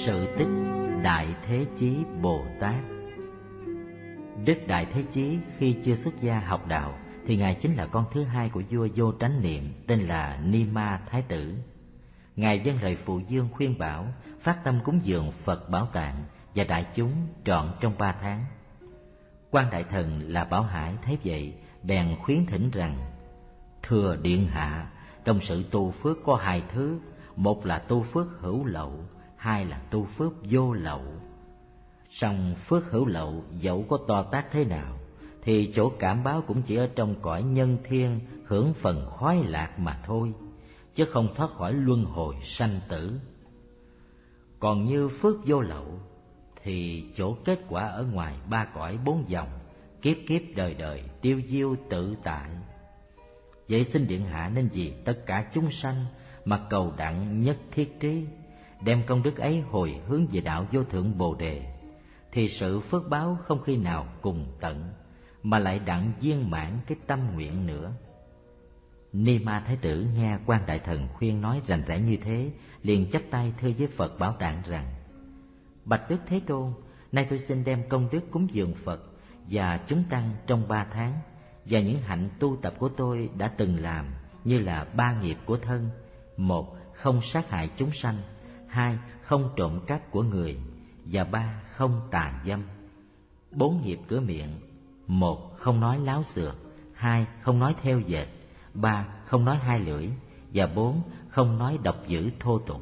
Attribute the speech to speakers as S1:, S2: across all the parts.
S1: Sự tích Đại Thế Chí Bồ Tát. Đức Đại Thế Chí khi chưa xuất gia học đạo thì Ngài chính là con thứ hai của vua Vô Tránh Niệm, tên là Ni Ma Thái Tử. Ngài dâng lời phụ dương khuyên bảo, phát tâm cúng dường Phật Bảo Tạng và đại chúng trọn trong 3 tháng. Quan Đại Thần là Bảo Hải thấy vậy, bèn khuyến thỉnh rằng: thưa điện hạ, trong sự tu phước có 2 thứ, một là tu phước hữu lậu, 2 là tu phước vô lậu. Song phước hữu lậu dẫu có to tát thế nào thì chỗ cảm báo cũng chỉ ở trong cõi nhân thiên hưởng phần khoái lạc mà thôi, chứ không thoát khỏi luân hồi sanh tử. Còn như phước vô lậu thì chỗ kết quả ở ngoài 3 cõi 4 vòng, kiếp kiếp đời đời tiêu diêu tự tại. Vậy xin điện hạ nên vì tất cả chúng sanh mà cầu đặng nhất thiết trí, đem công đức ấy hồi hướng về đạo vô thượng Bồ Đề, thì sự phước báo không khi nào cùng tận, mà lại đặng viên mãn cái tâm nguyện nữa. Ni Ma Thái Tử nghe Quan Đại Thần khuyên nói rành rẽ như thế, liền chắp tay thưa với Phật Bảo Tạng rằng: bạch Đức Thế Tôn, nay tôi xin đem công đức cúng dường Phật và chúng tăng trong 3 tháng, và những hạnh tu tập của tôi đã từng làm, như là 3 nghiệp của thân: 1. Không sát hại chúng sanh, 2. Không trộm cắp của người, và 3. Không tà dâm. 4 nghiệp cửa miệng: 1. Không nói láo xược, 2. Không nói theo dệt, 3. Không nói hai lưỡi, và 4. Không nói độc dữ thô tục.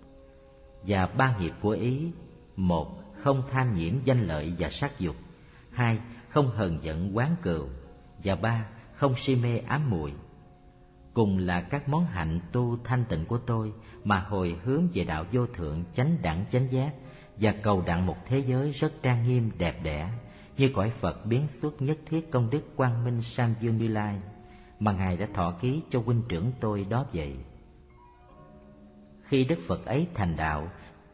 S1: Và 3 nghiệp của ý: 1. Không tham nhiễm danh lợi và sắc dục, 2. Không hờn giận oán cừu, và 3. Không si mê ám muội. Cùng là các món hạnh tu thanh tịnh của tôi, mà hồi hướng về đạo vô thượng chánh đẳng chánh giác, và cầu đặng một thế giới rất trang nghiêm đẹp đẽ, như cõi Phật biến xuất nhất thiết công đức Quang Minh Sam Dương Như Lai, mà Ngài đã thọ ký cho huynh trưởng tôi đó vậy. Khi Đức Phật ấy thành đạo,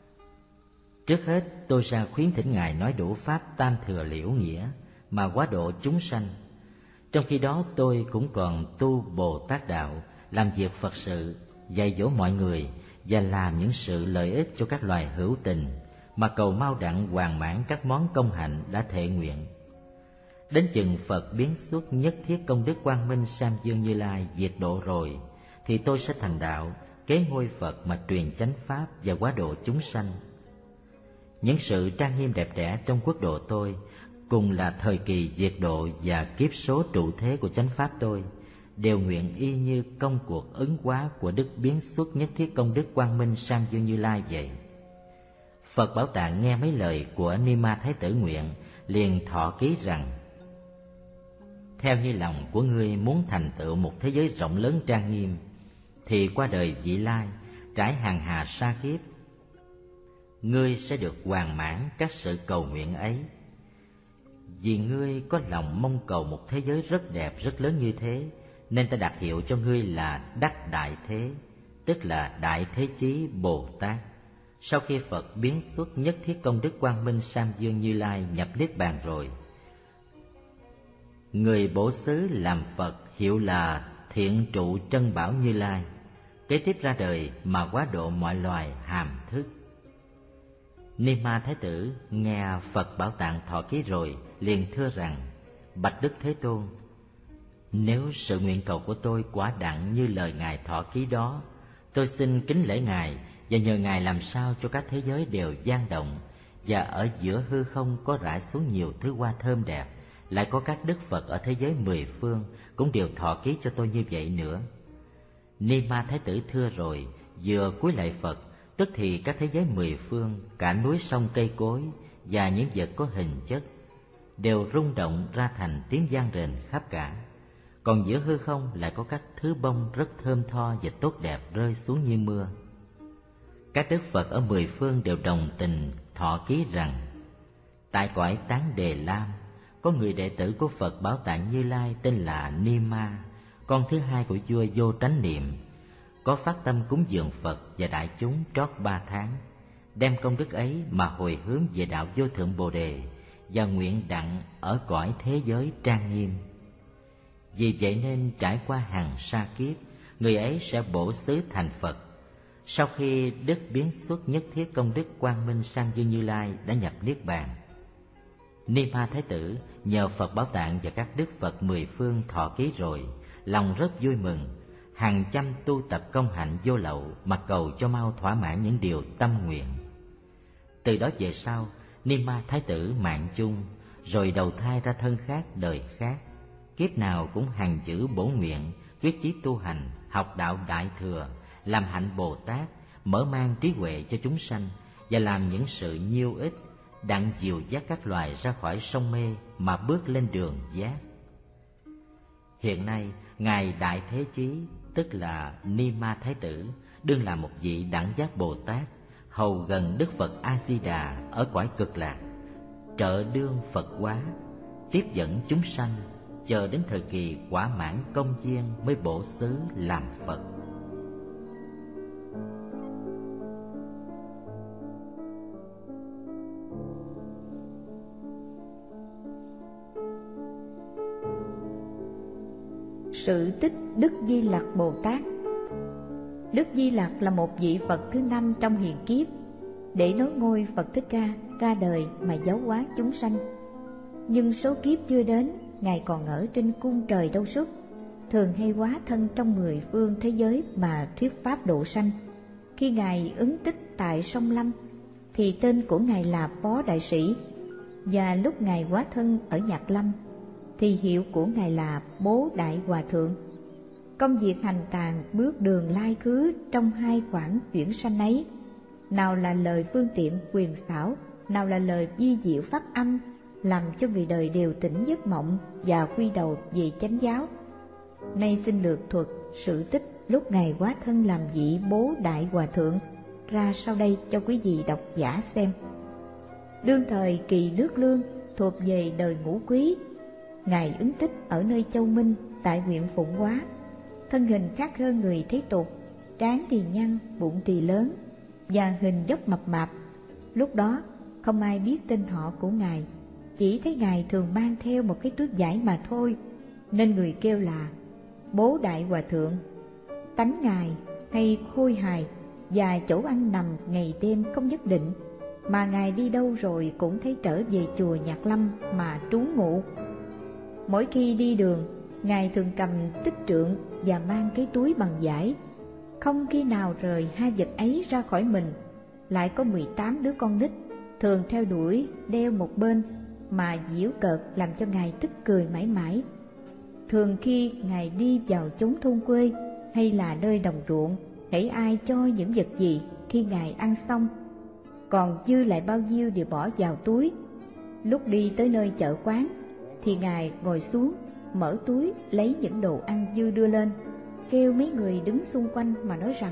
S1: trước hết tôi ra khuyến thỉnh Ngài nói đủ pháp tam thừa liễu nghĩa mà hóa độ chúng sanh. Trong khi đó tôi cũng còn tu Bồ Tát đạo, làm việc Phật sự, dạy dỗ mọi người và làm những sự lợi ích cho các loài hữu tình, mà cầu mau đặng hoàn mãn các món công hạnh đã thệ nguyện. Đến chừng Phật biến xuất nhất thiết công đức Quang Minh Sam Dương Như Lai diệt độ rồi, thì tôi sẽ thành đạo, kế ngôi Phật mà truyền chánh pháp và hóa độ chúng sanh. Những sự trang nghiêm đẹp đẽ trong quốc độ tôi, cùng là thời kỳ diệt độ và kiếp số trụ thế của chánh pháp tôi, đều nguyện y như công cuộc ứng hóa của đức biến xuất nhất thiết công đức Quang Minh Sam Dương Như Lai vậy. Phật Bảo Tạng nghe mấy lời của Ni Ma Thái Tử nguyện, liền thọ ký rằng: theo như lòng của ngươi muốn thành tựu một thế giới rộng lớn trang nghiêm, thì qua đời vị lai, trải hàng hà sa kiếp, ngươi sẽ được hoàn mãn các sự cầu nguyện ấy. Vì ngươi có lòng mong cầu một thế giới rất đẹp rất lớn như thế, nên ta đặt hiệu cho ngươi là Đắc Đại Thế, tức là Đại Thế Chí Bồ Tát. Sau khi Phật biến xuất nhất thiết công đức Quang Minh Sam Dương Như Lai nhập niết bàn rồi, người bổ xứ làm Phật hiệu là Thiện Trụ Trân Bảo Như Lai, kế tiếp ra đời mà hóa độ mọi loài hàm thức. Ni Ma Thái Tử nghe Phật Bảo Tạng thọ ký rồi, liền thưa rằng: bạch Đức Thế Tôn, nếu sự nguyện cầu của tôi quả đặng như lời Ngài thọ ký đó, tôi xin kính lễ Ngài và nhờ Ngài làm sao cho các thế giới đều vang động, và ở giữa hư không có rải xuống nhiều thứ hoa thơm đẹp, lại có các đức Phật ở thế giới 10 phương cũng đều thọ ký cho tôi như vậy nữa. Ni Ma Thái Tử thưa rồi, vừa cúi lạy Phật, tức thì các thế giới 10 phương, cả núi sông cây cối và những vật có hình chất đều rung động ra thành tiếng vang rền khắp cả. Còn giữa hư không lại có các thứ bông rất thơm tho và tốt đẹp rơi xuống như mưa. Các đức Phật ở 10 phương đều đồng tình thọ ký rằng: tại cõi Tán Đề Lam, có người đệ tử của Phật Bảo Tạng Như Lai tên là Ni Ma, con thứ hai của vua Vô Tránh Niệm, có phát tâm cúng dường Phật và đại chúng trót 3 tháng, đem công đức ấy mà hồi hướng về đạo vô thượng Bồ Đề, và nguyện đặng ở cõi thế giới trang nghiêm. Vì vậy nên trải qua hàng sa kiếp, người ấy sẽ bổ xứ thành Phật. Sau khi Đức biến xuất nhất thiết công đức quang minh sang Dương Như Lai đã nhập niết bàn, Ni Ma Thái tử nhờ Phật Bảo Tạng và các đức Phật mười phương thọ ký rồi, lòng rất vui mừng, hàng trăm tu tập công hạnh vô lậu mà cầu cho mau thỏa mãn những điều tâm nguyện. Từ đó về sau, Ni Ma Thái tử mạng chung, rồi đầu thai ra thân khác đời khác, kiếp nào cũng hằng giữ bổ nguyện, quyết chí tu hành, học đạo Đại Thừa, làm hạnh Bồ Tát, mở mang trí huệ cho chúng sanh và làm những sự nhiêu ích, đặng dìu dắt các loài ra khỏi sông mê mà bước lên đường giác. Hiện nay, Ngài Đại Thế Chí, tức là Ni Ma Thái tử, đương là một vị đẳng giác Bồ Tát, hầu gần Đức Phật A-di-đà ở cõi Cực Lạc, trợ đương Phật hóa, tiếp dẫn chúng sanh, chờ đến thời kỳ quả mãn công duyên mới bổ xứ làm Phật.
S2: Sự tích Đức Di Lặc Bồ Tát. Đức Di Lặc là một vị Phật thứ 5 trong hiền kiếp, để nối ngôi Phật Thích Ca ra đời mà giáo hóa chúng sanh. Nhưng số kiếp chưa đến, Ngài còn ở trên cung trời đâu xuất, thường hay hóa thân trong 10 phương thế giới mà thuyết pháp độ sanh. Khi Ngài ứng tích tại sông Lâm thì tên của Ngài là Phó Đại Sĩ, và lúc Ngài hóa thân ở Nhạc Lâm thì hiệu của Ngài là Bố Đại Hòa Thượng. Công việc hành tàn bước đường lai khứ trong hai khoảng chuyển sanh ấy, nào là lời phương tiện quyền xảo, nào là lời vi diệu pháp âm, làm cho người đời đều tỉnh giấc mộng và quy đầu về chánh giáo. Nay xin lược thuật sự tích lúc Ngài hóa thân làm vị Bố Đại Hòa Thượng ra sau đây cho quý vị độc giả xem. Đương thời Kỳ Nước Lương thuộc về đời Ngũ Quý, Ngài ứng tích ở nơi Châu Minh tại huyện Phụng Hóa. Thân hình khác hơn người thế tục, trán thì nhăn, bụng thì lớn và hình dốc mập mạp. Lúc đó không ai biết tên họ của Ngài, chỉ thấy Ngài thường mang theo một cái túi vải mà thôi, nên người kêu là Bố Đại Hòa Thượng. Tánh Ngài hay khôi hài và chỗ ăn nằm ngày đêm không nhất định, mà Ngài đi đâu rồi cũng thấy trở về chùa Nhạc Lâm mà trú ngụ. Mỗi khi đi đường, Ngài thường cầm tích trượng và mang cái túi bằng vải, không khi nào rời hai vật ấy ra khỏi mình. Lại có 18 đứa con nít thường theo đuổi đeo một bên mà giễu cợt, làm cho Ngài tức cười mãi mãi. Thường khi Ngài đi vào chốn thôn quê hay là nơi đồng ruộng, hễ ai cho những vật gì khi Ngài ăn xong, còn dư lại bao nhiêu đều bỏ vào túi. Lúc đi tới nơi chợ quán thì Ngài ngồi xuống, mở túi lấy những đồ ăn dư đưa lên, kêu mấy người đứng xung quanh mà nói rằng: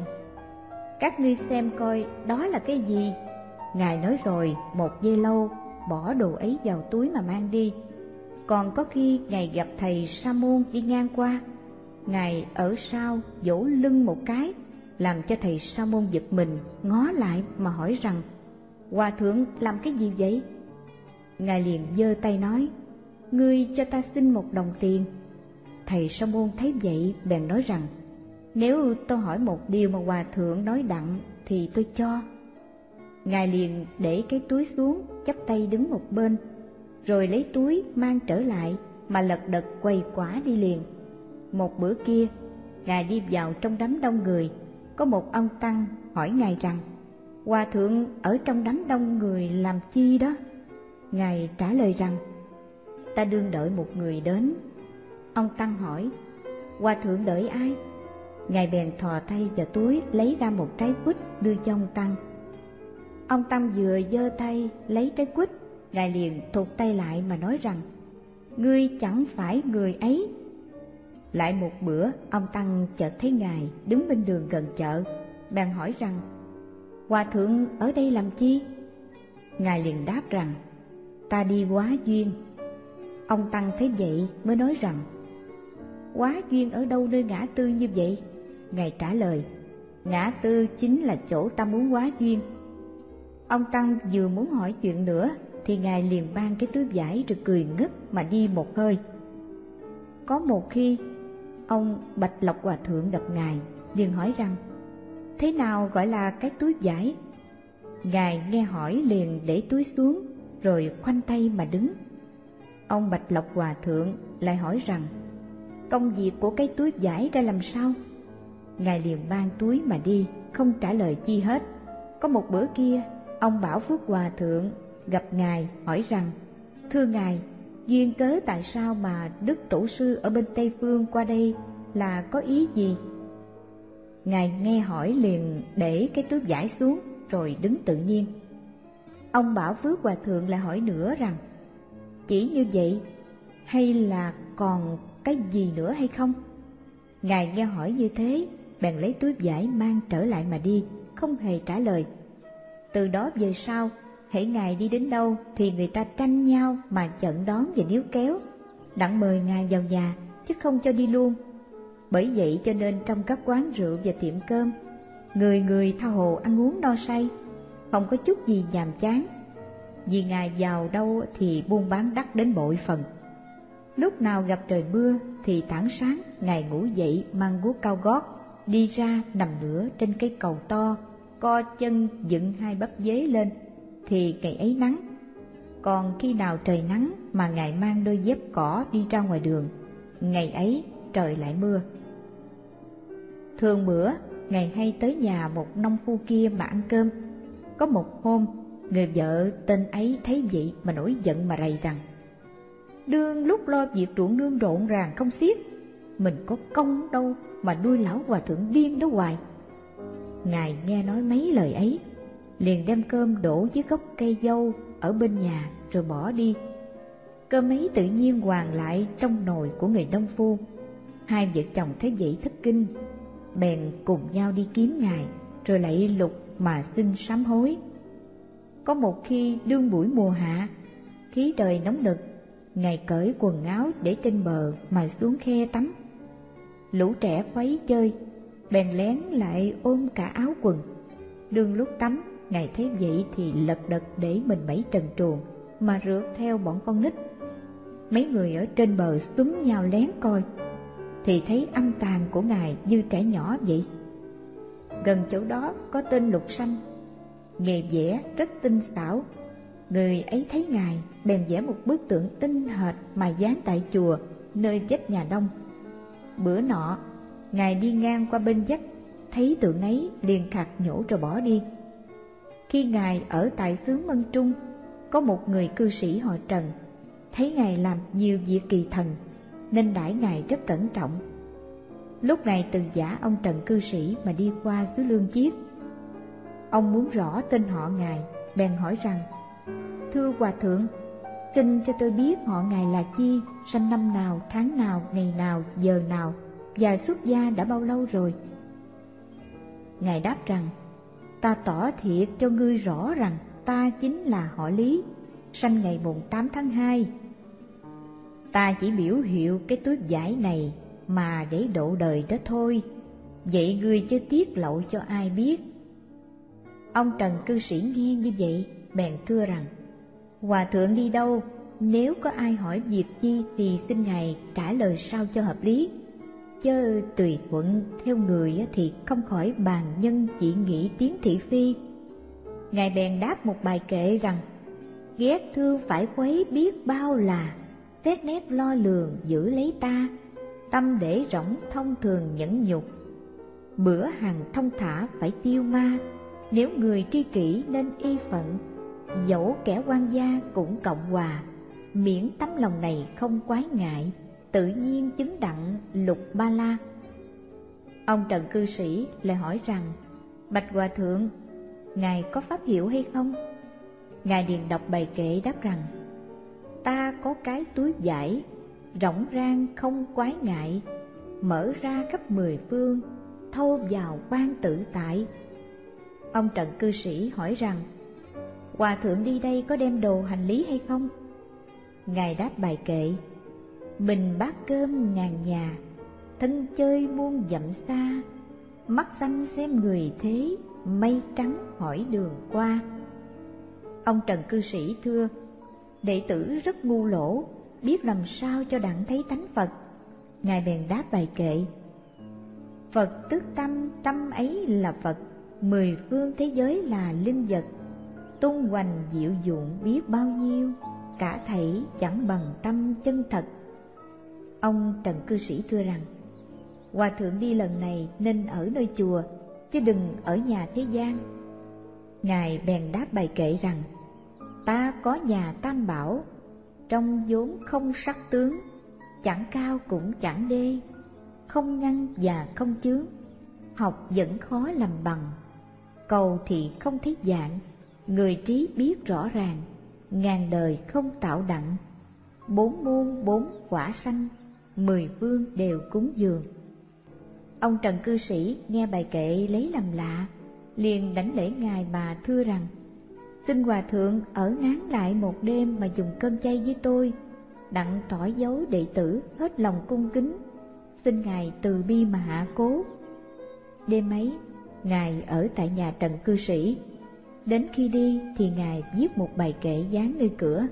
S2: các ngươi xem coi đó là cái gì. Ngài nói rồi một giây lâu bỏ đồ ấy vào túi mà mang đi. Còn có khi Ngài gặp thầy Sa Môn đi ngang qua, Ngài ở sau vỗ lưng một cái, làm cho thầy Sa Môn giật mình ngó lại mà hỏi rằng: Hòa thượng làm cái gì vậy? Ngài liền giơ tay nói: ngươi cho ta xin 1 đồng tiền. Thầy Sa Môn thấy vậy bèn nói rằng: nếu tôi hỏi một điều mà Hòa thượng nói đặng thì tôi cho. Ngài liền để cái túi xuống, chắp tay đứng một bên, rồi lấy túi mang trở lại mà lật đật quầy quả đi liền. Một bữa kia, Ngài đi vào trong đám đông người, có một ông tăng hỏi Ngài rằng: Hòa thượng ở trong đám đông người làm chi đó? Ngài trả lời rằng: ta đương đợi một người đến. Ông tăng hỏi: Hòa thượng đợi ai? Ngài bèn thò tay vào túi lấy ra một trái quýt đưa cho ông tăng. Ông tăng vừa giơ tay lấy trái quýt, Ngài liền thụt tay lại mà nói rằng: ngươi chẳng phải người ấy. Lại một bữa, ông tăng chợt thấy Ngài đứng bên đường gần chợ, bèn hỏi rằng: Hòa thượng ở đây làm chi? Ngài liền đáp rằng: ta đi hóa duyên. Ông tăng thấy vậy mới nói rằng: hóa duyên ở đâu nơi ngã tư như vậy? Ngài trả lời: ngã tư chính là chỗ ta muốn hóa duyên. Ông tăng vừa muốn hỏi chuyện nữa thì Ngài liền ban cái túi vải rồi cười ngất mà đi một hơi. Có một khi, ông Bạch Lộc Hòa thượng gặp Ngài, liền hỏi rằng: Thế nào gọi là cái túi vải? Ngài nghe hỏi liền để túi xuống, rồi khoanh tay mà đứng. Ông Bạch Lộc Hòa Thượng lại hỏi rằng, công việc của cái túi vải ra làm sao? Ngài liền mang túi mà đi, không trả lời chi hết. Có một bữa kia, ông Bảo Phước Hòa Thượng gặp Ngài hỏi rằng, thưa Ngài, duyên cớ tại sao mà Đức Tổ sư ở bên Tây Phương qua đây là có ý gì? Ngài nghe hỏi liền để cái túi vải xuống, rồi đứng tự nhiên. Ông Bảo Phước Hòa Thượng lại hỏi nữa rằng, chỉ như vậy hay là còn cái gì nữa hay không? Ngài nghe hỏi như thế, bèn lấy túi vải mang trở lại mà đi, không hề trả lời. Từ đó về sau, hễ Ngài đi đến đâu thì người ta tranh nhau mà chận đón và níu kéo, đặng mời Ngài vào nhà, chứ không cho đi luôn. Bởi vậy cho nên trong các quán rượu và tiệm cơm, người người tha hồ ăn uống no say, không có chút gì nhàm chán. Vì Ngài vào đâu thì buôn bán đắt đến bội phần. Lúc nào gặp trời mưa thì tảng sáng Ngài ngủ dậy mang guốc cao gót, đi ra nằm ngửa trên cây cầu to, co chân dựng hai bắp dế lên, thì ngày ấy nắng. Còn khi nào trời nắng mà Ngài mang đôi dép cỏ đi ra ngoài đường, ngày ấy trời lại mưa. Thường bữa, Ngài hay tới nhà một nông phu kia mà ăn cơm. Có một hôm, người vợ tên ấy thấy vậy mà nổi giận mà rầy rằng, đương lúc lo việc ruộng nương rộn ràng không xiết, mình có công đâu mà nuôi lão hòa thượng điên đó hoài. Ngài nghe nói mấy lời ấy, liền đem cơm đổ dưới gốc cây dâu ở bên nhà rồi bỏ đi. Cơm ấy tự nhiên hoàn lại trong nồi của người nông phu. Hai vợ chồng thấy vậy thất kinh, bèn cùng nhau đi kiếm Ngài, rồi lạy lục mà xin sám hối. Có một khi đương buổi mùa hạ, khí trời nóng nực, Ngài cởi quần áo để trên bờ mà xuống khe tắm. Lũ trẻ khuấy chơi, bèn lén lại ôm cả áo quần. Đương lúc tắm, Ngài thấy vậy thì lật đật để mình mẩy trần truồng mà rượt theo bọn con nít. Mấy người ở trên bờ xúm nhau lén coi, thì thấy âm tàn của Ngài như trẻ nhỏ vậy. Gần chỗ đó có tên Lục Sanh, nghề vẽ rất tinh xảo. Người ấy thấy Ngài bèn vẽ một bức tượng tinh hệt mà dán tại chùa nơi vách nhà Đông. Bữa nọ, Ngài đi ngang qua bên vách, thấy tượng ấy liền khạc nhổ rồi bỏ đi. Khi Ngài ở tại xứ Mân Trung, có một người cư sĩ họ Trần, thấy Ngài làm nhiều việc kỳ thần, nên đãi Ngài rất cẩn trọng. Lúc Ngài từ giả ông Trần cư sĩ mà đi qua xứ Lương Chiết, ông muốn rõ tên họ Ngài, bèn hỏi rằng, thưa Hòa Thượng, xin cho tôi biết họ Ngài là chi, sanh năm nào, tháng nào, ngày nào, giờ nào, và xuất gia đã bao lâu rồi? Ngài đáp rằng, ta tỏ thiệt cho ngươi rõ rằng ta chính là họ Lý, sanh ngày mùng 8 tháng 2. Ta chỉ biểu hiệu cái túi vải này mà để độ đời đó thôi, vậy ngươi chứ tiết lộ cho ai biết. Ông Trần cư sĩ nghe như vậy, bèn thưa rằng, Hòa Thượng đi đâu, nếu có ai hỏi việc chi thì xin Ngài trả lời sao cho hợp lý, chớ tùy thuận theo người thì không khỏi bàn nhân dị nghị tiếng thị phi. Ngài bèn đáp một bài kệ rằng, ghét thương phải quấy biết bao là, xét nét lo lường giữ lấy ta, tâm để rỗng thông thường nhẫn nhục, bữa hằng thông thả phải tiêu ma, nếu người tri kỷ nên y phận, dẫu kẻ quan gia cũng cộng hòa, miễn tấm lòng này không quái ngại, tự nhiên chứng đặng lục ba la. Ông Trần cư sĩ lại hỏi rằng, bạch Hòa Thượng, Ngài có pháp hiệu hay không? Ngài liền đọc bài kệ đáp rằng, ta có cái túi vải, rỗng rang không quái ngại, mở ra khắp 10 phương, thâu vào quan tự tại. Ông Trần cư sĩ hỏi rằng, Hòa Thượng đi đây có đem đồ hành lý hay không? Ngài đáp bài kệ, bình bát cơm ngàn nhà, thân chơi muôn dặm xa, mắt xanh xem người thế, mây trắng hỏi đường qua. Ông Trần cư sĩ thưa, đệ tử rất ngu lỗ, biết làm sao cho đặng thấy tánh Phật. Ngài bèn đáp bài kệ, Phật tức tâm, tâm ấy là Phật, 10 phương thế giới là linh vật, tung hoành diệu dụng biết bao nhiêu, cả thảy chẳng bằng tâm chân thật. Ông Trần cư sĩ thưa rằng, hòa thượng đi lần này nên ở nơi chùa, chứ đừng ở nhà thế gian. Ngài bèn đáp bài kệ rằng, ta có nhà tam bảo, trong vốn không sắc tướng, chẳng cao cũng chẳng đê, không ngăn và không chướng, học vẫn khó làm bằng, cầu thì không thấy dạng, người trí biết rõ ràng, ngàn đời không tạo đặng, 4 muôn 4 quả sanh, 10 phương đều cúng dường. Ông Trần cư sĩ nghe bài kệ lấy làm lạ, liền đảnh lễ ngài mà thưa rằng, xin hòa thượng ở ngán lại một đêm mà dùng cơm chay với tôi, đặng tỏ dấu đệ tử hết lòng cung kính, xin ngài từ bi mà hạ cố. Đêm ấy ngài ở tại nhà Trần cư sĩ. Đến khi đi thì ngài viết một bài kệ dán nơi cửa: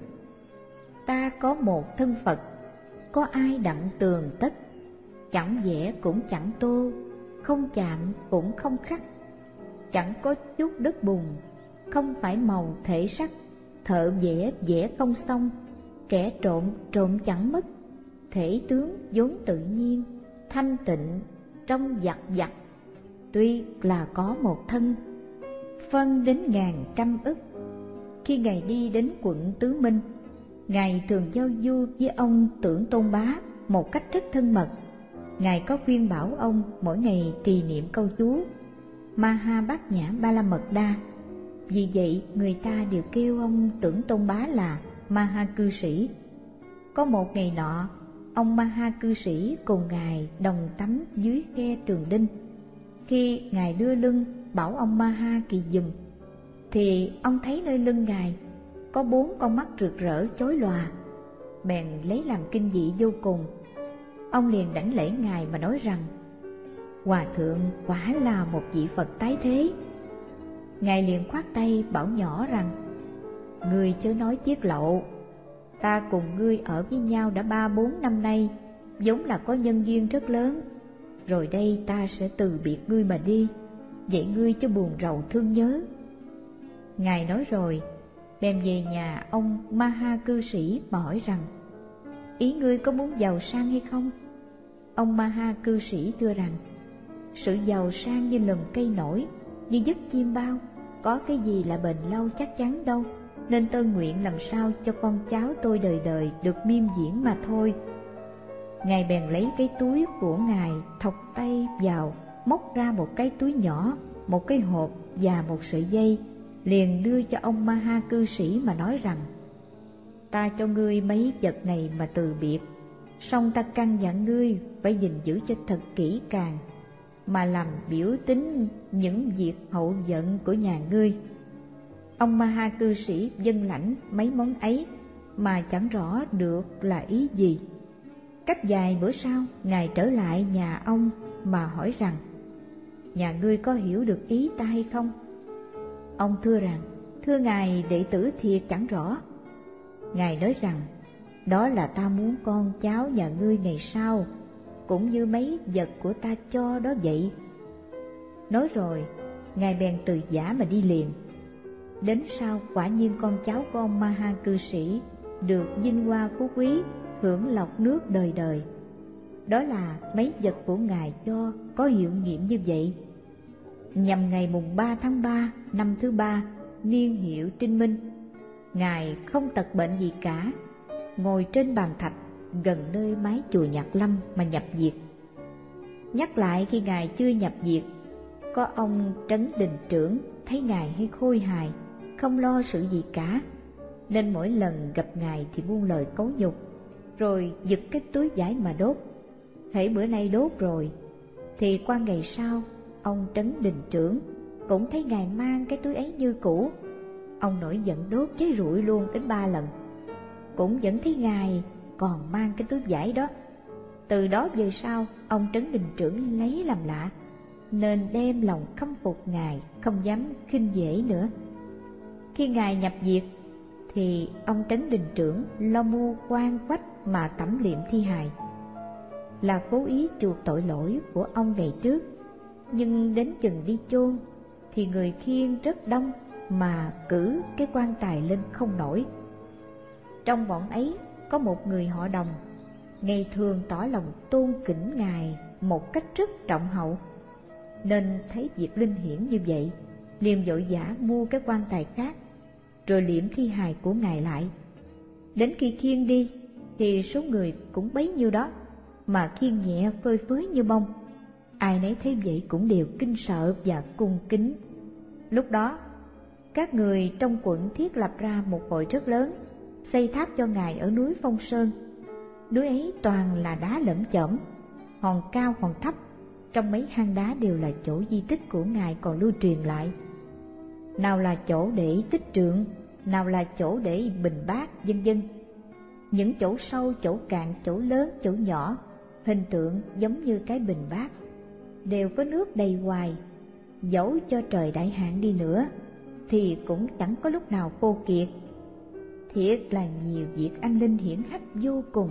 S2: ta có một thân Phật, có ai đặng tường tất, chẳng vẽ cũng chẳng tô, không chạm cũng không khắc, chẳng có chút đất bùn, không phải màu thể sắc, thợ vẽ vẽ không xong, kẻ trộm trộm chẳng mất, thể tướng vốn tự nhiên, thanh tịnh trong vặt vặt, tuy là có một thân, phân đến ngàn trăm ức. Khi ngài đi đến quận Tứ Minh, ngài thường giao du với ông Tưởng Tôn Bá một cách rất thân mật. Ngài có khuyên bảo ông mỗi ngày trì niệm câu chú Ma Ha Bát Nhã Ba La Mật Đa. Vì vậy người ta đều kêu ông Tưởng Tôn Bá là Ma Ha cư sĩ. Có một ngày nọ, ông Ma Ha cư sĩ cùng ngài đồng tắm dưới khe Trường Đinh. Khi ngài đưa lưng bảo ông Ma Ha kỳ giùm, thì ông thấy nơi lưng ngài có 4 con mắt rực rỡ chói lòa, bèn lấy làm kinh dị vô cùng. Ông liền đảnh lễ ngài mà nói rằng, hòa thượng quả là một vị Phật tái thế. Ngài liền khoát tay bảo nhỏ rằng, ngươi chớ nói tiết lộ, ta cùng ngươi ở với nhau đã 3-4 năm nay, vốn là có nhân duyên rất lớn. Rồi đây ta sẽ từ biệt ngươi mà đi, vậy ngươi chớ buồn rầu thương nhớ. Ngài nói rồi bèn về nhà ông Ma Ha cư sĩ mà hỏi rằng, ý ngươi có muốn giàu sang hay không? Ông Ma Ha cư sĩ thưa rằng, sự giàu sang như lùm cây nổi, như giấc chim bao, có cái gì là bền lâu chắc chắn đâu, nên tôi nguyện làm sao cho con cháu tôi đời đời được miêm diễn mà thôi. Ngài bèn lấy cái túi của ngài thọc tay vào, móc ra một cái túi nhỏ, một cái hộp và một sợi dây, liền đưa cho ông Ma Ha cư sĩ mà nói rằng, ta cho ngươi mấy vật này mà từ biệt, song ta căn dặn ngươi phải gìn giữ cho thật kỹ càng, mà làm biểu tín những việc hậu vận của nhà ngươi. Ông Ma Ha cư sĩ vâng lãnh mấy món ấy mà chẳng rõ được là ý gì. Cách vài bữa sau, ngài trở lại nhà ông mà hỏi rằng, nhà ngươi có hiểu được ý ta hay không? Ông thưa rằng, thưa ngài, đệ tử thiệt chẳng rõ. Ngài nói rằng, đó là ta muốn con cháu nhà ngươi ngày sau cũng như mấy vật của ta cho đó vậy. Nói rồi ngài bèn từ giã mà đi liền. Đến sau quả nhiên con cháu của ông Ma Ha cư sĩ được vinh hoa phú quý, hưởng lộc nước đời đời. Đó là mấy vật của ngài cho có hiệu nghiệm như vậy. Nhằm ngày mùng 3 tháng 3 năm thứ 3 niên hiệu Trinh Minh, ngài không tật bệnh gì cả, ngồi trên bàn thạch gần nơi mái chùa Nhạc Lâm mà nhập diệt. Nhắc lại khi ngài chưa nhập diệt, có ông Trấn Đình Trưởng thấy ngài hay khôi hài, không lo sự gì cả, nên mỗi lần gặp ngài thì buông lời cấu nhục, rồi giật cái túi vải mà đốt. Hễ bữa nay đốt rồi thì qua ngày sau, ông Trấn Đình Trưởng cũng thấy ngài mang cái túi ấy như cũ. Ông nổi giận đốt cháy rụi luôn đến 3 lần, cũng vẫn thấy ngài còn mang cái túi vải đó. Từ đó về sau, ông Trấn Đình Trưởng lấy làm lạ, nên đem lòng khâm phục ngài, không dám khinh dễ nữa. Khi ngài nhập diệt thì ông Trấn Đình Trưởng lo mưu quan quách mà tẩm liệm thi hài, là cố ý chuộc tội lỗi của ông ngày trước. Nhưng đến chừng đi chôn thì người khiêng rất đông mà cử cái quan tài lên không nổi. Trong bọn ấy có một người họ Đồng, ngày thường tỏ lòng tôn kính Ngài một cách rất trọng hậu, nên thấy việc linh hiển như vậy, liền vội vã mua cái quan tài khác, rồi liệm thi hài của Ngài lại. Đến khi khiêng đi thì số người cũng bấy nhiêu đó, mà khiêng nhẹ phơi phới như bông. Ai nấy thấy vậy cũng đều kinh sợ và cung kính. Lúc đó các người trong quận thiết lập ra một hội rất lớn, xây tháp cho Ngài ở núi Phong Sơn. Núi ấy toàn là đá lởm chởm, hòn cao hòn thấp, trong mấy hang đá đều là chỗ di tích của Ngài còn lưu truyền lại. Nào là chỗ để tích trượng, nào là chỗ để bình bát, vân vân. Những chỗ sâu, chỗ cạn, chỗ lớn, chỗ nhỏ, hình tượng giống như cái bình bát, đều có nước đầy hoài. Dẫu cho trời đại hạn đi nữa thì cũng chẳng có lúc nào khô kiệt. Thiệt là nhiều việc anh linh hiển hách vô cùng.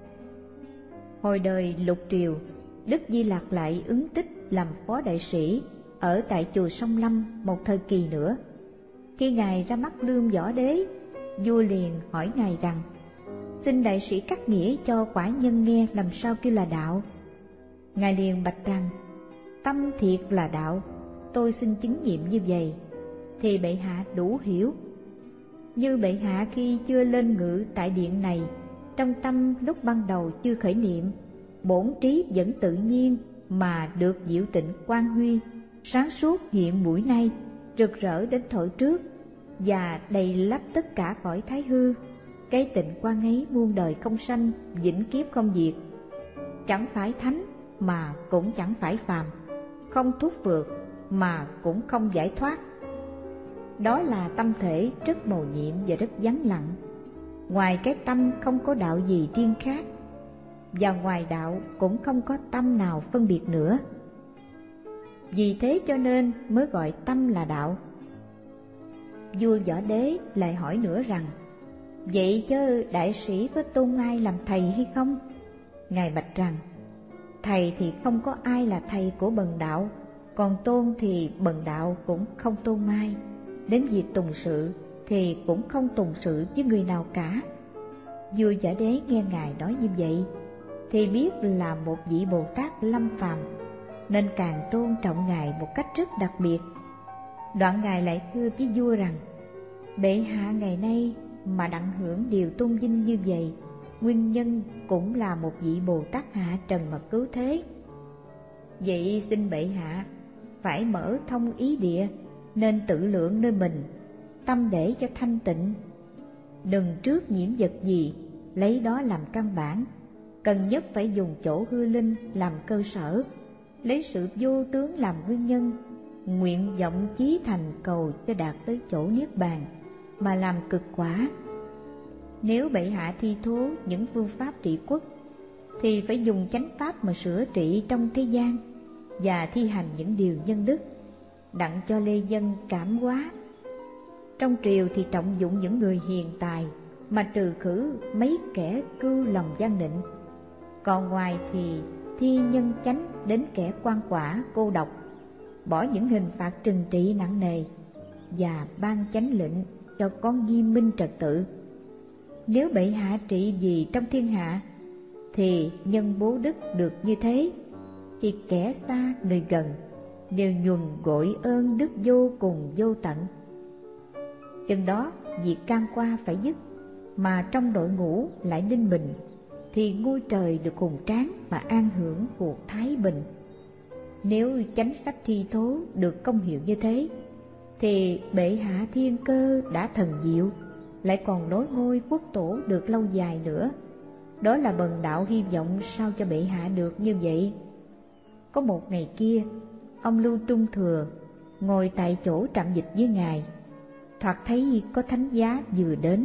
S2: Hồi đời Lục Triều, Đức Di Lặc lại ứng tích làm phó đại sĩ ở tại chùa Sông Lâm một thời kỳ nữa. Khi Ngài ra mắt Lương Võ Đế, vua liền hỏi Ngài rằng: xin đại sĩ cắt nghĩa cho quả nhân nghe làm sao kêu là đạo. Ngài liền bạch rằng: tâm thiệt là đạo, tôi xin chứng nghiệm như vậy, thì bệ hạ đủ hiểu. Như bệ hạ khi chưa lên ngự tại điện này, trong tâm lúc ban đầu chưa khởi niệm, bổn trí vẫn tự nhiên mà được diệu tịnh quang huy, sáng suốt hiện buổi nay, rực rỡ đến thổi trước, và đầy lấp tất cả cõi thái hư. Cái tịnh quang ấy muôn đời không sanh, vĩnh kiếp không diệt, chẳng phải thánh mà cũng chẳng phải phàm, không thúc vượt mà cũng không giải thoát. Đó là tâm thể rất mầu nhiệm và rất vắng lặng. Ngoài cái tâm không có đạo gì riêng khác, và ngoài đạo cũng không có tâm nào phân biệt nữa. Vì thế cho nên mới gọi tâm là đạo. Vua Võ Đế lại hỏi nữa rằng: vậy chớ đại sĩ có tôn ai làm thầy hay không? Ngài bạch rằng: thầy thì không có ai là thầy của bần đạo, còn tôn thì bần đạo cũng không tôn ai. Đến việc tùng sự thì cũng không tùng sự với người nào cả. Vua Võ Đế nghe Ngài nói như vậy thì biết là một vị Bồ Tát lâm phàm, nên càng tôn trọng Ngài một cách rất đặc biệt. Đoạn Ngài lại thưa với vua rằng: bệ hạ ngày nay mà đặng hưởng điều tôn vinh như vậy, nguyên nhân cũng là một vị Bồ Tát hạ trần mà cứu thế. Vậy xin bệ hạ phải mở thông ý địa, nên tự lượng nơi mình, tâm để cho thanh tịnh. Đừng trước nhiễm vật gì, lấy đó làm căn bản. Cần nhất phải dùng chỗ hư linh làm cơ sở, lấy sự vô tướng làm nguyên nhân, nguyện vọng chí thành cầu cho đạt tới chỗ niết bàn mà làm cực quả. Nếu bệ hạ thi thố những phương pháp trị quốc, thì phải dùng chánh pháp mà sửa trị trong thế gian, và thi hành những điều nhân đức, đặng cho lê dân cảm hóa. Trong triều thì trọng dụng những người hiền tài, mà trừ khử mấy kẻ cưu lòng gian nịnh. Còn ngoài thì thi nhân chánh đến kẻ quan quả cô độc, bỏ những hình phạt trừng trị nặng nề, và ban chánh lệnh cho có nghiêm minh trật tự. Nếu bệ hạ trị gì trong thiên hạ, thì nhân bố đức được như thế, thì kẻ xa người gần đều nhuần gội ơn đức vô cùng vô tận. Chừng đó việc can qua phải dứt, mà trong đội ngũ lại ninh bình, thì ngôi trời được hùng tráng mà an hưởng cuộc thái bình. Nếu chánh pháp thi thố được công hiệu như thế, thì bệ hạ thiên cơ đã thần diệu, lại còn nối ngôi quốc tổ được lâu dài nữa. Đó là bần đạo hy vọng sao cho bệ hạ được như vậy. Có một ngày kia, ông Lưu Trung Thừa ngồi tại chỗ trạm dịch với Ngài, thoạt thấy có thánh giá vừa đến,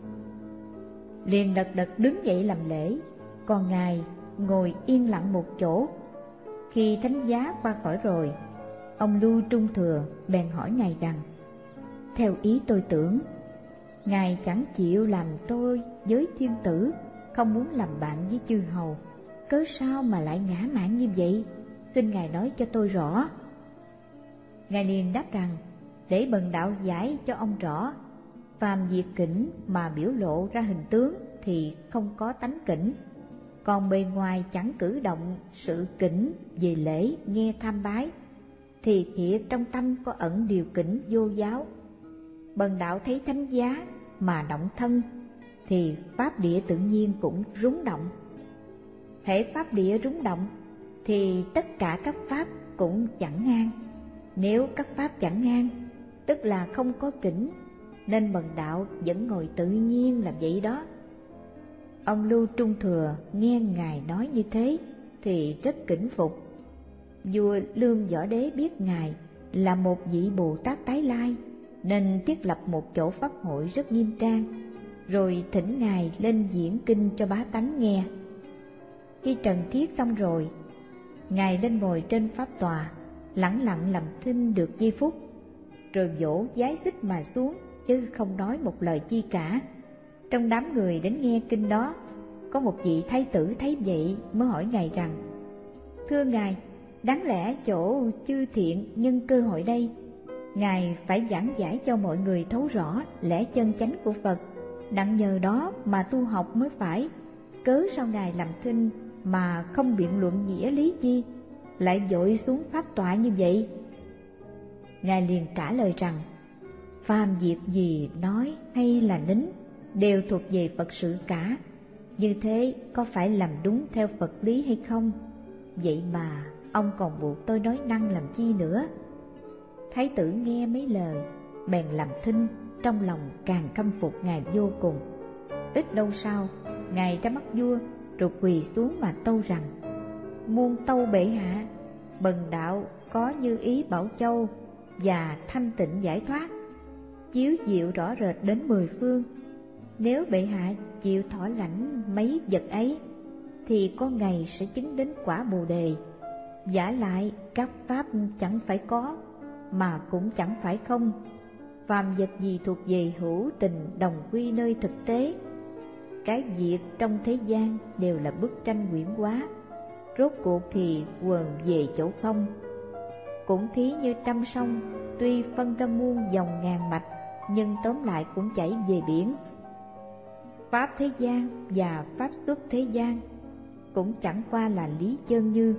S2: liền đật đật đứng dậy làm lễ, còn Ngài ngồi yên lặng một chỗ. Khi thánh giá qua khỏi rồi, ông Lưu Trung Thừa bèn hỏi Ngài rằng: theo ý tôi tưởng, Ngài chẳng chịu làm tôi với thiên tử, không muốn làm bạn với chư hầu, cớ sao mà lại ngã mạn như vậy? Xin Ngài nói cho tôi rõ. Ngài liền đáp rằng, để bần đạo giải cho ông rõ, phàm việc kỉnh mà biểu lộ ra hình tướng thì không có tánh kỉnh, còn bề ngoài chẳng cử động sự kỉnh về lễ nghe tham bái, thì thiệt trong tâm có ẩn điều kỉnh vô giáo. Bần đạo thấy thánh giá mà động thân, thì pháp địa tự nhiên cũng rúng động. Hễ pháp địa rúng động, thì tất cả các pháp cũng chẳng ngang. Nếu các pháp chẳng ngang, tức là không có kỉnh, nên bần đạo vẫn ngồi tự nhiên làm vậy đó. Ông Lưu Trung Thừa nghe Ngài nói như thế thì rất kính phục. Vua Lương Võ Đế biết Ngài là một vị Bồ Tát tái lai, nên thiết lập một chỗ pháp hội rất nghiêm trang, rồi thỉnh Ngài lên diễn kinh cho bá tánh nghe. Khi trần thiết xong rồi, Ngài lên ngồi trên pháp tòa, lẳng lặng làm thinh được giây phút, rồi vỗ vái xích mà xuống, chứ không nói một lời chi cả. Trong đám người đến nghe kinh đó, có một vị thái tử thấy vậy mới hỏi Ngài rằng: thưa Ngài, đáng lẽ chỗ chư thiện nhân cơ hội đây, Ngài phải giảng giải cho mọi người thấu rõ lẽ chân chánh của Phật, đặng nhờ đó mà tu học mới phải. Cớ sao Ngài làm thinh mà không biện luận nghĩa lý chi, lại vội xuống pháp tọa như vậy? Ngài liền trả lời rằng: phàm việc gì nói hay là nín đều thuộc về Phật sự cả, như thế có phải làm đúng theo Phật lý hay không? Vậy mà ông còn buộc tôi nói năng làm chi nữa? Thái tử nghe mấy lời bèn làm thinh, trong lòng càng khâm phục Ngài vô cùng. Ít lâu sau, Ngài ra mắt vua, rồi quỳ xuống mà tâu rằng: muôn tâu bệ hạ, bần đạo có như ý bảo châu và thanh tịnh giải thoát, chiếu diệu rõ rệt đến 10 phương. Nếu bệ hạ chịu thọ lãnh mấy vật ấy, thì có ngày sẽ chứng đến quả Bồ Đề. Vả lại các pháp chẳng phải có, mà cũng chẳng phải không. Phàm vật gì thuộc về hữu tình đồng quy nơi thực tế. Cái việc trong thế gian đều là bức tranh huyễn hóa, rốt cuộc thì quần về chỗ không. Cũng thí như trăm sông, tuy phân ra muôn dòng ngàn mạch, nhưng tóm lại cũng chảy về biển. Pháp thế gian và pháp xuất thế gian cũng chẳng qua là lý chân như.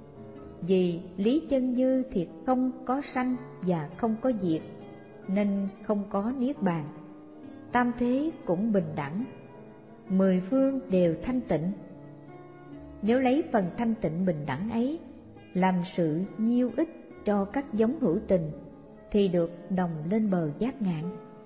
S2: Vì lý chân như thì không có sanh và không có diệt, nên không có niết bàn. Tam thế cũng bình đẳng, 10 phương đều thanh tịnh. Nếu lấy phần thanh tịnh bình đẳng ấy làm sự nhiêu ích cho các giống hữu tình, thì được đồng lên bờ giác ngạn.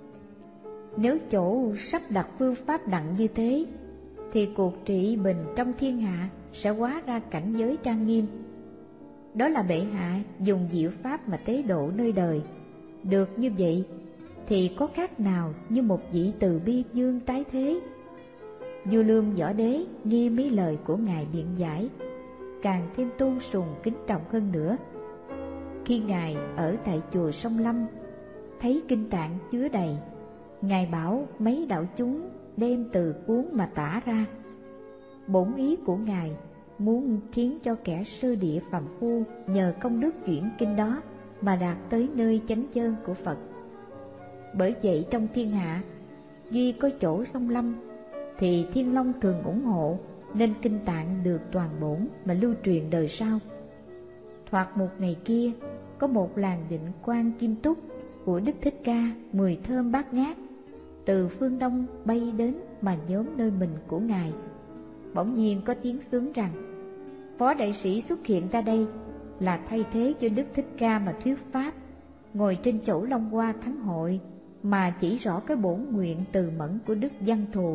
S2: Nếu chỗ sắp đặt phương pháp đặng như thế, thì cuộc trị bình trong thiên hạ sẽ hóa ra cảnh giới trang nghiêm. Đó là bệ hạ dùng diệu pháp mà tế độ nơi đời. Được như vậy thì có khác nào như một vị từ bi vương tái thế. Vua Lương Võ Đế nghe mấy lời của Ngài biện giải, càng thêm tôn sùng kính trọng hơn nữa. Khi Ngài ở tại chùa Sông Lâm, thấy kinh tạng chứa đầy, Ngài bảo mấy đạo chúng đem từ cuốn mà tả ra. Bổn ý của Ngài muốn khiến cho kẻ sơ địa phàm phu nhờ công đức chuyển kinh đó mà đạt tới nơi chánh chân của Phật. Bởi vậy trong thiên hạ, duy có chỗ Sông Lâm thì Thiên Long thường ủng hộ, nên kinh tạng được toàn bổn mà lưu truyền đời sau. Thoạt một ngày kia, có một làng Định Quan Kim Túc của Đức Thích Ca 10 thơm bát ngát từ phương Đông bay đến mà nhóm nơi mình của Ngài. Bỗng nhiên có tiếng xướng rằng: Phó đại sĩ xuất hiện ra đây là thay thế cho Đức Thích Ca mà thuyết pháp, ngồi trên chỗ Long Hoa Thắng Hội mà chỉ rõ cái bổn nguyện từ mẫn của Đức Văn Thù,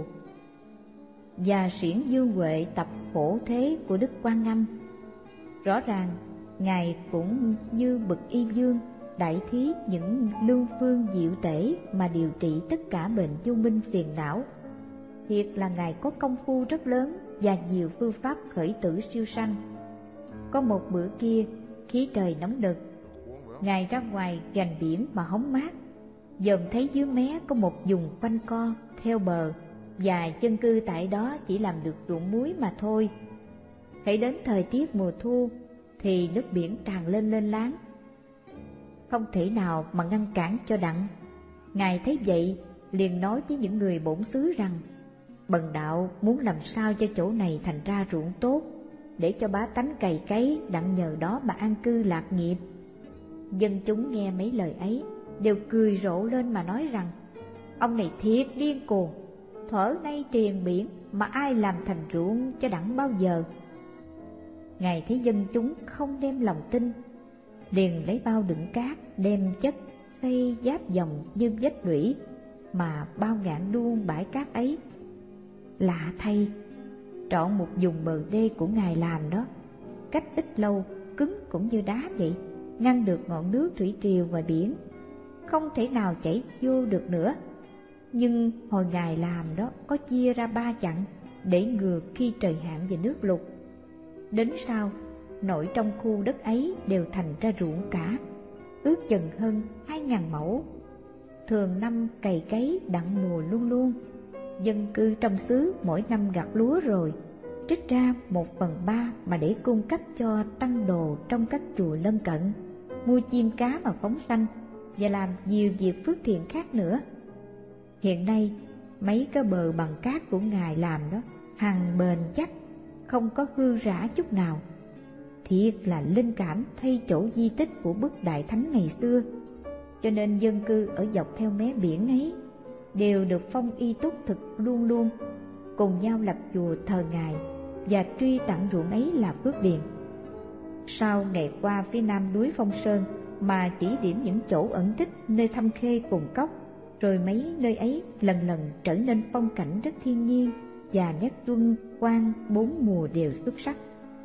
S2: và xiển Dương Huệ tập phổ thế của Đức Quan Âm. Rõ ràng Ngài cũng như bậc y vương đại thí những lương phương diệu tể mà điều trị tất cả bệnh vô minh phiền não. Thiệt là Ngài có công phu rất lớn và nhiều phương pháp khởi tử siêu sanh. Có một bữa kia, khí trời nóng nực, Ngài ra ngoài gành biển mà hóng mát, dòm thấy dưới mé có một vùng quanh co theo bờ, và dân cư tại đó chỉ làm được ruộng muối mà thôi. Hãy đến thời tiết mùa thu thì nước biển tràn lên láng. không thể nào mà ngăn cản cho đặng. Ngài thấy vậy liền nói với những người bổn xứ rằng: bần đạo muốn làm sao cho chỗ này thành ra ruộng tốt, để cho bá tánh cày cấy, đặng nhờ đó mà an cư lạc nghiệp. Dân chúng nghe mấy lời ấy đều cười rộ lên mà nói rằng: ông này thiệt điên cuồng, thuở nay triền biển mà ai làm thành ruộng cho đặng bao giờ. Ngài thấy dân chúng không đem lòng tin, liền lấy bao đựng cát đem chất xây giáp dòng như vách lũy mà bao ngạn đuông bãi cát ấy. Lạ thay, trọn một vùng bờ đê của Ngài làm đó, cách ít lâu cứng cũng như đá vậy, ngăn được ngọn nước thủy triều ngoài biển, không thể nào chảy vô được nữa. Nhưng hồi Ngài làm đó có chia ra 3 chặng để ngừa khi trời hạn và nước lụt. Đến sau, nội trong khu đất ấy đều thành ra ruộng cả, ước chừng hơn 2.000 mẫu. Thường năm cày cấy đặng mùa luôn luôn. Dân cư trong xứ mỗi năm gặt lúa rồi, trích ra 1/3 mà để cung cấp cho tăng đồ trong các chùa lân cận, mua chim cá mà phóng sanh và làm nhiều việc phước thiện khác nữa. Hiện nay mấy cái bờ bằng cát của Ngài làm đó hằng bền chắc, không có hư rã chút nào. Thiệt là linh cảm thay chỗ di tích của bức đại thánh ngày xưa. Cho nên dân cư ở dọc theo mé biển ấy đều được phong y túc thực luôn luôn, cùng nhau lập chùa thờ Ngài và truy tặng ruộng ấy là phước điền. Sau ngày qua phía nam núi Phong Sơn mà chỉ điểm những chỗ ẩn tích nơi thăm khê cùng cốc, rồi mấy nơi ấy lần lần trở nên phong cảnh rất thiên nhiên và nét luân quang 4 mùa đều xuất sắc.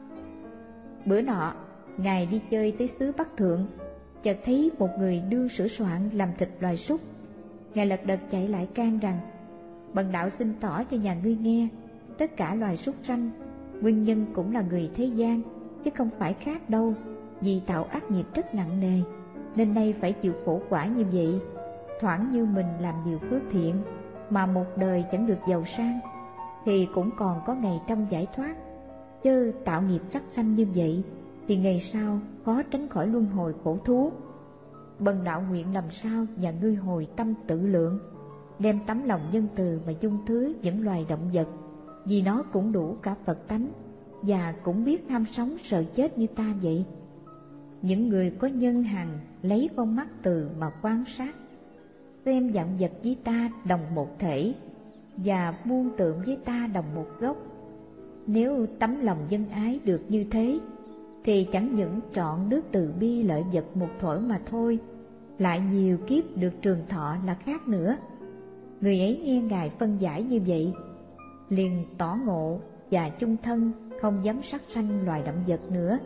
S2: Bữa nọ, Ngài đi chơi tới xứ Bắc Thượng, chợt thấy một người đương sửa soạn làm thịt loài súc. Ngài lật đật chạy lại can rằng: bần đạo xin tỏ cho nhà ngươi nghe, tất cả loài súc sanh nguyên nhân cũng là người thế gian, chứ không phải khác đâu, vì tạo ác nghiệp rất nặng nề, nên nay phải chịu khổ quả như vậy. Thoảng như mình làm nhiều phước thiện mà một đời chẳng được giàu sang, thì cũng còn có ngày trong giải thoát. Chứ tạo nghiệp sắc sanh như vậy thì ngày sau khó tránh khỏi luân hồi khổ thú. Bần đạo nguyện làm sao nhà ngươi hồi tâm tự lượng, đem tấm lòng nhân từ mà dung thứ những loài động vật, vì nó cũng đủ cả Phật tánh và cũng biết ham sống sợ chết như ta vậy. Những người có nhân hằng lấy con mắt từ mà quan sát, xem vạn vật với ta đồng một thể và muôn tượng với ta đồng một gốc. Nếu tấm lòng nhân ái được như thế, thì chẳng những trọn đức từ bi lợi vật một thuở mà thôi, lại nhiều kiếp được trường thọ là khác nữa. Người ấy nghe Ngài phân giải như vậy, liền tỏ ngộ và chung thân, không dám sát sanh loài động vật nữa.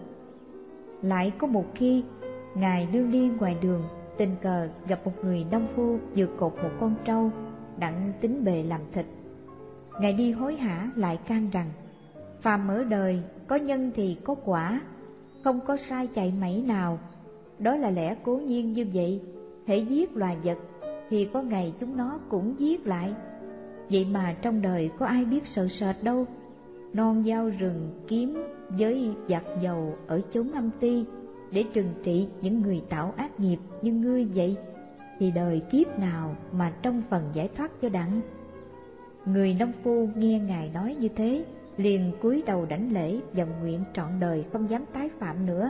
S2: Lại có một khi, Ngài đương đi ngoài đường, tình cờ gặp một người nông phu vừa cột một con trâu, đặng tính bề làm thịt. Ngài đi hối hả lại can rằng: phàm ở đời, có nhân thì có quả, không có sai chạy mảy nào. Đó là lẽ cố nhiên như vậy. Hễ giết loài vật thì có ngày chúng nó cũng giết lại. Vậy mà trong đời có ai biết sợ sệt đâu. Non dao rừng kiếm với giặc dầu ở chốn âm ti để trừng trị những người tạo ác nghiệp như ngươi vậy, thì đời kiếp nào mà trong phần giải thoát cho đặng. Người nông phu nghe Ngài nói như thế, liền cúi đầu đảnh lễ và nguyện trọn đời không dám tái phạm nữa.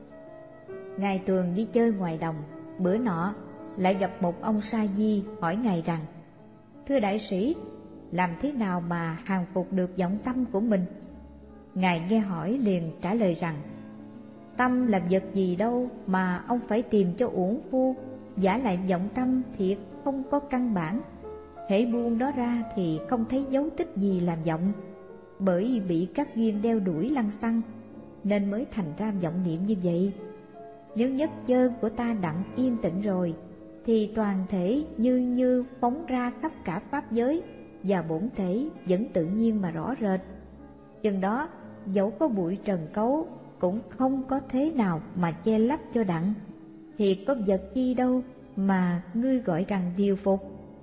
S2: Ngài thường đi chơi ngoài đồng, bữa nọ lại gặp một ông sa di hỏi Ngài rằng: thưa đại sĩ, làm thế nào mà hàng phục được vọng tâm của mình? Ngài nghe hỏi liền trả lời rằng: tâm là vật gì đâu mà ông phải tìm cho uổng phu, giả lại vọng tâm thiệt không có căn bản. Hễ buông đó ra thì không thấy dấu tích gì làm vọng, bởi bị các duyên đeo đuổi lăng xăng nên mới thành ra vọng niệm như vậy. Nếu nhất chân của ta đặng yên tĩnh rồi thì toàn thể như phóng ra khắp cả pháp giới, và bổn thể vẫn tự nhiên mà rõ rệt. Chừng đó dẫu có bụi trần cấu cũng không có thế nào mà che lấp cho đặng, thì có vật chi đâu mà ngươi gọi rằng điều phục.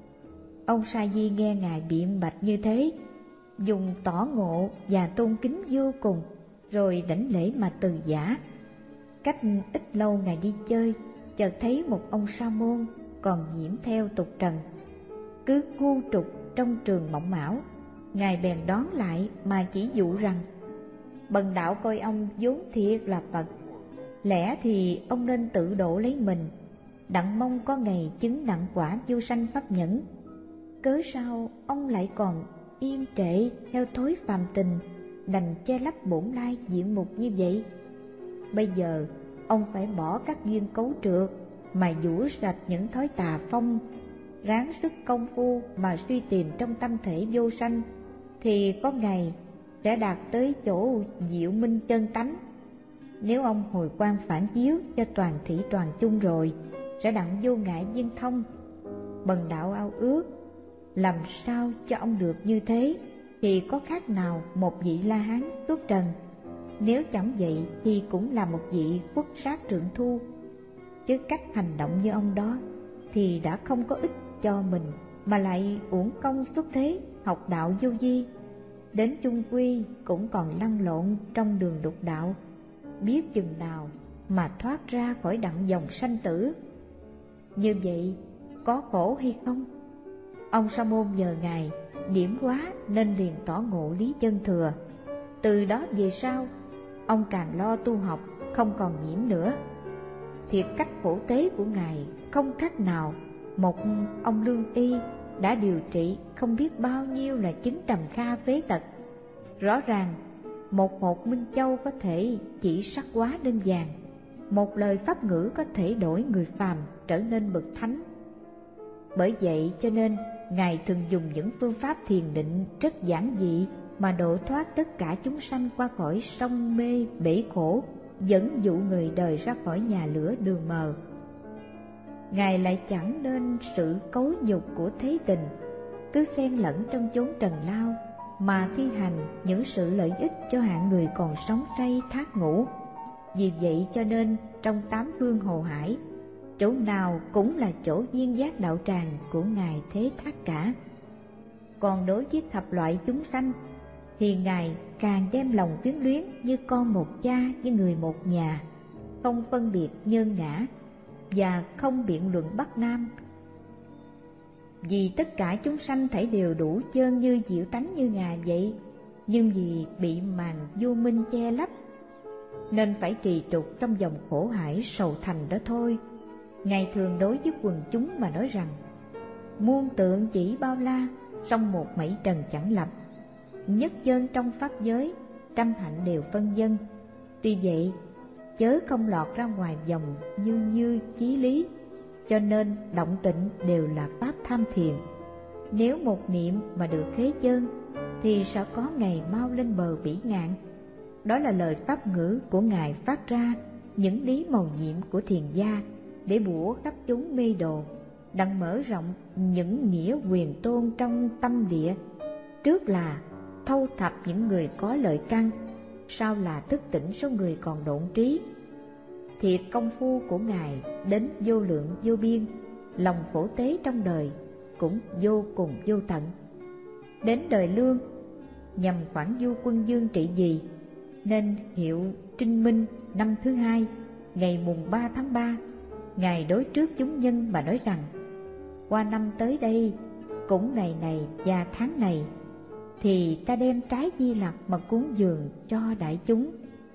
S2: Ông Sa Di nghe Ngài biện bạch như thế, dùng tỏ ngộ và tôn kính vô cùng, rồi đảnh lễ mà từ giả. Cách ít lâu Ngài đi chơi, chợt thấy một ông sa môn còn nhiễm theo tục trần, cứ ngu trục trong trường mộng mão. Ngài bèn đón lại mà chỉ dụ rằng: bần đạo coi ông vốn thiệt là Phật, lẽ thì ông nên tự độ lấy mình, đặng mong có ngày chứng đặng quả vô sanh pháp nhẫn. Cớ sao ông lại còn yên trệ theo thói phàm tình, đành che lấp bổn lai diện mục như vậy? Bây giờ ông phải bỏ các duyên cấu trượt mà vũ sạch những thói tà phong, ráng sức công phu mà suy tìm trong tâm thể vô sanh, thì có ngày sẽ đạt tới chỗ diệu minh chân tánh. Nếu ông hồi quang phản chiếu cho toàn thị toàn chung rồi, sẽ đặng vô ngại viên thông. Bần đạo ao ước làm sao cho ông được như thế, thì có khác nào một vị La Hán xuất trần. Nếu chẳng vậy thì cũng là một vị quốc sát trượng thu. Chứ cách hành động như ông đó thì đã không có ích cho mình, mà lại uổng công xuất thế học đạo vô vi, đến chung quy cũng còn lăn lộn trong đường đục đạo, biết chừng nào mà thoát ra khỏi đặng dòng sanh tử. Như vậy có khổ hay không? Ông sa môn nhờ ngài điểm hóa nên liền tỏ ngộ lý chân thừa. Từ đó về sau, ông càng lo tu học, không còn nhiễm nữa. Thiệt cách phổ tế của ngài không khác nào một ông lương y đã điều trị không biết bao nhiêu là chứng trầm kha phế tật. Rõ ràng một hột minh châu có thể chỉ sắc hóa lên vàng, một lời pháp ngữ có thể đổi người phàm trở nên bậc thánh. Bởi vậy cho nên ngài thường dùng những phương pháp thiền định rất giản dị mà độ thoát tất cả chúng sanh qua khỏi sông mê bể khổ, dẫn dụ người đời ra khỏi nhà lửa đường mờ. Ngài lại chẳng nên sự cấu nhục của thế tình, cứ xen lẫn trong chốn trần lao mà thi hành những sự lợi ích cho hạng người còn sống say thác ngủ. Vì vậy cho nên trong tám phương hồ hải, chỗ nào cũng là chỗ viên giác đạo tràng của ngài Thế Thác cả. Còn đối với thập loại chúng sanh thì ngài càng đem lòng quyến luyến như con một cha với người một nhà, không phân biệt nhân ngã và không biện luận bắc nam. Vì tất cả chúng sanh thảy đều đủ chơn như diệu tánh như ngài vậy, nhưng vì bị màn vô minh che lấp nên phải trì trục trong dòng khổ hải sầu thành đó thôi. Ngài thường đối với quần chúng mà nói rằng: muôn tượng chỉ bao la, song một mảy trần chẳng lập. Nhất chân trong pháp giới, trăm hạnh đều phân dân. Tuy vậy chớ không lọt ra ngoài vòng như chí lý, cho nên động tịnh đều là pháp tham thiền. Nếu một niệm mà được khế chân thì sẽ có ngày mau lên bờ vĩ ngạn. Đó là lời pháp ngữ của ngài phát ra những lý mầu nhiệm của thiền gia, để bủa khắp chúng mê đồ, đặng mở rộng những nghĩa quyền tôn trong tâm địa. Trước là thâu thập những người có lợi căn, sau là thức tỉnh số người còn độn trí. Thiệt công phu của ngài đến vô lượng vô biên, lòng phổ tế trong đời cũng vô cùng vô tận. Đến đời Lương, nhằm khoảng du quân dương trị vì, nên hiệu Trinh Minh năm thứ hai, ngày mùng 3 tháng 3, ngài đối trước chúng nhân mà nói rằng: qua năm tới đây, cũng ngày này và tháng này, thì ta đem trái di lặc mà cúng dường cho đại chúng.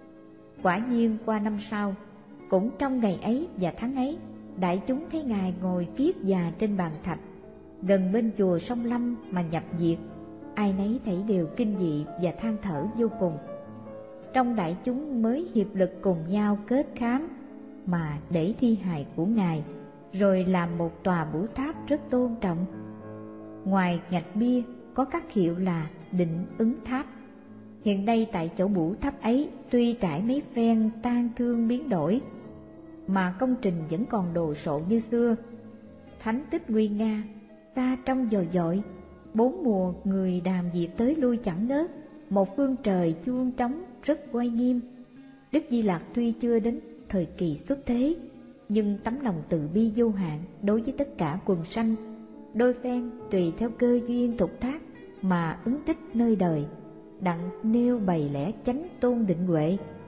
S2: Quả nhiên qua năm sau, cũng trong ngày ấy và tháng ấy, đại chúng thấy ngài ngồi kiết già trên bàn thạch gần bên chùa Sông Lâm mà nhập diệt. Ai nấy thảy đều kinh dị và than thở vô cùng. Trong đại chúng mới hiệp lực cùng nhau kết khám mà để thi hài của ngài, rồi làm một tòa bửu tháp rất tôn trọng. Ngoài ngạch bia có các hiệu là Định Ứng Tháp. Hiện nay tại chỗ bửu tháp ấy, tuy trải mấy phen tang thương biến đổi, mà công trình vẫn còn đồ sộ như xưa. Thánh tích nguy nga, ta trong dồi dội, bốn mùa người đàm diệt tới lui chẳng ngớt, một phương trời chuông trống rất uy nghiêm. Đức Di Lặc tuy chưa đến thời kỳ xuất thế, nhưng tấm lòng từ bi vô hạn đối với tất cả quần sanh, đôi phen tùy theo cơ duyên thuộc thác mà ứng tích nơi đời, đặng nêu bày lẽ chánh tôn định huệ.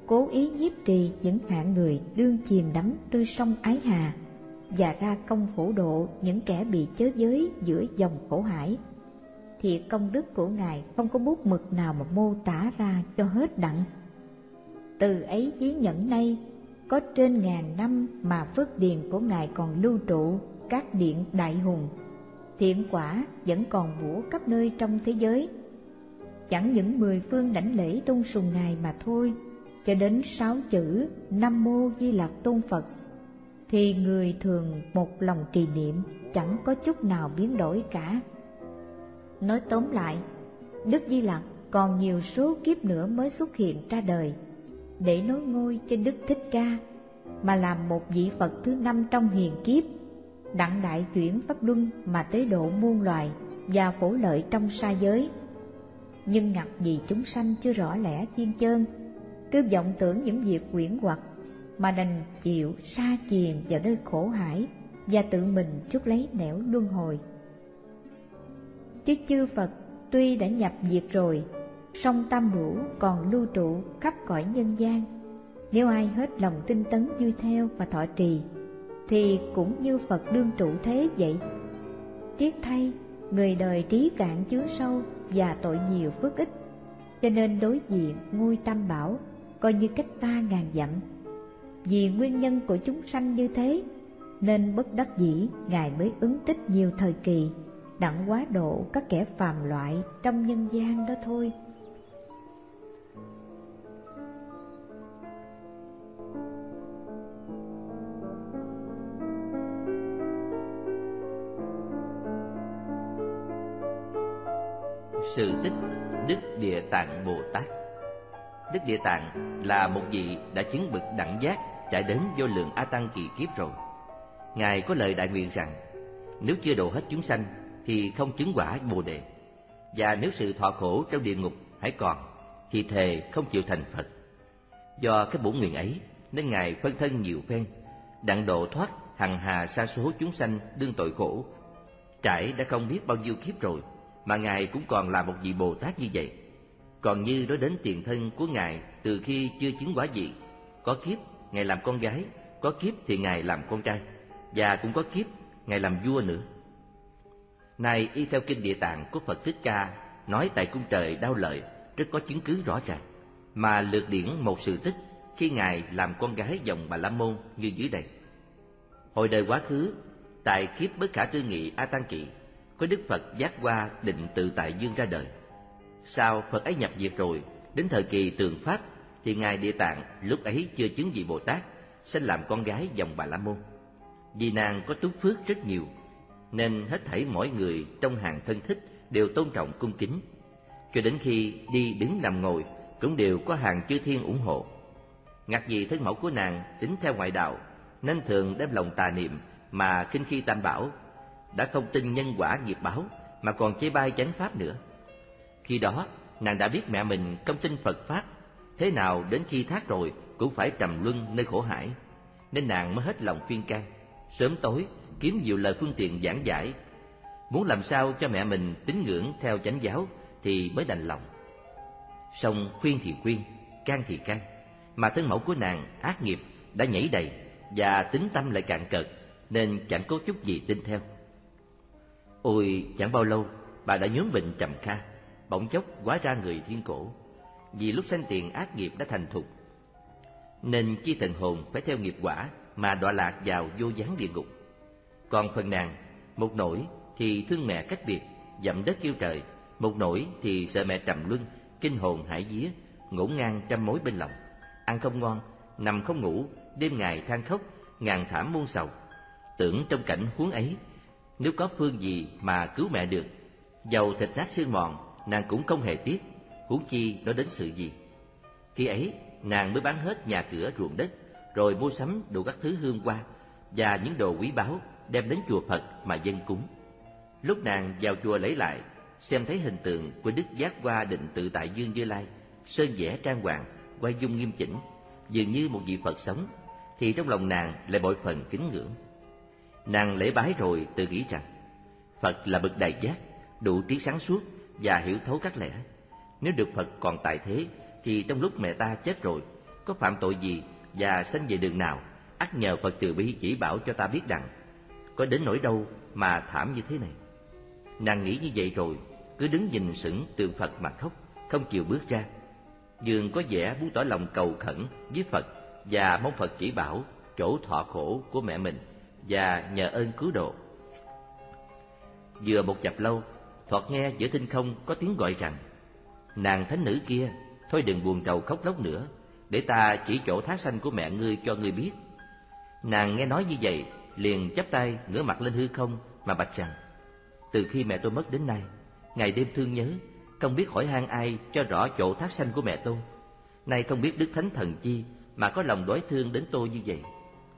S2: cố ý nhiếp trì những hạng người đương chìm đắm nơi sông ái hà, và ra công phổ độ những kẻ bị chớ giới giữa dòng khổ hải, thì công đức của Ngài không có bút mực nào mà mô tả ra cho hết đặng. Từ ấy chí nhẫn nay, có trên 1000 năm mà phước điền của Ngài còn lưu trụ các điện đại hùng, thiện quả vẫn còn vũ khắp nơi trong thế giới. Chẳng những 10 phương đảnh lễ tôn sùng Ngài mà thôi, cho đến 6 chữ Nam Mô Di Lặc Tôn Phật, thì người thường một lòng trì niệm, chẳng có chút nào biến đổi cả. Nói tóm lại, Đức Di Lặc còn nhiều số kiếp nữa mới xuất hiện ra đời, để nối ngôi trên Đức Thích Ca, mà làm một vị Phật thứ 5 trong hiền kiếp, đặng đại chuyển pháp luân mà tế độ muôn loài và phổ lợi trong sa giới. Nhưng ngặt vì chúng sanh chưa rõ lẽ thiên chân, cứ vọng tưởng những việc quyển hoặc, mà đành chịu sa chìm vào nơi khổ hải và tự mình chuốc lấy nẻo luân hồi. Chứ chư Phật tuy đã nhập diệt rồi, song tam hữu còn lưu trụ khắp cõi nhân gian. Nếu ai hết lòng tinh tấn vui theo và thọ trì, thì cũng như Phật đương trụ thế vậy. Tiếc thay, người đời trí cạn chứa sâu và tội nhiều phước ít, cho nên đối diện ngôi tam bảo coi như cách ta ngàn dặm. Vì nguyên nhân của chúng sanh như thế, nên bất đắc dĩ Ngài mới ứng tích nhiều thời kỳ, đặng hóa độ các kẻ phàm loại trong nhân gian đó thôi.
S3: Sự tích Đức Địa Tạng Bồ Tát. Đức Địa Tạng là một vị đã chứng bậc đẳng giác, trải đến vô lượng A Tăng kỳ kiếp rồi. Ngài có lời đại nguyện rằng, nếu chưa độ hết chúng sanh thì không chứng quả Bồ Đề, và nếu sự thọ khổ trong địa ngục hãy còn, thì thề không chịu thành Phật. Do cái bổn nguyện ấy nên Ngài phân thân nhiều phen, đặng độ thoát hằng hà sa số chúng sanh đương tội khổ. Trải đã không biết bao nhiêu kiếp rồi, mà Ngài cũng còn là một vị Bồ Tát như vậy. Còn như nói đến tiền thân của Ngài từ khi chưa chứng quả vị, có kiếp Ngài làm con gái, có kiếp thì Ngài làm con trai, và cũng có kiếp Ngài làm vua nữa. Nay y theo kinh Địa Tạng của Phật Thích Ca nói tại cung trời Đao Lợi rất có chứng cứ rõ ràng, mà lược điển một sự tích khi Ngài làm con gái dòng Bà La Môn như dưới đây. Hồi đời quá khứ, tại kiếp bất khả tư nghị A Tăng Kỳ, có Đức Phật giác hoa Định Tự Tại Dương ra đời. Sau Phật ấy nhập diệt rồi, đến thời kỳ tường pháp thì Ngài Địa Tạng lúc ấy chưa chứng vị Bồ Tát, sinh làm con gái dòng Bà La Môn. Vì nàng có túc phước rất nhiều, nên hết thảy mọi người trong hàng thân thích đều tôn trọng cung kính. Cho đến khi đi đứng nằm ngồi cũng đều có hàng chư thiên ủng hộ. Ngặt vì thân mẫu của nàng tính theo ngoại đạo, nên thường đem lòng tà niệm mà khinh khi tam bảo, đã không tin nhân quả nghiệp báo mà còn chê bai chánh pháp nữa. Khi đó nàng đã biết mẹ mình không tin Phật pháp, thế nào đến khi thác rồi cũng phải trầm luân nơi khổ hải, nên nàng mới hết lòng khuyên can, sớm tối kiếm nhiều lời phương tiện giảng giải, muốn làm sao cho mẹ mình tín ngưỡng theo chánh giáo thì mới đành lòng. Song khuyên thì khuyên, can thì can, mà thân mẫu của nàng ác nghiệp đã nhảy đầy và tính tâm lại cạn cợt, nên chẳng có chút gì tin theo. Ôi, chẳng bao lâu bà đã nhóm bệnh trầm kha, bỗng chốc hóa ra người thiên cổ. Vì lúc sanh tiền ác nghiệp đã thành thục, nên chi thần hồn phải theo nghiệp quả mà đọa lạc vào vô gián địa ngục. Còn phần nàng, một nỗi thì thương mẹ cách biệt, dậm đất kêu trời, một nỗi thì sợ mẹ trầm luân, kinh hồn hải vía, ngổn ngang trăm mối bên lòng, ăn không ngon, nằm không ngủ, đêm ngày than khóc, ngàn thảm muôn sầu. Tưởng trong cảnh huống ấy, nếu có phương gì mà cứu mẹ được, dầu thịt nát xương mòn, nàng cũng không hề tiếc, huống chi nói đến sự gì. Khi ấy nàng mới bán hết nhà cửa ruộng đất, rồi mua sắm đủ các thứ hương hoa và những đồ quý báu đem đến chùa Phật mà dâng cúng. Lúc nàng vào chùa lấy lại, xem thấy hình tượng của Đức Giác Hoa Định Tự Tại Dương Như Lai, sơn vẽ trang hoàng, quay dung nghiêm chỉnh, dường như một vị Phật sống, thì trong lòng nàng lại bội phần kính ngưỡng. Nàng lễ bái rồi tự nghĩ rằng Phật là bậc đại giác, đủ trí sáng suốt và hiểu thấu các lẽ. Nếu được Phật còn tại thế, thì trong lúc mẹ ta chết rồi, có phạm tội gì và sanh về đường nào, ắt nhờ Phật từ bi chỉ bảo cho ta biết rằng có đến nỗi đâu mà thảm như thế này. Nàng nghĩ như vậy rồi cứ đứng nhìn sững tượng Phật mà khóc, không chịu bước ra. Dường có vẻ muốn tỏ lòng cầu khẩn với Phật và mong Phật chỉ bảo chỗ thọ khổ của mẹ mình và nhờ ơn cứu độ. Vừa một chập lâu, thoạt nghe giữa thinh không có tiếng gọi rằng: "Nàng thánh nữ kia, thôi đừng buồn rầu khóc lóc nữa, để ta chỉ chỗ thác sanh của mẹ ngươi cho ngươi biết." Nàng nghe nói như vậy, liền chắp tay ngửa mặt lên hư không mà bạch rằng: "Từ khi mẹ tôi mất đến nay, ngày đêm thương nhớ, không biết hỏi han ai cho rõ chỗ thác sanh của mẹ tôi. Nay không biết đức thánh thần chi mà có lòng đói thương đến tôi như vậy."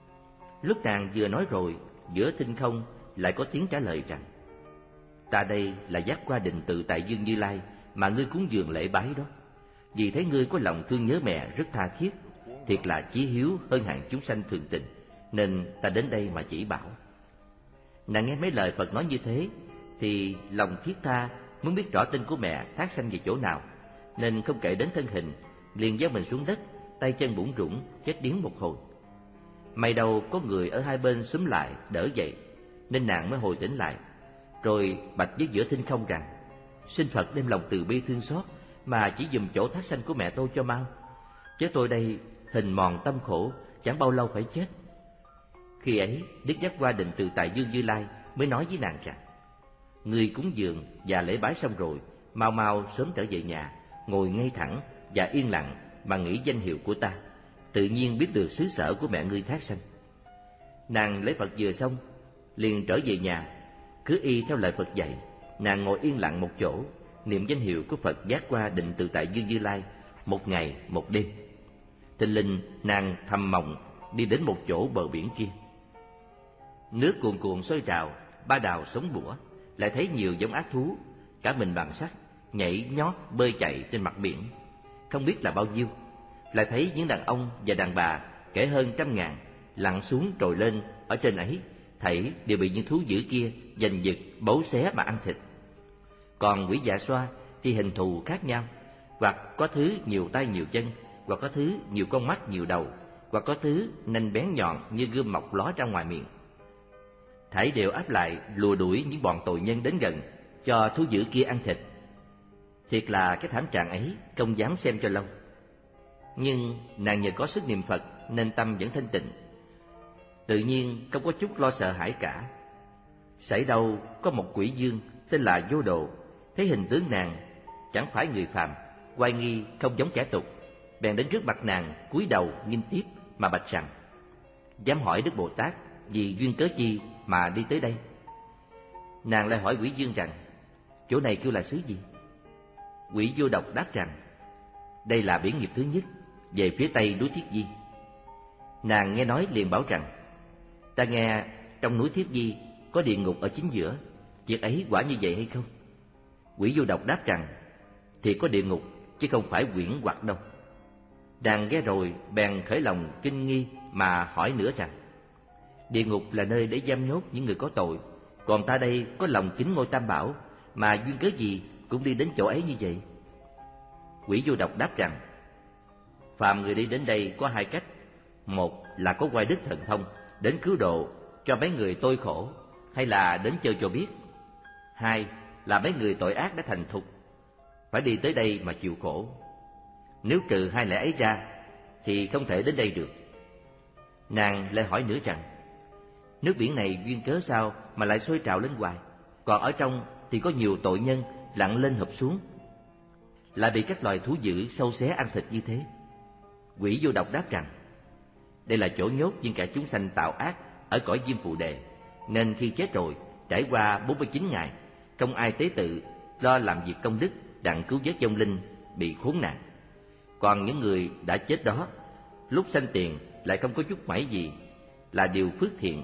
S3: Lúc nàng vừa nói rồi, giữa thinh không lại có tiếng trả lời rằng: "Ta đây là giác qua định tự tại Dương Như Lai mà ngươi cúng dường lễ bái đó. Vì thấy ngươi có lòng thương nhớ mẹ rất tha thiết, thiệt là chí hiếu hơn hạng chúng sanh thường tình, nên ta đến đây mà chỉ bảo." Nàng nghe mấy lời Phật nói như thế thì lòng thiết tha muốn biết rõ tên của mẹ thác sanh về chỗ nào, nên không kể đến thân hình, liền gieo mình xuống đất, tay chân bủn rủn, chết điếng một hồi. May đâu có người ở hai bên xúm lại đỡ dậy, nên nàng mới hồi tỉnh lại, rồi bạch với giữa thinh không rằng: "Xin Phật đem lòng từ bi thương xót mà chỉ dùm chỗ thác sanh của mẹ tôi cho mau, chứ tôi đây hình mòn tâm khổ, chẳng bao lâu phải chết." Khi ấy, Đức Giác Qua Định Tự Tại Dương Như Lai mới nói với nàng rằng: "Ngươi cúng dường và lễ bái xong rồi, mau mau sớm trở về nhà, ngồi ngay thẳng và yên lặng mà nghĩ danh hiệu của ta, tự nhiên biết được xứ sở của mẹ ngươi thác sanh." Nàng lễ Phật vừa xong, liền trở về nhà, cứ y theo lời Phật dạy. Nàng ngồi yên lặng một chỗ, niệm danh hiệu của Phật Giác Qua Định Tự Tại Dương Như Lai một ngày một đêm. Thình lình nàng thầm mộng đi đến một chỗ bờ biển kia. Nước cuồn cuộn sôi trào, ba đào sống bủa, lại thấy nhiều giống ác thú, cả mình bằng sắt, nhảy nhót bơi chạy trên mặt biển, không biết là bao nhiêu. Lại thấy những đàn ông và đàn bà kể hơn 100.000 lặn xuống trồi lên ở trên ấy, thảy đều bị những thú dữ kia giành giật bấu xé mà ăn thịt. Còn quỷ dạ xoa thì hình thù khác nhau, hoặc có thứ nhiều tay nhiều chân, hoặc có thứ nhiều con mắt nhiều đầu, hoặc có thứ nanh bén nhọn như gươm mọc ló ra ngoài miệng. Thảy đều áp lại lùa đuổi những bọn tội nhân đến gần, cho thú dữ kia ăn thịt. Thiệt là cái thảm trạng ấy không dám xem cho lâu. Nhưng nàng nhờ có sức niệm Phật nên tâm vẫn thanh tịnh, tự nhiên không có chút lo sợ hãi cả. Xảy đâu có một quỷ dương tên là Vô Độ, thấy hình tướng nàng chẳng phải người phàm, oai nghi không giống kẻ tục, bèn đến trước mặt nàng cúi đầu nghinh tiếp mà bạch rằng: "Dám hỏi Đức Bồ Tát vì duyên cớ chi mà đi tới đây?" Nàng lại hỏi quỷ dương rằng: "Chỗ này kêu là xứ gì?" Quỷ Vô Độc đáp rằng: "Đây là biển nghiệp thứ nhất, về phía tây núi Thiết Di." Nàng nghe nói liền bảo rằng: "Ta nghe trong núi Thiết Di có địa ngục ở chính giữa, việc ấy quả như vậy hay không?" Quỷ Vô Độc đáp rằng: "Thì có địa ngục chứ không phải quyển hoặc đâu." Nàng nghe rồi bèn khởi lòng kinh nghi mà hỏi nữa rằng: "Địa ngục là nơi để giam nhốt những người có tội, còn ta đây có lòng kính ngôi Tam Bảo, mà duyên cớ gì cũng đi đến chỗ ấy như vậy?" Quỷ Vô Độc đáp rằng: "Phàm người đi đến đây có hai cách: một là có oai đức thần thông đến cứu độ cho mấy người tôi khổ, hay là đến chơi cho biết; hai là mấy người tội ác đã thành thục, phải đi tới đây mà chịu khổ. Nếu trừ hai lẽ ấy ra thì không thể đến đây được." Nàng lại hỏi nữa rằng: "Nước biển này duyên cớ sao mà lại sôi trào lên hoài, còn ở trong thì có nhiều tội nhân lặn lên hợp xuống, lại bị các loài thú dữ sâu xé ăn thịt như thế?" Quỷ Vô Độc đáp rằng: "Đây là chỗ nhốt những kẻ chúng sanh tạo ác ở cõi Diêm Phù Đề, nên khi chết rồi, trải qua 49 ngày, không ai tế tự lo làm việc công đức đặng cứu vớt vong linh bị khốn nạn. Còn những người đã chết đó, lúc sanh tiền lại không có chút mảy gì, là điều phước thiện.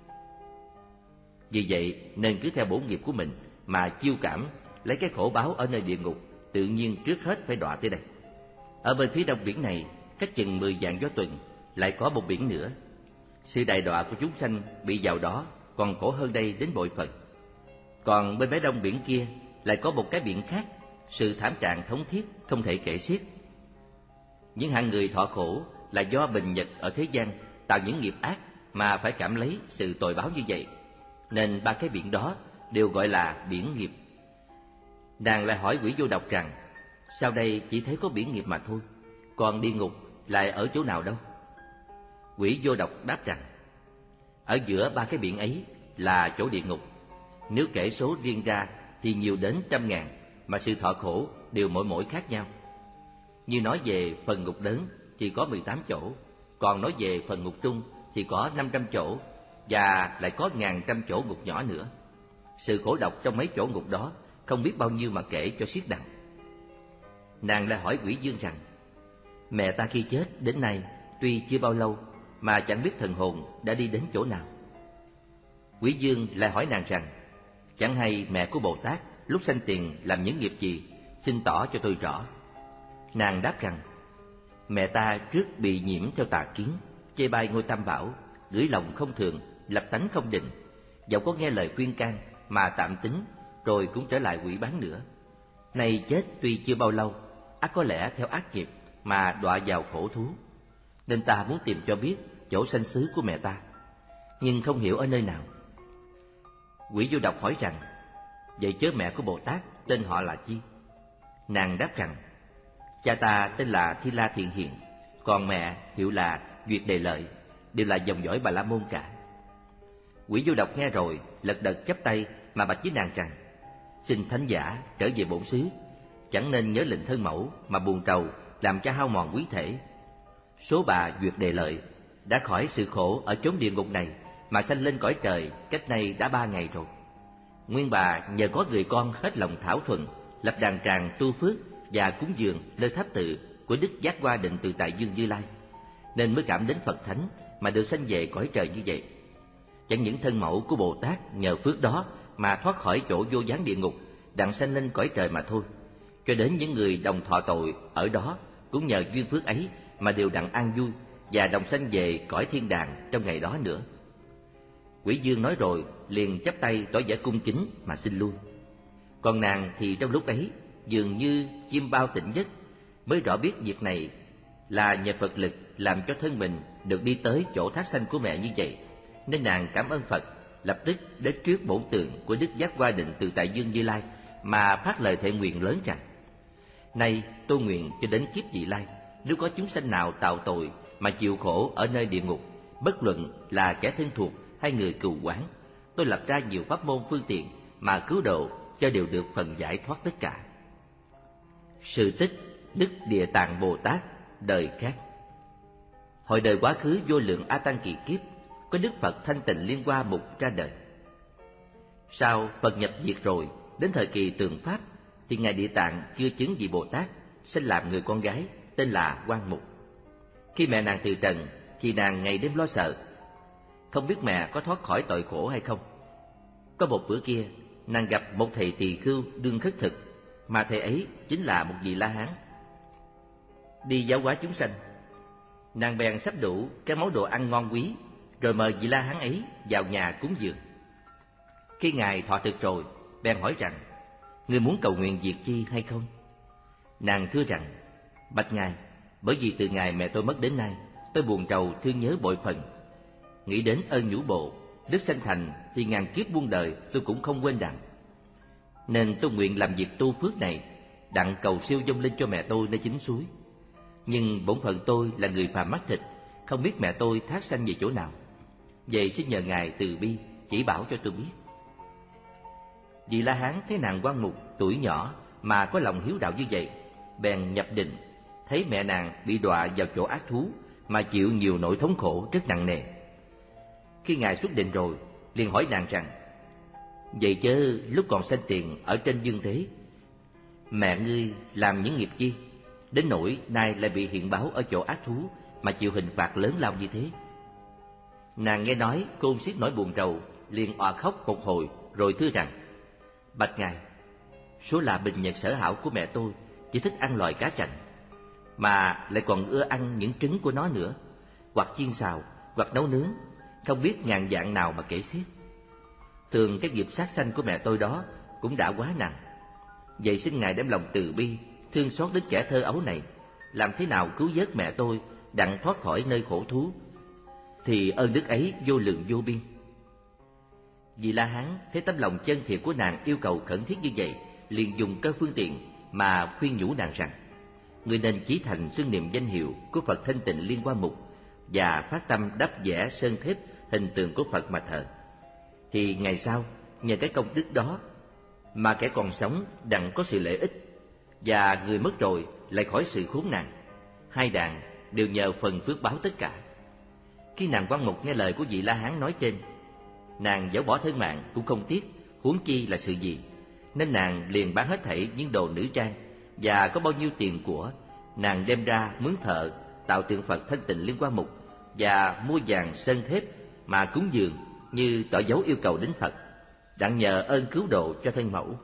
S3: Vì vậy nên cứ theo bổn nghiệp của mình mà chiêu cảm lấy cái khổ báo ở nơi địa ngục, tự nhiên trước hết phải đọa tới đây. Ở bên phía đông biển này, cách chừng 10 vạn gió tuần, lại có một biển nữa. Sự đại đọa của chúng sanh bị vào đó còn khổ hơn đây đến bội phần. Còn bên bãi đông biển kia lại có một cái biển khác, sự thảm trạng thống thiết không thể kể xiết. Những hạng người thọ khổ là do bình nhật ở thế gian tạo những nghiệp ác mà phải cảm lấy sự tội báo như vậy, nên ba cái biển đó đều gọi là biển nghiệp. Nàng lại hỏi quỷ vô độc rằng, sau đây chỉ thấy có biển nghiệp mà thôi, còn địa ngục lại ở chỗ nào đâu? Quỷ vô độc đáp rằng, ở giữa ba cái biển ấy là chỗ địa ngục. Nếu kể số riêng ra thì nhiều đến 100.000, mà sự thọ khổ đều mỗi khác nhau. Như nói về phần ngục lớn thì có 18 chỗ, còn nói về phần ngục trung thì có 500 chỗ, và lại có 1.000 chỗ ngục nhỏ nữa. Sự khổ độc trong mấy chỗ ngục đó không biết bao nhiêu mà kể cho xiết đằng. Nàng lại hỏi quỷ dương rằng, mẹ ta khi chết đến nay tuy chưa bao lâu mà chẳng biết thần hồn đã đi đến chỗ nào. Quỷ dương lại hỏi nàng rằng, chẳng hay mẹ của Bồ Tát lúc sanh tiền làm những nghiệp gì, xin tỏ cho tôi rõ. Nàng đáp rằng, mẹ ta trước bị nhiễm theo tà kiến, chê bai ngôi Tam Bảo, gửi lòng không thường, lập tánh không định, dẫu có nghe lời khuyên can mà tạm tính, rồi cũng trở lại quỷ bán nữa. Nay chết tuy chưa bao lâu, ắt có lẽ theo ác nghiệp mà đọa vào khổ thú, nên ta muốn tìm cho biết chỗ sanh xứ của mẹ ta, nhưng không hiểu ở nơi nào. Quỷ vô độc hỏi rằng, vậy chớ mẹ của Bồ Tát tên họ là chi? Nàng đáp rằng, cha ta tên là Thi La Thiện Hiện, còn mẹ hiệu là Duyệt Đề Lợi, đều là dòng dõi Bà La Môn cả. Quỷ vô độc nghe rồi lật đật chắp tay mà bạch với nàng rằng, xin thánh giả trở về bổn xứ, chẳng nên nhớ lệnh thân mẫu mà buồn trầu làm cho hao mòn quý thể. Số bà Duyệt Đề Lợi đã khỏi sự khổ ở chốn địa ngục này mà sanh lên cõi trời cách nay đã 3 ngày rồi. Nguyên bà nhờ có người con hết lòng thảo thuận, lập đàn tràng tu phước và cúng dường nơi tháp tự của Đức Giác Hoa Định Tự Tại Dương Như Lai, nên mới cảm đến Phật Thánh mà được sanh về cõi trời như vậy. Chẳng những thân mẫu của Bồ Tát nhờ phước đó mà thoát khỏi chỗ vô gián địa ngục, đặng sanh lên cõi trời mà thôi, cho đến những người đồng thọ tội ở đó cũng nhờ duyên phước ấy mà đều đặng an vui và đồng sanh về cõi thiên đàng trong ngày đó nữa. Quỷ dương nói rồi liền chắp tay tỏ vẻ cung kính mà xin lui. Còn nàng thì trong lúc ấy dường như chim bao tỉnh giấc, mới rõ biết việc này là nhờ Phật lực làm cho thân mình được đi tới chỗ thác sanh của mẹ như vậy, nên nàng cảm ơn Phật, lập tức đến trước bổn tượng của Đức Giác Hoa Định Tự Tại Dương Như Lai mà phát lời thệ nguyện lớn rằng, nay tôi nguyện cho đến kiếp vị lai, nếu có chúng sanh nào tạo tội mà chịu khổ ở nơi địa ngục, bất luận là kẻ thân thuộc hay người cừu quán, tôi lập ra nhiều pháp môn phương tiện mà cứu độ cho đều được phần giải thoát tất cả. Sự tích Đức Địa Tạng Bồ Tát đời khác. Hồi đời quá khứ vô lượng A Tăng kỳ kiếp, có Đức Phật Thanh Tịnh Liên Hoa Mục ra đời. Sau Phật nhập diệt rồi, đến thời kỳ Tường Pháp thì ngài Địa Tạng chưa chứng vị Bồ Tát, sinh làm người con gái tên là Quan Mục. Khi mẹ nàng từ trần thì nàng ngày đêm lo sợ, không biết mẹ có thoát khỏi tội khổ hay không. Có một bữa kia, nàng gặp một thầy tỳ khưu đương khất thực, mà thầy ấy chính là một vị La Hán đi giáo hóa chúng sanh. Nàng bèn sắp đủ cái món đồ ăn ngon quý, rồi mời vị La Hán ấy vào nhà cúng dường. Khi ngài thọ thực rồi, bèn hỏi rằng, người muốn cầu nguyện việc chi hay không? Nàng thưa rằng, bạch ngài, bởi vì từ ngày mẹ tôi mất đến nay, tôi buồn trầu thương nhớ bội phần, nghĩ đến ơn nhũ bộ, đức sanh thành thì ngàn kiếp muôn đời tôi cũng không quên đặng. Nên tôi nguyện làm việc tu phước này, đặng cầu siêu vong linh cho mẹ tôi nơi chính suối. Nhưng bổn phận tôi là người phàm mắt thịt, không biết mẹ tôi thác sanh về chỗ nào. Vậy xin nhờ ngài từ bi chỉ bảo cho tôi biết. Vị La Hán thấy nàng Quan Mục tuổi nhỏ mà có lòng hiếu đạo như vậy, bèn nhập định, thấy mẹ nàng bị đọa vào chỗ ác thú mà chịu nhiều nỗi thống khổ rất nặng nề. Khi ngài xuất định rồi, liền hỏi nàng rằng, vậy chớ lúc còn sanh tiền ở trên dương thế, mẹ ngươi làm những nghiệp chi, đến nỗi nay lại bị hiện báo ở chỗ ác thú mà chịu hình phạt lớn lao như thế? Nàng nghe nói khôn xiết nỗi buồn rầu, liền òa khóc một hồi rồi thưa rằng, bạch ngài, số là bình nhật sở hảo của mẹ tôi chỉ thích ăn loài cá trành, mà lại còn ưa ăn những trứng của nó nữa, hoặc chiên xào hoặc nấu nướng, không biết ngàn dạng nào mà kể xiết. Thường cái nghiệp sát sanh của mẹ tôi đó cũng đã quá nặng. Vậy xin ngài đem lòng từ bi thương xót đến kẻ thơ ấu này, làm thế nào cứu vớt mẹ tôi đặng thoát khỏi nơi khổ thú, thì ơn đức ấy vô lượng vô biên. Vì La Hán thấy tấm lòng chân thiện của nàng yêu cầu khẩn thiết như vậy, liền dùng các phương tiện mà khuyên nhủ nàng rằng: người nên chí thành xưng niệm danh hiệu của Phật Thanh Tịnh Liên Hoa Mục và phát tâm đắp vẽ sơn thép hình tượng của Phật mà thờ, thì ngày sau nhờ cái công đức đó mà kẻ còn sống đặng có sự lợi ích, và người mất rồi lại khỏi sự khốn nạn. Hai đàn đều nhờ phần phước báo tất cả. Khi nàng Quan Mục nghe lời của vị La Hán nói trên, nàng dẫu bỏ thân mạng cũng không tiếc, huống chi là sự gì, nên nàng liền bán hết thảy những đồ nữ trang, và có bao nhiêu tiền của nàng đem ra mướn thợ tạo tượng Phật Thanh Tịnh Liên Hoa Mục và mua vàng sơn thép mà cúng dường như tỏ dấu yêu cầu đến Phật, đặng nhờ ơn cứu độ cho thân mẫu.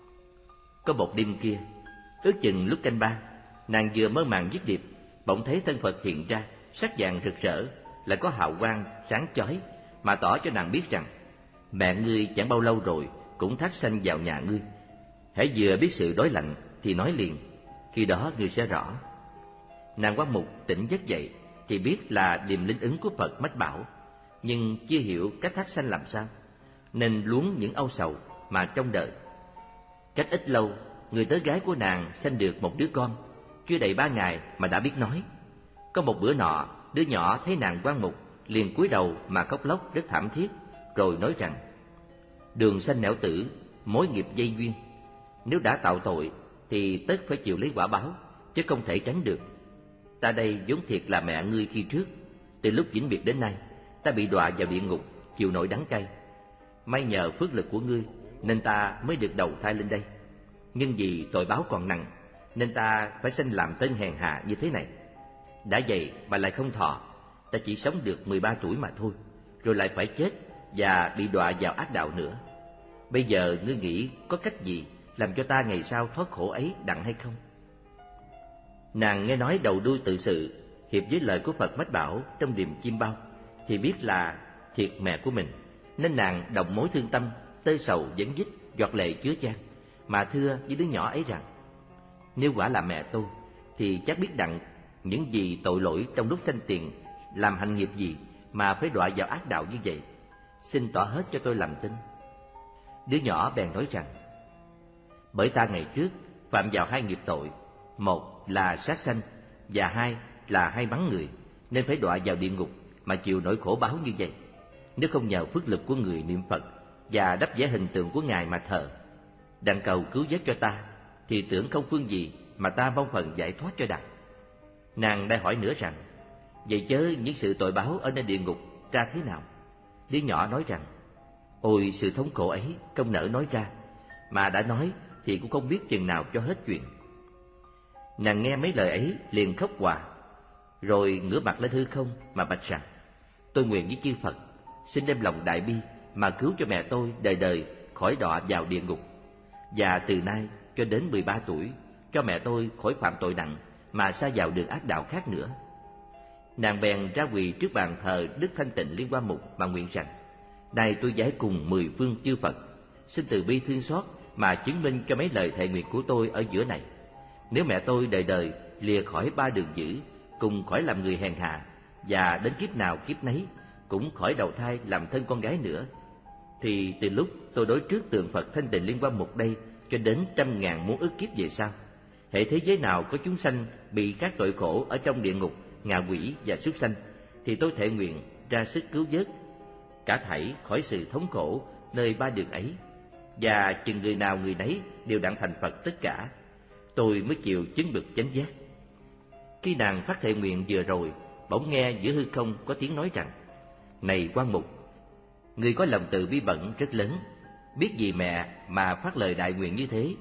S3: Có một đêm kia, ước chừng lúc canh ba, nàng vừa mơ màng giấc điệp, bỗng thấy thân Phật hiện ra, sắc vàng rực rỡ, lại có hào quang sáng chói, mà tỏ cho nàng biết rằng mẹ ngươi chẳng bao lâu rồi cũng thác sanh vào nhà ngươi. Hãy vừa biết sự đói lạnh thì nói liền, khi đó ngươi sẽ rõ. Nàng Quan Mục tỉnh giấc dậy thì biết là điềm linh ứng của Phật mách bảo, nhưng chưa hiểu cách thác sanh làm sao, nên luống những âu sầu mà trông đợi. Cách ít lâu, người tới gái của nàng sanh được một đứa con, chưa đầy 3 ngày mà đã biết nói. Có một bữa nọ, đứa nhỏ thấy nàng Quan Mục liền cúi đầu mà khóc lóc rất thảm thiết, rồi nói rằng: đường sanh nẻo tử, mối nghiệp dây duyên, nếu đã tạo tội thì tất phải chịu lấy quả báo, chứ không thể tránh được. Ta đây vốn thiệt là mẹ ngươi khi trước, từ lúc vĩnh biệt đến nay, ta bị đọa vào địa ngục chịu nỗi đắng cay. May nhờ phước lực của ngươi nên ta mới được đầu thai lên đây, nhưng vì tội báo còn nặng nên ta phải sanh làm tên hèn hạ như thế này. Đã vậy mà lại không thọ, ta chỉ sống được 13 tuổi mà thôi, rồi lại phải chết và bị đọa vào ác đạo nữa. Bây giờ ngươi nghĩ có cách gì làm cho ta ngày sau thoát khổ ấy đặng hay không? Nàng nghe nói đầu đuôi tự sự hiệp với lời của Phật mách bảo trong điềm chim bao, thì biết là thiệt mẹ của mình, nên nàng đồng mối thương tâm, tơ sầu vấn vít, giọt lệ chứa chan, mà thưa với đứa nhỏ ấy rằng: nếu quả là mẹ tôi thì chắc biết đặng những gì tội lỗi trong lúc sanh tiền, làm hành nghiệp gì mà phải đọa vào ác đạo như vậy. Xin tỏ hết cho tôi làm tin. Đứa nhỏ bèn nói rằng: bởi ta ngày trước phạm vào 2 nghiệp tội, một là sát sanh và 2 là hay bắn người, nên phải đọa vào địa ngục mà chịu nỗi khổ báo như vậy. Nếu không nhờ phước lực của người niệm Phật và đắp vẽ hình tượng của Ngài mà thờ, đặng cầu cứu vớt cho ta, thì tưởng không phương gì mà ta mong phần giải thoát cho đặng. Nàng đã hỏi nữa rằng: vậy chớ những sự tội báo ở nơi địa ngục ra thế nào? Đứa nhỏ nói rằng: ôi sự thống khổ ấy không nỡ nói ra, mà đã nói thì cũng không biết chừng nào cho hết chuyện. Nàng nghe mấy lời ấy liền khóc òa, rồi ngửa mặt lên hư không mà bạch rằng: tôi nguyện với chư Phật xin đem lòng đại bi mà cứu cho mẹ tôi đời đời khỏi đọa vào địa ngục, và từ nay cho đến 13 tuổi cho mẹ tôi khỏi phạm tội nặng mà sa vào đường ác đạo khác nữa. Nàng bèn ra quỳ trước bàn thờ Đức Thanh Tịnh Liên Hoa Mục mà nguyện rằng: nay tôi giải cùng 10 phương chư Phật, xin từ bi thương xót mà chứng minh cho mấy lời thệ nguyện của tôi ở giữa này. Nếu mẹ tôi đời đời lìa khỏi 3 đường dữ, cùng khỏi làm người hèn hạ, và đến kiếp nào kiếp nấy cũng khỏi đầu thai làm thân con gái nữa, thì từ lúc tôi đối trước tượng Phật Thanh Tịnh Liên Hoa Mục đây cho đến 100.000 muôn ức kiếp về sau, hễ thế giới nào có chúng sanh bị các tội khổ ở trong địa ngục, ngạ quỷ và súc sanh, thì tôi thệ nguyện ra sức cứu vớt cả thảy khỏi sự thống khổ nơi 3 đường ấy, và chừng người nào người nấy đều đặng thành Phật tất cả, tôi mới chịu chứng bực chánh giác. Khi nàng phát thệ nguyện vừa rồi, bỗng nghe giữa hư không có tiếng nói rằng: này Quan Mục, người có lòng từ bi bẩn rất lớn, biết vì mẹ mà phát lời đại nguyện như thế.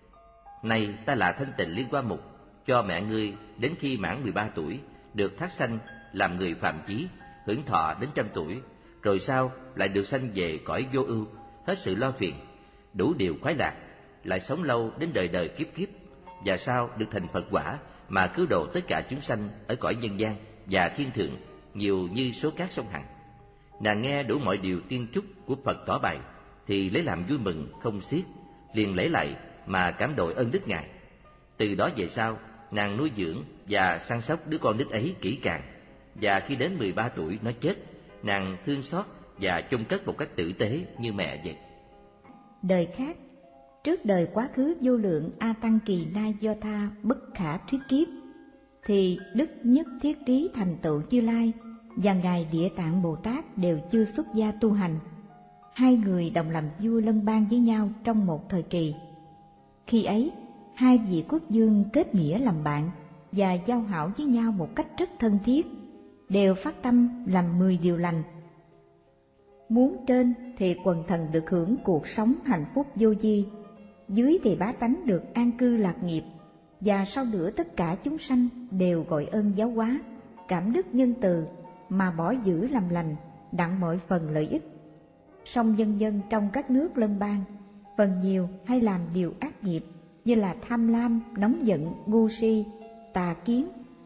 S3: Nay ta là Thanh Tịnh Liên Hoa Mục, cho mẹ ngươi đến khi mãn 13 tuổi được thác sanh làm người phàm chí, hưởng thọ đến 100 tuổi, rồi sau lại được sanh về cõi vô ưu, hết sự lo phiền, đủ điều khoái lạc, lại sống lâu đến đời đời kiếp kiếp, và sau được thành Phật quả mà cứu độ tất cả chúng sanh ở cõi nhân gian và thiên thượng, nhiều như số cát sông Hằng. Nàng nghe đủ mọi điều tiên chúc của Phật tỏ bày, thì lấy làm vui mừng không xiết, liền lễ lạy mà cảm đội ơn đức Ngài. Từ đó về sau, nàng nuôi dưỡng và săn sóc đứa con nít ấy kỹ càng, và khi đến 13 tuổi nó chết, nàng thương xót và chôn cất một cách tử tế như mẹ vậy.
S2: Đời khác, trước đời quá khứ vô lượng A Tăng Kỳ Na Do Tha bất khả thuyết kiếp, thì Đức Nhất Thiết Trí Thành Tựu Như Lai và Ngài Địa Tạng Bồ Tát đều chưa xuất gia tu hành. Hai người đồng làm vua lân bang với nhau trong một thời kỳ. Khi ấy, hai vị quốc vương kết nghĩa làm bạn và giao hảo với nhau một cách rất thân thiết, đều phát tâm làm 10 điều lành. Muốn trên thì quần thần được hưởng cuộc sống hạnh phúc vô vi, dưới thì bá tánh được an cư lạc nghiệp, và sau nữa tất cả chúng sanh đều gọi ơn giáo hóa, cảm đức nhân từ mà bỏ giữ làm lành, đặng mọi phần lợi ích. Song dân dân trong các nước lân bang, phần nhiều hay làm điều ác nghiệp như là tham lam, nóng giận, ngu si, tà kiến,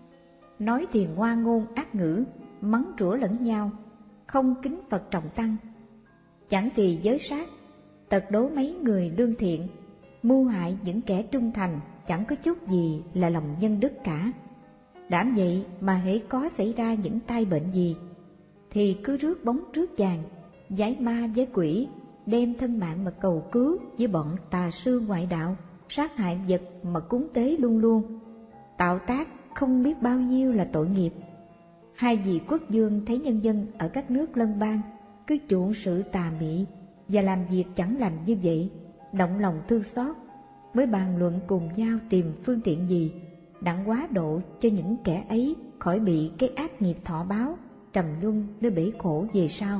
S2: nói thì ngoa ngôn ác ngữ, mắng rủa lẫn nhau, không kính Phật trọng tăng. Chẳng thì giới sát, tật đố mấy người lương thiện, mưu hại những kẻ trung thành, chẳng có chút gì là lòng nhân đức cả. Đảm vậy mà hễ có xảy ra những tai bệnh gì, thì cứ rước bóng rước chàng, giải ma với quỷ, đem thân mạng mà cầu cứu với bọn tà sư ngoại đạo, sát hại vật mà cúng tế luôn luôn, tạo tác không biết bao nhiêu là tội nghiệp. Hai vị quốc vương thấy nhân dân ở các nước lân bang cứ chuộng sự tà mị và làm việc chẳng lành như vậy, động lòng thương xót, mới bàn luận cùng nhau tìm phương tiện gì đặng hóa độ cho những kẻ ấy khỏi bị cái ác nghiệp thọ báo trầm luân nơi bể khổ về sau.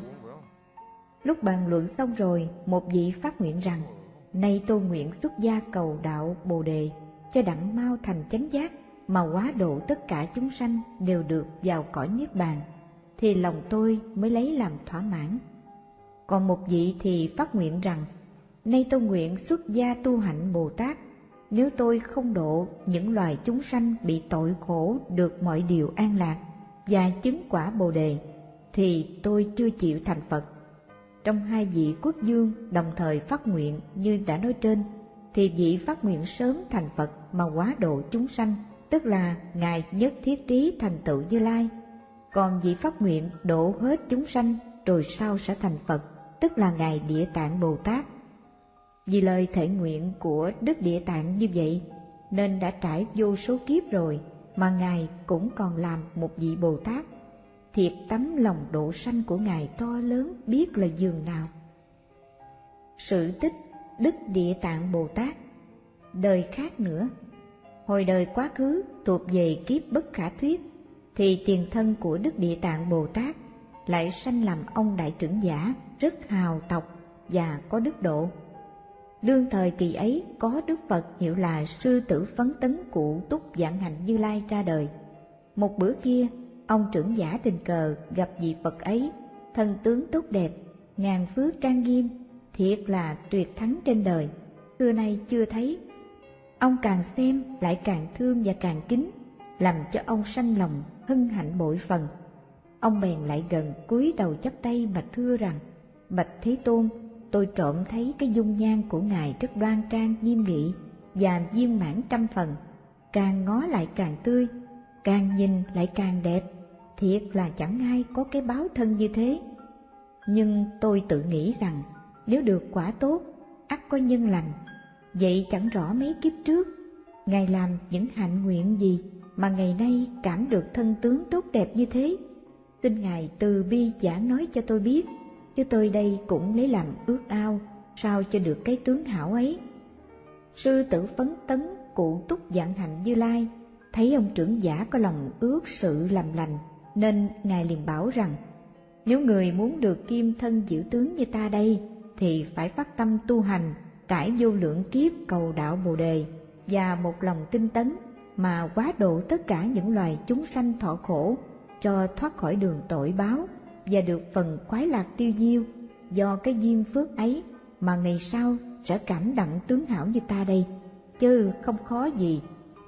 S2: Lúc bàn luận xong rồi, một vị phát nguyện rằng: nay tôi nguyện xuất gia cầu đạo Bồ đề, cho đặng mau thành chánh giác mà hóa độ tất cả chúng sanh đều được vào cõi niết bàn, thì lòng tôi mới lấy làm thỏa mãn. Còn một vị thì phát nguyện rằng: nay tôi nguyện xuất gia tu hạnh Bồ Tát, nếu tôi không độ những loài chúng sanh bị tội khổ được mọi điều an lạc và chứng quả Bồ đề, thì tôi chưa chịu thành Phật. Trong hai vị quốc vương đồng thời phát nguyện như đã nói trên, thì vị phát nguyện sớm thành Phật mà hóa độ chúng sanh, tức là Ngài Nhất Thiết Trí Thành Tựu Như Lai. Còn vị phát nguyện độ hết chúng sanh rồi sau sẽ thành Phật, tức là Ngài Địa Tạng Bồ Tát. Vì lời thệ nguyện của Đức Địa Tạng như vậy, nên đã trải vô số kiếp rồi mà Ngài cũng còn làm một vị Bồ Tát. Thiệt tấm lòng độ sanh của Ngài to lớn biết là dường nào. Sự tích Đức Địa Tạng Bồ Tát. Đời khác nữa, hồi đời quá khứ thuộc về kiếp bất khả thuyết, thì tiền thân của Đức Địa Tạng Bồ Tát lại sanh làm ông đại trưởng giả, rất hào tộc và có đức độ. Đương thời kỳ ấy có Đức Phật hiệu là Sư Tử Phấn Tấn Cụ Túc Vạn Hạnh Như Lai ra đời. Một bữa kia, ông trưởng giả tình cờ gặp vị Phật ấy, thân tướng tốt đẹp, ngàn phước trang nghiêm, thiệt là tuyệt thắng trên đời, xưa nay chưa thấy. Ông càng xem lại càng thương và càng kính, làm cho ông sanh lòng hân hạnh bội phần. Ông bèn lại gần cúi đầu chắp tay mà thưa rằng: bạch Thế Tôn, tôi trộm thấy cái dung nhan của Ngài rất đoan trang nghiêm nghị và viên mãn trăm phần, càng ngó lại càng tươi, càng nhìn lại càng đẹp, thiệt là chẳng ai có cái báo thân như thế. Nhưng tôi tự nghĩ rằng nếu được quả tốt, ắt có nhân lành. Vậy chẳng rõ mấy kiếp trước Ngài làm những hạnh nguyện gì mà ngày nay cảm được thân tướng tốt đẹp như thế. Xin Ngài từ bi giảng nói cho tôi biết, chứ tôi đây cũng lấy làm ước ao, sao cho được cái tướng hảo ấy. Sư Tử Phấn Tấn Cụ Túc Vạn Hạnh Như Lai thấy ông trưởng giả có lòng ước sự làm lành, nên Ngài liền bảo rằng: nếu người muốn được kim thân giữ tướng như ta đây, thì phải phát tâm tu hành, trải vô lượng kiếp cầu đạo Bồ đề, và một lòng tinh tấn mà hóa độ tất cả những loài chúng sanh thọ khổ, cho thoát khỏi đường tội báo và được phần khoái lạc tiêu diêu. Do cái duyên phước ấy mà ngày sau sẽ cảm đặng tướng hảo như ta đây, chứ không khó gì.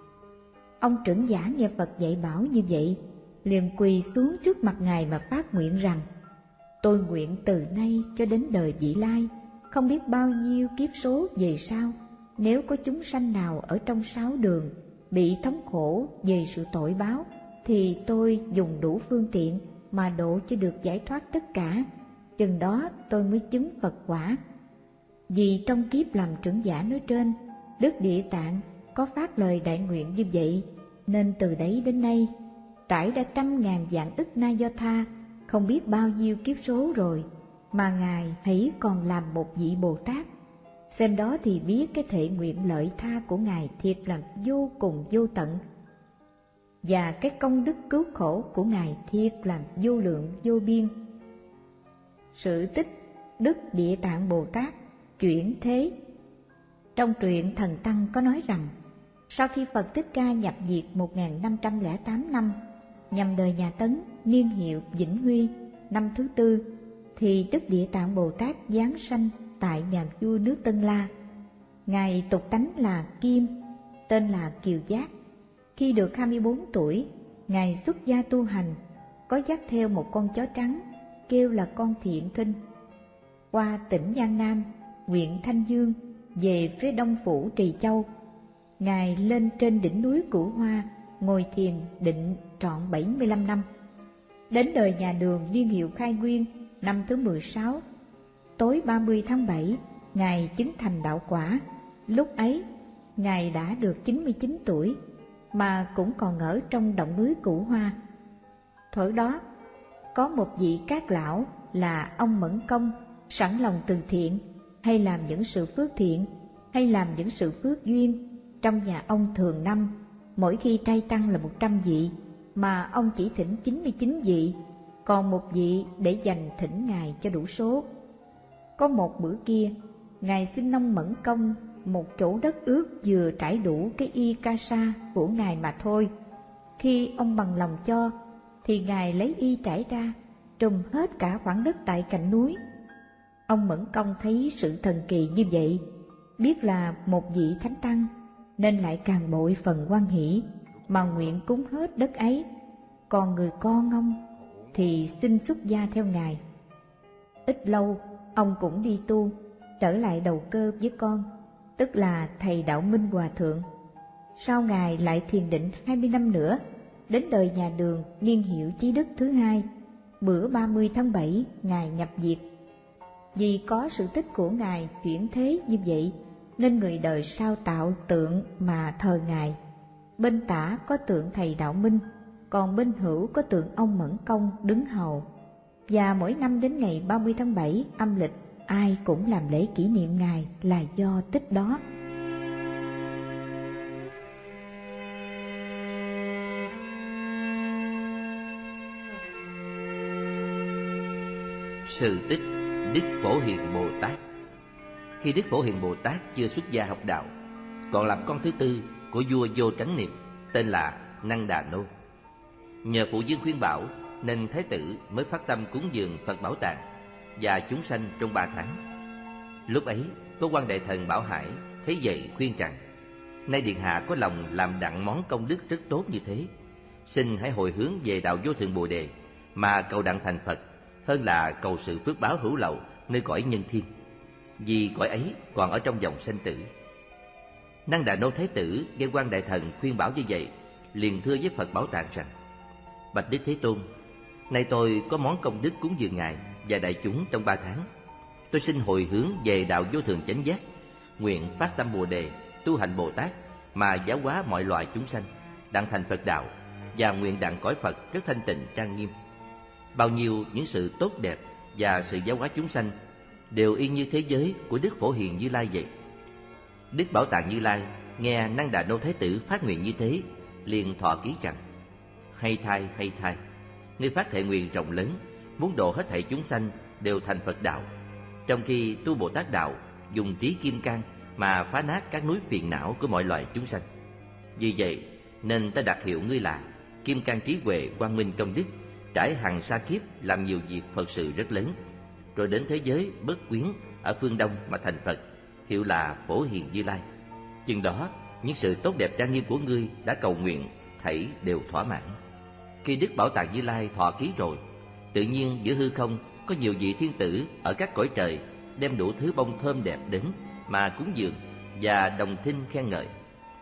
S2: Ông trưởng giả nghe Phật dạy bảo như vậy, liền quỳ xuống trước mặt Ngài mà phát nguyện rằng: tôi nguyện từ nay cho đến đời vị lai, không biết bao nhiêu kiếp số về sau, nếu có chúng sanh nào ở trong sáu đường bị thống khổ về sự tội báo, thì tôi dùng đủ phương tiện mà độ cho được giải thoát tất cả, chừng đó tôi mới chứng Phật quả. Vì trong kiếp làm trưởng giả nói trên, Đức Địa Tạng có phát lời đại nguyện như vậy, nên từ đấy đến nay trải đã 100.000 vạn ức na do tha, không biết bao nhiêu kiếp số rồi, mà Ngài hãy còn làm một vị Bồ Tát. Xem đó thì biết cái thệ nguyện lợi tha của Ngài thiệt là vô cùng vô tận, và cái công đức cứu khổ của Ngài thiệt là vô lượng vô biên. Sự tích Đức Địa Tạng Bồ Tát chuyển thế. Trong truyện Thần Tăng có nói rằng, sau khi Phật Thích Ca nhập diệt 1508 năm, nhằm đời nhà Tấn, niên hiệu Vĩnh Huy, năm thứ 4, thì Đức Địa Tạng Bồ Tát giáng sanh tại nhà vua nước Tân La. Ngài tục tánh là Kim, tên là Kiều Giác. Khi được 24 tuổi, Ngài xuất gia tu hành, có dắt theo một con chó trắng, kêu là con Thiện Kinh. Qua tỉnh Giang Nam, huyện Thanh Dương, về phía đông phủ Trì Châu, Ngài lên trên đỉnh núi Cửu Hoa, ngồi thiền định trọn 75 năm. Đến đời nhà Đường niên hiệu Khai Nguyên, năm thứ 16, tối 30 tháng 7, Ngài chứng thành đạo quả. Lúc ấy, Ngài đã được 99 tuổi, mà cũng còn ở trong động núi Cửu Hoa. Thuở đó, có một vị Cát Lão là ông Mẫn Công, sẵn lòng từ thiện, hay làm những sự phước thiện, hay làm những sự phước duyên. Trong nhà ông thường năm, mỗi khi trai tăng là 100 vị, mà ông chỉ thỉnh 99 vị, còn một vị để dành thỉnh Ngài cho đủ số. Có một bữa kia, Ngài xin ông Mẫn Công một chỗ đất ướt vừa trải đủ cái y ca sa của Ngài mà thôi. Khi ông bằng lòng cho, thì Ngài lấy y trải ra, trùm hết cả khoảng đất tại cạnh núi. Ông Mẫn Công thấy sự thần kỳ như vậy, biết là một vị thánh tăng, nên lại càng bội phần hoan hỷ, mà nguyện cúng hết đất ấy. Còn người con ông thì xin xuất gia theo Ngài. Ít lâu, ông cũng đi tu, trở lại đầu cơ với con, tức là thầy Đạo Minh Hòa Thượng. Sau Ngài lại thiền định 20 năm nữa, đến đời nhà Đường niên hiệu Chí Đức thứ 2, bữa 30 tháng 7, Ngài nhập diệt. Vì có sự tích của Ngài chuyển thế như vậy, nên người đời sao tạo tượng mà thờ Ngài. Bên tả có tượng thầy Đạo Minh, còn bên hữu có tượng ông Mẫn Công đứng hầu. Và mỗi năm đến ngày 30 tháng 7 âm lịch, ai cũng làm lễ kỷ niệm Ngài là do tích đó.
S3: Sự tích Đức Phổ Hiền Bồ Tát. Khi Đức Phổ Hiền Bồ Tát chưa xuất gia học đạo, còn làm con thứ tư của vua Vô Tránh Niệm, tên là Năng Đà Nô. Nhờ phụ vương khuyên bảo nên thái tử mới phát tâm cúng dường Phật Bảo Tàng và chúng sanh trong 3 tháng. Lúc ấy có quan đại thần Bảo Hải thấy vậy khuyên rằng: nay điện hạ có lòng làm đặng món công đức rất tốt như thế, xin hãy hồi hướng về đạo vô thượng Bồ Đề mà cầu đặng thành Phật, hơn là cầu sự phước báo hữu lậu nơi cõi nhân thiên, vì cõi ấy còn ở trong dòng sanh tử. Năng Đà Nô thái tử nghe quan đại thần khuyên bảo như vậy, liền thưa với Phật Bảo Tàng rằng: bạch Đức Thế Tôn, nay tôi có món công đức cúng dường Ngài và đại chúng trong 3 tháng. Tôi xin hồi hướng về đạo vô thượng chánh giác, nguyện phát tâm Bồ Đề, tu hành Bồ Tát mà giáo hóa mọi loài chúng sanh, đặng thành Phật đạo, và nguyện đặng cõi Phật rất thanh tịnh trang nghiêm. Bao nhiêu những sự tốt đẹp và sự giáo hóa chúng sanh đều y như thế giới của Đức Phổ Hiền Như Lai vậy. Đức Bảo Tàng Như Lai nghe Năng Đà Nô thái tử phát nguyện như thế, liền thọ ký rằng: hay thay, ngươi phát thệ nguyện rộng lớn, muốn độ hết thảy chúng sanh đều thành Phật đạo, trong khi tu Bồ Tát đạo dùng trí kim cang mà phá nát các núi phiền não của mọi loài chúng sanh. Vì vậy nên ta đặt hiệu ngươi là Kim Cang Trí Huệ Quang Minh Công Đức, trải hằng sa kiếp làm nhiều việc Phật sự rất lớn, rồi đến thế giới Bất Quyến ở phương Đông mà thành Phật, hiệu là Phổ Hiền Như Lai. Chừng đó những sự tốt đẹp trang nghiêm của ngươi đã cầu nguyện thảy đều thỏa mãn. Khi Đức Bảo Tàng Như Lai thọ ký rồi, tự nhiên giữa hư không có nhiều vị thiên tử ở các cõi trời đem đủ thứ bông thơm đẹp đến mà cúng dường và đồng thinh khen ngợi.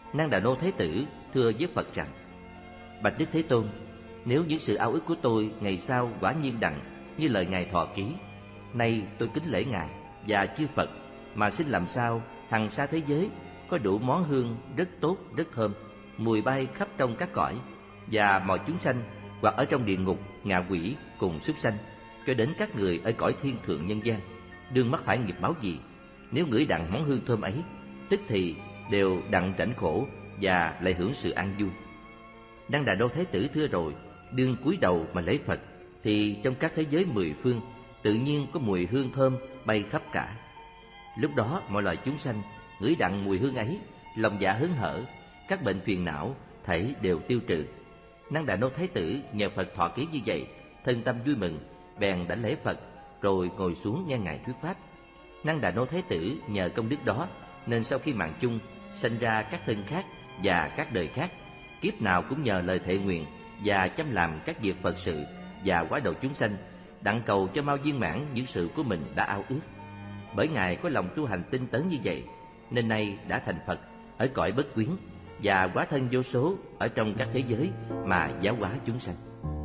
S3: Nang Đà Nô Thái Tử thưa với Phật rằng: Bạch Đức Thế Tôn, nếu những sự ao ước của tôi ngày sau quả nhiên đặng như lời Ngài thọ ký, nay tôi kính lễ Ngài và chư Phật mà xin làm sao hằng sa thế giới có đủ món hương rất tốt, rất thơm, mùi bay khắp trong các cõi, và mọi chúng sanh hoặc ở trong địa ngục, ngạ quỷ cùng súc sanh, cho đến các người ở cõi thiên thượng nhân gian, đương mắc phải nghiệp báo gì, nếu ngửi đặng món hương thơm ấy, tức thì đều đặng rảnh khổ và lại hưởng sự an vui. Nang Đà Đô Thái Tử thưa rồi, đương cúi đầu mà lễ Phật, thì trong các thế giới mười phương tự nhiên có mùi hương thơm bay khắp cả. Lúc đó mọi loài chúng sanh ngửi đặng mùi hương ấy, lòng dạ hớn hở, các bệnh phiền não thảy đều tiêu trừ. Nang Đà Nô Thái Tử nhờ Phật thọ ký như vậy, thân tâm vui mừng, bèn đảnh lễ Phật, rồi ngồi xuống nghe Ngài thuyết pháp. Nang Đà Nô Thái Tử nhờ công đức đó, nên sau khi mạng chung sanh ra các thân khác và các đời khác, kiếp nào cũng nhờ lời thệ nguyện và chăm làm các việc Phật sự và hóa độ chúng sanh, đặng cầu cho mau viên mãn những sự của mình đã ao ước. Bởi Ngài có lòng tu hành tinh tấn như vậy, nên nay đã thành Phật ở cõi bất quyến và hóa thân vô số ở trong các thế giới mà giáo hóa chúng sanh.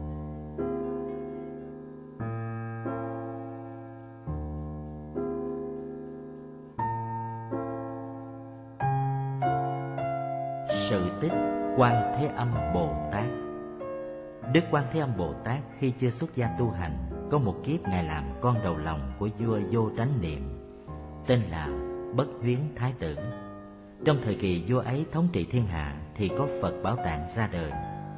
S1: Sự tích Quan Thế Âm Bồ Tát. Đức Quan Thế Âm Bồ Tát khi chưa xuất gia tu hành, có một kiếp Ngài làm con đầu lòng của vua Vô Tránh Niệm, tên là Bất Huyến Thái Tử. Trong thời kỳ vua ấy thống trị thiên hạ thì có Phật Bảo Tạng ra đời.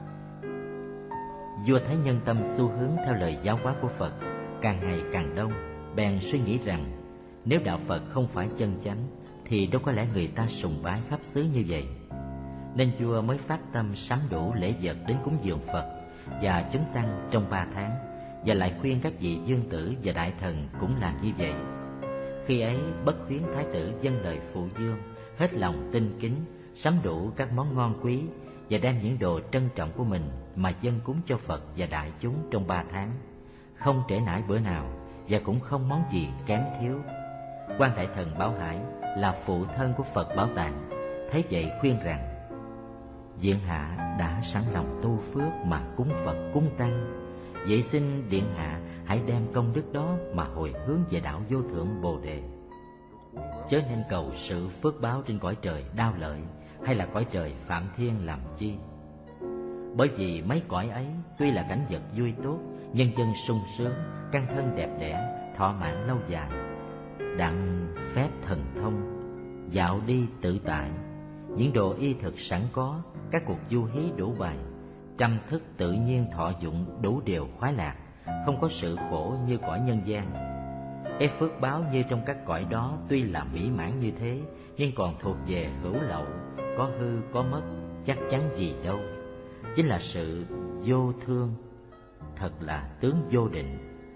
S1: Vua thấy nhân tâm xu hướng theo lời giáo hóa của Phật càng ngày càng đông, bèn suy nghĩ rằng nếu đạo Phật không phải chân chánh thì đâu có lẽ người ta sùng bái khắp xứ như vậy. Nên vua mới phát tâm sắm đủ lễ vật đến cúng dường Phật và chúng tăng trong 3 tháng, và lại khuyên các vị vương tử và đại thần cũng làm như vậy. Khi ấy Bất Huyến Thái Tử dâng lời phụ vương, hết lòng tinh kính, sắm đủ các món ngon quý và đem những đồ trân trọng của mình mà dâng cúng cho Phật và đại chúng trong 3 tháng, không trễ nải bữa nào và cũng không món gì kém thiếu. Quan đại thần Bảo Hải là phụ thân của Phật Bảo Tạng thấy vậy khuyên rằng: Điện hạ đã sẵn lòng tu phước mà cúng Phật cúng tăng, vậy xin điện hạ hãy đem công đức đó mà hồi hướng về đạo vô thượng Bồ Đề, chớ nên cầu sự phước báo trên cõi trời Đao Lợi hay là cõi trời Phạm Thiên làm chi. Bởi vì mấy cõi ấy tuy là cảnh vật vui tốt, nhân dân sung sướng, căn thân đẹp đẽ, thọ mạng lâu dài, đặng phép thần thông, dạo đi tự tại, những đồ y thực sẵn có, các cuộc du hí đủ bày, trăm thức tự nhiên thọ dụng đủ điều khoái lạc, không có sự khổ như cõi nhân gian. Phước báo như trong các cõi đó tuy là mỹ mãn như thế, nhưng còn thuộc về hữu lậu, có hư có mất, chắc chắn gì đâu. Chính là sự vô thương, thật là tướng vô định.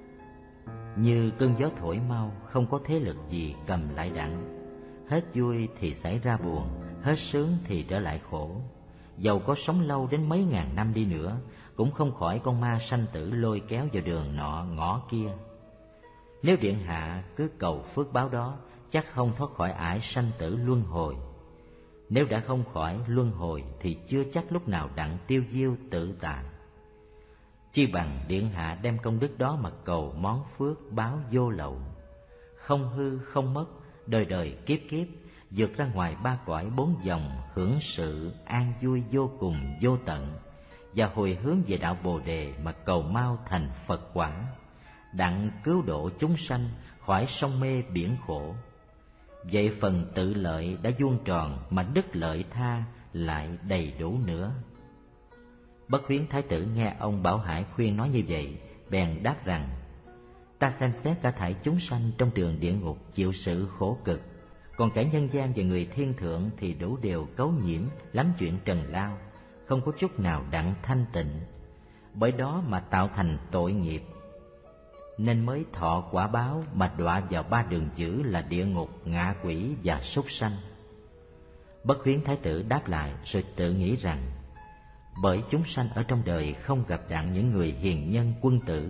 S1: Như cơn gió thổi mau, không có thế lực gì cầm lại đặng. Hết vui thì xảy ra buồn, hết sướng thì trở lại khổ. Dầu có sống lâu đến mấy ngàn năm đi nữa, cũng không khỏi con ma sanh tử lôi kéo vào đường nọ ngõ kia. Nếu điện hạ cứ cầu phước báo đó, chắc không thoát khỏi ải sanh tử luân hồi. Nếu đã không khỏi luân hồi thì chưa chắc lúc nào đặng tiêu diêu tự tại. Chi bằng điện hạ đem công đức đó mà cầu món phước báo vô lậu, không hư không mất, đời đời kiếp kiếp, vượt ra ngoài 3 cõi 4 vòng, hưởng sự an vui vô cùng vô tận, và hồi hướng về đạo Bồ Đề mà cầu mau thành Phật quả, đặng cứu độ chúng sanh khỏi sông mê biển khổ. Vậy phần tự lợi đã vuông tròn, mà đức lợi tha lại đầy đủ nữa. Bất Huyến Thái Tử nghe ông Bảo Hải khuyên nói như vậy, bèn đáp rằng: Ta xem xét cả thảy chúng sanh trong đường địa ngục chịu sự khổ cực, còn cả nhân gian và người thiên thượng thì đủ điều cấu nhiễm, lắm chuyện trần lao, không có chút nào đặng thanh tịnh. Bởi đó mà tạo thành tội nghiệp, nên mới thọ quả báo mà đọa vào 3 đường dữ là địa ngục, ngạ quỷ và súc sanh. Bất Huyến Thái Tử đáp lại rồi tự nghĩ rằng: Bởi chúng sanh ở trong đời không gặp đặng những người hiền nhân quân tử,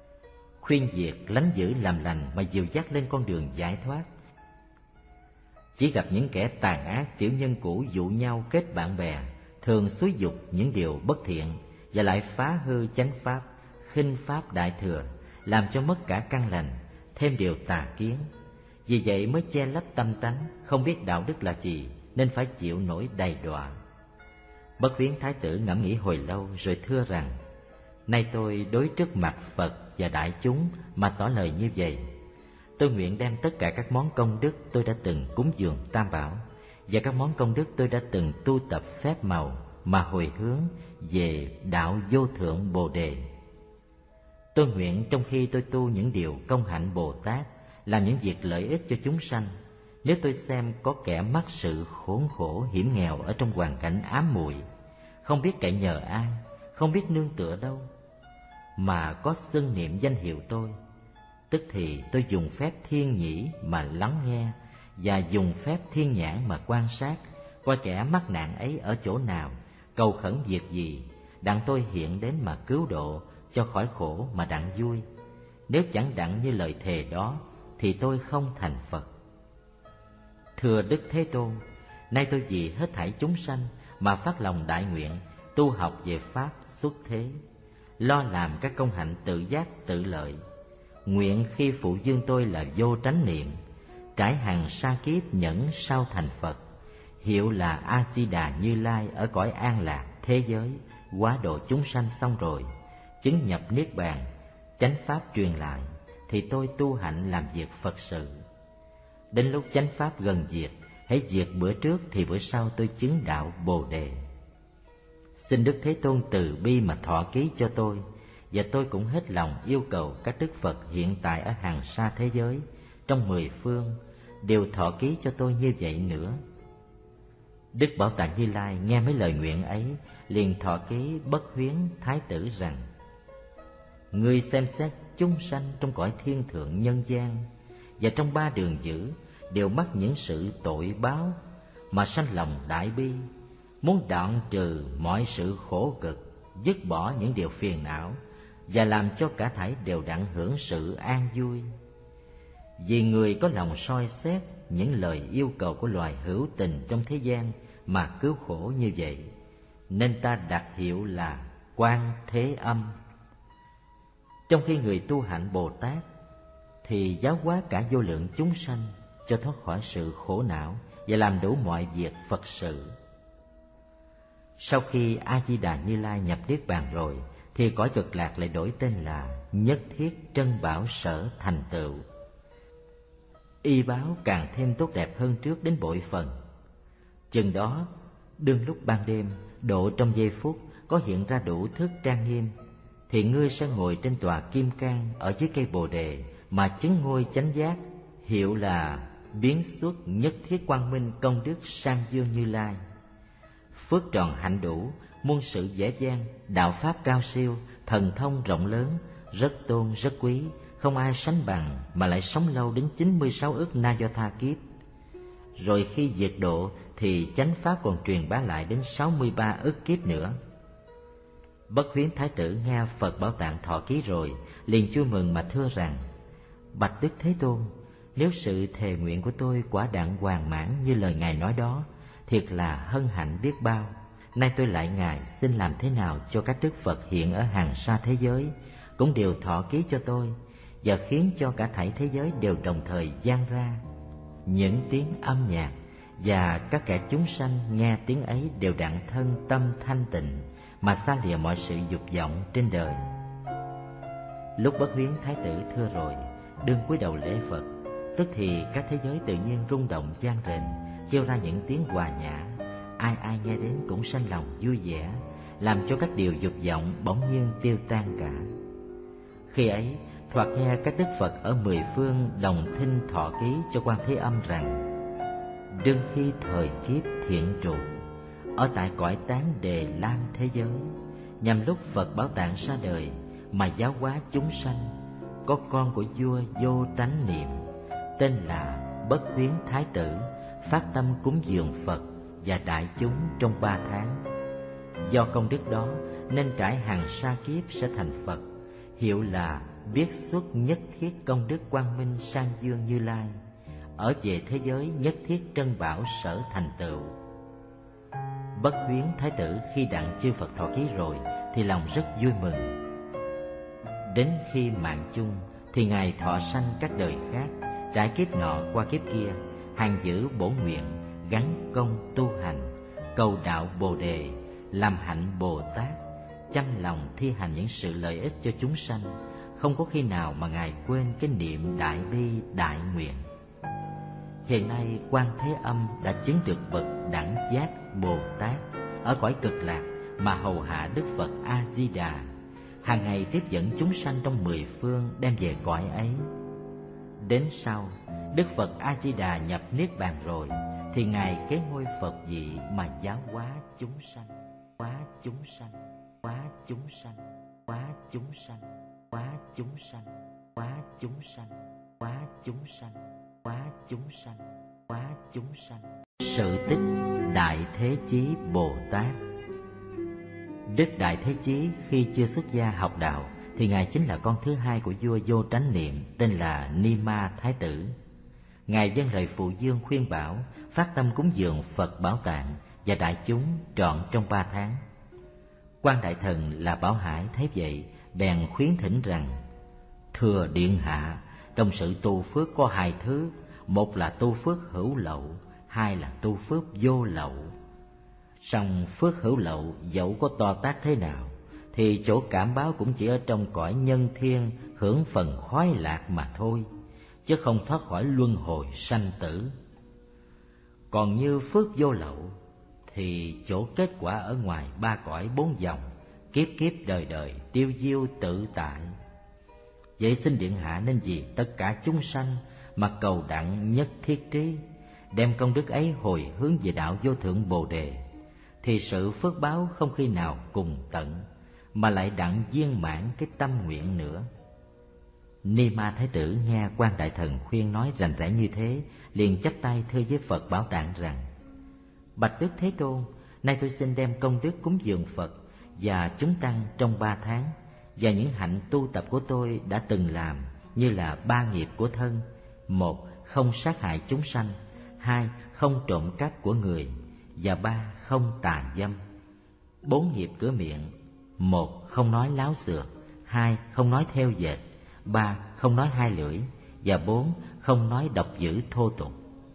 S1: khuyên việc lánh dữ làm lành mà dìu dắt lên con đường giải thoát, chỉ gặp những kẻ tàn ác tiểu nhân cũ dụ nhau kết bạn bè, thường xúi dục những điều bất thiện và lại phá hư chánh pháp, khinh pháp đại thừa, làm cho mất cả căn lành, thêm điều tà kiến. Vì vậy mới che lấp tâm tánh, không biết đạo đức là gì, nên phải chịu nỗi đầy đọa. Bất Huyến Thái tử ngẫm nghĩ hồi lâu rồi thưa rằng: nay tôi đối trước mặt Phật và đại chúng mà tỏ lời như vậy. Tôi nguyện đem tất cả các món công đức tôi đã từng cúng dường Tam Bảo và các món công đức tôi đã từng tu tập phép màu mà hồi hướng về đạo vô thượng Bồ Đề. Tôi nguyện trong khi tôi tu những điều công hạnh Bồ Tát, làm những việc lợi ích cho chúng sanh, nếu tôi xem có kẻ mắc sự khốn khổ hiểm nghèo ở trong hoàn cảnh ám muội, không biết cậy nhờ ai, không biết nương tựa đâu, mà có xưng niệm danh hiệu tôi, tức thì tôi dùng phép thiên nhĩ mà lắng nghe và dùng phép thiên nhãn mà quan sát, coi kẻ mắc nạn ấy ở chỗ nào, cầu khẩn việc gì, đặng tôi hiện đến mà cứu độ, cho khỏi khổ mà đặng vui. Nếu chẳng đặng như lời thề đó, thì tôi không thành Phật. Thưa Đức Thế Tôn, nay tôi vì hết thảy chúng sanh mà phát lòng đại nguyện tu học về pháp xuất thế, lo làm các công hạnh tự giác tự lợi. Nguyện khi phụ dương tôi là vô tránh niệm, trải hàng sa kiếp nhẫn sao thành Phật, hiệu là A Di Đà Như Lai ở cõi an lạc thế giới, hóa độ chúng sanh xong rồi, chứng nhập niết bàn, chánh pháp truyền lại, thì tôi tu hạnh làm việc Phật sự. Đến lúc chánh pháp gần diệt, hãy diệt bữa trước thì bữa sau tôi chứng đạo Bồ Đề. Xin Đức Thế Tôn từ bi mà thọ ký cho tôi, và tôi cũng hết lòng yêu cầu các Đức Phật hiện tại ở hàng xa thế giới, trong 10 phương, đều thọ ký cho tôi như vậy nữa. Đức Bảo Tạng Như Lai nghe mấy lời nguyện ấy, liền thọ ký Bất Huyến Thái tử rằng: ngươi xem xét chúng sanh trong cõi thiên thượng nhân gian và trong 3 đường dữ đều mắc những sự tội báo, mà sanh lòng đại bi, muốn đoạn trừ mọi sự khổ cực, dứt bỏ những điều phiền não và làm cho cả thảy đều đặng hưởng sự an vui. Vì người có lòng soi xét những lời yêu cầu của loài hữu tình trong thế gian mà cứu khổ như vậy, nên ta đặt hiệu là Quan Thế Âm. Trong khi người tu hạnh Bồ Tát thì giáo hóa cả vô lượng chúng sanh cho thoát khỏi sự khổ não và làm đủ mọi việc Phật sự. Sau khi A Di Đà Như Lai nhập niết bàn rồi, thì cõi Cực Lạc lại đổi tên là Nhất Thiết Trân Bảo Sở thành tựu. Y báo càng thêm tốt đẹp hơn trước đến bội phần. Chừng đó, đương lúc ban đêm, độ trong giây phút có hiện ra đủ thức trang nghiêm, thì ngươi sẽ ngồi trên tòa kim cang ở dưới cây Bồ Đề mà chứng ngôi chánh giác, hiệu là biến xuất Nhất Thiết Quang Minh Công Đức Sang Dương Như Lai. Phước tròn hạnh đủ, muôn sự dễ dàng, đạo pháp cao siêu, thần thông rộng lớn, rất tôn rất quý, không ai sánh bằng, mà lại sống lâu đến 96 ức na do tha kiếp. Rồi khi diệt độ thì chánh pháp còn truyền bá lại đến 63 ức kiếp nữa. Bất Huyến Thái tử nghe Phật Bảo Tạng thọ ký rồi, liền vui mừng mà thưa rằng: bạch Đức Thế Tôn, nếu sự thề nguyện của tôi quả đặng hoàn mãn như lời Ngài nói đó, thiệt là hân hạnh biết bao. Nay tôi lại Ngài xin làm thế nào cho các Đức Phật hiện ở hàng xa thế giới cũng đều thọ ký cho tôi, và khiến cho cả thảy thế giới đều đồng thời vang ra những tiếng âm nhạc, và các kẻ chúng sanh nghe tiếng ấy đều đặng thân tâm thanh tịnh, mà xa lìa mọi sự dục vọng trên đời. Lúc Bất Huyến Thái tử thưa rồi, đương cúi đầu lễ Phật, tức thì các thế giới tự nhiên rung động vang rền, kêu ra những tiếng hòa nhã, ai ai nghe đến cũng sanh lòng vui vẻ, làm cho các điều dục vọng bỗng nhiên tiêu tan cả. Khi ấy, thoạt nghe các Đức Phật ở 10 phương đồng thinh thọ ký cho Quan Thế Âm rằng: đương khi thời kiếp thiện trụ, ở tại cõi Tán Đề Lam thế giới, nhằm lúc Phật Bảo Tạng ra đời mà giáo hóa chúng sanh, có con của vua Vô Tránh Niệm tên là Bất Huyến Thái tử phát tâm cúng dường Phật và đại chúng trong 3 tháng. Do công đức đó nên trải hàng sa kiếp sẽ thành Phật, hiệu là biết xuất Nhất Thiết Công Đức Quang Minh Sang Dương Như Lai, ở về thế giới nhất thiết trân bảo sở thành tựu. Bất Huyến Thái tử khi đặng chư Phật thọ ký rồi thì lòng rất vui mừng. Đến khi mạng chung thì Ngài thọ sanh các đời khác, trải kiếp nọ qua kiếp kia, hàng giữ bổ nguyện, gắn công tu hành, cầu đạo Bồ đề, làm hạnh Bồ Tát, chăm lòng thi hành những sự lợi ích cho chúng sanh, không có khi nào mà Ngài quên cái niệm đại bi đại nguyện. Hiện nay Quan Thế Âm đã chứng được bậc đẳng giác Bồ Tát ở cõi Cực Lạc mà hầu hạ Đức Phật A Di Đà, hàng ngày tiếp dẫn chúng sanh trong 10 phương đem về cõi ấy. Đến sau Đức Phật A Di Đà nhập niết bàn rồi thì Ngài kế ngôi Phật vị mà giáo hóa chúng sanh, hóa chúng sanh, hóa chúng sanh, hóa chúng sanh, hóa chúng sanh, hóa chúng sanh, hóa chúng sanh, hóa chúng sanh, hóa chúng sanh. Sự tích Đại Thế Chí Bồ Tát. Đức Đại Thế Chí khi chưa xuất gia học đạo thì Ngài chính là con thứ hai của vua Vô Tránh Niệm, tên là Ni Ma Thái tử. Ngài dâng lời phụ dương khuyên bảo, phát tâm cúng dường Phật Bảo Tạng và đại chúng trọn trong 3 tháng. Quan Đại Thần là Bảo Hải thấy vậy, bèn khuyến thỉnh rằng: thưa điện hạ, trong sự tu phước có 2 thứ, một là tu phước hữu lậu, 2 là tu phước vô lậu. Song phước hữu lậu dẫu có to tát thế nào thì chỗ cảm báo cũng chỉ ở trong cõi nhân thiên hưởng phần khoái lạc mà thôi, chứ không thoát khỏi luân hồi sanh tử. Còn như phước vô lậu thì chỗ kết quả ở ngoài 3 cõi 4 vòng, kiếp kiếp đời đời tiêu diêu tự tại. Vậy xin điện hạ nên vì tất cả chúng sanh mà cầu đặng nhất thiết trí, đem công đức ấy hồi hướng về đạo vô thượng Bồ đề, thì sự phước báo không khi nào cùng tận, mà lại đặng viên mãn cái tâm nguyện nữa. Ni Ma Thái tử nghe Quan Đại Thần khuyên nói rành rẽ như thế, liền chắp tay thưa với Phật Bảo Tạng rằng: bạch Đức Thế Tôn, nay tôi xin đem công đức cúng dường Phật và chúng tăng trong 3 tháng, và những hạnh tu tập của tôi đã từng làm, như là 3 nghiệp của thân: 1. Không sát hại chúng sanh, 2. Không trộm cắp của người, và 3. Không tà dâm. 4 nghiệp cửa miệng: 1. Không nói láo xược, 2. Không nói theo dệt, 3. Không nói hai lưỡi, và 4. Không nói độc dữ thô tục.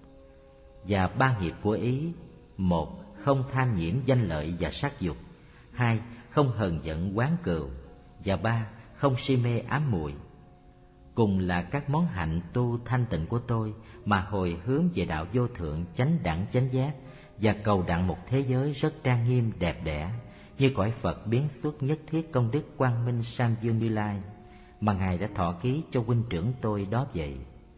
S1: Và 3 nghiệp của ý: 1. Không tham nhiễm danh lợi và sắc dục, 2. Không hờn giận oán cừu, và 3. Không si mê ám muội. Cùng là các món hạnh tu thanh tịnh của tôi mà hồi hướng về đạo vô thượng chánh đẳng chánh giác, và cầu đặng một thế giới rất trang nghiêm đẹp đẽ, như cõi Phật biến xuất nhất thiết công đức Quang Minh Sam Dương Như Lai mà Ngài đã thọ ký cho huynh trưởng tôi đó vậy.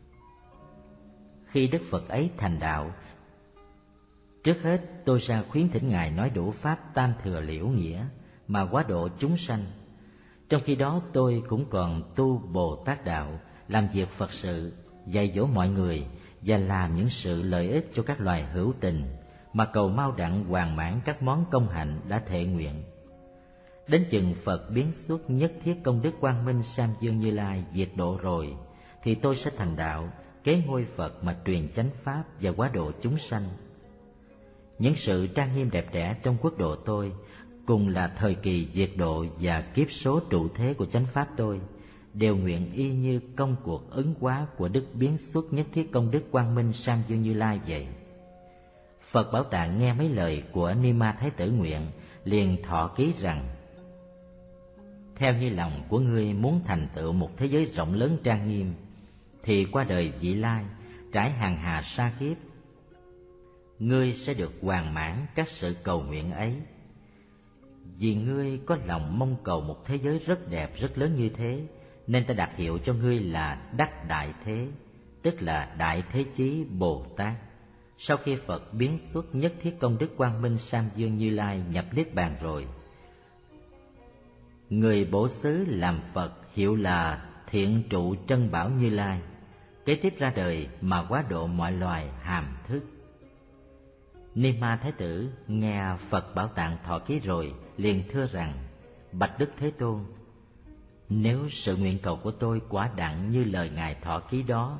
S1: Khi Đức Phật ấy thành đạo, trước hết tôi ra khuyến thỉnh Ngài nói đủ pháp tam thừa liễu nghĩa mà hóa độ chúng sanh. Trong khi đó tôi cũng còn tu Bồ Tát đạo, làm việc Phật sự, dạy dỗ mọi người và làm những sự lợi ích cho các loài hữu tình, mà cầu mau đặng hoàn mãn các món công hạnh đã thệ nguyện. Đến chừng Phật biến xuất nhất thiết công đức Quang Minh Sam Dương Như Lai diệt độ rồi, thì tôi sẽ thành đạo, kế ngôi Phật mà truyền chánh pháp và hóa độ chúng sanh. Những sự trang nghiêm đẹp đẽ trong quốc độ tôi, cùng là thời kỳ diệt độ và kiếp số trụ thế của chánh pháp tôi, đều nguyện y như công cuộc ứng hóa của đức biến xuất nhất thiết công đức Quang Minh Sam Dương Như Lai vậy. Phật Bảo Tạng nghe mấy lời của Ni Ma Thái tử nguyện, liền thọ ký rằng: theo như lòng của ngươi muốn thành tựu một thế giới rộng lớn trang nghiêm, thì qua đời vị lai, trải hàng hà sa kiếp, ngươi sẽ được hoàn mãn các sự cầu nguyện ấy. Vì ngươi có lòng mong cầu một thế giới rất đẹp rất lớn như thế, nên ta đặt hiệu cho ngươi là Đắc Đại Thế, tức là Đại Thế Chí Bồ Tát. Sau khi Phật biến xuất nhất thiết công đức Quang Minh Sam Dương Như Lai nhập niết bàn rồi, người bổ xứ làm Phật hiệu là Thiện Trụ Trân Bảo Như Lai, kế tiếp ra đời mà hóa độ mọi loài hàm thức. Ni Ma Thái tử nghe Phật Bảo Tạng thọ ký rồi, liền thưa rằng: bạch Đức Thế Tôn, nếu sự nguyện cầu của tôi quả đặng như lời Ngài thọ ký đó,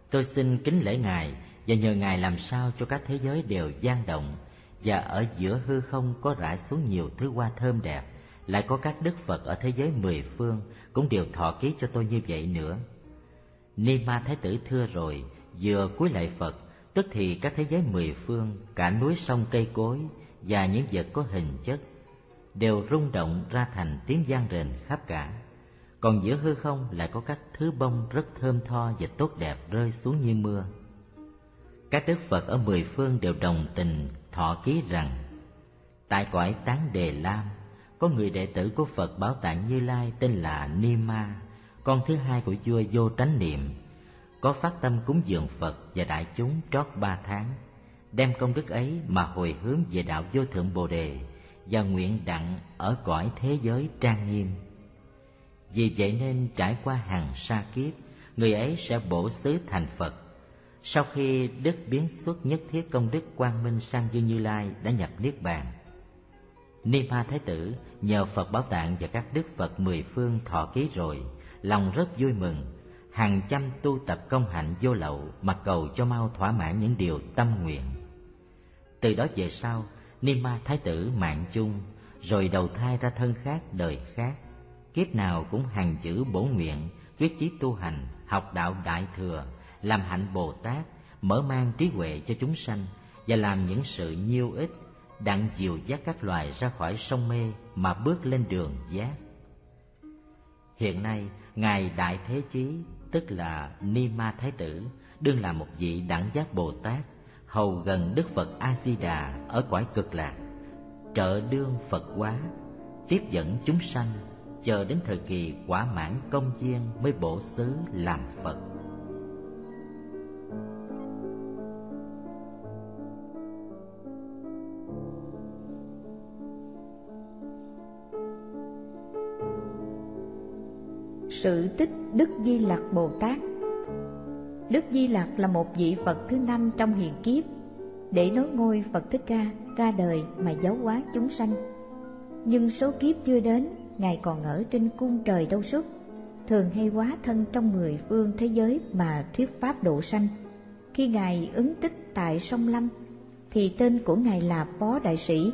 S1: Tôi xin kính lễ Ngài và nhờ Ngài làm sao cho các thế giới đều dang động, và ở giữa hư không có rải xuống nhiều thứ hoa thơm đẹp. Lại có các đức Phật ở thế giới mười phương cũng đều thọ ký cho tôi như vậy nữa. Ni Ma Thái tử thưa rồi, vừa cúi lạy Phật, tức thì các thế giới mười phương, cả núi sông cây cối và những vật có hình chất đều rung động ra thành tiếng vang rền khắp cả. Còn giữa hư không lại có các thứ bông rất thơm tho và tốt đẹp rơi xuống như mưa. Các đức Phật ở mười phương đều đồng tình thọ ký rằng: tại cõi Tán Đề Lam, có người đệ tử của Phật Bảo Tạng Như Lai tên là Ni Ma, con thứ hai của vua Vô Tránh Niệm, có phát tâm cúng dường Phật và đại chúng trót 3 tháng, đem công đức ấy mà hồi hướng về đạo vô thượng Bồ Đề và nguyện đặng ở cõi thế giới trang nghiêm. Vì vậy nên trải qua hàng sa kiếp, người ấy sẽ bổ xứ thành Phật. Sau khi đức biến xuất nhất thiết công đức quang minh sang dương Như Lai đã nhập niết bàn, Ni Ma Thái tử nhờ Phật Bảo Tạng và các đức Phật mười phương thọ ký rồi, lòng rất vui mừng, hàng trăm tu tập công hạnh vô lậu mà cầu cho mau thỏa mãn những điều tâm nguyện. Từ đó về sau, Ni Ma Thái tử mạng chung, rồi đầu thai ra thân khác đời khác, kiếp nào cũng hằng giữ bổ nguyện, quyết chí tu hành, học đạo Đại Thừa, làm hạnh Bồ Tát, mở mang trí huệ cho chúng sanh và làm những sự nhiêu ích, đặng dìu dắt các loài ra khỏi sông mê mà bước lên đường giác. Hiện nay, Ngài Đại Thế Chí, tức là Ni Ma Thái tử, đương là một vị đẳng giác Bồ Tát, hầu gần Đức Phật A-di-đà ở cõi Cực Lạc, trợ đương Phật hóa, tiếp dẫn chúng sanh, chờ đến thời kỳ quả mãn công duyên mới bổ xứ làm Phật.
S2: Sự tích Đức Di Lặc Bồ Tát. Đức Di Lặc là một vị Phật thứ 5 trong hiền kiếp, để nối ngôi Phật Thích Ca ra đời mà giáo hóa chúng sanh. Nhưng số kiếp chưa đến, Ngài còn ở trên cung trời đâu xuất, thường hay hóa thân trong 10 phương thế giới mà thuyết pháp độ sanh. Khi Ngài ứng tích tại sông Lâm thì tên của Ngài là Phó Đại Sĩ,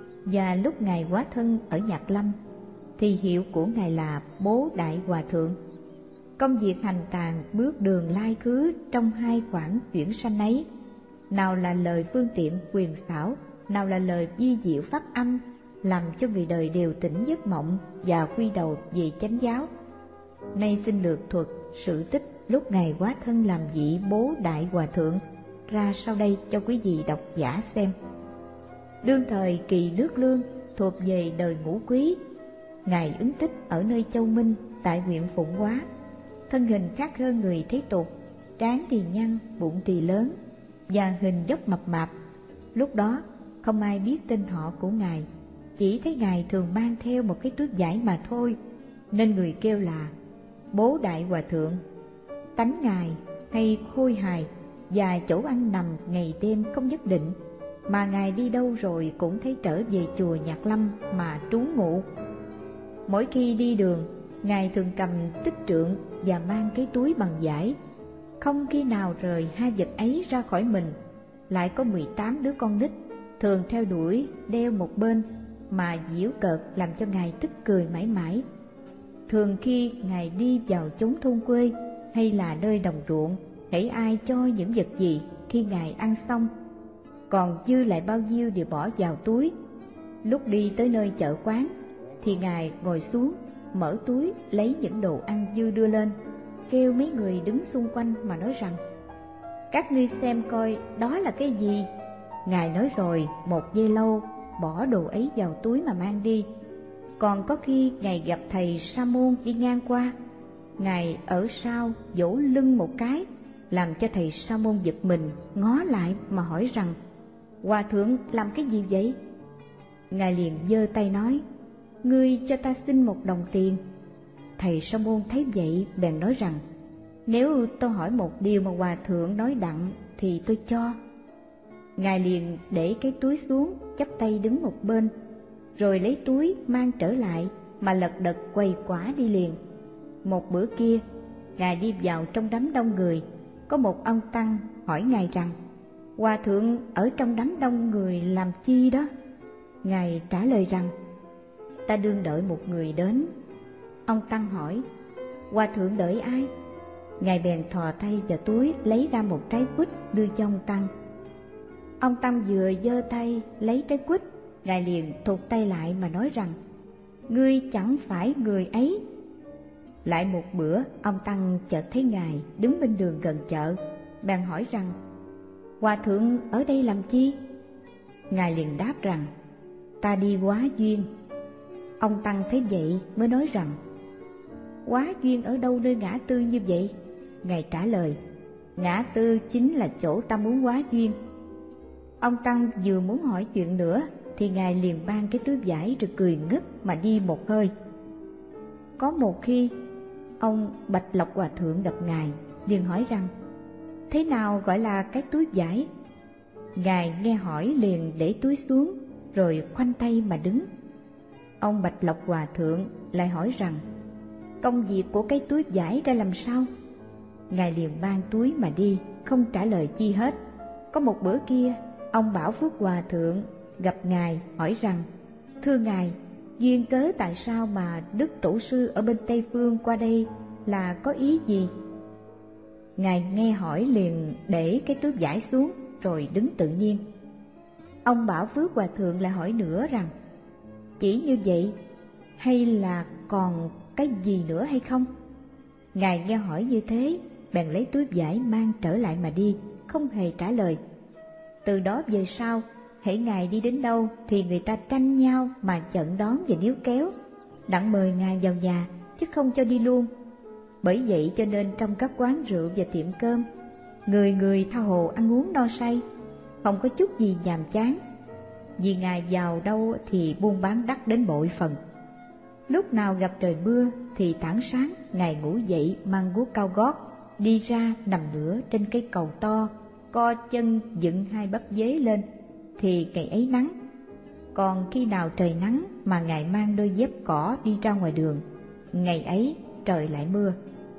S2: và lúc Ngài hóa thân ở Nhạc Lâm thì hiệu của Ngài là Bố Đại Hòa Thượng. Công việc hành tàn bước đường lai khứ trong hai khoảng chuyển sanh ấy, nào là lời phương tiện quyền xảo, nào là lời vi diệu pháp âm, làm cho người đời đều tỉnh giấc mộng và quy đầu về chánh giáo. Nay xin lược thuật sự tích lúc Ngài hóa thân làm vị Bố Đại Hòa Thượng ra sau đây cho quý vị độc giả xem. Đương thời Kỳ Nước Lương thuộc về đời Ngũ Quý, Ngài ứng tích ở nơi Châu Minh tại huyện Phụng Hóa. Thân hình khác hơn người thế tục, trán thì nhăn, bụng thì lớn và hình dốc mập mạp. Lúc đó không ai biết tên họ của Ngài, chỉ thấy Ngài thường mang theo một cái túi vải mà thôi, nên người kêu là Bố Đại Hòa Thượng. Tánh Ngài hay khôi hài và chỗ ăn nằm ngày đêm không nhất định, mà Ngài đi đâu rồi cũng thấy trở về chùa Nhạc Lâm mà trú ngụ. Mỗi khi đi đường, Ngài thường cầm tích trượng và mang cái túi bằng vải, không khi nào rời hai vật ấy ra khỏi mình. Lại có 18 đứa con nít thường theo đuổi đeo một bên mà giễu cợt, làm cho Ngài tức cười mãi mãi. Thường khi Ngài đi vào chốn thôn quê hay là nơi đồng ruộng, hễ ai cho những vật gì khi Ngài ăn xong, còn dư lại bao nhiêu đều bỏ vào túi. Lúc đi tới nơi chợ quán thì Ngài ngồi xuống, mở túi lấy những đồ ăn dư đưa lên, kêu mấy người đứng xung quanh mà nói rằng: các ngươi xem coi đó là cái gì. Ngài nói rồi một giây lâu bỏ đồ ấy vào túi mà mang đi. Còn có khi Ngài gặp thầy Sa Môn đi ngang qua, Ngài ở sau vỗ lưng một cái, làm cho thầy Sa Môn giật mình ngó lại mà hỏi rằng: Hòa thượng làm cái gì vậy? Ngài liền giơ tay nói: ngươi cho ta xin 1 đồng tiền. Thầy Sa Môn thấy vậy bèn nói rằng: nếu tôi hỏi một điều mà Hòa thượng nói đặng thì tôi cho. Ngài liền để cái túi xuống, chắp tay đứng một bên, rồi lấy túi mang trở lại mà lật đật quầy quả đi liền. Một bữa kia, Ngài đi vào trong đám đông người, có một ông tăng hỏi Ngài rằng: Hòa thượng ở trong đám đông người làm chi đó? Ngài trả lời rằng: Ta đương đợi một người đến. Ông tăng hỏi: Hòa thượng đợi ai? Ngài bèn thò tay vào túi lấy ra một trái quýt đưa cho ông tăng. Ông tăng vừa giơ tay lấy trái quýt, Ngài liền thụt tay lại mà nói rằng: Ngươi chẳng phải người ấy. Lại một bữa, ông tăng chợt thấy Ngài đứng bên đường gần chợ, bèn hỏi rằng: Hòa thượng ở đây làm chi? Ngài liền đáp rằng: Ta đi hóa duyên. Ông tăng thấy vậy mới nói rằng: Hóa duyên ở đâu nơi ngã tư như vậy? Ngài trả lời: Ngã tư chính là chỗ ta muốn hóa duyên. Ông tăng vừa muốn hỏi chuyện nữa thì Ngài liền ban cái túi vải rồi cười ngất mà đi một hơi. Có một khi, ông Bạch Lộc Hòa thượng gặp Ngài, liền hỏi rằng: Thế nào gọi là cái túi vải? Ngài nghe hỏi liền để túi xuống, rồi khoanh tay mà đứng. Ông Bạch Lộc Hòa thượng lại hỏi rằng: Công việc của cái túi vải ra làm sao? Ngài liền ban túi mà đi, không trả lời chi hết. Có một bữa kia, ông Bảo Phước Hòa thượng gặp Ngài hỏi rằng: Thưa Ngài, duyên cớ tại sao mà Đức Tổ sư ở bên Tây Phương qua đây là có ý gì? Ngài nghe hỏi liền để cái túi vải xuống rồi đứng tự nhiên. Ông Bảo Phước Hòa thượng lại hỏi nữa rằng: Chỉ như vậy hay là còn cái gì nữa hay không? Ngài nghe hỏi như thế, bèn lấy túi vải mang trở lại mà đi, không hề trả lời. Từ đó về sau, hễ Ngài đi đến đâu thì người ta tranh nhau mà chận đón và níu kéo, đặng mời Ngài vào nhà chứ không cho đi luôn. Bởi vậy cho nên trong các quán rượu và tiệm cơm, người người tha hồ ăn uống no say, không có chút gì nhàm chán. Vì Ngài vào đâu thì buôn bán đắt đến bội phần. Lúc nào gặp trời mưa thì tảng sáng Ngài ngủ dậy mang guốc cao gót, đi ra nằm ngửa trên cây cầu to, co chân dựng hai bắp dế lên thì ngày ấy nắng. Còn khi nào trời nắng mà Ngài mang đôi dép cỏ đi ra ngoài đường, ngày ấy trời lại mưa.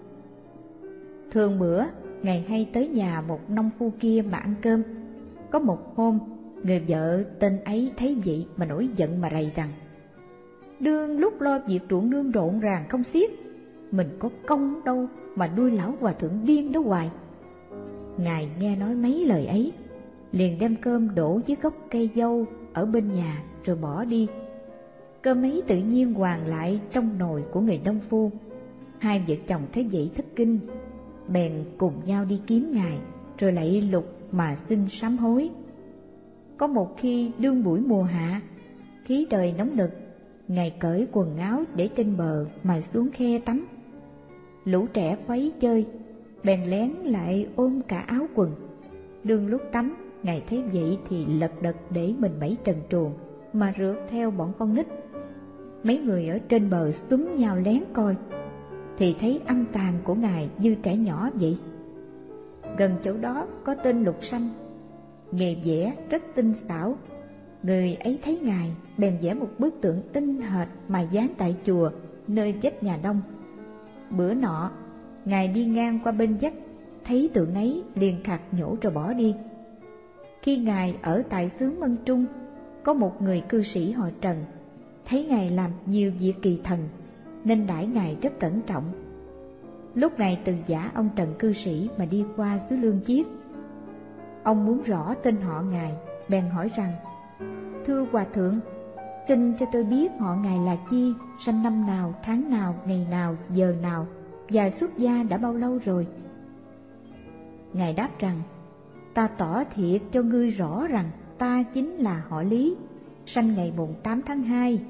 S2: Thường bữa, Ngài hay tới nhà một nông phu kia mà ăn cơm. Có một hôm, người vợ tên ấy thấy vậy mà nổi giận mà rầy rằng: Đương lúc lo việc ruộng nương rộn ràng không xiết, mình có công đâu mà nuôi lão hòa thượng điên đó hoài. Ngài nghe nói mấy lời ấy, liền đem cơm đổ dưới gốc cây dâu ở bên nhà rồi bỏ đi. Cơm ấy tự nhiên hoàn lại trong nồi của người nông phu. Hai vợ chồng thấy vậy thất kinh, bèn cùng nhau đi kiếm Ngài, rồi lạy lục mà xin sám hối. Có một khi đương buổi mùa hạ, khí trời nóng nực, Ngài cởi quần áo để trên bờ mà xuống khe tắm. Lũ trẻ khuấy chơi, bèn lén lại ôm cả áo quần. Đương lúc tắm, Ngài thấy vậy thì lật đật để mình mẩy trần truồng mà rượt theo bọn con nít. Mấy người ở trên bờ xúm nhau lén coi, thì thấy âm tàn của Ngài như trẻ nhỏ vậy. Gần chỗ đó có tên Lục Sanh, nghề vẽ rất tinh xảo. Người ấy thấy Ngài bèn vẽ một bức tượng tinh hệt mà dán tại chùa nơi vách nhà Đông. Bữa nọ, Ngài đi ngang qua bên vách, thấy tượng ấy liền khạc nhổ rồi bỏ đi. Khi Ngài ở tại xứ Mân Trung, có một người cư sĩ họ Trần, thấy Ngài làm nhiều việc kỳ thần, nên đãi Ngài rất cẩn trọng. Lúc Ngài từ giả ông Trần cư sĩ mà đi qua xứ Lương Chiết, ông muốn rõ tên họ Ngài, bèn hỏi rằng: Thưa Hòa thượng, xin cho tôi biết họ Ngài là chi, sanh năm nào, tháng nào, ngày nào, giờ nào, và xuất gia đã bao lâu rồi? Ngài đáp rằng: Ta tỏ thiệt cho ngươi rõ rằng ta chính là họ Lý, sanh ngày mùng 8 tháng 2.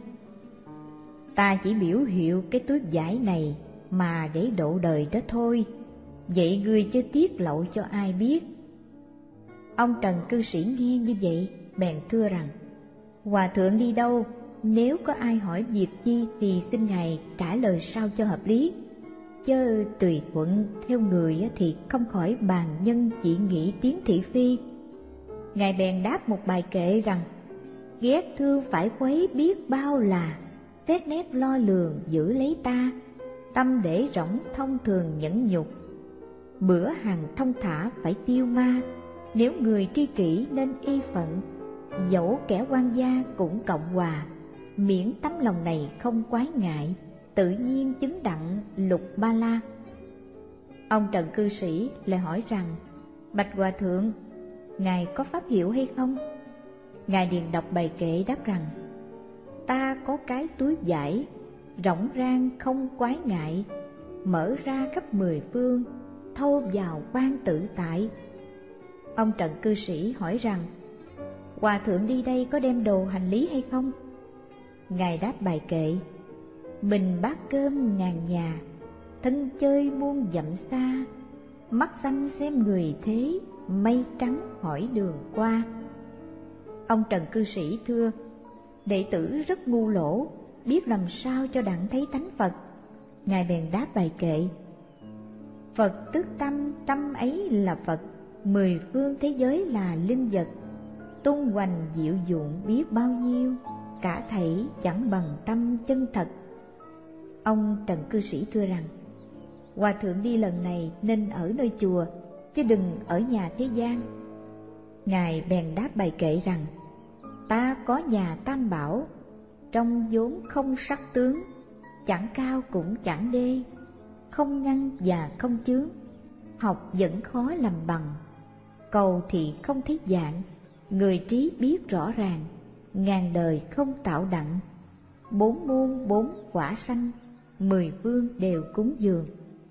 S2: Ta chỉ biểu hiệu cái túi vải này mà để độ đời đó thôi, vậy ngươi chớ tiết lộ cho ai biết. Ông Trần cư sĩ nghe như vậy, bèn thưa rằng: Hòa thượng đi đâu, nếu có ai hỏi việc chi thì xin Ngài trả lời sao cho hợp lý, chớ tùy thuận theo người thì không khỏi bàn nhân dị nghị tiếng thị phi. Ngài bèn đáp một bài kệ rằng: Ghét thương phải khuấy biết bao là, xét nét lo lường giữ lấy ta, tâm để rỗng thông thường nhẫn nhục. bữa hằng thông thả phải tiêu ma. Nếu người tri kỷ nên y phận, dẫu kẻ quan gia cũng cộng hòa. Miễn tấm lòng này không quái ngại, tự nhiên chứng đặng lục ba la. Ông Trần cư sĩ lại hỏi rằng: Bạch Hòa Thượng, Ngài có pháp hiệu hay không? Ngài liền đọc bài kệ đáp rằng: Ta có cái túi vải, rỗng rang không quái ngại, mở ra khắp mười phương, thâu vào quan tự tại. Ông Trần cư sĩ hỏi rằng: Hòa Thượng đi đây có đem đồ hành lý hay không? Ngài đáp bài kệ: Bình bát cơm ngàn nhà, thân chơi muôn dặm xa, mắt xanh xem người thế, mây trắng hỏi đường qua. Ông Trần cư sĩ thưa: Đệ tử rất ngu lỗ, biết làm sao cho đặng thấy tánh Phật. Ngài bèn đáp bài kệ: Phật tức tâm, tâm ấy là Phật, mười phương thế giới là linh vật, tung hoành diệu dụng biết bao nhiêu, cả thảy chẳng bằng tâm chân thật. Ông Trần cư sĩ thưa rằng: Hòa Thượng đi lần này nên ở nơi chùa, chứ đừng ở nhà thế gian. Ngài bèn đáp bài kệ rằng: Ta có nhà tam bảo, trong vốn không sắc tướng, chẳng cao cũng chẳng đê, không ngăn và không chướng, học vẫn khó làm bằng, cầu thì không thấy dạng, người trí biết rõ ràng, ngàn đời không tạo đặng, bốn muôn bốn quả sanh, mười phương đều cúng dường.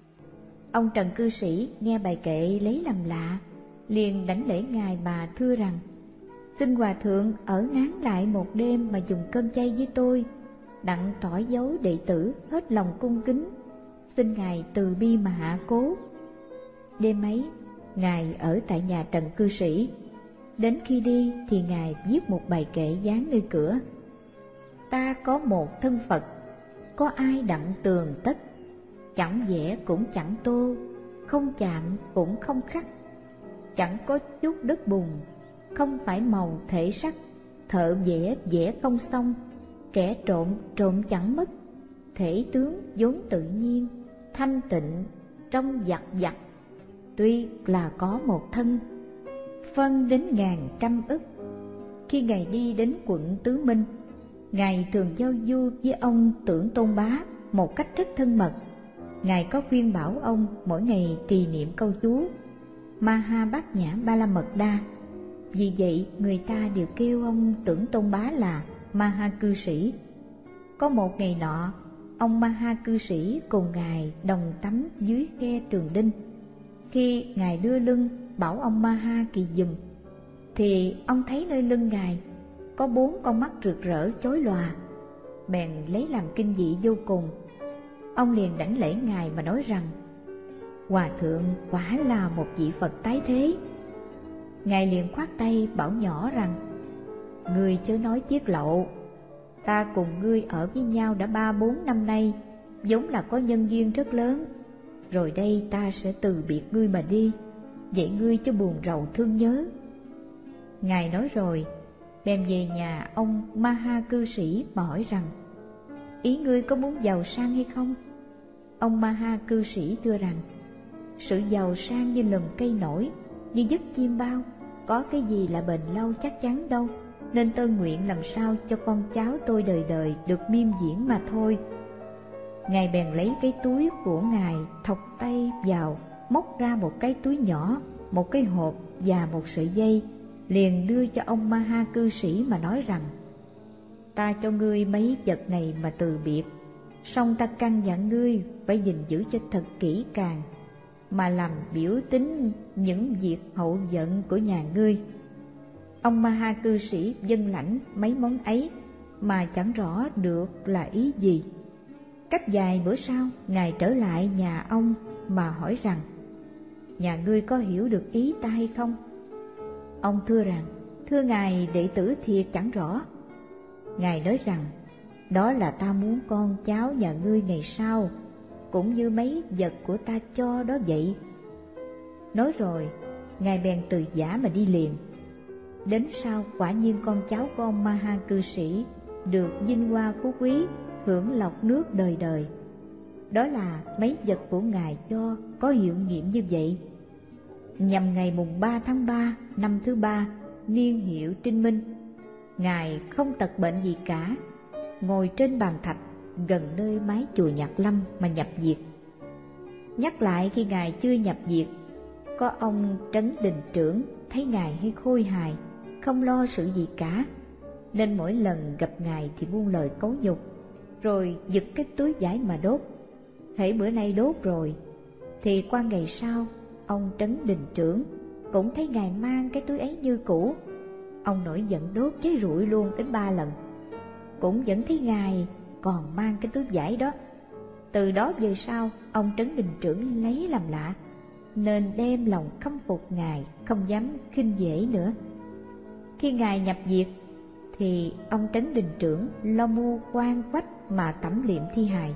S2: Ông Trần cư sĩ nghe bài kệ lấy làm lạ, liền đảnh lễ Ngài mà thưa rằng: Xin Hòa Thượng ở ngán lại một đêm mà dùng cơm chay với tôi, đặng tỏ dấu đệ tử hết lòng cung kính, xin Ngài từ bi mà hạ cố. Đêm ấy, Ngài ở tại nhà Trần cư sĩ. Đến khi đi thì Ngài viết một bài kệ dán nơi cửa: Ta có một thân Phật, có ai đặng tường tất, chẳng vẽ cũng chẳng tô, không chạm cũng không khắc, chẳng có chút đất bùn, không phải màu thể sắc, thợ vẽ vẽ không xong, kẻ trộm trộm chẳng mất, thể tướng vốn tự nhiên, thanh tịnh trong vặt vặt, tuy là có một thân, phân đến ngàn trăm ức. Khi Ngài đi đến quận Tứ Minh, Ngài thường giao du với ông Tưởng Tôn Bá một cách rất thân mật. Ngài có khuyên bảo ông mỗi ngày trì niệm câu chú Ma Ha Bát Nhã Ba La Mật Đa. Vì vậy người ta đều kêu ông Tưởng Tôn Bá là Ma Ha cư sĩ. Có một ngày nọ, ông Ma Ha cư sĩ cùng Ngài đồng tắm dưới khe Trường Đinh. Khi Ngài đưa lưng bảo ông Ma Ha kỳ giùm, thì ông thấy nơi lưng Ngài có 4 con mắt rực rỡ chói lòa, bèn lấy làm kinh dị vô cùng. Ông liền đảnh lễ Ngài mà nói rằng: Hòa Thượng quả là một vị Phật tái thế. Ngài liền khoát tay bảo nhỏ rằng: Ngươi chớ nói tiết lộ, ta cùng ngươi ở với nhau đã 3-4 năm nay, vốn là có nhân duyên rất lớn. Rồi đây ta sẽ từ biệt ngươi mà đi, vậy ngươi chớ buồn rầu thương nhớ. Ngài nói rồi, bèn về nhà ông Ma Ha cư sĩ mà hỏi rằng: Ý ngươi có muốn giàu sang hay không? Ông Ma Ha cư sĩ thưa rằng: Sự giàu sang như lùm cây nổi, như giấc chim bao, có cái gì là bền lâu chắc chắn đâu, nên tôi nguyện làm sao cho con cháu tôi đời đời được miêm diễn mà thôi. Ngài bèn lấy cái túi của Ngài thọc tay vào, móc ra một cái túi nhỏ, một cái hộp và một sợi dây, liền đưa cho ông Ma Ha cư sĩ mà nói rằng: Ta cho ngươi mấy vật này mà từ biệt, song ta căn dặn ngươi phải gìn giữ cho thật kỹ càng, mà làm biểu tín những việc hậu vận của nhà ngươi. Ông Ma Ha cư sĩ vâng lãnh mấy món ấy mà chẳng rõ được là ý gì. Cách vài bữa sau, Ngài trở lại nhà ông mà hỏi rằng: Nhà ngươi có hiểu được ý ta hay không? Ông thưa rằng: Thưa Ngài, đệ tử thiệt chẳng rõ. Ngài nói rằng: Đó là ta muốn con cháu nhà ngươi ngày sau cũng như mấy vật của ta cho đó vậy. Nói rồi, Ngài bèn từ giã mà đi liền. Đến sau quả nhiên con cháu của ông Ma Ha cư sĩ được vinh hoa phú quý, hưởng lộc nước đời đời. đó là mấy vật của Ngài cho có hiệu nghiệm như vậy. Nhằm ngày mùng 3 tháng 3 năm thứ 3 niên hiệu Trinh Minh, Ngài không tật bệnh gì cả, ngồi trên bàn thạch gần nơi mái chùa Nhạc Lâm mà nhập diệt. Nhắc lại khi Ngài chưa nhập diệt, có ông Trấn Đình Trưởng thấy Ngài hay khôi hài, không lo sự gì cả, nên mỗi lần gặp Ngài thì buông lời cấu nhục, rồi giật cái túi vải mà đốt. Hễ bữa nay đốt rồi, thì qua ngày sau, ông Trấn Đình Trưởng cũng thấy Ngài mang cái túi ấy như cũ. Ông nổi giận đốt cháy rụi luôn đến 3 lần, cũng vẫn thấy Ngài còn mang cái túi vải đó. Từ đó về sau, ông Trấn Đình Trưởng lấy làm lạ, nên đem lòng khâm phục Ngài, không dám khinh dễ nữa. Khi Ngài nhập diệt, thì ông Trấn Đình Trưởng lo mưu quan quách mà tẩm liệm thi hài,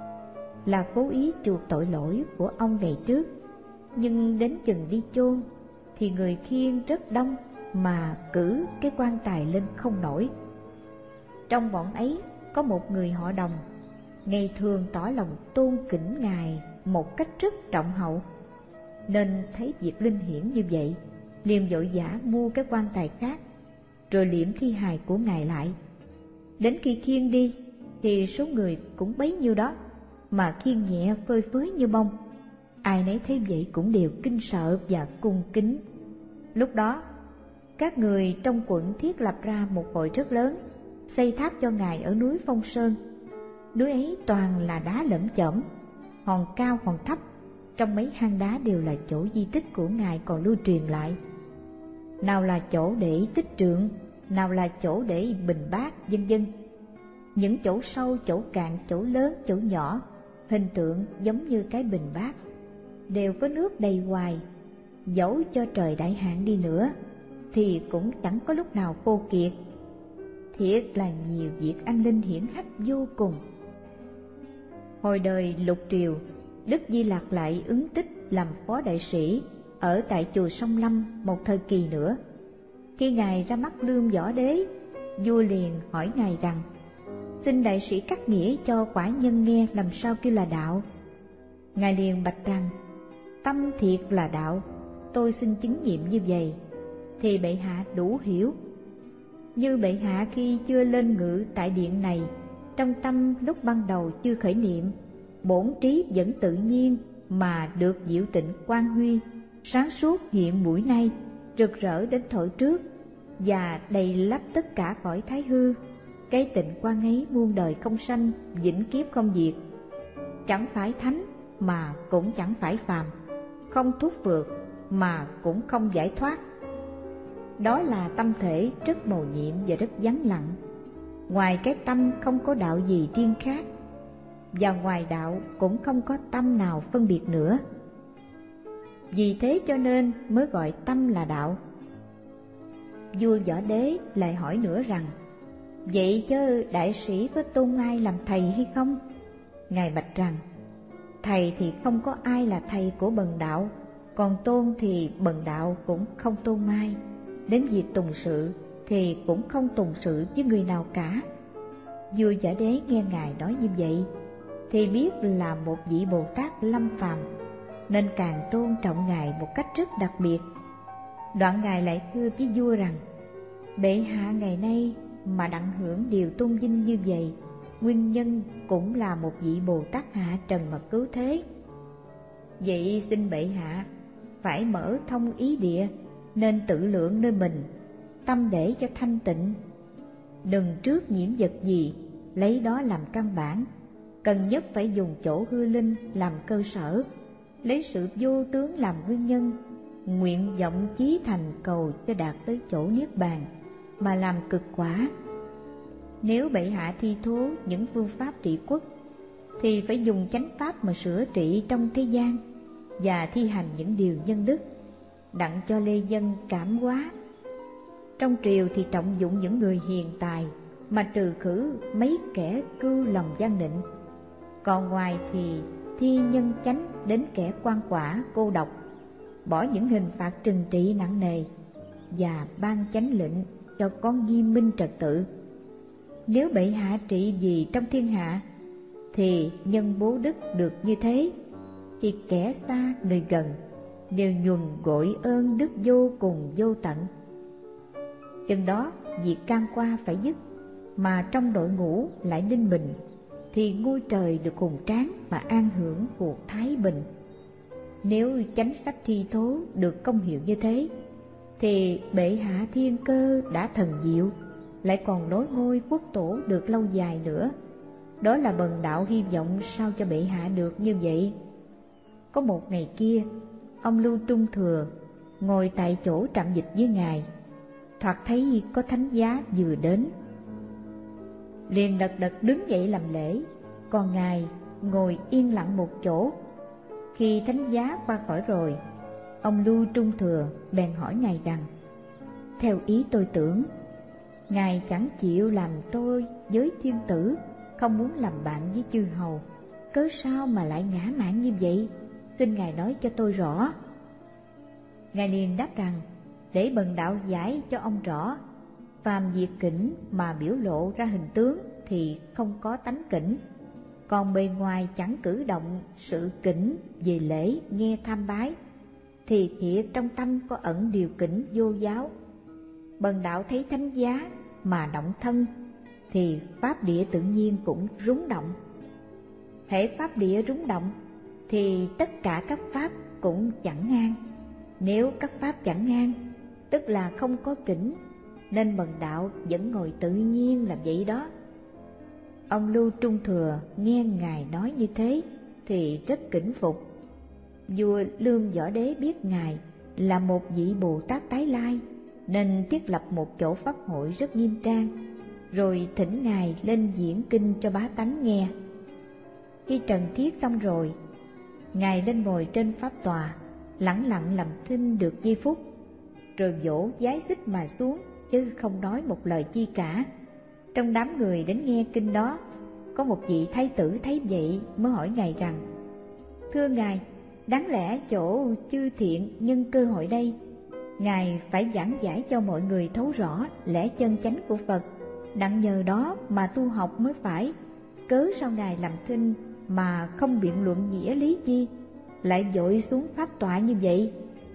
S2: là cố ý chuộc tội lỗi của ông ngày trước. Nhưng đến chừng đi chôn thì người khiêng rất đông, mà cử cái quan tài lên không nổi. Trong bọn ấy có một người họ Đồng, ngày thường tỏ lòng tôn kính Ngài một cách rất trọng hậu, nên thấy việc linh hiển như vậy, liền vội vã mua cái quan tài khác, rồi liệm thi hài của Ngài lại. Đến khi khiêng đi thì số người cũng bấy nhiêu đó, mà khiêng nhẹ phơi phới như bông. Ai nấy thấy vậy cũng đều kinh sợ và cung kính. Lúc đó, các người trong quận thiết lập ra một hội rất lớn, xây tháp cho Ngài ở núi Phong Sơn. Núi ấy toàn là đá lởm chởm, hòn cao hòn thấp, trong mấy hang đá đều là chỗ di tích của Ngài còn lưu truyền lại. Nào là chỗ để tích trượng, nào là chỗ để bình bát, vân vân. Những chỗ sâu, chỗ cạn, chỗ lớn, chỗ nhỏ, hình tượng giống như cái bình bát, đều có nước đầy hoài. Dẫu cho trời đại hạn đi nữa thì cũng chẳng có lúc nào khô kiệt. Thiệt là nhiều việc anh linh hiển hách vô cùng. Hồi đời Lục Triều, Đức Di Lặc lại ứng tích làm phó đại sĩ ở tại chùa Sông Lâm một thời kỳ nữa. Khi Ngài ra mắt Lương Võ Đế, vua liền hỏi Ngài rằng: xin đại sĩ cắt nghĩa cho quả nhân nghe làm sao kêu là đạo. Ngài liền bạch rằng: tâm thiệt là đạo, tôi xin chứng nghiệm như vậy, thì bệ hạ đủ hiểu. Như bệ hạ khi chưa lên ngự tại điện này, trong tâm lúc ban đầu chưa khởi niệm, bổn trí vẫn tự nhiên mà được diệu tịnh quang huy, sáng suốt hiện buổi nay, rực rỡ đến thổi trước, và đầy lấp tất cả cõi thái hư. Cái tịnh quang ấy muôn đời không sanh, vĩnh kiếp không diệt, chẳng phải thánh mà cũng chẳng phải phàm, không thúc vượt mà cũng không giải thoát. Đó là tâm thể rất mầu nhiệm và rất vắng lặng. Ngoài cái tâm không có đạo gì riêng khác, và ngoài đạo cũng không có tâm nào phân biệt nữa. Vì thế cho nên mới gọi tâm là đạo. Vua Võ Đế lại hỏi nữa rằng: vậy chớ đại sĩ có tôn ai làm thầy hay không? Ngài bạch rằng: thầy thì không có ai là thầy của bần đạo, còn tôn thì bần đạo cũng không tôn ai. Đến việc tùng sự thì cũng không tùng sự với người nào cả. Vua Võ Đế nghe Ngài nói như vậy thì biết là một vị Bồ Tát lâm phàm, nên càng tôn trọng Ngài một cách rất đặc biệt. Đoạn Ngài lại thưa với vua rằng: bệ hạ ngày nay mà đặng hưởng điều tôn vinh như vậy, nguyên nhân cũng là một vị Bồ Tát hạ trần mà cứu thế. Vậy xin bệ hạ phải mở thông ý địa, nên tự lượng nơi mình, tâm để cho thanh tịnh. Đừng trước nhiễm vật gì, lấy đó làm căn bản. Cần nhất phải dùng chỗ hư linh làm cơ sở, lấy sự vô tướng làm nguyên nhân, nguyện vọng chí thành cầu cho đạt tới chỗ niết bàn mà làm cực quả. Nếu bệ hạ thi thố những phương pháp trị quốc, thì phải dùng chánh pháp mà sửa trị trong thế gian, và thi hành những điều nhân đức, đặng cho lê dân cảm hóa. Trong triều thì trọng dụng những người hiền tài, mà trừ khử mấy kẻ cưu lòng gian nịnh. Còn ngoài thì thi nhân chánh đến kẻ quan quả cô độc, bỏ những hình phạt trừng trị nặng nề, và ban chánh lệnh cho có nghiêm minh trật tự. Nếu bệ hạ trị gì trong thiên hạ, thì nhân bố đức được như thế, thì kẻ xa người gần đều nhuần gội ơn đức vô cùng vô tận. Chừng đó việc can qua phải dứt, mà trong đội ngũ lại ninh bình, thì ngôi trời được hùng tráng mà an hưởng cuộc thái bình. Nếu chánh pháp thi thố được công hiệu như thế, thì bệ hạ thiên cơ đã thần diệu, lại còn nối ngôi quốc tổ được lâu dài nữa. Đó là bần đạo hy vọng sao cho bệ hạ được như vậy. Có một ngày kia, ông Lưu Trung Thừa ngồi tại chỗ trạm dịch với ngài, thoạt thấy có thánh giá vừa đến, liền lật đật đứng dậy làm lễ, còn ngài ngồi yên lặng một chỗ. Khi thánh giá qua khỏi rồi, ông Lưu Trung Thừa bèn hỏi ngài rằng: theo ý tôi tưởng, ngài chẳng chịu làm tôi với thiên tử, không muốn làm bạn với chư hầu, cớ sao mà lại ngã mạn như vậy? Xin ngài nói cho tôi rõ. Ngài liền đáp rằng: để bần đạo giải cho ông rõ. Phàm việc kỉnh mà biểu lộ ra hình tướng thì không có tánh kỉnh, còn bề ngoài chẳng cử động sự kỉnh về lễ nghe tham bái, thì thiệt trong tâm có ẩn điều kỉnh vô giáo. Bần đạo thấy thánh giá mà động thân, thì pháp địa tự nhiên cũng rúng động. Hễ pháp địa rúng động, thì tất cả các pháp cũng chẳng ngang. Nếu các pháp chẳng ngang, tức là không có kỉnh, nên bần đạo vẫn ngồi tự nhiên làm vậy đó. Ông Lưu Trung Thừa nghe ngài nói như thế thì rất kính phục. Vua Lương Võ Đế biết ngài là một vị Bồ Tát tái lai, nên thiết lập một chỗ pháp hội rất nghiêm trang, rồi thỉnh ngài lên diễn kinh cho bá tánh nghe. Khi trần thiết xong rồi, ngài lên ngồi trên pháp tòa, lẳng lặng làm thinh được giây phút, rồi vỗ vái xích mà xuống, chứ không nói một lời chi cả. Trong đám người đến nghe kinh đó, có một vị thái tử thấy vậy mới hỏi ngài rằng: thưa ngài, đáng lẽ chỗ chư thiện nhân cơ hội đây, ngài phải giảng giải cho mọi người thấu rõ lẽ chân chánh của Phật, đặng nhờ đó mà tu học mới phải. Cớ sao ngài làm thinh mà không biện luận nghĩa lý chi, lại vội xuống pháp tọa như vậy?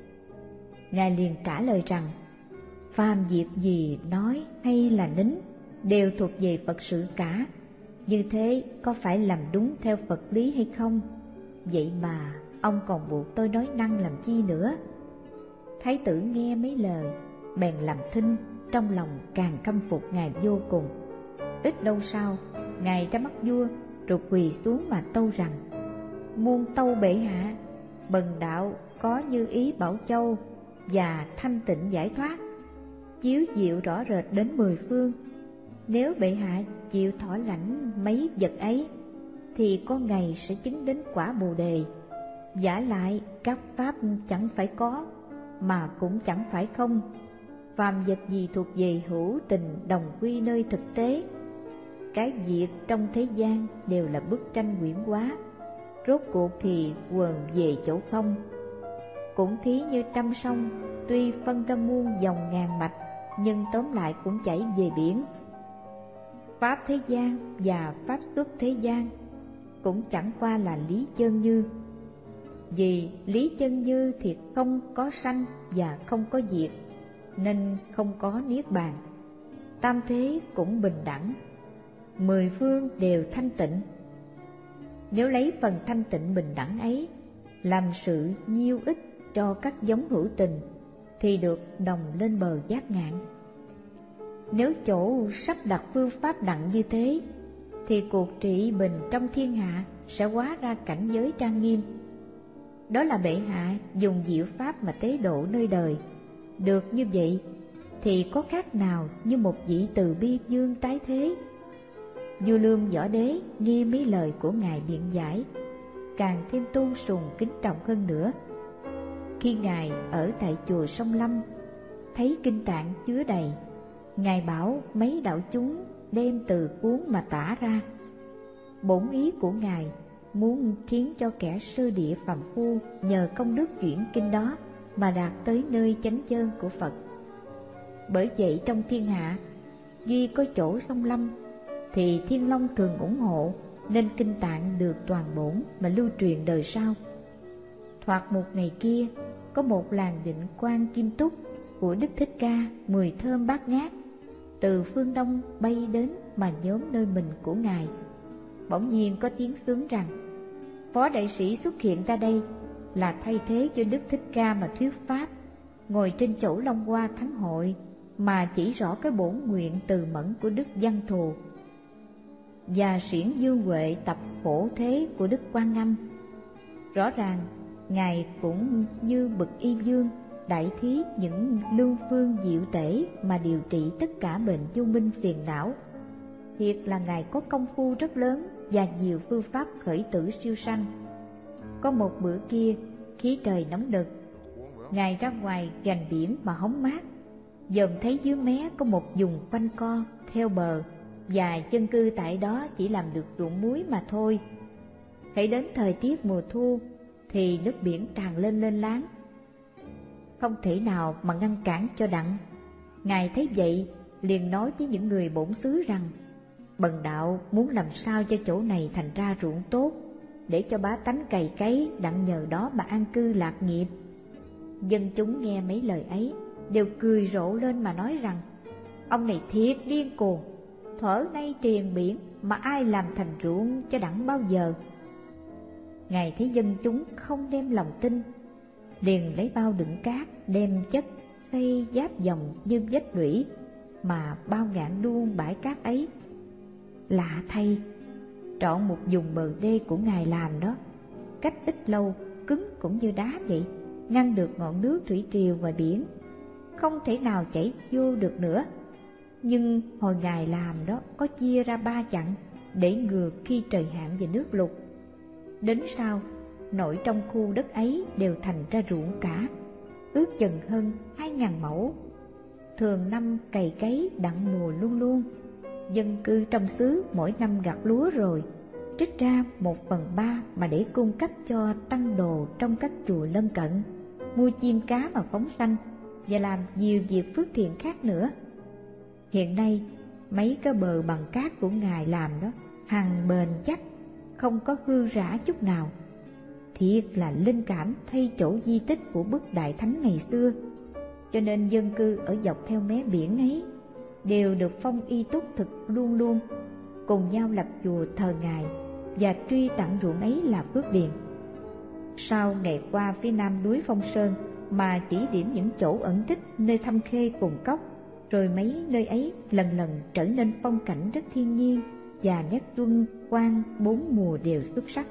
S2: Ngài liền trả lời rằng: phàm việc gì nói hay là nín đều thuộc về Phật sự cả, như thế có phải làm đúng theo Phật lý hay không? Vậy mà ông còn buộc tôi nói năng làm chi nữa? Thái tử nghe mấy lời bèn làm thinh, trong lòng càng khâm phục ngài vô cùng. Ít lâu sau, ngài ra mắt vua, rồi quỳ xuống mà tâu rằng: muôn tâu bệ hạ, bần đạo có như ý bảo châu và thanh tịnh giải thoát, chiếu diệu rõ rệt đến 10 phương. Nếu bệ hạ chịu thọ lãnh mấy vật ấy, thì có ngày sẽ chứng đến quả Bồ Đề. Vả lại các pháp chẳng phải có, mà cũng chẳng phải không. Phàm vật gì thuộc về hữu tình đồng quy nơi thực tế. Cái việc trong thế gian đều là bức tranh huyễn hóa, rốt cuộc thì quần về chỗ không. Cũng thí như trăm sông, tuy phân ra muôn dòng ngàn mạch, nhưng tóm lại cũng chảy về biển. Pháp thế gian và pháp xuất thế gian cũng chẳng qua là lý chân như. Vì lý chân như thì không có sanh và không có diệt, nên không có niết bàn. Tam thế cũng bình đẳng, 10 phương đều thanh tịnh. Nếu lấy phần thanh tịnh bình đẳng ấy làm sự nhiêu ích cho các giống hữu tình, thì được đồng lên bờ giác ngạn. Nếu chỗ sắp đặt phương pháp đặng như thế, thì cuộc trị bình trong thiên hạ sẽ hóa ra cảnh giới trang nghiêm. Đó là bệ hạ dùng diệu pháp mà tế độ nơi đời. Được như vậy thì có khác nào như một vị từ bi vương tái thế. Vua Lương Võ Đế nghe mấy lời của ngài biện giải, càng thêm tôn sùng kính trọng hơn nữa. Khi ngài ở tại chùa Sông Lâm, thấy kinh tạng chứa đầy, ngài bảo mấy đạo chúng đem từ cuốn mà tả ra. Bổn ý của ngài muốn khiến cho kẻ sơ địa phàm phu nhờ công đức chuyển kinh đó mà đạt tới nơi chánh chân của Phật. Bởi vậy trong thiên hạ, duy có chỗ Sông Lâm thì Thiên Long thường ủng hộ, nên kinh tạng được toàn bổn mà lưu truyền đời sau. Thoạt một ngày kia, có một làng định quan kim túc của Đức Thích Ca, mùi thơm bát ngát, từ phương Đông bay đến mà nhóm nơi mình của Ngài. Bỗng nhiên có tiếng xướng rằng: Phó đại sĩ xuất hiện ra đây là thay thế cho Đức Thích Ca mà thuyết pháp, ngồi trên chỗ Long Hoa Thắng Hội mà chỉ rõ cái bổn nguyện từ mẫn của Đức Văn Thù và xiển Dương Huệ tập phổ thế của Đức Quan Âm. Rõ ràng Ngài cũng như bậc y dương đại thí những lưu phương diệu tể mà điều trị tất cả bệnh vô minh phiền não. Thiệt là Ngài có công phu rất lớn và nhiều phương pháp khởi tử siêu sanh. Có một bữa kia, khí trời nóng nực, Ngài ra ngoài gành biển mà hóng mát, dòm thấy dưới mé có một vùng quanh co theo bờ, và dân cư tại đó chỉ làm được ruộng muối mà thôi. Hãy đến thời tiết mùa thu thì nước biển tràn lên láng, không thể nào mà ngăn cản cho đặng. Ngài thấy vậy liền nói với những người bổn xứ rằng: Bần đạo muốn làm sao cho chỗ này thành ra ruộng tốt, để cho bá tánh cày cấy đặng nhờ đó mà an cư lạc nghiệp. Dân chúng nghe mấy lời ấy đều cười rộ lên mà nói rằng: Ông này thiệt điên cuồng, thuở nay triền biển mà ai làm thành ruộng cho đặng bao giờ. Ngài thấy dân chúng không đem lòng tin, liền lấy bao đựng cát đem chất xây giáp dòng như vách lũy mà bao ngạn đuông bãi cát ấy. Lạ thay, trọn một vùng bờ đê của Ngài làm đó, cách ít lâu cứng cũng như đá vậy, ngăn được ngọn nước thủy triều ngoài biển, không thể nào chảy vô được nữa. Nhưng hồi Ngài làm đó có chia ra 3 chặng để ngừa khi trời hạn và nước lụt. Đến sau, nội trong khu đất ấy đều thành ra ruộng cả, ước chừng hơn 2.000 mẫu. Thường năm cày cấy đặng mùa luôn luôn. Dân cư trong xứ mỗi năm gặt lúa rồi, trích ra 1/3 mà để cung cấp cho tăng đồ trong các chùa lân cận, mua chim cá mà phóng sanh và làm nhiều việc phước thiện khác nữa. Hiện nay mấy cái bờ bằng cát của Ngài làm đó hằng bền chắc, không có hư rã chút nào. Thiệt là linh cảm thay chỗ di tích của bức đại thánh ngày xưa. Cho nên dân cư ở dọc theo mé biển ấy đều được phong y túc thực luôn luôn, cùng nhau lập chùa thờ Ngài và truy tặng ruộng ấy là phước điền. Sau ngày qua phía nam núi Phong Sơn mà chỉ điểm những chỗ ẩn tích nơi thăm khê cùng cốc, rồi mấy nơi ấy lần lần trở nên phong cảnh rất thiên nhiên và nét luân quang 4 mùa đều xuất sắc.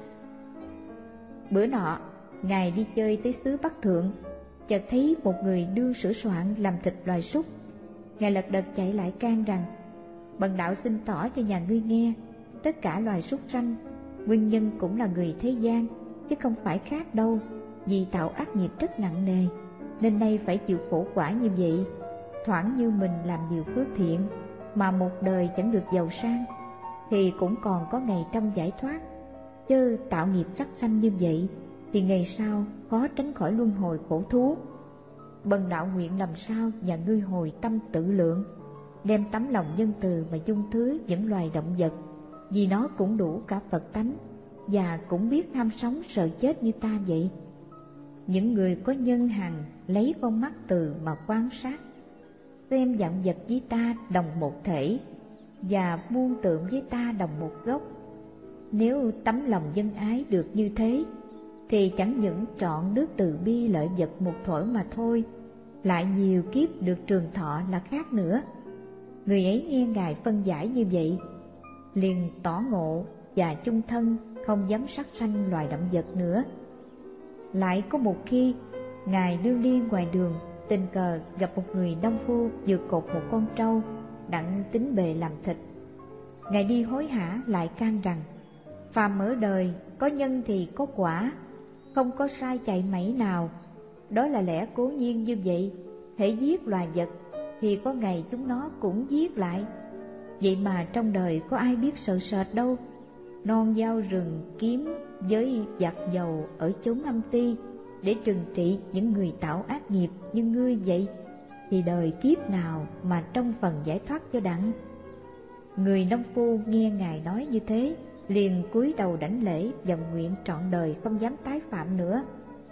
S2: Bữa nọ, Ngài đi chơi tới xứ Bắc Thượng, chợt thấy một người đương sửa soạn làm thịt loài súc. Ngài lật đật chạy lại can rằng: Bần đạo xin tỏ cho nhà ngươi nghe, tất cả loài súc sanh nguyên nhân cũng là người thế gian, chứ không phải khác đâu, vì tạo ác nghiệp rất nặng nề, nên nay phải chịu khổ quả như vậy. Thoảng như mình làm nhiều phước thiện mà một đời chẳng được giàu sang, thì cũng còn có ngày trăm giải thoát. Chứ tạo nghiệp sắc sanh như vậy thì ngày sau khó tránh khỏi luân hồi khổ thú. Bần đạo nguyện làm sao nhà ngươi hồi tâm tự lượng, đem tấm lòng nhân từ mà dung thứ những loài động vật, vì nó cũng đủ cả Phật tánh và cũng biết ham sống sợ chết như ta vậy. Những người có nhân hằng lấy con mắt từ mà quan sát, xem vạn vật với ta đồng một thể và muôn tượng với ta đồng một gốc. Nếu tấm lòng nhân ái được như thế thì chẳng những trọn đức từ bi lợi vật một thuở mà thôi, lại nhiều kiếp được trường thọ là khác nữa. Người ấy nghe Ngài phân giải như vậy, liền tỏ ngộ và chung thân không dám sát sanh loài động vật nữa. Lại có một khi, Ngài đương đi ngoài đường, tình cờ gặp một người nông phu vừa cột một con trâu đặng tính bề làm thịt. Ngài đi hối hả lại can rằng: Phàm ở đời có nhân thì có quả, không có sai chạy mảy nào. Đó là lẽ cố nhiên như vậy. Hễ giết loài vật thì có ngày chúng nó cũng giết lại. Vậy mà trong đời có ai biết sợ sệt đâu. Non dao rừng kiếm với giặc dầu ở chốn âm ti để trừng trị những người tạo ác nghiệp như ngươi vậy, thì đời kiếp nào mà trong phần giải thoát cho đặng. Người nông phu nghe Ngài nói như thế liền cúi đầu đảnh lễ và nguyện trọn đời không dám tái phạm nữa.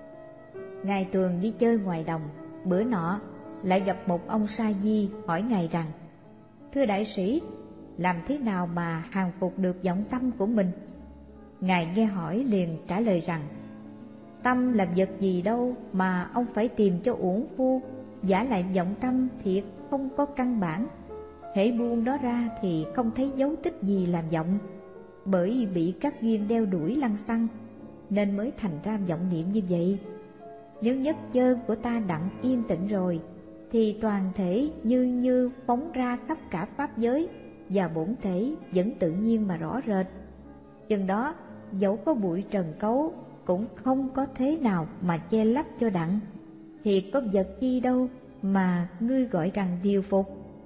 S2: Ngài thường đi chơi ngoài đồng, bữa nọ lại gặp một ông sa di hỏi Ngài rằng: "Thưa đại sĩ, làm thế nào mà hàng phục được vọng tâm của mình?" Ngài nghe hỏi liền trả lời rằng: "Tâm là vật gì đâu mà ông phải tìm cho uổng phu, giả lại vọng tâm thiệt không có căn bản. Hễ buông đó ra thì không thấy dấu tích gì làm vọng, bởi bị các duyên đeo đuổi lăng xăng nên mới thành ra vọng niệm như vậy. Nếu nhất chân của ta đặng yên tĩnh rồi thì toàn thể như phóng ra khắp cả pháp giới, và bổn thể vẫn tự nhiên mà rõ rệt. Chừng đó dẫu có bụi trần cấu cũng không có thế nào mà che lấp cho đặng. Thì có vật chi đâu mà ngươi gọi rằng điều phục?"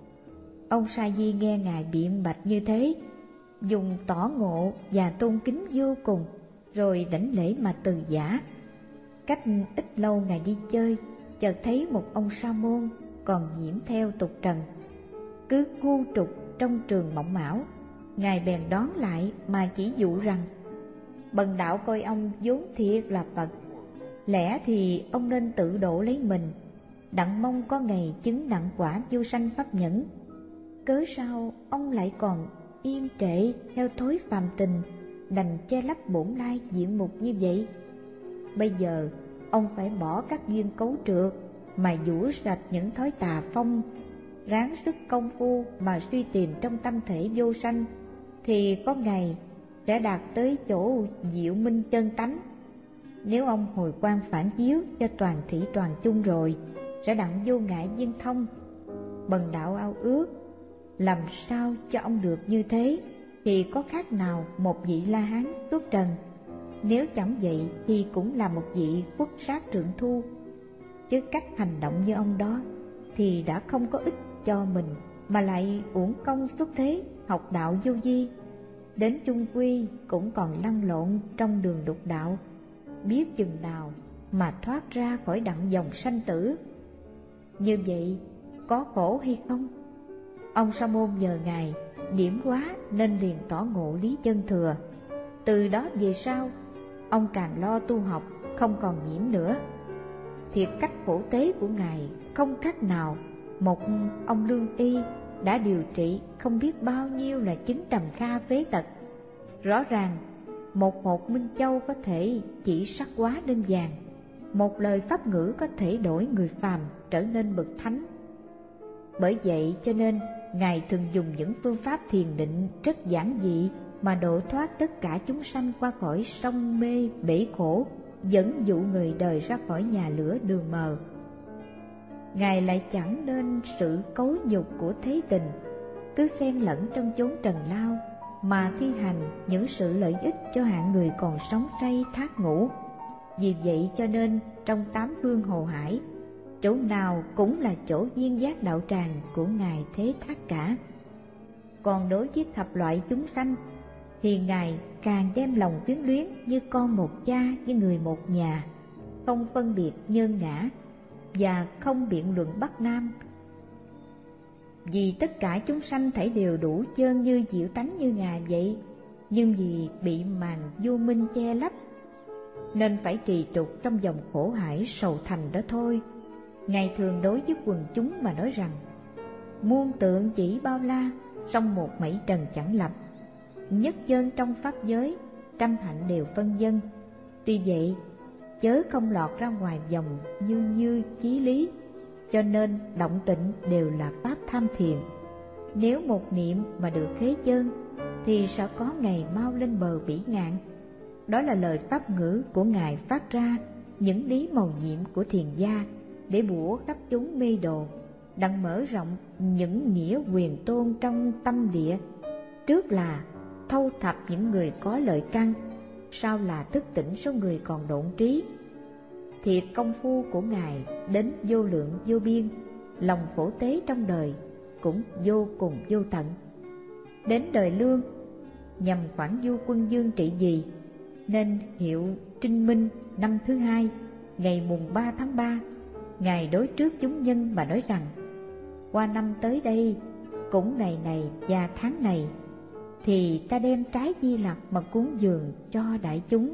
S2: Ông sa di nghe Ngài biện bạch như thế, dùng tỏ ngộ và tôn kính vô cùng, rồi đảnh lễ mà từ giả. Cách ít lâu Ngài đi chơi, chợt thấy một ông sa môn còn nhiễm theo tục trần, cứ ngu trục trong trường mộng mão. Ngài bèn đón lại mà chỉ dụ rằng: "Bần đạo coi ông vốn thiệt là Phật, lẽ thì ông nên tự độ lấy mình, đặng mong có ngày chứng đặng quả vô sanh pháp nhẫn. Cớ sao ông lại còn yên trệ theo thói phàm tình, đành che lấp bổn lai diện mục như vậy? Bây giờ ông phải bỏ các duyên cấu trượt mà vũ sạch những thói tà phong, ráng sức công phu mà suy tìm trong tâm thể vô sanh, thì có ngày sẽ đạt tới chỗ diệu minh chân tánh. Nếu ông hồi quang phản chiếu cho toàn thị toàn chung rồi, sẽ đặng vô ngại viên thông. Bần đạo ao ước làm sao cho ông được như thế, thì có khác nào một vị La Hán xuất trần. Nếu chẳng vậy thì cũng là một vị quốc sát trượng thu. Chứ cách hành động như ông đó thì đã không có ích cho mình, mà lại uổng công xuất thế học đạo vô vi. Đến chung quy cũng còn lăn lộn trong đường đục đạo, biết chừng nào mà thoát ra khỏi đặng dòng sanh tử. Như vậy có khổ hay không?" Ông sa môn nhờ Ngài điểm hóa nên liền tỏ ngộ lý chân thừa. Từ đó về sau, ông càng lo tu học, không còn nhiễm nữa. Thiệt cách phổ tế của Ngài không khác nào một ông lương y đã điều trị không biết bao nhiêu là chứng trầm kha phế tật. Rõ ràng một hột minh châu có thể chỉ sắc hóa lên vàng, một lời pháp ngữ có thể đổi người phàm trở nên bậc thánh. Bởi vậy cho nên Ngài thường dùng những phương pháp thiền định rất giản dị mà độ thoát tất cả chúng sanh qua khỏi sông mê bể khổ, dẫn dụ người đời ra khỏi nhà lửa đường mờ. Ngài lại chẳng nên sự cấu nhục của thế tình, cứ xen lẫn trong chốn trần lao mà thi hành những sự lợi ích cho hạng người còn sống say thác ngủ. Vì vậy cho nên trong tám phương hồ hải, chỗ nào cũng là chỗ viên giác đạo tràng của Ngài Thế Thác cả. Còn đối với thập loại chúng sanh thì Ngài càng đem lòng quyến luyến như con một cha với người một nhà, không phân biệt nhân ngã và không biện luận bắc nam. Vì tất cả chúng sanh thảy đều đủ chơn như diệu tánh như Ngài vậy, nhưng vì bị màn vô minh che lấp nên phải trì trục trong dòng khổ hải sầu thành đó thôi. Ngài thường đối với quần chúng mà nói rằng: "Muôn tượng chỉ bao la, song một mảy trần chẳng lập. Nhất chân trong pháp giới, trăm hạnh đều phân dân. Tuy vậy, chớ không lọt ra ngoài vòng như chí lý, cho nên động tịnh đều là pháp tham thiền. Nếu một niệm mà được khế chân, thì sẽ có ngày mau lên bờ bỉ ngạn." Đó là lời pháp ngữ của Ngài phát ra những lý mầu nhiệm của thiền gia, để bủa khắp chúng mê đồ, đặng mở rộng những nghĩa quyền tôn trong tâm địa. Trước là thâu thập những người có lợi căn, sau là thức tỉnh số người còn độn trí. Thiệt công phu của Ngài đến vô lượng vô biên, lòng phổ tế trong đời cũng vô cùng vô tận. Đến đời Lương, nhằm khoảng du quân dương trị vì, nên hiệu Trinh Minh năm thứ 2, ngày mùng 3 tháng 3, Ngài đối trước chúng nhân mà nói rằng: "Qua năm tới đây, cũng ngày này và tháng này, thì ta đem trái di lặc mà cúng dường cho đại chúng.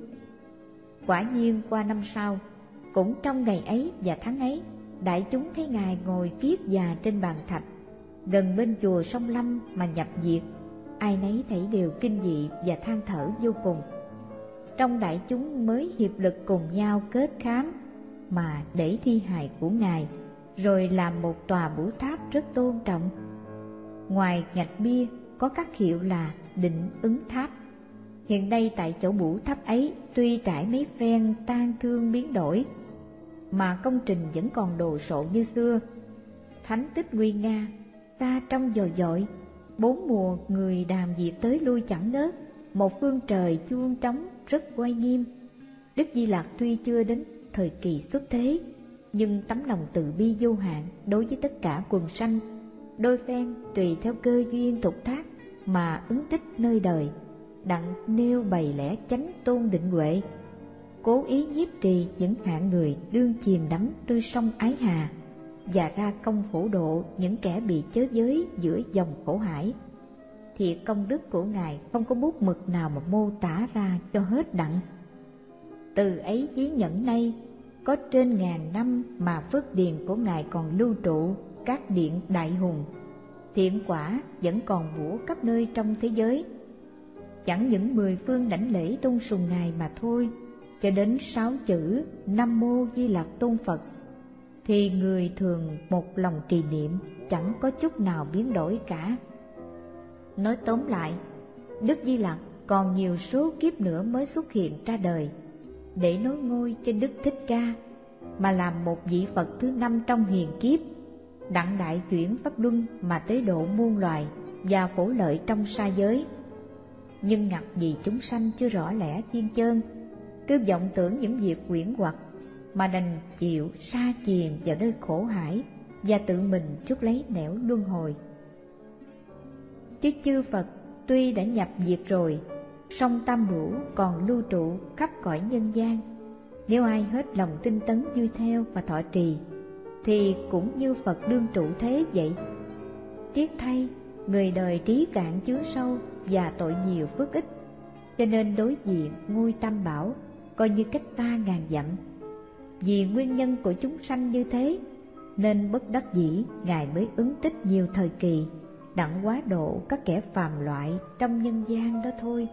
S2: Quả nhiên qua năm sau, cũng trong ngày ấy và tháng ấy, đại chúng thấy Ngài ngồi kiết già trên bàn thạch gần bên chùa Sông Lâm mà nhập diệt. Ai nấy thấy đều kinh dị và than thở vô cùng. Trong đại chúng mới hiệp lực cùng nhau kết khám mà để thi hài của Ngài, rồi làm một tòa bửu tháp rất tôn trọng. Ngoài ngạch bia có các hiệu là Định Ứng Tháp. Hiện nay tại chỗ bửu tháp ấy, tuy trải mấy phen tang thương biến đổi, mà công trình vẫn còn đồ sộ như xưa. Thánh tích nguy nga, ta trong dồi dội, 4 mùa người đàm diệt tới lui chẳng ngớt, một phương trời chuông trống rất uy nghiêm. Đức Di Lặc tuy chưa đến thời kỳ xuất thế, nhưng tấm lòng từ bi vô hạn đối với tất cả quần sanh, đôi phen tùy theo cơ duyên thuộc thác mà ứng tích nơi đời, đặng nêu bày lẽ chánh tôn định huệ, cố ý nhiếp trì những hạng người đương chìm đắm nơi sông ái hà, và ra công phổ độ những kẻ bị chớ giới giữa dòng khổ hải. Thì công đức của Ngài không có bút mực nào mà mô tả ra cho hết đặng. Từ ấy chí nhẫn nay, có trên 1000 năm mà phước điền của Ngài còn lưu trụ các điện đại hùng, thiện quả vẫn còn vũ khắp nơi trong thế giới. Chẳng những 10 phương đảnh lễ tôn sùng Ngài mà thôi, cho đến 6 chữ Nam Mô Di Lặc Tôn Phật, thì người thường một lòng trì niệm, chẳng có chút nào biến đổi cả. Nói tóm lại, Đức Di Lặc còn nhiều số kiếp nữa mới xuất hiện ra đời, để nối ngôi trên Đức Thích Ca, mà làm một vị Phật thứ 5 trong hiền kiếp, đặng đại chuyển pháp luân mà tế độ muôn loài và phổ lợi trong sa giới. Nhưng ngặt vì chúng sanh chưa rõ lẽ thiên chân, cứ vọng tưởng những việc huyễn hoặc, mà đành chịu sa chìm vào nơi khổ hải và tự mình chuốc lấy nẻo luân hồi. Chứ chư Phật tuy đã nhập diệt rồi, song tam hữu còn lưu trụ khắp cõi nhân gian. Nếu ai hết lòng tinh tấn vui theo và thọ trì, thì cũng như Phật đương trụ thế vậy. Tiếc thay, người đời trí cạn chứa sâu và tội nhiều phước ít, cho nên đối diện ngôi Tam Bảo coi như cách ta ngàn dặm. Vì nguyên nhân của chúng sanh như thế, nên bất đắc dĩ Ngài mới ứng tích nhiều thời kỳ, đặng hóa độ các kẻ phàm loại trong nhân gian đó thôi.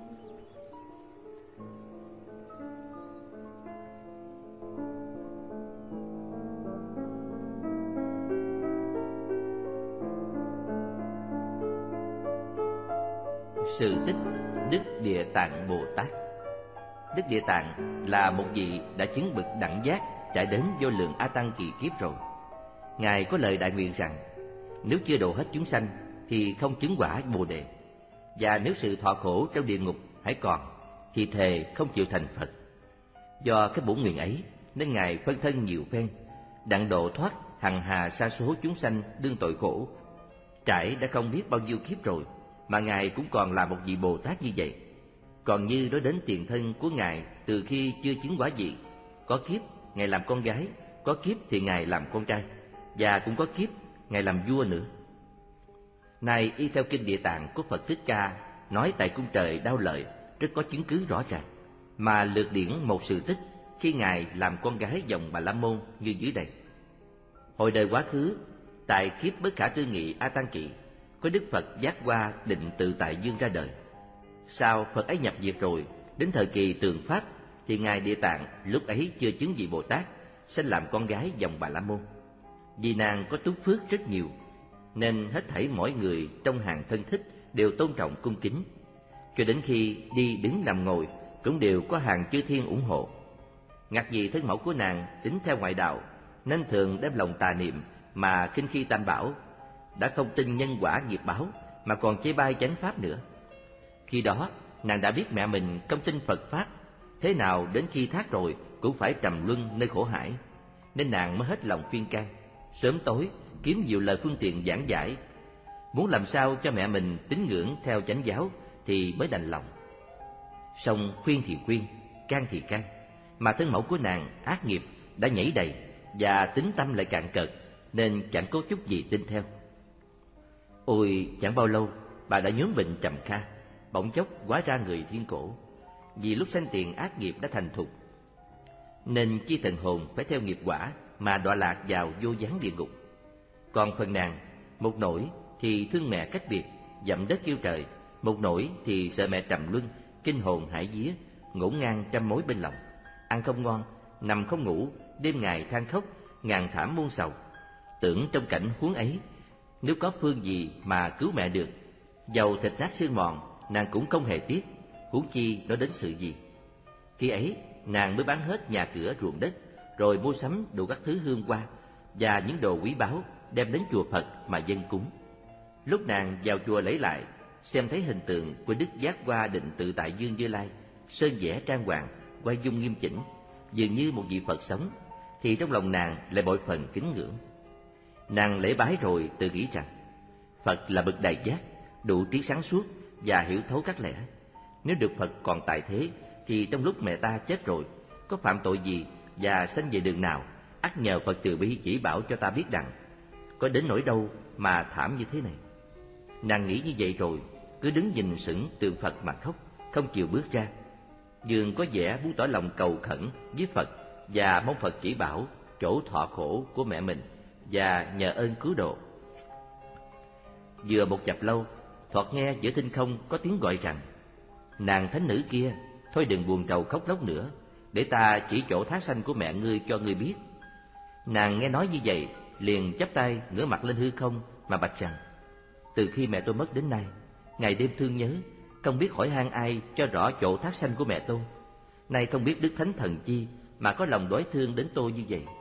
S3: Sự tích Đức Địa Tạng Bồ Tát. Đức Địa Tạng là một vị đã chứng bậc đẳng giác, trải đến vô lượng A Tăng kỳ kiếp rồi. Ngài có lời đại nguyện rằng, nếu chưa độ hết chúng sanh thì không chứng quả Bồ Đề, và nếu sự thọ khổ trong địa ngục hãy còn, thì thề không chịu thành Phật. Do cái bổn nguyện ấy nên Ngài phân thân nhiều phen, đặng độ thoát hằng hà sa số chúng sanh đương tội khổ. Trải đã không biết bao nhiêu kiếp rồi, mà Ngài cũng còn là một vị Bồ Tát như vậy. Còn như nói đến tiền thân của Ngài từ khi chưa chứng quả vị, có kiếp Ngài làm con gái, có kiếp thì Ngài làm con trai, và cũng có kiếp Ngài làm vua nữa. Nay y theo kinh Địa Tạng của Phật Thích Ca nói tại cung trời Đao Lợi rất có chứng cứ rõ ràng, mà lược điển một sự tích khi Ngài làm con gái dòng Bà La Môn như dưới đây. Hồi đời quá khứ, tại kiếp bất khả tư nghị A Tăng Kỳ, có Đức Phật giác qua Định Tự Tại Dương ra đời. Sau Phật ấy nhập diệt rồi, đến thời kỳ tường Pháp, thì Ngài Địa Tạng lúc ấy chưa chứng vị Bồ Tát, sinh làm con gái dòng Bà La Môn. Vì nàng có túc phước rất nhiều, nên hết thảy mọi người trong hàng thân thích đều tôn trọng cung kính. Cho đến khi đi đứng nằm ngồi cũng đều có hàng chư thiên ủng hộ. Ngặt vì thân mẫu của nàng tính theo ngoại đạo, nên thường đem lòng tà niệm mà khinh khi Tam Bảo, đã không tin nhân quả nghiệp báo mà còn chê bai chánh pháp nữa. Khi đó nàng đã biết mẹ mình không tin Phật pháp, thế nào đến khi thác rồi cũng phải trầm luân nơi khổ hải, nên nàng mới hết lòng khuyên can, sớm tối kiếm nhiều lời phương tiện giảng giải, muốn làm sao cho mẹ mình tín ngưỡng theo chánh giáo thì mới đành lòng. Song khuyên thì khuyên, can thì can, mà thân mẫu của nàng ác nghiệp đã nhảy đầy và tính tâm lại cạn cợt, nên chẳng có chút gì tin theo. Ôi, chẳng bao lâu bà đã nhuốm bệnh trầm kha, bỗng chốc hóa ra người thiên cổ, vì lúc sanh tiền ác nghiệp đã thành thục, nên chi thần hồn phải theo nghiệp quả mà đọa lạc vào vô gián địa ngục. Còn phần nàng, một nỗi thì thương mẹ cách biệt, dậm đất kêu trời, một nỗi thì sợ mẹ trầm luân, kinh hồn hải vía, ngổn ngang trăm mối bên lòng, ăn không ngon, nằm không ngủ, đêm ngày than khóc, ngàn thảm muôn sầu. Tưởng trong cảnh huống ấy, nếu có phương gì mà cứu mẹ được, dầu thịt nát xương mòn, nàng cũng không hề tiếc, huống chi nói đến sự gì. Khi ấy, nàng mới bán hết nhà cửa ruộng đất, rồi mua sắm đủ các thứ hương hoa và những đồ quý báu đem đến chùa Phật mà dâng cúng. Lúc nàng vào chùa lễ lại, xem thấy hình tượng của Đức Giác Hoa Định Tự Tại Dương Như Lai, sơn vẽ trang hoàng, quay dung nghiêm chỉnh, dường như một vị Phật sống, thì trong lòng nàng lại bội phần kính ngưỡng. Nàng lễ bái rồi tự nghĩ rằng Phật là bậc đại giác, đủ trí sáng suốt và hiểu thấu các lẽ. Nếu được Phật còn tại thế, thì trong lúc mẹ ta chết rồi, có phạm tội gì và sanh về đường nào, ắt nhờ Phật từ bi chỉ bảo cho ta biết rằng có đến nỗi đâu mà thảm như thế này. Nàng nghĩ như vậy rồi, cứ đứng nhìn sững tượng Phật mà khóc, không chịu bước ra. Dường có vẻ muốn tỏ lòng cầu khẩn với Phật và mong Phật chỉ bảo chỗ thọ khổ của mẹ mình và nhờ ơn cứu độ. Vừa một chập lâu, thoạt nghe giữa thinh không có tiếng gọi rằng: "Nàng thánh nữ kia, thôi đừng buồn rầu khóc lóc nữa, để ta chỉ chỗ thác sanh của mẹ ngươi cho ngươi biết." Nàng nghe nói như vậy, liền chắp tay ngửa mặt lên hư không mà bạch rằng: "Từ khi mẹ tôi mất đến nay, ngày đêm thương nhớ, không biết hỏi han ai cho rõ chỗ thác sanh của mẹ tôi. Nay không biết đức thánh thần chi mà có lòng đói thương đến tôi như vậy."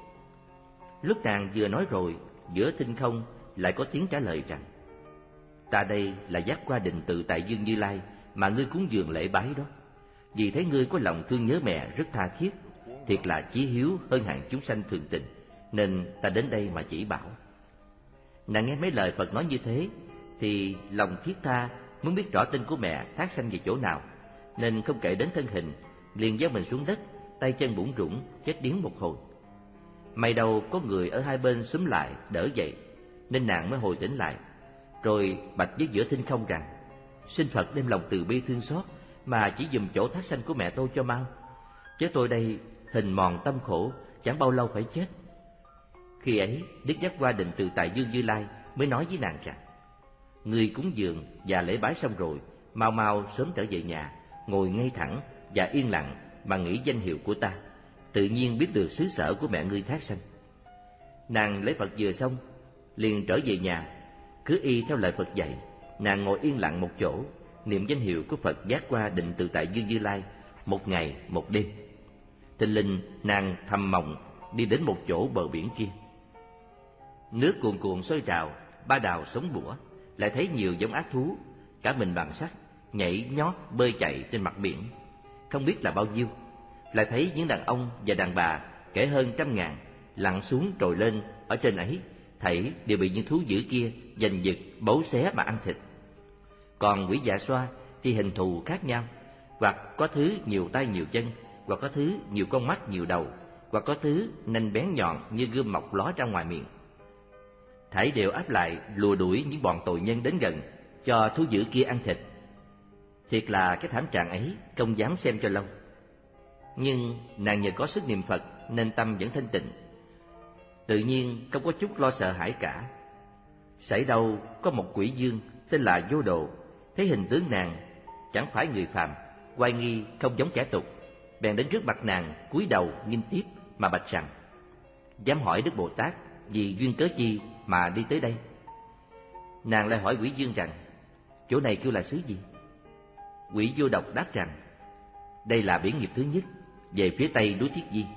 S3: Lúc nàng vừa nói rồi, giữa thinh không lại có tiếng trả lời rằng: "Ta đây là Giác Hoa Định Tự Tại Dương Như Lai mà ngươi cúng dường lễ bái đó. Vì thấy ngươi có lòng thương nhớ mẹ rất tha thiết, thiệt là chí hiếu hơn hạng chúng sanh thường tình, nên ta đến đây mà chỉ bảo." Nàng nghe mấy lời Phật nói như thế, thì lòng thiết tha muốn biết rõ tên của mẹ thác sanh về chỗ nào, nên không kể đến thân hình, liền gieo mình xuống đất, tay chân bủn rủn, chết điếng một hồi. May đâu có người ở hai bên xúm lại đỡ dậy, nên nàng mới hồi tỉnh lại, rồi bạch với giữa thinh không rằng: "Xin Phật đem lòng từ bi thương xót mà chỉ dùm chỗ thác sanh của mẹ tôi cho mau, chứ tôi đây hình mòn tâm khổ, chẳng bao lâu phải chết." Khi ấy, Đức Giác Hoa Định Tự Tại Dương Như Lai mới nói với nàng rằng: "Ngươi cúng dường và lễ bái xong rồi, mau mau sớm trở về nhà, ngồi ngay thẳng và yên lặng mà nghĩ danh hiệu của ta, tự nhiên biết được xứ sở của mẹ ngươi thác sanh." Nàng lễ Phật vừa xong, liền trở về nhà, cứ y theo lời Phật dạy. Nàng ngồi yên lặng một chỗ, niệm danh hiệu của Phật Giác Hoa Định Tự Tại Dương Như Lai một ngày một đêm. Thình lình nàng thầm mộng đi đến một chỗ bờ biển kia. Nước cuồn cuộn sôi trào, ba đào sống bủa, lại thấy nhiều giống ác thú, cả mình bằng sắt, nhảy nhót bơi chạy trên mặt biển, không biết là bao nhiêu. Lại thấy những đàn ông và đàn bà kể hơn 100.000 lặn xuống trồi lên ở trên ấy, thảy đều bị những thú dữ kia giành giật bấu xé mà ăn thịt. Còn quỷ dạ xoa thì hình thù khác nhau, hoặc có thứ nhiều tay nhiều chân, hoặc có thứ nhiều con mắt nhiều đầu, hoặc có thứ nanh bén nhọn như gươm mọc ló ra ngoài miệng. Thảy đều áp lại lùa đuổi những bọn tội nhân đến gần, cho thú dữ kia ăn thịt. Thiệt là cái thảm trạng ấy không dám xem cho lâu. Nhưng nàng nhờ có sức niệm Phật nên tâm vẫn thanh tịnh, tự nhiên không có chút lo sợ hãi cả. Xảy đâu có một quỷ dương tên là Vô Độ, thấy hình tướng nàng chẳng phải người phàm, oai nghi không giống kẻ tục, bèn đến trước mặt nàng cúi đầu nghinh tiếp mà bạch rằng: "Dám hỏi Đức Bồ Tát vì duyên cớ chi mà đi tới đây?" Nàng lại hỏi quỷ dương rằng: "Chỗ này kêu là xứ gì?" Quỷ Vô Độc đáp rằng: "Đây là biển nghiệp thứ nhất, về phía tây núi Thiết Di."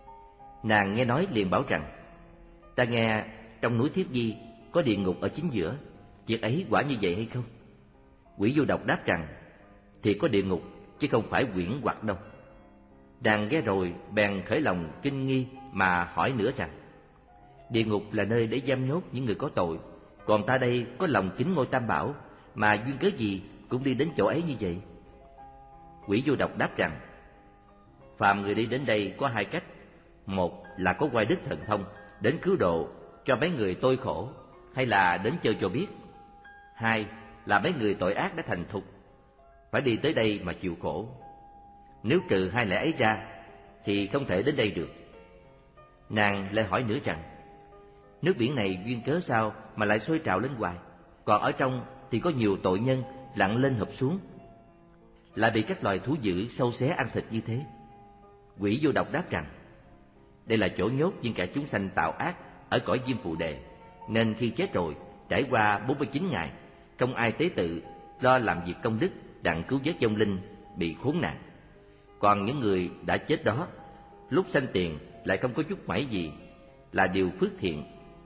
S3: Nàng nghe nói liền bảo rằng: "Ta nghe trong núi Thiết Di có địa ngục ở chính giữa, việc ấy quả như vậy hay không?" Quỷ Vô Độc đáp rằng: "Thì có địa ngục chứ không phải quyển hoặc đâu." Nàng nghe rồi bèn khởi lòng kinh nghi mà hỏi nữa rằng: "Địa ngục là nơi để giam nhốt những người có tội, còn ta đây có lòng kính ngôi Tam Bảo, mà duyên cớ gì cũng đi đến chỗ ấy như vậy?" Quỷ Vô Độc đáp rằng: "Phàm người đi đến đây có hai cách: một là có oai đức thần thông đến cứu độ cho mấy người tôi khổ, hay là đến chơi cho biết; hai là mấy người tội ác đã thành thục, phải đi tới đây mà chịu khổ. Nếu trừ hai lẽ ấy ra thì không thể đến đây được. Nàng lại hỏi nữa rằng, nước biển này duyên cớ sao mà lại sôi trào lên hoài, còn ở trong thì có nhiều tội nhân lặn lên hợp xuống, lại bị các loài thú dữ sâu xé ăn thịt như thế? Quỷ Vô Độc đáp rằng, đây là chỗ nhốt những kẻ chúng sanh tạo ác ở cõi Diêm Phù Đề, nên khi chết rồi, trải qua 49 ngày, không ai tế tự lo làm việc công đức đặng cứu vớt vong linh bị khốn nạn. Còn những người đã chết đó, lúc sanh tiền lại không có chút mảy gì là điều phước thiện.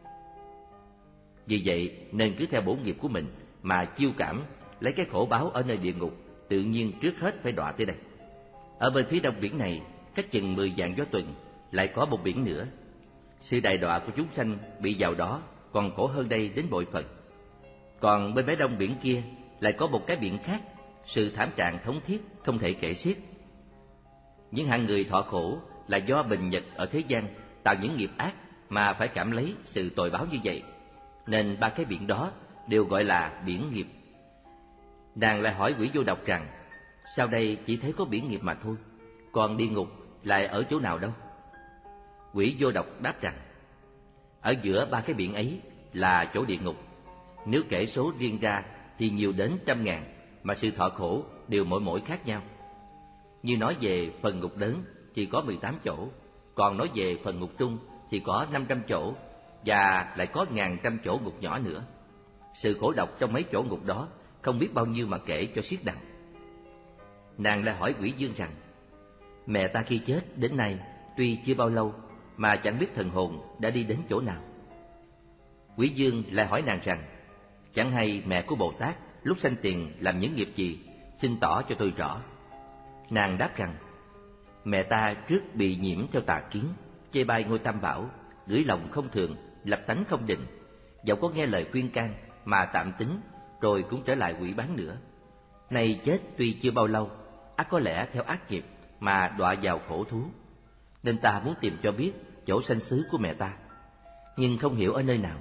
S3: Vì vậy nên cứ theo bổn nghiệp của mình mà chiêu cảm lấy cái khổ báo ở nơi địa ngục, tự nhiên trước hết phải đọa tới đây. Ở bên phía đông biển này, cách chừng 10 vạn gió tuần, lại có một biển nữa. Sự đại đọa của chúng sanh bị vào đó còn khổ hơn đây đến bội phần. Còn bên bãi đông biển kia lại có một cái biển khác, sự thảm trạng thống thiết không thể kể xiết. Những hạng người thọ khổ là do bình nhật ở thế gian tạo những nghiệp ác mà phải cảm lấy sự tội báo như vậy, nên ba cái biển đó đều gọi là biển nghiệp. Nàng lại hỏi Quỷ Vô Độc rằng, sao đây chỉ thấy có biển nghiệp mà thôi, còn địa ngục lại ở chỗ nào đâu? Quỷ Vô Độc đáp rằng, ở giữa ba cái biển ấy là chỗ địa ngục. Nếu kể số riêng ra thì nhiều đến 100.000, mà sự thọ khổ đều mỗi khác nhau. Như nói về phần ngục lớn thì có 18 chỗ, còn nói về phần ngục trung thì có 500 chỗ, và lại có 1.000 chỗ ngục nhỏ nữa. Sự khổ độc trong mấy chỗ ngục đó không biết bao nhiêu mà kể cho xiết đặng. Nàng lại hỏi Quỷ Dương rằng, mẹ ta khi chết đến nay tuy chưa bao lâu mà chẳng biết thần hồn đã đi đến chỗ nào. Quỷ Dương lại hỏi nàng rằng, chẳng hay mẹ của Bồ Tát lúc sanh tiền làm những nghiệp gì, xin tỏ cho tôi rõ. Nàng đáp rằng, mẹ ta trước bị nhiễm theo tà kiến, chê bai ngôi Tam Bảo, gửi lòng không thường, lập tánh không định, dẫu có nghe lời khuyên can mà tạm tính, rồi cũng trở lại quỷ bán nữa. Nay chết tuy chưa bao lâu, ắt có lẽ theo ác nghiệp mà đọa vào khổ thú, nên ta muốn tìm cho biết chỗ sanh xứ của mẹ ta, nhưng không hiểu ở nơi nào.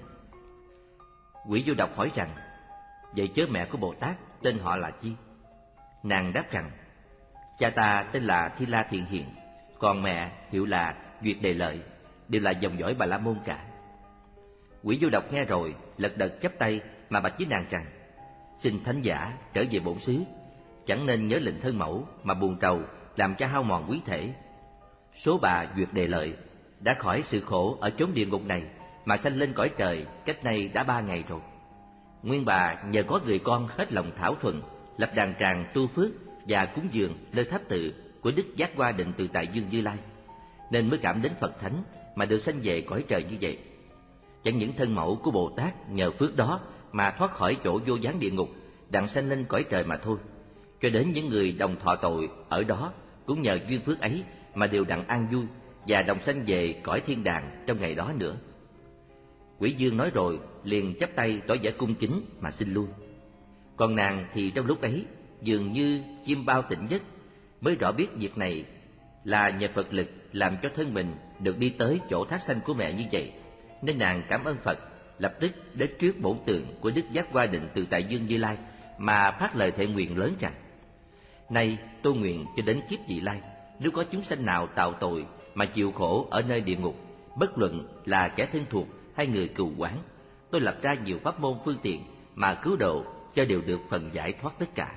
S3: Quỷ Vô Độc hỏi rằng, vậy chớ mẹ của Bồ Tát tên họ là chi? Nàng đáp rằng, cha ta tên là Thi La Thiện Hiện, còn mẹ hiệu là Duyệt Đề Lợi, đều là dòng dõi Bà La Môn cả. Quỷ Vô Độc nghe rồi lật đật chắp tay mà bạch với nàng rằng, xin thánh giả trở về bổn xứ, chẳng nên nhớ lệnh thân mẫu mà buồn trầu làm cho hao mòn quý thể. Số bà Duyệt Đề Lợi đã khỏi sự khổ ở chốn địa ngục này mà sanh lên cõi trời cách nay đã 3 ngày rồi. Nguyên bà nhờ có người con hết lòng thảo thuận, lập đàn tràng tu phước và cúng dường nơi tháp tự của Đức Giác Hoa Định Tự Tại Dương Như Lai, nên mới cảm đến Phật Thánh mà được sanh về cõi trời như vậy. Chẳng những thân mẫu của Bồ Tát nhờ phước đó mà thoát khỏi chỗ vô gián địa ngục, đặng sanh lên cõi trời mà thôi, cho đến những người đồng thọ tội ở đó cũng nhờ duyên phước ấy mà đều đặng an vui và đồng sanh về cõi thiên đàng trong ngày đó nữa. Quỷ Dương nói rồi liền chắp tay tỏ vẻ cung kính mà xin lui. Còn nàng thì trong lúc ấy dường như chim bao tỉnh giấc, mới rõ biết việc này là nhờ Phật lực làm cho thân mình được đi tới chỗ thác sanh của mẹ như vậy, nên nàng cảm ơn Phật, lập tức đến trước bổn tượng của Đức Giác Hoa Định Tự Tại Dương Như Lai mà phát lời thệ nguyện lớn rằng, nay tôi nguyện cho đến kiếp vị lai, nếu có chúng sanh nào tạo tội mà chịu khổ ở nơi địa ngục, bất luận là kẻ thân thuộc hay người cừu quán, tôi lập ra nhiều pháp môn phương tiện mà cứu độ cho đều được phần giải thoát tất cả.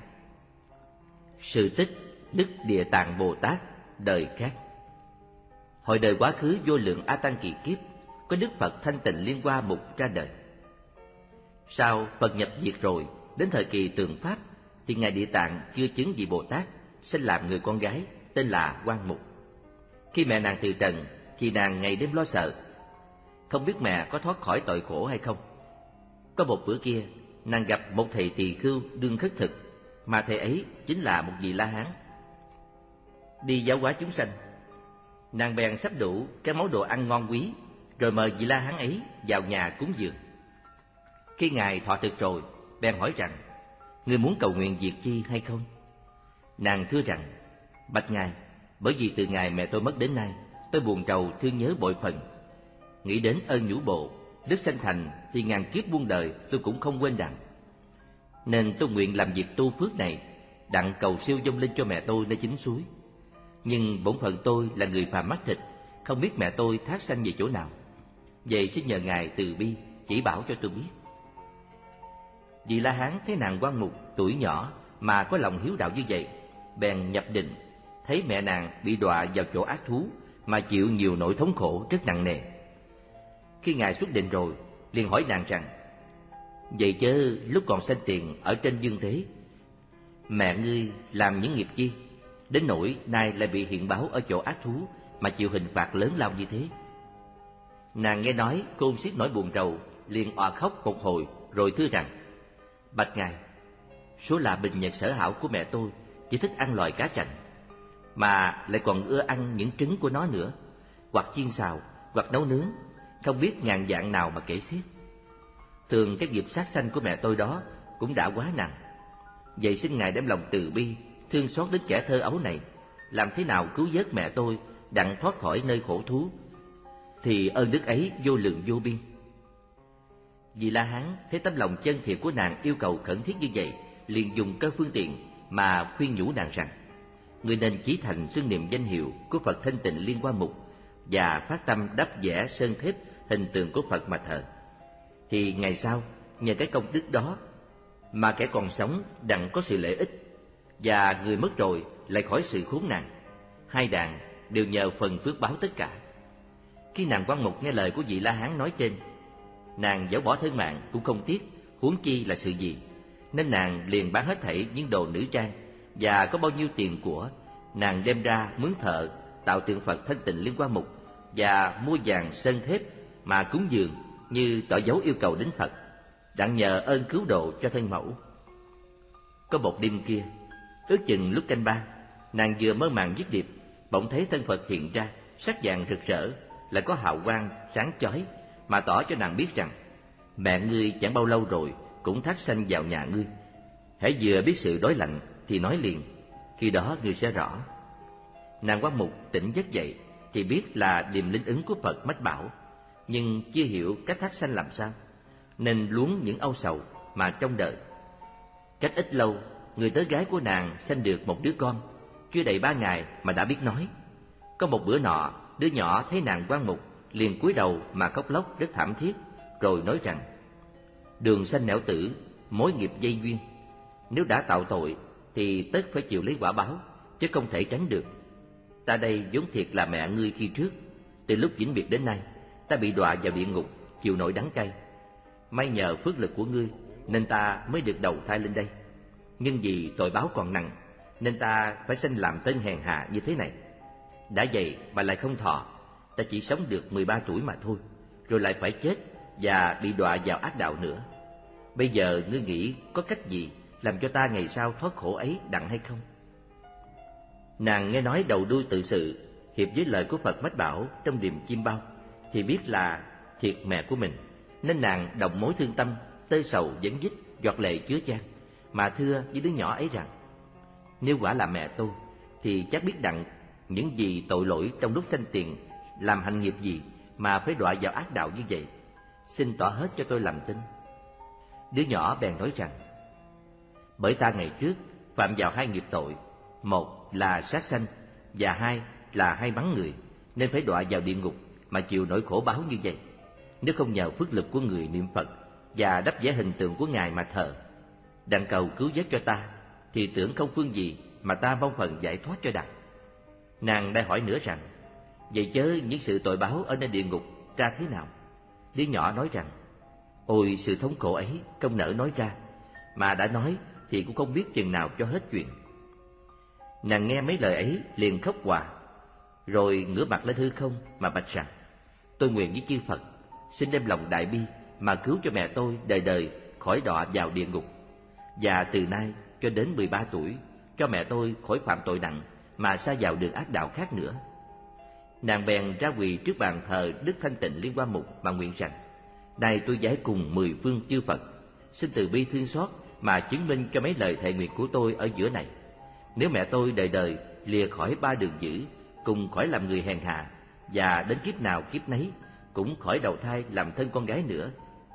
S3: Sự tích Đức Địa Tạng Bồ Tát đời khác. Hồi đời quá khứ vô lượng A Tăng kỳ kiếp, có Đức Phật Thanh Tịnh Liên Hoa Mục ra đời. Sau Phật nhập diệt rồi, đến thời kỳ Tường Pháp thì ngài Địa Tạng chưa chứng vị Bồ Tát, sinh làm người con gái tên là Quan Mục. Khi mẹ nàng từ trần thì nàng ngày đêm lo sợ, không biết mẹ có thoát khỏi tội khổ hay không. Có một bữa kia, nàng gặp một thầy tỳ khưu đương khất thực, mà thầy ấy chính là một vị La Hán đi giáo hóa chúng sanh. Nàng bèn sắp đủ cái món đồ ăn ngon quý, rồi mời vị La Hán ấy vào nhà cúng dường. Khi ngài thọ thực rồi, bèn hỏi rằng, người muốn cầu nguyện việc chi hay không? Nàng thưa rằng, bạch ngài, bởi vì từ ngày mẹ tôi mất đến nay, tôi buồn rầu thương nhớ bội phần, nghĩ đến ơn nhũ bộ, đức sanh thành thì ngàn kiếp muôn đời tôi cũng không quên đặng. Nên tôi nguyện làm việc tu phước này đặng cầu siêu vong linh cho mẹ tôi nơi chính suối. Nhưng bổn phận tôi là người phàm mắt thịt, không biết mẹ tôi thác sanh về chỗ nào. Vậy xin nhờ Ngài từ bi chỉ bảo cho tôi biết. Vị La Hán thấy nàng Quan Mục tuổi nhỏ mà có lòng hiếu đạo như vậy, bèn nhập định, thấy mẹ nàng bị đọa vào chỗ ác thú mà chịu nhiều nỗi thống khổ rất nặng nề. Khi Ngài xuất định rồi, liền hỏi nàng rằng: vậy chớ lúc còn sanh tiền ở trên dương thế, mẹ ngươi làm những nghiệp chi, đến nỗi nay lại bị hiện báo ở chỗ ác thú mà chịu hình phạt lớn lao như thế? Nàng nghe nói khôn xiết nỗi buồn rầu, liền òa khóc một hồi rồi thưa rằng: bạch Ngài, số là bình nhật sở hảo của mẹ tôi chỉ thích ăn loài cá chạch, mà lại còn ưa ăn những trứng của nó nữa, hoặc chiên xào, hoặc nấu nướng, không biết ngàn dạng nào mà kể xiết. Thường cái nghiệp sát sanh của mẹ tôi đó cũng đã quá nặng. Vậy xin Ngài đem lòng từ bi, thương xót đến kẻ thơ ấu này, làm thế nào cứu vớt mẹ tôi đặng thoát khỏi nơi khổ thú, thì ơn đức ấy vô lượng vô biên. Vì La Hán thấy tấm lòng chân thiện của nàng yêu cầu khẩn thiết như vậy, liền dùng cơ phương tiện mà khuyên nhủ nàng rằng: người nên chí thành xưng niệm danh hiệu của Phật Thanh Tịnh Liên Hoa Mục và phát tâm đắp vẽ sơn thép hình tượng của Phật mà thờ, thì ngày sau nhờ cái công đức đó mà kẻ còn sống đặng có sự lợi ích, và người mất rồi lại khỏi sự khốn nạn. Hai đàn đều nhờ phần phước báo tất cả. Khi nàng Quan Mục nghe lời của vị La Hán nói trên, nàng dẫu bỏ thân mạng cũng không tiếc, huống chi là sự gì, nên nàng liền bán hết thảy những đồ nữ trang, và có bao nhiêu tiền của nàng đem ra mướn thợ tạo tượng Phật Thanh Tịnh Liên Hoa Mục và mua vàng sơn thép mà cúng dường như tỏ dấu yêu cầu đến Phật, đặng nhờ ơn cứu độ cho thân mẫu. Có một đêm kia, ước chừng lúc canh ba, nàng vừa mơ màng giấc điệp, bỗng thấy thân Phật hiện ra, sắc vàng rực rỡ, lại có hào quang sáng chói, mà tỏ cho nàng biết rằng mẹ ngươi chẳng bao lâu rồi cũng thác sanh vào nhà ngươi. Hãy vừa biết sự đói lạnh thì nói liền, khi đó ngươi sẽ rõ. Nàng Quan Mục tỉnh giấc dậy thì biết là điềm linh ứng của Phật mách bảo, nhưng chưa hiểu cách thác sanh làm sao, nên luống những âu sầu mà trông đợi. Cách ít lâu, người tới gái của nàng sanh được một đứa con, chưa đầy 3 ngày mà đã biết nói. Có một bữa nọ, đứa nhỏ thấy nàng Quan Mục liền cúi đầu mà khóc lóc rất thảm thiết, rồi nói rằng: đường sanh nẻo tử, mối nghiệp dây duyên, nếu đã tạo tội thì tất phải chịu lấy quả báo, chứ không thể tránh được. Ta đây vốn thiệt là mẹ ngươi khi trước, từ lúc vĩnh biệt đến nay, ta bị đọa vào địa ngục, chịu nỗi đắng cay. May nhờ phước lực của ngươi nên ta mới được đầu thai lên đây, nhưng vì tội báo còn nặng nên ta phải sanh làm tên hèn hạ như thế này. Đã vậy mà lại không thọ, ta chỉ sống được 13 tuổi mà thôi, rồi lại phải chết và bị đọa vào ác đạo nữa. Bây giờ ngươi nghĩ có cách gì làm cho ta ngày sau thoát khổ ấy đặng hay không? Nàng nghe nói đầu đuôi tự sự hiệp với lời của Phật mách bảo trong điềm chim bao, thì biết là thiệt mẹ của mình, nên nàng đồng mối thương tâm, tơi sầu vấn vít, giọt lệ chứa chan, mà thưa với đứa nhỏ ấy rằng: nếu quả là mẹ tôi thì chắc biết đặng những gì tội lỗi trong lúc sanh tiền, làm hành nghiệp gì mà phải đọa vào ác đạo như vậy, xin tỏ hết cho tôi làm tin. Đứa nhỏ bèn nói rằng: bởi ta ngày trước phạm vào 2 nghiệp tội, một là sát sanh và 2 là hay bắn người, nên phải đọa vào địa ngục mà chịu nỗi khổ báo như vậy. Nếu không nhờ phước lực của người niệm Phật và đắp vẽ hình tượng của Ngài mà thờ, đặng cầu cứu vớt cho ta, thì tưởng không phương gì mà ta mong phần giải thoát cho đặng. Nàng đã hỏi nữa rằng: vậy chớ những sự tội báo ở nơi địa ngục ra thế nào? Đứa nhỏ nói rằng: ôi sự thống khổ ấy không nỡ nói ra, mà đã nói thì cũng không biết chừng nào cho hết chuyện. Nàng nghe mấy lời ấy liền khóc òa, rồi ngửa mặt lên hư không mà bạch rằng: tôi nguyện với chư Phật xin đem lòng đại bi mà cứu cho mẹ tôi đời đời khỏi đọa vào địa ngục, và từ nay cho đến 13 tuổi cho mẹ tôi khỏi phạm tội nặng mà sa vào đường ác đạo khác nữa. Nàng bèn ra quỳ trước bàn thờ Đức Thanh Tịnh Liên Hoa Mục mà nguyện rằng: nay tôi giải cùng 10 phương chư Phật, xin từ bi thương xót mà chứng minh cho mấy lời thệ nguyện của tôi ở giữa này. Nếu mẹ tôi đời đời lìa khỏi 3 đường dữ, cùng khỏi làm người hèn hạ, và đến kiếp nào kiếp nấy cũng khỏi đầu thai làm thân con gái nữa,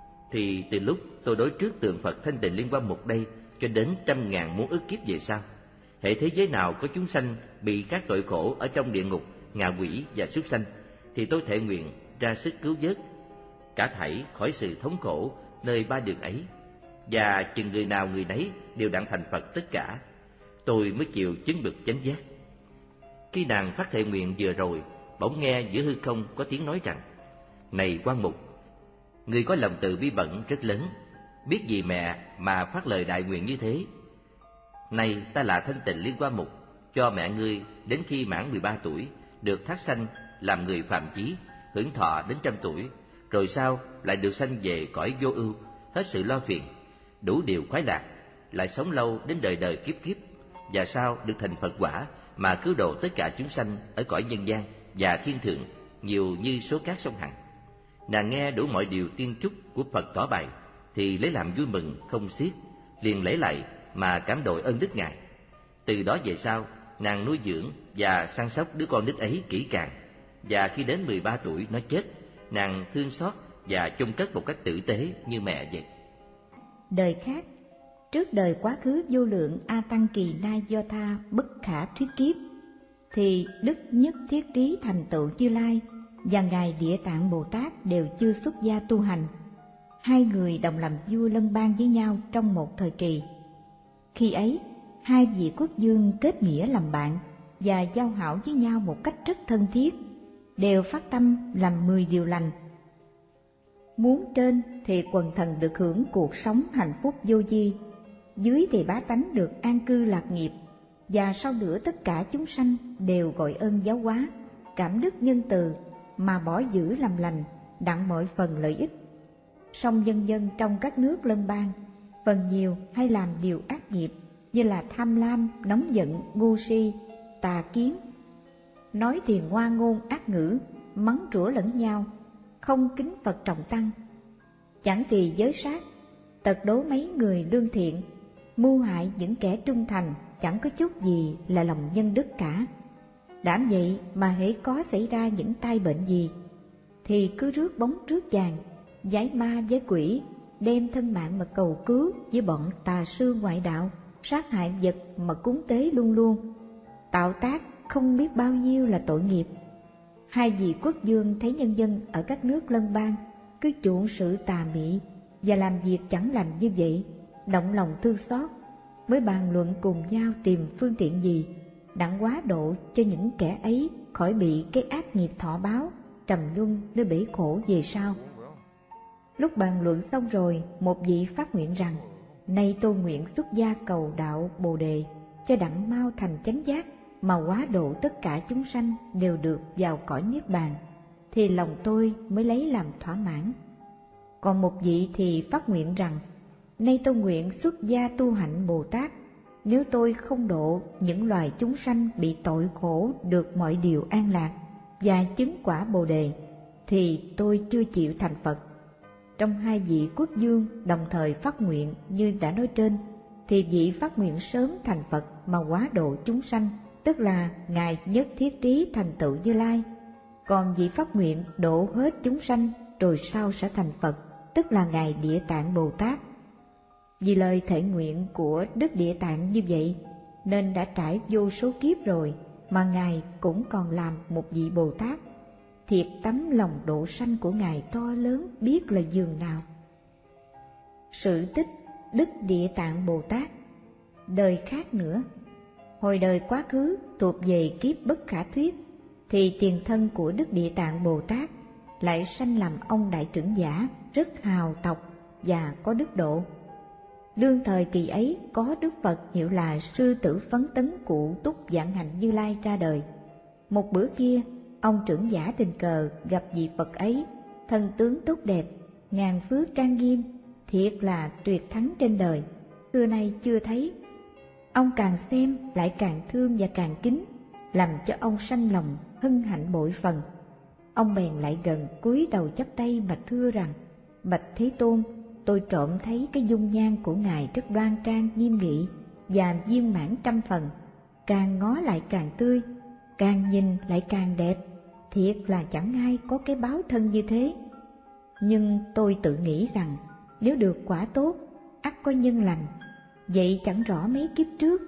S3: thì từ lúc tôi đối trước tượng Phật Thanh Tịnh Liên Hoa Mục đây cho đến 100.000 muôn ức kiếp về sau, hễ thế giới nào có chúng sanh bị các tội khổ ở trong địa ngục, ngạ quỷ và súc sanh, thì tôi thệ nguyện ra sức cứu vớt cả thảy khỏi sự thống khổ nơi ba đường ấy, và chừng người nào người nấy đều đặng thành Phật tất cả, tôi mới chịu chứng bực chánh giác. Khi nàng phát thệ nguyện vừa rồi, bỗng nghe giữa hư không có tiếng nói rằng: Này Quan Mục, người có lòng từ bi bẩn rất lớn, biết vì mẹ mà phát lời đại nguyện như thế. Nay ta là thanh tịnh Liên Quan Mục, cho mẹ ngươi đến khi mãn 13 tuổi được thác sanh làm người phàm chí, hưởng thọ đến 100 tuổi, rồi sau lại được sanh về cõi vô ưu, hết sự lo phiền, đủ điều khoái lạc, lại sống lâu đến đời đời kiếp kiếp, và sau được thành Phật quả mà cứu độ tất cả chúng sanh ở cõi nhân gian và thiên thượng, nhiều như số cát sông Hằng. Nàng nghe đủ mọi điều tiên chúc của Phật tỏ bày, thì lấy làm vui mừng không xiết, liền lễ lạy mà cảm đội ơn đức Ngài. Từ đó về sau, nàng nuôi dưỡng và săn sóc đứa con nít ấy kỹ càng, và khi đến 13 tuổi nó chết, nàng thương xót và chôn cất một cách tử tế như mẹ vậy.
S2: Đời khác, trước đời quá khứ vô lượng A Tăng Kỳ Na Do Tha bất khả thuyết kiếp, thì Đức Nhất Thiết Trí thành tựu Như Lai và Ngài Địa Tạng Bồ Tát đều chưa xuất gia tu hành. Hai người đồng làm vua lân bang với nhau trong một thời kỳ. Khi ấy, hai vị quốc vương kết nghĩa làm bạn và giao hảo với nhau một cách rất thân thiết, đều phát tâm làm 10 điều lành. Muốn trên thì quần thần được hưởng cuộc sống hạnh phúc vô vi, dưới thì bá tánh được an cư lạc nghiệp, và sau nữa tất cả chúng sanh đều gọi ơn giáo hóa, cảm đức nhân từ mà bỏ giữ làm lành, đặng mọi phần lợi ích. Song dân dân trong các nước lân bang, phần nhiều hay làm điều ác nghiệp như là tham lam, nóng giận, ngu si, tà kiến, nói thì ngoa ngôn ác ngữ, mắng rủa lẫn nhau, không kính Phật trọng tăng. Chẳng thì giới sát, tật đố mấy người lương thiện, mưu hại những kẻ trung thành, chẳng có chút gì là lòng nhân đức cả. Đảm vậy mà hễ có xảy ra những tai bệnh gì, thì cứ rước bóng rước chàng, giải ma với quỷ, đem thân mạng mà cầu cứu với bọn tà sư ngoại đạo, sát hại vật mà cúng tế luôn luôn, tạo tác không biết bao nhiêu là tội nghiệp. Hai vị quốc vương thấy nhân dân ở các nước lân bang cứ chuộng sự tà mị và làm việc chẳng lành như vậy, động lòng thương xót, mới bàn luận cùng nhau tìm phương tiện gì đặng hóa độ cho những kẻ ấy khỏi bị cái ác nghiệp thọ báo trầm luân nơi bể khổ về sau. Lúc bàn luận xong rồi, một vị phát nguyện rằng: Nay tôi nguyện xuất gia cầu đạo Bồ Đề, cho đặng mau thành chánh giác mà hóa độ tất cả chúng sanh đều được vào cõi niết bàn, thì lòng tôi mới lấy làm thỏa mãn. Còn một vị thì phát nguyện rằng: Nay tôi nguyện xuất gia tu hạnh Bồ Tát, nếu tôi không độ những loài chúng sanh bị tội khổ được mọi điều an lạc và chứng quả Bồ Đề, thì tôi chưa chịu thành Phật. Trong hai vị quốc vương đồng thời phát nguyện như đã nói trên, thì vị phát nguyện sớm thành Phật mà hóa độ chúng sanh, tức là Ngài Nhất Thiết Trí thành tựu Như Lai. Còn vị phát nguyện độ hết chúng sanh rồi sau sẽ thành Phật, tức là Ngài Địa Tạng Bồ Tát. Vì lời thệ nguyện của Đức Địa Tạng như vậy, nên đã trải vô số kiếp rồi mà Ngài cũng còn làm một vị Bồ Tát. Thiệt tấm lòng độ sanh của Ngài to lớn biết là dường nào. Sự tích Đức Địa Tạng Bồ Tát. Đời khác nữa, hồi đời quá khứ thuộc về kiếp bất khả thuyết, thì tiền thân của Đức Địa Tạng Bồ Tát lại sanh làm ông đại trưởng giả, rất hào tộc và có đức độ. Đương thời kỳ ấy có Đức Phật hiệu là Sư Tử Phấn Tấn Cụ Túc Vạn Hạnh Như Lai ra đời. Một bữa kia, ông trưởng giả tình cờ gặp vị Phật ấy, thân tướng tốt đẹp, ngàn phước trang nghiêm, thiệt là tuyệt thắng trên đời, xưa nay chưa thấy. Ông càng xem lại càng thương và càng kính, làm cho ông sanh lòng hân hạnh bội phần. Ông bèn lại gần cúi đầu chắp tay mà thưa rằng: Bạch Thế Tôn, tôi trộm thấy cái dung nhan của Ngài rất đoan trang nghiêm nghị và viên mãn trăm phần, càng ngó lại càng tươi, càng nhìn lại càng đẹp, thiệt là chẳng ai có cái báo thân như thế. Nhưng tôi tự nghĩ rằng nếu được quả tốt, ắt có nhân lành. Vậy chẳng rõ mấy kiếp trước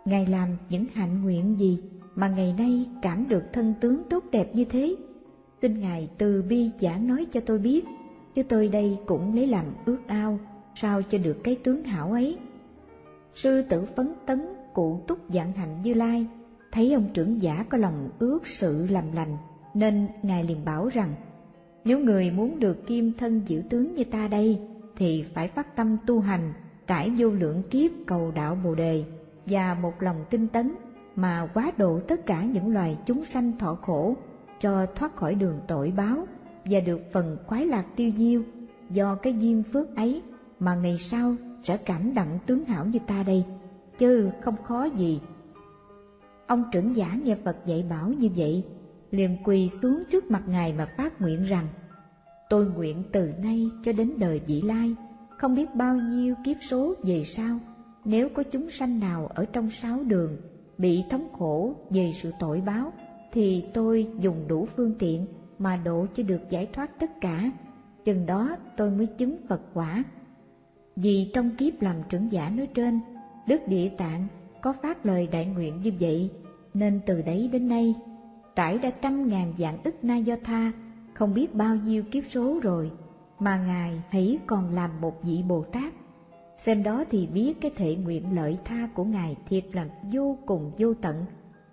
S2: Ngài làm những hạnh nguyện gì mà ngày nay cảm được thân tướng tốt đẹp như thế? Xin Ngài từ bi giảng nói cho tôi biết, chứ tôi đây cũng lấy làm ước ao, sao cho được cái tướng hảo ấy. Sư tử Phấn Tấn cụ Túc Vạn Hạnh Như Lai thấy ông trưởng giả có lòng ước sự làm lành, nên Ngài liền bảo rằng: nếu người muốn được kim thân diệu tướng như ta đây, thì phải phát tâm tu hành, trải vô lượng kiếp cầu đạo Bồ Đề, và một lòng tinh tấn mà hóa độ tất cả những loài chúng sanh thọ khổ, cho thoát khỏi đường tội báo và được phần khoái lạc tiêu diêu. Do cái duyên phước ấy mà ngày sau sẽ cảm đặng tướng hảo như ta đây, chứ không khó gì. Ông trưởng giả nghe Phật dạy bảo như vậy, liền quỳ xuống trước mặt Ngài mà phát nguyện rằng: tôi nguyện từ nay cho đến đời vị lai, không biết bao nhiêu kiếp số về sau, nếu có chúng sanh nào ở trong 6 đường bị thống khổ về sự tội báo, thì tôi dùng đủ phương tiện mà độ cho được giải thoát tất cả, chừng đó tôi mới chứng Phật quả. Vì trong kiếp làm trưởng giả nói trên, Đức Địa Tạng có phát lời đại nguyện như vậy, nên từ đấy đến nay trải đã 100.000 vạn ức na do tha, không biết bao nhiêu kiếp số rồi, mà Ngài hãy còn làm một vị Bồ Tát. Xem đó thì biết cái thệ nguyện lợi tha của Ngài thiệt là vô cùng vô tận,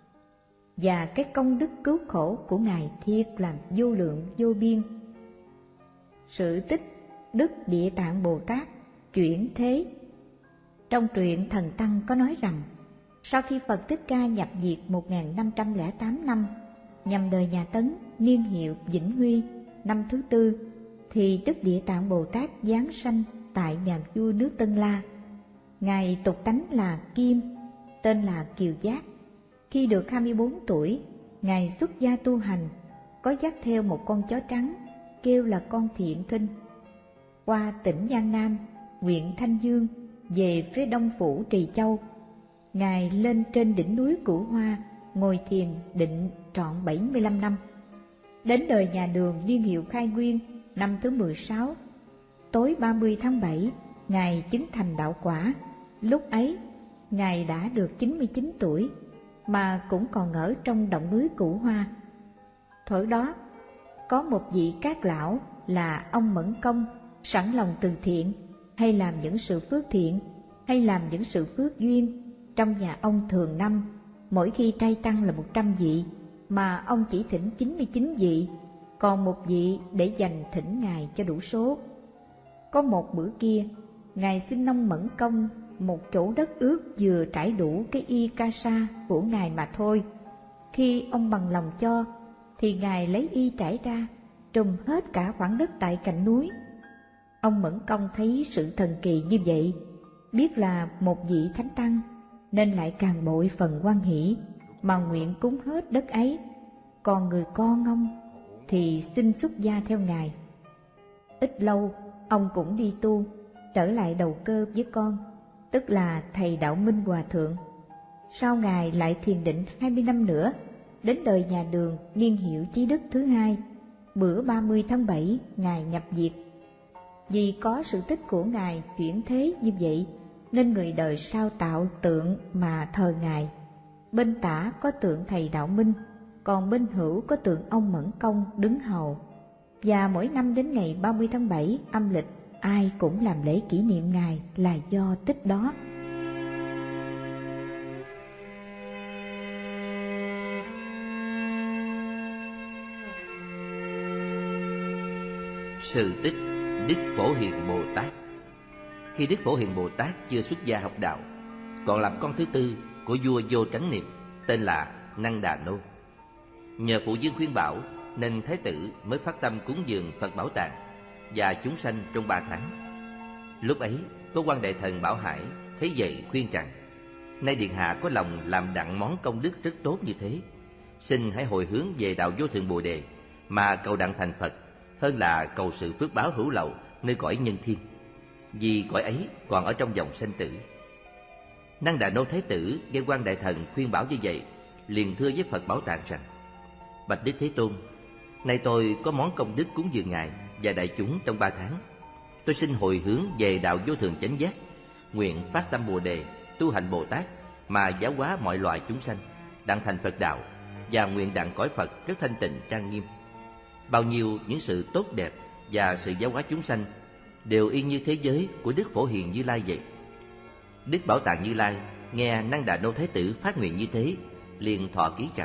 S2: và cái công đức cứu khổ của Ngài thiệt là vô lượng vô biên. Sự tích Đức Địa Tạng Bồ Tát chuyển thế. Trong truyện Thần Tăng có nói rằng, sau khi Phật Thích Ca nhập diệt 1508 năm, nhằm đời nhà Tấn, niên hiệu Vĩnh Huy, năm thứ 4, thì Đức Địa Tạng Bồ Tát giáng sanh tại nhà vua nước Tân La. Ngài tục tánh là Kim, tên là Kiều Giác. Khi được 24 tuổi, Ngài xuất gia tu hành, có dắt theo một con chó trắng, kêu là con Thiện Kinh. Qua tỉnh Giang Nam, huyện Thanh Dương, về phía đông phủ Trì Châu, Ngài lên trên đỉnh núi Cửu Hoa, ngồi thiền định trọn 75 năm. Đến đời nhà Đường niên hiệu Khai Nguyên, năm thứ 16, tối 30 tháng 7, Ngài chứng thành đạo quả. Lúc ấy, Ngài đã được 99 tuổi, mà cũng còn ở trong động núi Cửu Hoa. Thuở đó, có một vị Cát Lão là ông Mẫn Công, sẵn lòng từ thiện, hay làm những sự phước thiện, hay làm những sự phước duyên. Trong nhà ông thường năm, mỗi khi trai tăng là 100 vị, mà ông chỉ thỉnh 99 vị, còn một vị để dành thỉnh Ngài cho đủ số. Có một bữa kia, Ngài xin ông Mẫn Công một chỗ đất ướt vừa trải đủ cái y ca sa của Ngài mà thôi. Khi ông bằng lòng cho, thì Ngài lấy y trải ra, trùm hết cả khoảng đất tại cạnh núi. Ông Mẫn Công thấy sự thần kỳ như vậy, biết là một vị thánh tăng, nên lại càng bội phần hoan hỷ, mà nguyện cúng hết đất ấy. Còn người con ông thì xin xuất gia theo Ngài. Ít lâu, ông cũng đi tu, trở lại đầu cơ với con, tức là thầy Đạo Minh Hòa Thượng. Sau Ngài lại thiền định 20 năm nữa, đến đời nhà Đường niên hiệu Chí Đức thứ 2, bữa 30 tháng 7, Ngài nhập diệt. Vì có sự tích của Ngài chuyển thế như vậy, nên người đời sao tạo tượng mà thờ Ngài. Bên tả có tượng thầy Đạo Minh, còn bên hữu có tượng ông Mẫn Công đứng hầu. Và mỗi năm đến ngày 30 tháng 7 âm lịch, ai cũng làm lễ kỷ niệm Ngài là do tích đó.
S3: Sự tích Đức Phổ Hiền Bồ Tát. Khi Đức Phổ Hiền Bồ Tát chưa xuất gia học đạo, còn làm con thứ 4 của vua Vô Tránh Niệm, tên là Năng Đà Nô. Nhờ phụ vương khuyên bảo, nên Thái tử mới phát tâm cúng dường Phật Bảo Tàng và chúng sanh trong 3 tháng. Lúc ấy, có quan đại thần Bảo Hải thấy vậy khuyên rằng: nay điện hạ có lòng làm đặng món công đức rất tốt như thế, xin hãy hồi hướng về đạo vô thượng Bồ Đề mà cầu đặng thành Phật, hơn là cầu sự phước báo hữu lậu nơi cõi nhân thiên, vì cõi ấy còn ở trong dòng sanh tử. Năng Đà Nô Thái tử nghe quan đại thần khuyên bảo như vậy, liền thưa với Phật Bảo Tàng rằng: bạch Đức Thế Tôn, nay tôi có món công đức cúng dường Ngài và đại chúng trong 3 tháng. Tôi xin hồi hướng về đạo vô thượng chánh giác, nguyện phát tâm Bồ Đề, tu hành Bồ Tát mà giáo hóa mọi loài chúng sanh, đặng thành Phật đạo, và nguyện đặng cõi Phật rất thanh tịnh trang nghiêm. Bao nhiêu những sự tốt đẹp và sự giáo hóa chúng sanh đều y như thế giới của Đức Phổ Hiền Như Lai vậy. Đức Bảo Tạng Như Lai nghe Năng Đà Nô Thái Tử phát nguyện như thế, liền thọ ký rằng: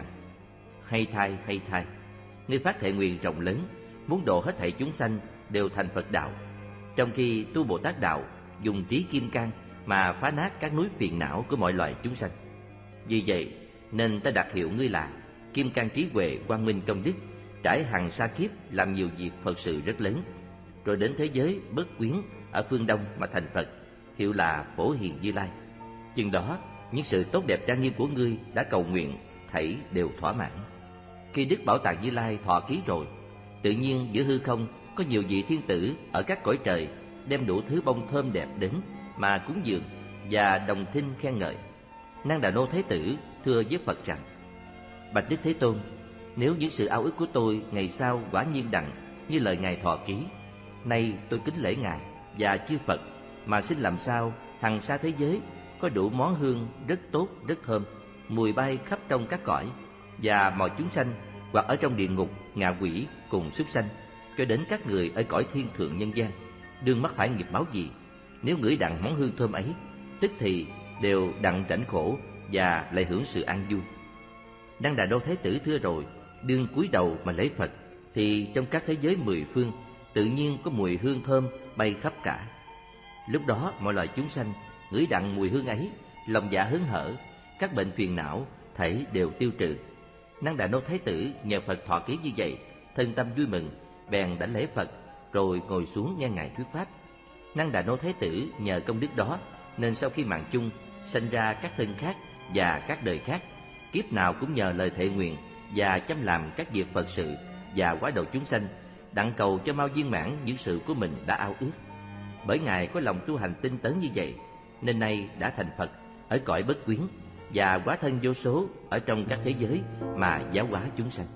S3: hay thay, ngươi phát thệ nguyện rộng lớn, muốn độ hết thảy chúng sanh đều thành Phật đạo, trong khi tu Bồ Tát đạo dùng trí kim cang mà phá nát các núi phiền não của mọi loài chúng sanh. Vì vậy nên ta đặt hiệu ngươi là Kim Cang Trí Huệ Quang Minh Công Đức, trải hằng sa kiếp làm nhiều việc Phật sự rất lớn, rồi đến thế giới Bất Quyến ở phương Đông mà thành Phật, hiệu là Phổ Hiền Như Lai. Chừng đó những sự tốt đẹp trang nghiêm của ngươi đã cầu nguyện thảy đều thỏa mãn. Khi Đức Bảo Tạng Như Lai thọ ký rồi, tự nhiên giữa hư không có nhiều vị thiên tử ở các cõi trời đem đủ thứ bông thơm đẹp đến mà cúng dường và đồng thinh khen ngợi. Năng Đà Nô Thái Tử thưa với Phật rằng: bạch Đức Thế Tôn, nếu những sự ao ước của tôi ngày sau quả nhiên đặng như lời ngài thọ ký, nay tôi kính lễ ngài và chư Phật mà xin làm sao hằng sa thế giới có đủ món hương rất tốt rất thơm, mùi bay khắp trong các cõi, và mọi chúng sanh hoặc ở trong địa ngục, ngạ quỷ cùng súc sanh, cho đến các người ở cõi thiên thượng nhân gian, đương mắc phải nghiệp báo gì, nếu ngửi đặng món hương thơm ấy, tức thì đều đặng rảnh khổ và lại hưởng sự an vui. Năng Đà Đô Thái Tử thưa rồi, đương cúi đầu mà lễ Phật, thì trong các thế giới mười phương tự nhiên có mùi hương thơm bay khắp cả. Lúc đó mọi loài chúng sanh ngửi đặng mùi hương ấy, lòng dạ hớn hở, các bệnh phiền não thảy đều tiêu trừ. Năng Đà Nô Thái Tử nhờ Phật thọ ký như vậy, thân tâm vui mừng, bèn đảnh lễ Phật, rồi ngồi xuống nghe ngài thuyết pháp. Năng Đà Nô Thái Tử nhờ công đức đó nên sau khi mạng chung sanh ra các thân khác và các đời khác, kiếp nào cũng nhờ lời thệ nguyện và chăm làm các việc Phật sự và hóa độ chúng sanh, đặng cầu cho mau viên mãn những sự của mình đã ao ước. Bởi ngài có lòng tu hành tinh tấn như vậy, nên nay đã thành Phật ở cõi Bất Quyến và hóa thân vô số ở trong các thế giới mà giáo hóa chúng sanh.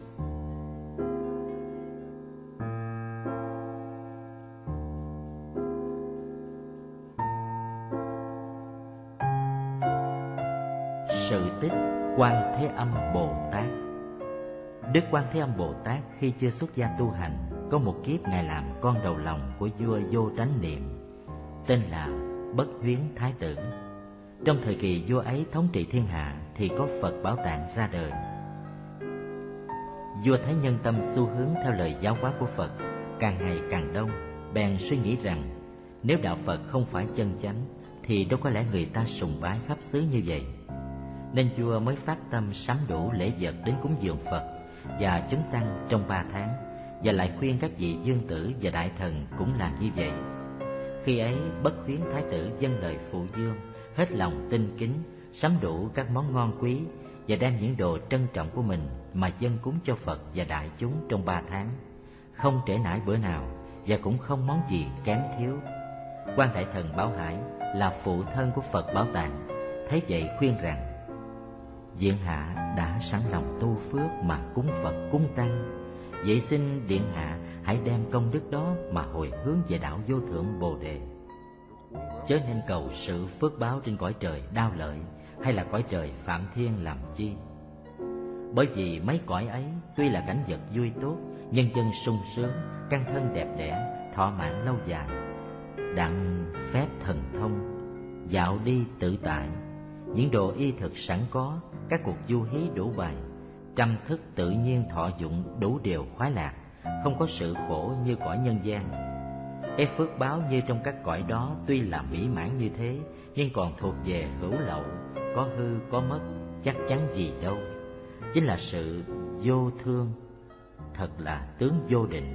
S1: Sự tích Quan Thế Âm Bồ Tát. Đức Quan Thế Âm Bồ Tát khi chưa xuất gia tu hành, có một kiếp ngài làm con đầu lòng của vua Vô Tránh Niệm, tên là Bất Huyến Thái Tử. Trong thời kỳ vua ấy thống trị thiên hạ thì có Phật Bảo Tạng ra đời. Vua thấy nhân tâm xu hướng theo lời giáo hóa của Phật càng ngày càng đông, bèn suy nghĩ rằng nếu đạo Phật không phải chân chánh thì đâu có lẽ người ta sùng bái khắp xứ như vậy. Nên vua mới phát tâm sắm đủ lễ vật đến cúng dường Phật và chúng tăng trong 3 tháng, và lại khuyên các vị vương tử và đại thần cũng làm như vậy. Khi ấy Bất Huyến Thái Tử dâng lời phụ vương, hết lòng tinh kính, sắm đủ các món ngon quý và đem những đồ trân trọng của mình mà dâng cúng cho Phật và đại chúng trong 3 tháng, không trễ nải bữa nào và cũng không món gì kém thiếu. Quan đại thần Bảo Hải là phụ thân của Phật Bảo Tạng thấy vậy khuyên rằng: Điện hạ đã sẵn lòng tu phước mà cúng Phật cúng tăng, vậy xin điện hạ hãy đem công đức đó mà hồi hướng về đạo vô thượng Bồ Đề, chớ nên cầu sự phước báo trên cõi trời Đao Lợi hay là cõi trời Phạm Thiên làm chi. Bởi vì mấy cõi ấy tuy là cảnh vật vui tốt, nhân dân sung sướng, căn thân đẹp đẽ, thọ mạng lâu dài, đặng phép thần thông, dạo đi tự tại, những đồ y thực sẵn có, các cuộc du hí đủ bày, trăm thức tự nhiên thọ dụng đủ điều khoái lạc, không có sự khổ như cõi nhân gian. Cái phước báo như trong các cõi đó tuy là mỹ mãn như thế, nhưng còn thuộc về hữu lậu, có hư có mất, chắc chắn gì đâu. Chính là sự vô thương, thật là tướng vô định.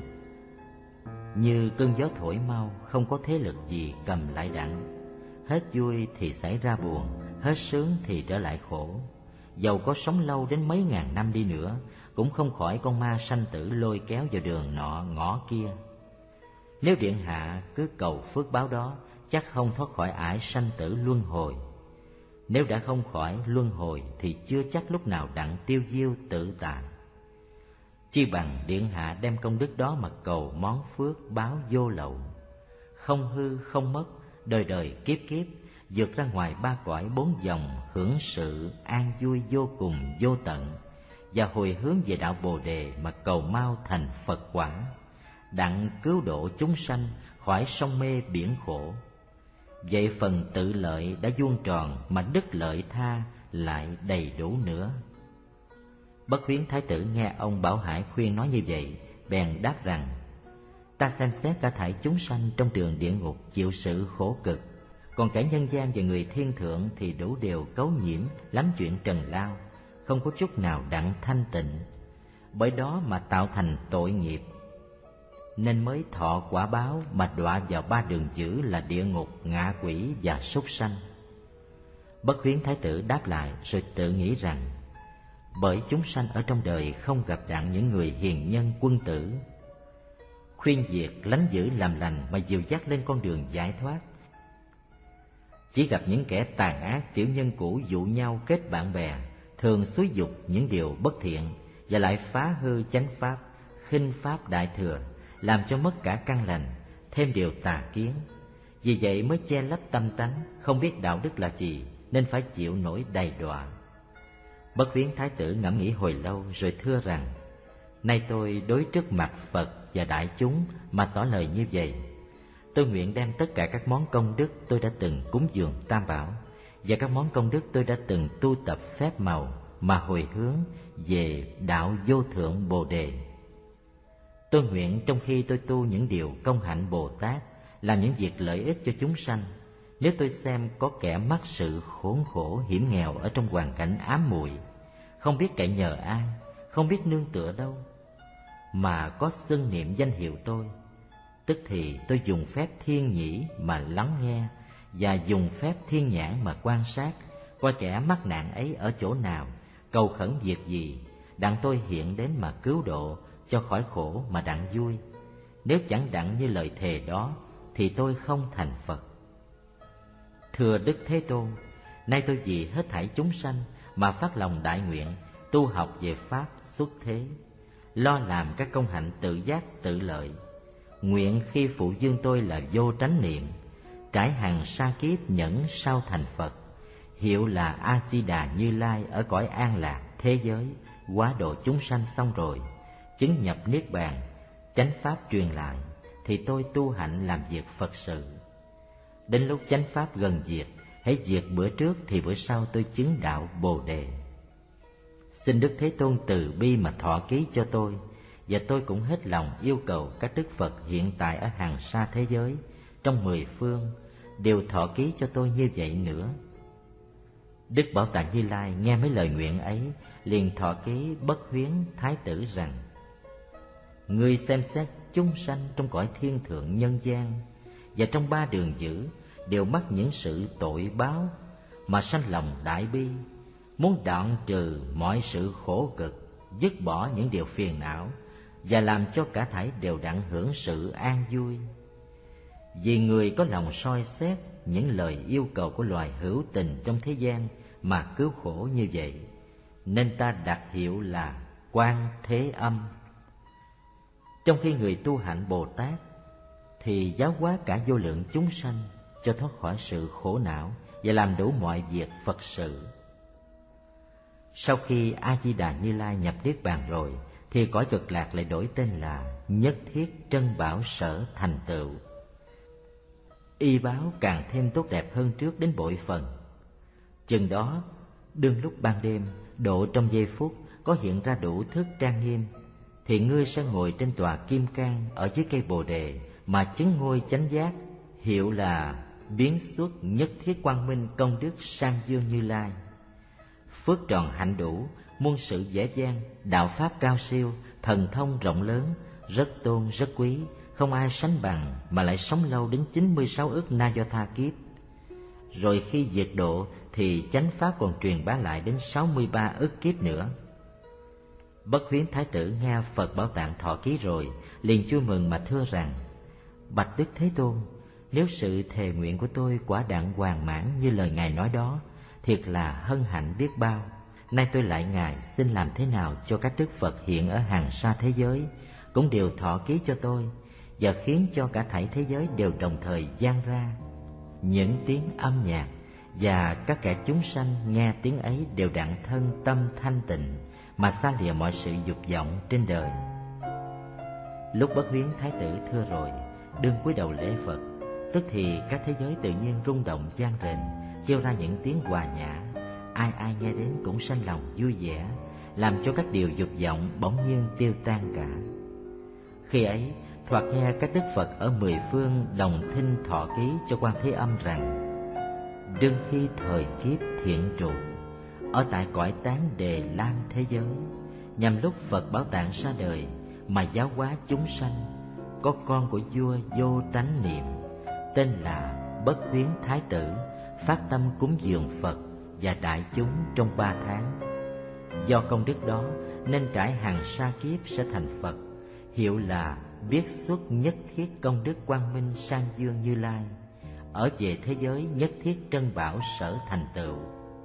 S1: Như cơn gió thổi mau, không có thế lực gì cầm lại đặng. Hết vui thì xảy ra buồn, hết sướng thì trở lại khổ. Dầu có sống lâu đến mấy ngàn năm đi nữa, cũng không khỏi con ma sanh tử lôi kéo vào đường nọ ngõ kia. Nếu điện hạ cứ cầu phước báo đó, chắc không thoát khỏi ải sanh tử luân hồi. Nếu đã không khỏi luân hồi thì chưa chắc lúc nào đặng tiêu diêu tự tại. Chi bằng điện hạ đem công đức đó mà cầu món phước báo vô lậu, không hư không mất, đời đời kiếp kiếp, vượt ra ngoài ba cõi bốn dòng, hưởng sự an vui vô cùng vô tận, và hồi hướng về đạo Bồ Đề mà cầu mau thành Phật quả, đặng cứu độ chúng sanh khỏi sông mê biển khổ. Vậy phần tự lợi đã vuông tròn, mà đức lợi tha lại đầy đủ nữa. Bất Huyến Thái tử nghe ông Bảo Hải khuyên nói như vậy, bèn đáp rằng: ta xem xét cả thảy chúng sanh trong đường địa ngục chịu sự khổ cực, còn cả nhân gian và người thiên thượng thì đủ đều cấu nhiễm lắm chuyện trần lao, không có chút nào đặng thanh tịnh. Bởi đó mà tạo thành tội nghiệp, nên mới thọ quả báo mà đọa vào ba đường dữ là địa ngục, ngạ quỷ và súc sanh. Bất Huyến Thái tử đáp lại rồi tự nghĩ rằng: bởi chúng sanh ở trong đời không gặp đặng những người hiền nhân quân tử, khuyên việc lánh dữ làm lành mà dìu dắt lên con đường giải thoát, chỉ gặp những kẻ tàn ác tiểu nhân cũ dụ nhau kết bạn bè, thường xúi dục những điều bất thiện, và lại phá hư chánh pháp, khinh pháp đại thừa, làm cho mất cả căn lành, thêm điều tà kiến. Vì vậy mới che lấp tâm tánh, không biết đạo đức là gì, nên phải chịu nổi đầy đọa. Bất Huyến Thái tử ngẫm nghĩ hồi lâu rồi thưa rằng: nay tôi đối trước mặt Phật và đại chúng mà tỏ lời như vậy. Tôi nguyện đem tất cả các món công đức tôi đã từng cúng dường Tam Bảo, và các món công đức tôi đã từng tu tập phép màu, mà hồi hướng về đạo vô thượng Bồ Đề. Tôi nguyện trong khi tôi tu những điều công hạnh Bồ Tát, làm những việc lợi ích cho chúng sanh, nếu tôi xem có kẻ mắc sự khốn khổ hiểm nghèo ở trong hoàn cảnh ám muội, không biết cậy nhờ ai, không biết nương tựa đâu, mà có xưng niệm danh hiệu tôi, tức thì tôi dùng phép thiên nhĩ mà lắng nghe, và dùng phép thiên nhãn mà quan sát, coi kẻ mắc nạn ấy ở chỗ nào, cầu khẩn việc gì, đặng tôi hiện đến mà cứu độ, cho khỏi khổ mà đặng vui. Nếu chẳng đặng như lời thề đó, thì tôi không thành Phật. Thưa Đức Thế Tôn, nay tôi vì hết thảy chúng sanh mà phát lòng đại nguyện tu học về pháp xuất thế, lo làm các công hạnh tự giác tự lợi. Nguyện khi phụ dương tôi là vô tránh niệm, trải hàng sa kiếp nhẫn sao thành Phật, hiệu là A Di Đà Như Lai ở cõi an lạc thế giới, hóa độ chúng sanh xong rồi, chứng nhập niết bàn, chánh pháp truyền lại, thì tôi tu hạnh làm việc Phật sự. Đến lúc chánh pháp gần diệt, hãy diệt bữa trước thì bữa sau tôi chứng đạo Bồ Đề. Xin Đức Thế Tôn từ bi mà thọ ký cho tôi, và tôi cũng hết lòng yêu cầu các Đức Phật hiện tại ở hàng xa thế giới, trong 10 phương, đều thọ ký cho tôi như vậy nữa. Đức Bảo Tạng Như Lai nghe mấy lời nguyện ấy, liền thọ ký Bất Huyến Thái tử rằng: ngươi xem xét chúng sanh trong cõi thiên thượng nhân gian và trong ba đường dữ đều mắc những sự tội báo, mà sanh lòng đại bi, muốn đoạn trừ mọi sự khổ cực, dứt bỏ những điều phiền não, và làm cho cả thảy đều đặng hưởng sự an vui. Vì người có lòng soi xét những lời yêu cầu của loài hữu tình trong thế gian mà cứu khổ như vậy, nên ta đặt hiệu là Quan Thế Âm. Trong khi người tu hạnh Bồ Tát thì giáo hóa cả vô lượng chúng sanh cho thoát khỏi sự khổ não và làm đủ mọi việc Phật sự. Sau khi A Di Đà Như Lai nhập niết bàn rồi, thì cõi Cực Lạc lại đổi tên là Nhất Thiết Trân Bảo Sở thành tựu. Y báo càng thêm tốt đẹp hơn trước đến bội phần. Chừng đó, đương lúc ban đêm, độ trong giây phút có hiện ra đủ thức trang nghiêm, thì ngươi sẽ ngồi trên tòa kim cang ở dưới cây Bồ Đề mà chứng ngôi chánh giác, hiệu là biến xuất Nhất Thiết Quang Minh Công Đức Sang Dương Như Lai. Phước tròn hạnh đủ, muôn sự dễ dàng, đạo pháp cao siêu, thần thông rộng lớn, rất tôn rất quý, không ai sánh bằng, mà lại sống lâu đến 96 ức na do tha kiếp. Rồi khi diệt độ thì chánh pháp còn truyền bá lại đến 63 ức kiếp nữa. Bất Huyến Thái tử nghe Phật Bảo Tạng thọ ký rồi, liền vui mừng mà thưa rằng: bạch Đức Thế Tôn, nếu sự thề nguyện của tôi quả đặng hoàn mãn như lời Ngài nói đó, thiệt là hân hạnh biết bao. Nay tôi lại Ngài xin làm thế nào cho các Đức Phật hiện ở hàng xa thế giới cũng đều thọ ký cho tôi, và khiến cho cả thảy thế giới đều đồng thời vang ra những tiếng âm nhạc và các kẻ chúng sanh nghe tiếng ấy đều đặng thân tâm thanh tịnh mà xa lìa mọi sự dục vọng trên đời. Lúc Bất Huyến Thái tử thưa rồi, đương cúi đầu lễ Phật, tức thì các thế giới tự nhiên rung động vang rền, kêu ra những tiếng hòa nhã. Ai ai nghe đến cũng sanh lòng vui vẻ, làm cho các điều dục vọng bỗng nhiên tiêu tan cả. Khi ấy, thoạt nghe các đức Phật ở mười phương đồng thinh thọ ký cho Quan Thế Âm rằng: đương khi thời kiếp thiện trụ, ở tại cõi Tán Đề Lam thế giới, nhằm lúc Phật Bảo Tạng ra đời mà giáo hóa chúng sanh, có con của vua Vô Tránh Niệm tên là Bất Huyến Thái tử phát tâm cúng dường Phật và đại chúng trong 3 tháng. Do công đức đó nên trải hàng sa kiếp sẽ thành Phật, hiệu là biết xuất nhất thiết công đức quang minh sang dương Như Lai, ở về thế giới nhất thiết trân bảo sở thành tựu.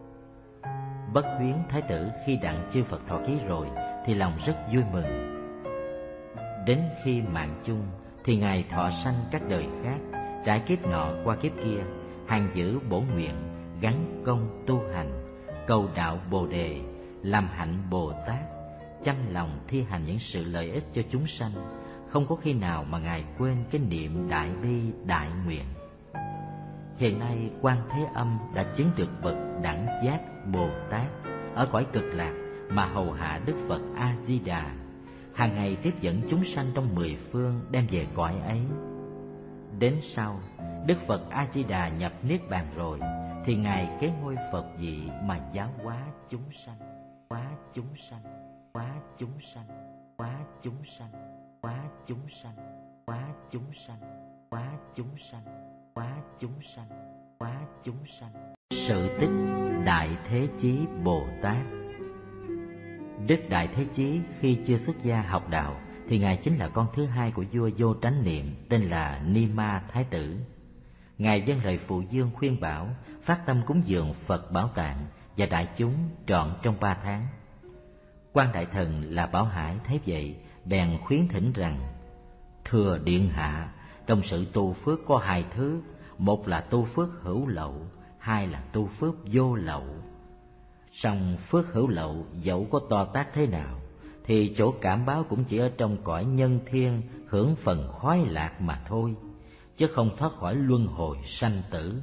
S1: Bất Huyến Thái tử khi đặng chư Phật thọ ký rồi thì lòng rất vui mừng. Đến khi mạng chung thì ngài thọ sanh các đời khác, trải kiếp nọ qua kiếp kia, hàng giữ bổ nguyện, gắn công tu hành, cầu đạo Bồ Đề, làm hạnh Bồ Tát, chăm lòng thi hành những sự lợi ích cho chúng sanh, không có khi nào mà ngài quên cái niệm đại bi đại nguyện. Hiện nay Quan Thế Âm đã chứng được bậc đẳng giác Bồ Tát ở cõi Cực Lạc mà hầu hạ Đức Phật A Di Đà, hàng ngày tiếp dẫn chúng sanh trong 10 phương đem về cõi ấy. Đến sau Đức Phật A Di Đà nhập niết bàn rồi thì ngài kế ngôi Phật vị mà giáo hóa chúng sanh, hóa chúng sanh, hóa chúng sanh, hóa chúng sanh, hóa chúng sanh, hóa chúng sanh, hóa chúng sanh, hóa chúng sanh, hóa chúng sanh. Sự tích Đại Thế Chí Bồ Tát. Đức Đại Thế Chí khi chưa xuất gia học đạo thì ngài chính là con thứ hai của vua Vô Tránh Niệm tên là Ni Ma Thái tử. Ngài dâng lời phụ dương khuyên bảo, phát tâm cúng dường Phật Bảo Tạng và đại chúng trọn trong 3 tháng. Quan Đại Thần là Bảo Hải thấy vậy bèn khuyến thỉnh rằng: thưa điện hạ, trong sự tu phước có 2 thứ, một là tu phước hữu lậu, 2 là tu phước vô lậu. Song phước hữu lậu dẫu có to tát thế nào thì chỗ cảm báo cũng chỉ ở trong cõi nhân thiên hưởng phần khoái lạc mà thôi, chứ không thoát khỏi luân hồi sanh tử.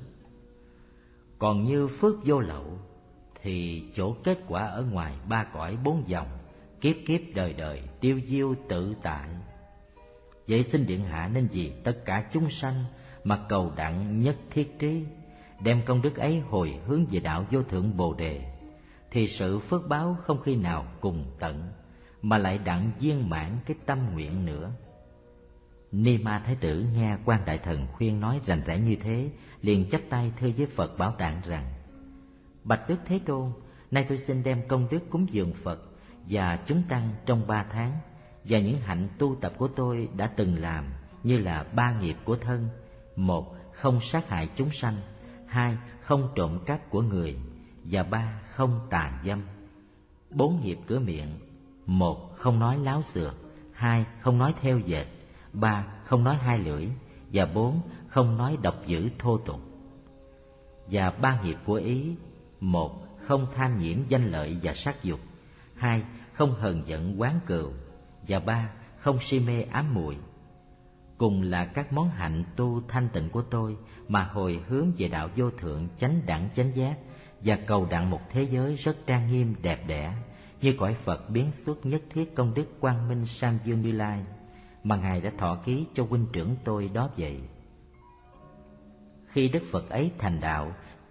S1: Còn như phước vô lậu thì chỗ kết quả ở ngoài 3 cõi 4 vòng, kiếp kiếp đời đời tiêu diêu tự tại. Vậy xin điện hạ nên vì tất cả chúng sanh mà cầu đặng nhất thiết trí, đem công đức ấy hồi hướng về đạo vô thượng Bồ Đề, thì sự phước báo không khi nào cùng tận, mà lại đặng viên mãn cái tâm nguyện nữa. Ni Ma Thái tử nghe Quan Đại Thần khuyên nói rành rẽ như thế, liền chắp tay thưa với Phật Bảo Tạng rằng: bạch Đức Thế Tôn, nay tôi xin đem công đức cúng dường Phật và chúng tăng trong 3 tháng, và những hạnh tu tập của tôi đã từng làm, như là 3 nghiệp của thân: 1. Không sát hại chúng sanh, 2. Không trộm cắp của người, và 3. Không tà dâm. 4 nghiệp cửa miệng: 1. Không nói láo xược, 2. Không nói theo dệt, 3. Không nói hai lưỡi, và 4. Không nói độc dữ thô tục. Và 3 nghiệp của ý: 1. Không tham nhiễm danh lợi và sắc dục, 2. Không hờn giận oán cừu, và 3. Không si mê ám muội. Cùng là các món hạnh tu thanh tịnh của tôi mà hồi hướng về đạo vô thượng chánh đẳng chánh giác, và cầu đặng một thế giới rất trang nghiêm đẹp đẽ, như cõi Phật biến xuất nhất thiết công đức quang minh sang dương Như Lai, mà ngài đã thọ ký cho huynh trưởng tôi đó vậy. Khi Đức Phật ấy thành đạo,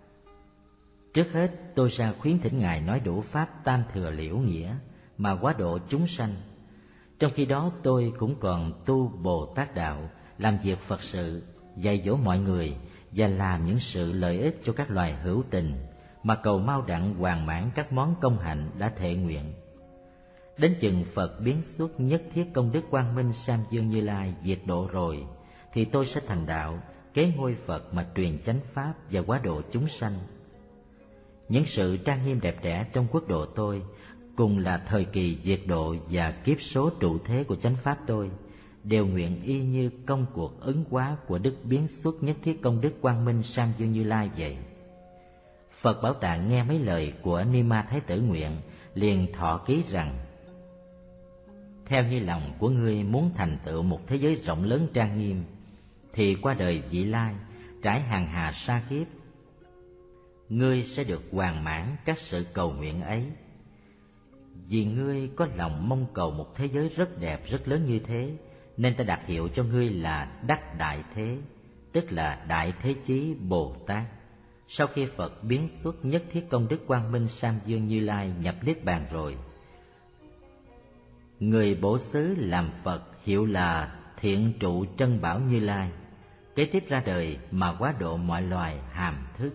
S1: trước hết tôi ra khuyến thỉnh ngài nói đủ pháp tam thừa liễu nghĩa mà hóa độ chúng sanh. Trong khi đó tôi cũng còn tu Bồ Tát đạo, làm việc Phật sự, dạy dỗ mọi người và làm những sự lợi ích cho các loài hữu tình, mà cầu mau đặng hoàn mãn các món công hạnh đã thệ nguyện. Đến chừng Phật biến xuất nhất thiết công đức quang minh sang dương Như Lai diệt độ rồi, thì tôi sẽ thành đạo, kế ngôi Phật mà truyền chánh pháp và hóa độ chúng sanh. Những sự trang nghiêm đẹp đẽ trong quốc độ tôi, cùng là thời kỳ diệt độ và kiếp số trụ thế của chánh pháp tôi, đều nguyện y như công cuộc ứng hóa của đức biến xuất nhất thiết công đức quang minh sang dương Như Lai vậy. Phật Bảo Tạng nghe mấy lời của Ni Ma Thái Tử nguyện, liền thọ ký rằng: theo như lòng của ngươi muốn thành tựu một thế giới rộng lớn trang nghiêm, thì qua đời vị lai, trải hàng hà sa kiếp, ngươi sẽ được hoàn mãn các sự cầu nguyện ấy. Vì ngươi có lòng mong cầu một thế giới rất đẹp, rất lớn như thế, nên ta đặt hiệu cho ngươi là Đắc Đại Thế, tức là Đại Thế Chí Bồ Tát. Sau khi Phật biến xuất nhất thiết công đức quang minh Sam Dương Như Lai nhập niết bàn rồi, người bổ xứ làm Phật hiệu là Thiện Trụ Trân Bảo Như Lai, kế tiếp ra đời mà quá độ mọi loài hàm thức.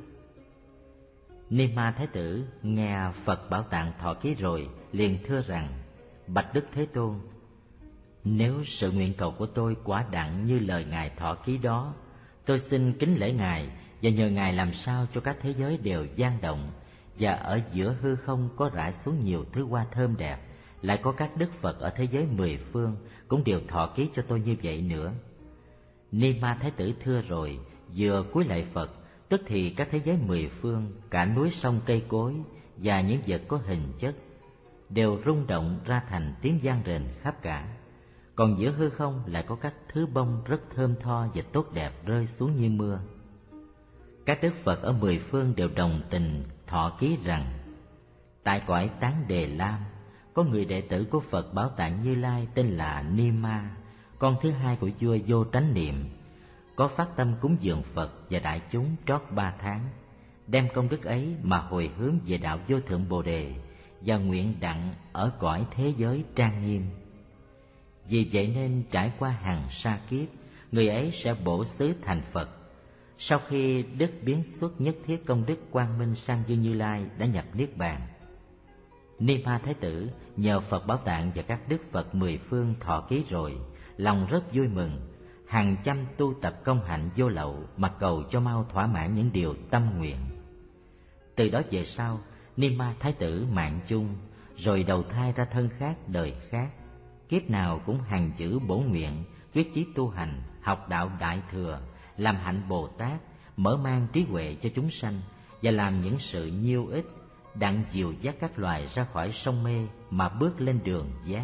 S1: Ni Ma Thái Tử nghe Phật Bảo Tạng thọ ký rồi, liền thưa rằng: bạch Đức Thế Tôn, nếu sự nguyện cầu của tôi quả đặng như lời Ngài thọ ký đó, tôi xin kính lễ Ngài và nhờ Ngài làm sao cho các thế giới đều vang động, và ở giữa hư không có rải xuống nhiều thứ hoa thơm đẹp, lại có các đức Phật ở thế giới mười phương cũng đều thọ ký cho tôi như vậy nữa. Ni Ma Thái Tử thưa rồi, vừa cúi lạy Phật, tức thì các thế giới mười phương, cả núi sông cây cối và những vật có hình chất đều rung động ra thành tiếng vang rền khắp cả. Còn giữa hư không lại có các thứ bông rất thơm tho và tốt đẹp rơi xuống như mưa. Các đức Phật ở mười phương đều đồng tình thọ ký rằng: tại cõi Tán Đề Lam, có người đệ tử của Phật Bảo Tạng Như Lai tên là Ni Ma, con thứ hai của vua Vô Tránh Niệm, có phát tâm cúng dường Phật và đại chúng trót 3 tháng, đem công đức ấy mà hồi hướng về đạo vô thượng Bồ Đề và nguyện đặng ở cõi thế giới trang nghiêm. Vì vậy nên trải qua hàng sa kiếp, người ấy sẽ bổ xứ thành Phật. Sau khi đức biến xuất nhất thiết công đức quang minh Sang Dương Như Lai đã nhập niết bàn, Ni Ma Thái Tử nhờ Phật Bảo Tạng và các đức Phật mười phương thọ ký rồi, lòng rất vui mừng, hàng trăm tu tập công hạnh vô lậu mà cầu cho mau thỏa mãn những điều tâm nguyện. Từ đó về sau, Ni Ma Thái Tử mạng chung, rồi đầu thai ra thân khác đời khác, kiếp nào cũng hằng giữ bổ nguyện, quyết chí tu hành, học đạo Đại Thừa, làm hạnh Bồ Tát, mở mang trí huệ cho chúng sanh và làm những sự nhiêu ích, đặng dìu dắt các loài ra khỏi sông mê mà bước lên đường giác.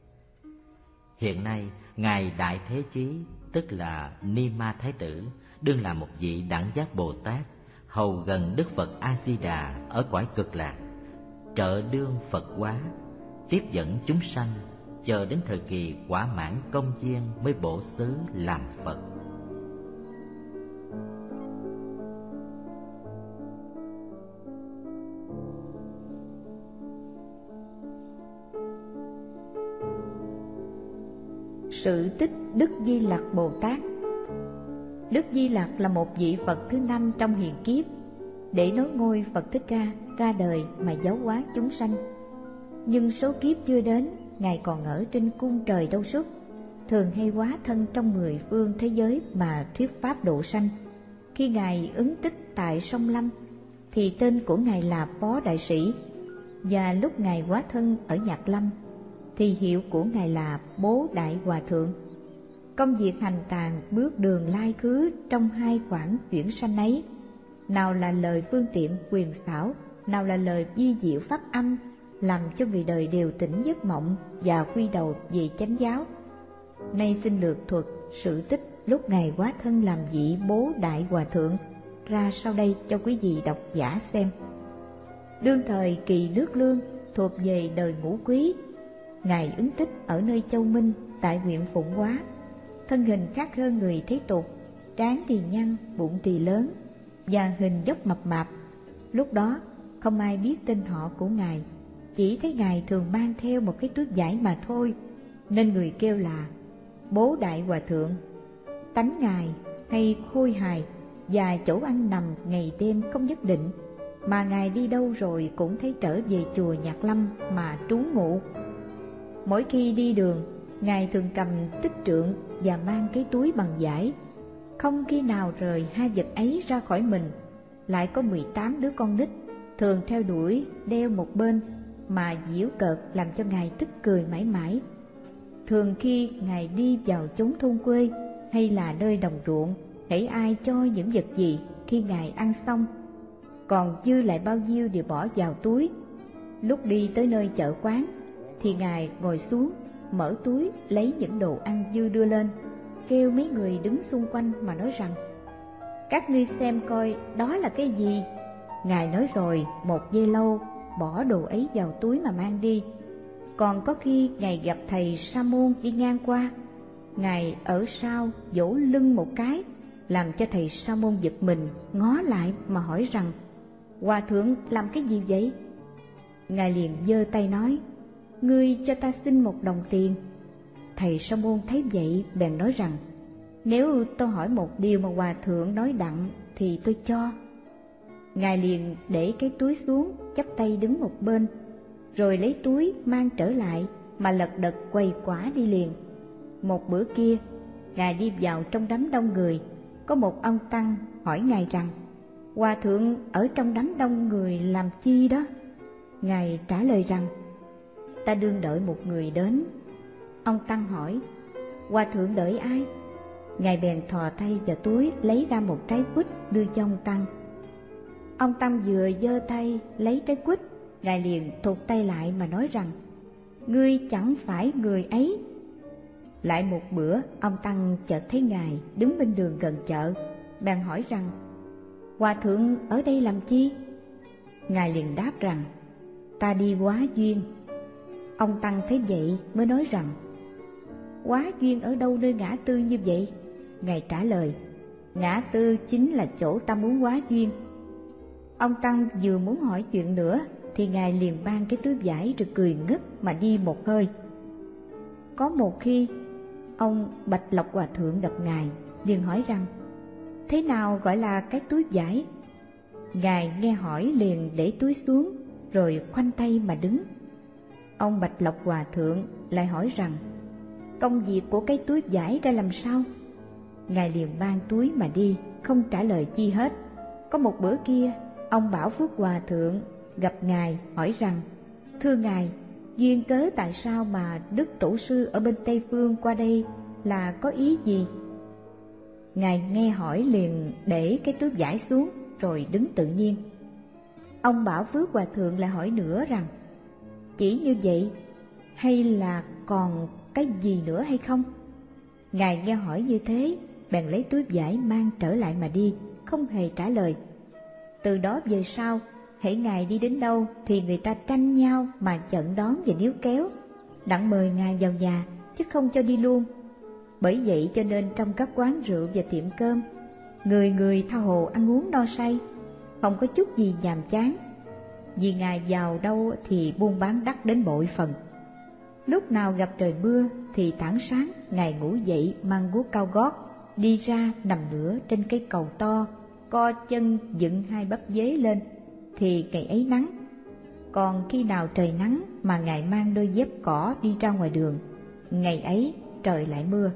S1: Hiện nay, Ngài Đại Thế Chí, tức là Ni Ma Thái Tử, đương là một vị đẳng giác Bồ Tát, hầu gần Đức Phật A-di-đà ở cõi Cực Lạc, trợ đương Phật hóa, tiếp dẫn chúng sanh, chờ đến thời kỳ quả mãn công duyên mới bổ xứ làm Phật.
S2: Sự tích Đức Di Lặc Bồ Tát. Đức Di Lặc là một vị Phật thứ 5 trong hiền kiếp, để nối ngôi Phật Thích Ca ra đời mà giáo hóa chúng sanh. Nhưng số kiếp chưa đến, Ngài còn ở trên cung trời đâu xuất, thường hay hóa thân trong 10 phương thế giới mà thuyết pháp độ sanh. Khi Ngài ứng tích tại sông Lâm, thì tên của Ngài là Phó Đại Sĩ, và lúc Ngài hóa thân ở Nhạc Lâm, thì hiệu của Ngài là Bố Đại Hòa Thượng. Công việc hành tàn bước đường lai khứ trong hai khoảng chuyển sanh ấy, nào là lời phương tiện quyền xảo, nào là lời vi diệu pháp âm, làm cho người đời đều tỉnh giấc mộng và quy đầu về chánh giáo. Nay xin lược thuật sự tích lúc Ngài hóa thân làm vị Bố Đại Hòa Thượng ra sau đây cho quý vị độc giả xem. Đương thời Kỳ Nước Lương thuộc về đời Ngũ Quý, Ngài ứng tích ở nơi Châu Minh tại huyện Phụng Hóa. Thân hình khác hơn người thế tục, trán thì nhăn, bụng thì lớn và hình dốc mập mạp. Lúc đó không ai biết tên họ của Ngài, chỉ thấy Ngài thường mang theo một cái túi vải mà thôi, nên người kêu là Bố Đại Hòa Thượng. Tánh Ngài hay khôi hài và chỗ ăn nằm ngày đêm không nhất định, mà Ngài đi đâu rồi cũng thấy trở về chùa Nhạc Lâm mà trú ngụ. Mỗi khi đi đường, Ngài thường cầm tích trượng và mang cái túi bằng vải, không khi nào rời hai vật ấy ra khỏi mình. Lại có 18 đứa con nít thường theo đuổi đeo một bên mà giễu cợt, làm cho Ngài tức cười mãi mãi. Thường khi Ngài đi vào chốn thôn quê hay là nơi đồng ruộng, hễ ai cho những vật gì khi Ngài ăn xong, còn dư lại bao nhiêu đều bỏ vào túi. Lúc đi tới nơi chợ quán thì Ngài ngồi xuống, mở túi lấy những đồ ăn dư đưa lên, kêu mấy người đứng xung quanh mà nói rằng: các ngươi xem coi đó là cái gì. Ngài nói rồi một giây lâu bỏ đồ ấy vào túi mà mang đi. Còn có khi Ngài gặp thầy Sa môn đi ngang qua, Ngài ở sau vỗ lưng một cái, làm cho thầy Sa môn giật mình, ngó lại mà hỏi rằng: hòa thượng làm cái gì vậy? Ngài liền giơ tay nói: ngươi cho ta xin 1 đồng tiền. Thầy Sa môn thấy vậy bèn nói rằng: nếu tôi hỏi một điều mà hòa thượng nói đặng thì tôi cho. Ngài liền để cái túi xuống, chắp tay đứng một bên, rồi lấy túi mang trở lại mà lật đật quầy quả đi liền. Một bữa kia, Ngài đi vào trong đám đông người, có một ông tăng hỏi Ngài rằng: hòa thượng ở trong đám đông người làm chi đó? Ngài trả lời rằng: ta đương đợi một người đến. Ông tăng hỏi: hòa thượng đợi ai? Ngài bèn thò tay vào túi lấy ra một trái quýt đưa cho ông tăng. Ông tăng vừa giơ tay lấy trái quýt, Ngài liền thụt tay lại mà nói rằng: ngươi chẳng phải người ấy. Lại một bữa, ông tăng chợt thấy Ngài đứng bên đường gần chợ, bèn hỏi rằng: hòa thượng ở đây làm chi? Ngài liền đáp rằng: ta đi hóa duyên. Ông tăng thấy vậy mới nói rằng: hóa duyên ở đâu nơi ngã tư như vậy? Ngài trả lời: ngã tư chính là chỗ ta muốn hóa duyên. Ông tăng vừa muốn hỏi chuyện nữa thì Ngài liền ban cái túi vải rồi cười ngất mà đi một hơi. Có một khi, ông Bạch Lộc Hòa thượng gặp Ngài, liền hỏi rằng: thế nào gọi là cái túi vải? Ngài nghe hỏi liền để túi xuống, rồi khoanh tay mà đứng. Ông Bạch Lộc Hòa thượng lại hỏi rằng: công việc của cái túi vải ra làm sao? Ngài liền ban túi mà đi, không trả lời chi hết. Có một bữa kia, ông Bảo Phước Hòa thượng gặp Ngài hỏi rằng: thưa Ngài, duyên cớ tại sao mà Đức Tổ sư ở bên Tây Phương qua đây là có ý gì? Ngài nghe hỏi liền để cái túi vải xuống rồi đứng tự nhiên. Ông Bảo Phước Hòa thượng lại hỏi nữa rằng: chỉ như vậy hay là còn cái gì nữa hay không? Ngài nghe hỏi như thế bèn lấy túi vải mang trở lại mà đi, không hề trả lời. Từ đó về sau, hễ Ngài đi đến đâu thì người ta tranh nhau mà chận đón và níu kéo, đặng mời Ngài vào nhà chứ không cho đi luôn. Bởi vậy cho nên trong các quán rượu và tiệm cơm, người người tha hồ ăn uống no say, không có chút gì nhàm chán. Vì Ngài vào đâu thì buôn bán đắt đến bội phần. Lúc nào gặp trời mưa thì tảng sáng Ngài ngủ dậy mang guốc cao gót, đi ra nằm ngửa trên cây cầu to, co chân dựng 2 bắp dế lên thì ngày ấy nắng. Còn khi nào trời nắng mà Ngài mang đôi dép cỏ đi ra ngoài đường, ngày ấy trời lại mưa.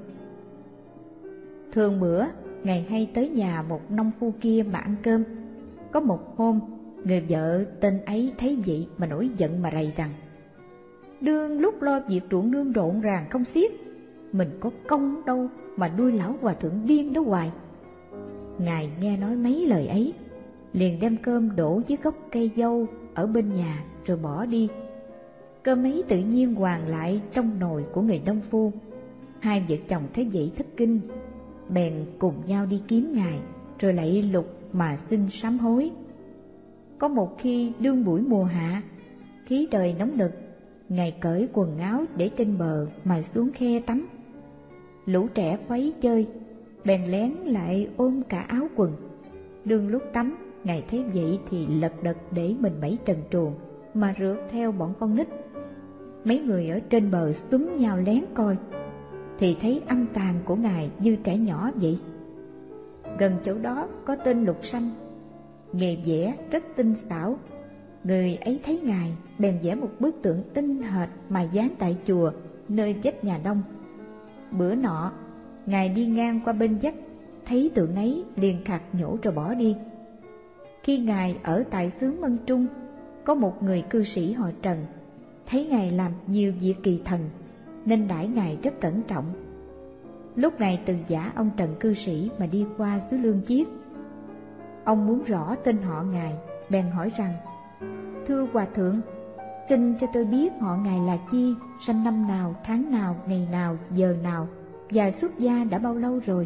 S2: Thường bữa, Ngài hay tới nhà một nông phu kia mà ăn cơm. Có một hôm, người vợ tên ấy thấy vậy mà nổi giận mà rầy rằng: đương lúc lo việc ruộng nương rộn ràng không xiết, mình có công đâu mà nuôi lão hòa thượng điên đó hoài. Ngài nghe nói mấy lời ấy, liền đem cơm đổ dưới gốc cây dâu ở bên nhà rồi bỏ đi. Cơm ấy tự nhiên hoàn lại trong nồi của người nông phu. Hai vợ chồng thấy vậy thất kinh, bèn cùng nhau đi kiếm Ngài, rồi lạy lục mà xin sám hối. Có một khi đương buổi mùa hạ, khí trời nóng nực, Ngài cởi quần áo để trên bờ mà xuống khe tắm. Lũ trẻ khuấy chơi, bèn lén lại ôm cả áo quần. Đương lúc tắm, Ngài thấy vậy thì lật đật để mình mẩy trần truồng mà rượt theo bọn con nít. Mấy người ở trên bờ xúm nhau lén coi, thì thấy âm tàn của Ngài như trẻ nhỏ vậy. Gần chỗ đó có tên Lục Sanh, nghề vẽ rất tinh xảo. Người ấy thấy Ngài bèn vẽ một bức tượng tinh hệt mà dán tại chùa nơi vách nhà Đông. Bữa nọ, Ngài đi ngang qua bên vách, thấy tượng ấy liền khạc nhổ rồi bỏ đi. Khi Ngài ở tại xứ Mân Trung, có một người cư sĩ họ Trần, thấy Ngài làm nhiều việc kỳ thần, nên đãi Ngài rất cẩn trọng. Lúc Ngài từ giả ông Trần cư sĩ mà đi qua xứ Lương Chiết, ông muốn rõ tên họ Ngài, bèn hỏi rằng: Thưa Hòa Thượng, xin cho tôi biết họ Ngài là chi, sanh năm nào, tháng nào, ngày nào, giờ nào, và xuất gia đã bao lâu rồi?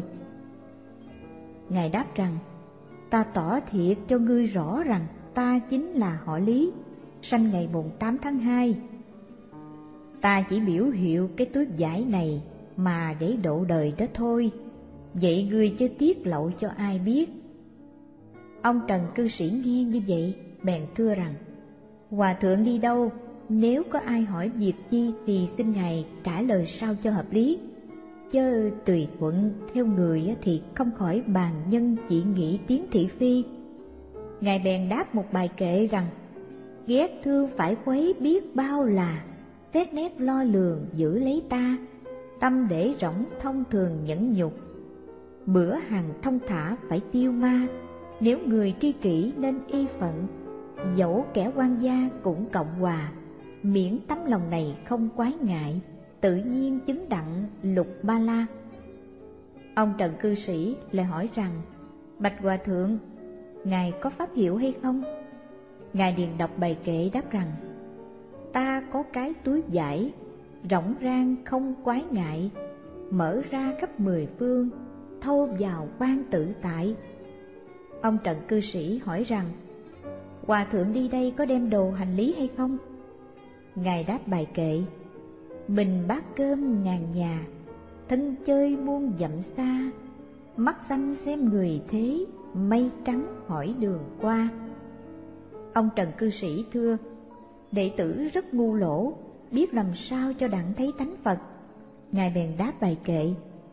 S2: Ngài đáp rằng: Ta tỏ thiệt cho ngươi rõ rằng ta chính là họ Lý, sanh ngày mùng 8 tháng 2. Ta chỉ biểu hiệu cái túi vải này mà để độ đời đó thôi, vậy ngươi chớ tiết lộ cho ai biết. Ông Trần cư sĩ nghe như vậy, bèn thưa rằng: Hòa Thượng đi đâu, nếu có ai hỏi việc chi thì xin Ngài trả lời sao cho hợp lý, chớ tùy thuận theo người thì không khỏi bàn nhân chỉ nghĩ tiếng thị phi. Ngài bèn đáp một bài kệ rằng: Ghét thương phải quấy biết bao là, xét nét lo lường giữ lấy ta, tâm để rỗng thông thường nhẫn nhục, bữa hằng thông thả phải tiêu ma, nếu người tri kỷ nên y phận, dẫu kẻ quan gia cũng cộng hòa, miễn tấm lòng này không quái ngại, tự nhiên chứng đặng lục ba la. Ông Trần cư sĩ lại hỏi rằng: Bạch Hòa Thượng, Ngài có pháp hiệu hay không? Ngài liền đọc bài kệ đáp rằng: Ta có cái túi vải, rỗng rang không quái ngại, mở ra khắp 10 phương, thâu vào quan tự tại. Ông Trần cư sĩ hỏi rằng: Hòa Thượng đi đây có đem đồ hành lý hay không? Ngài đáp bài kệ: Bình bát cơm ngàn nhà, thân chơi muôn dặm xa, mắt xanh xem người thế, mây trắng hỏi đường qua. Ông Trần cư sĩ thưa: Đệ tử rất ngu lỗ, biết làm sao cho đặng thấy tánh Phật. Ngài bèn đáp bài kệ: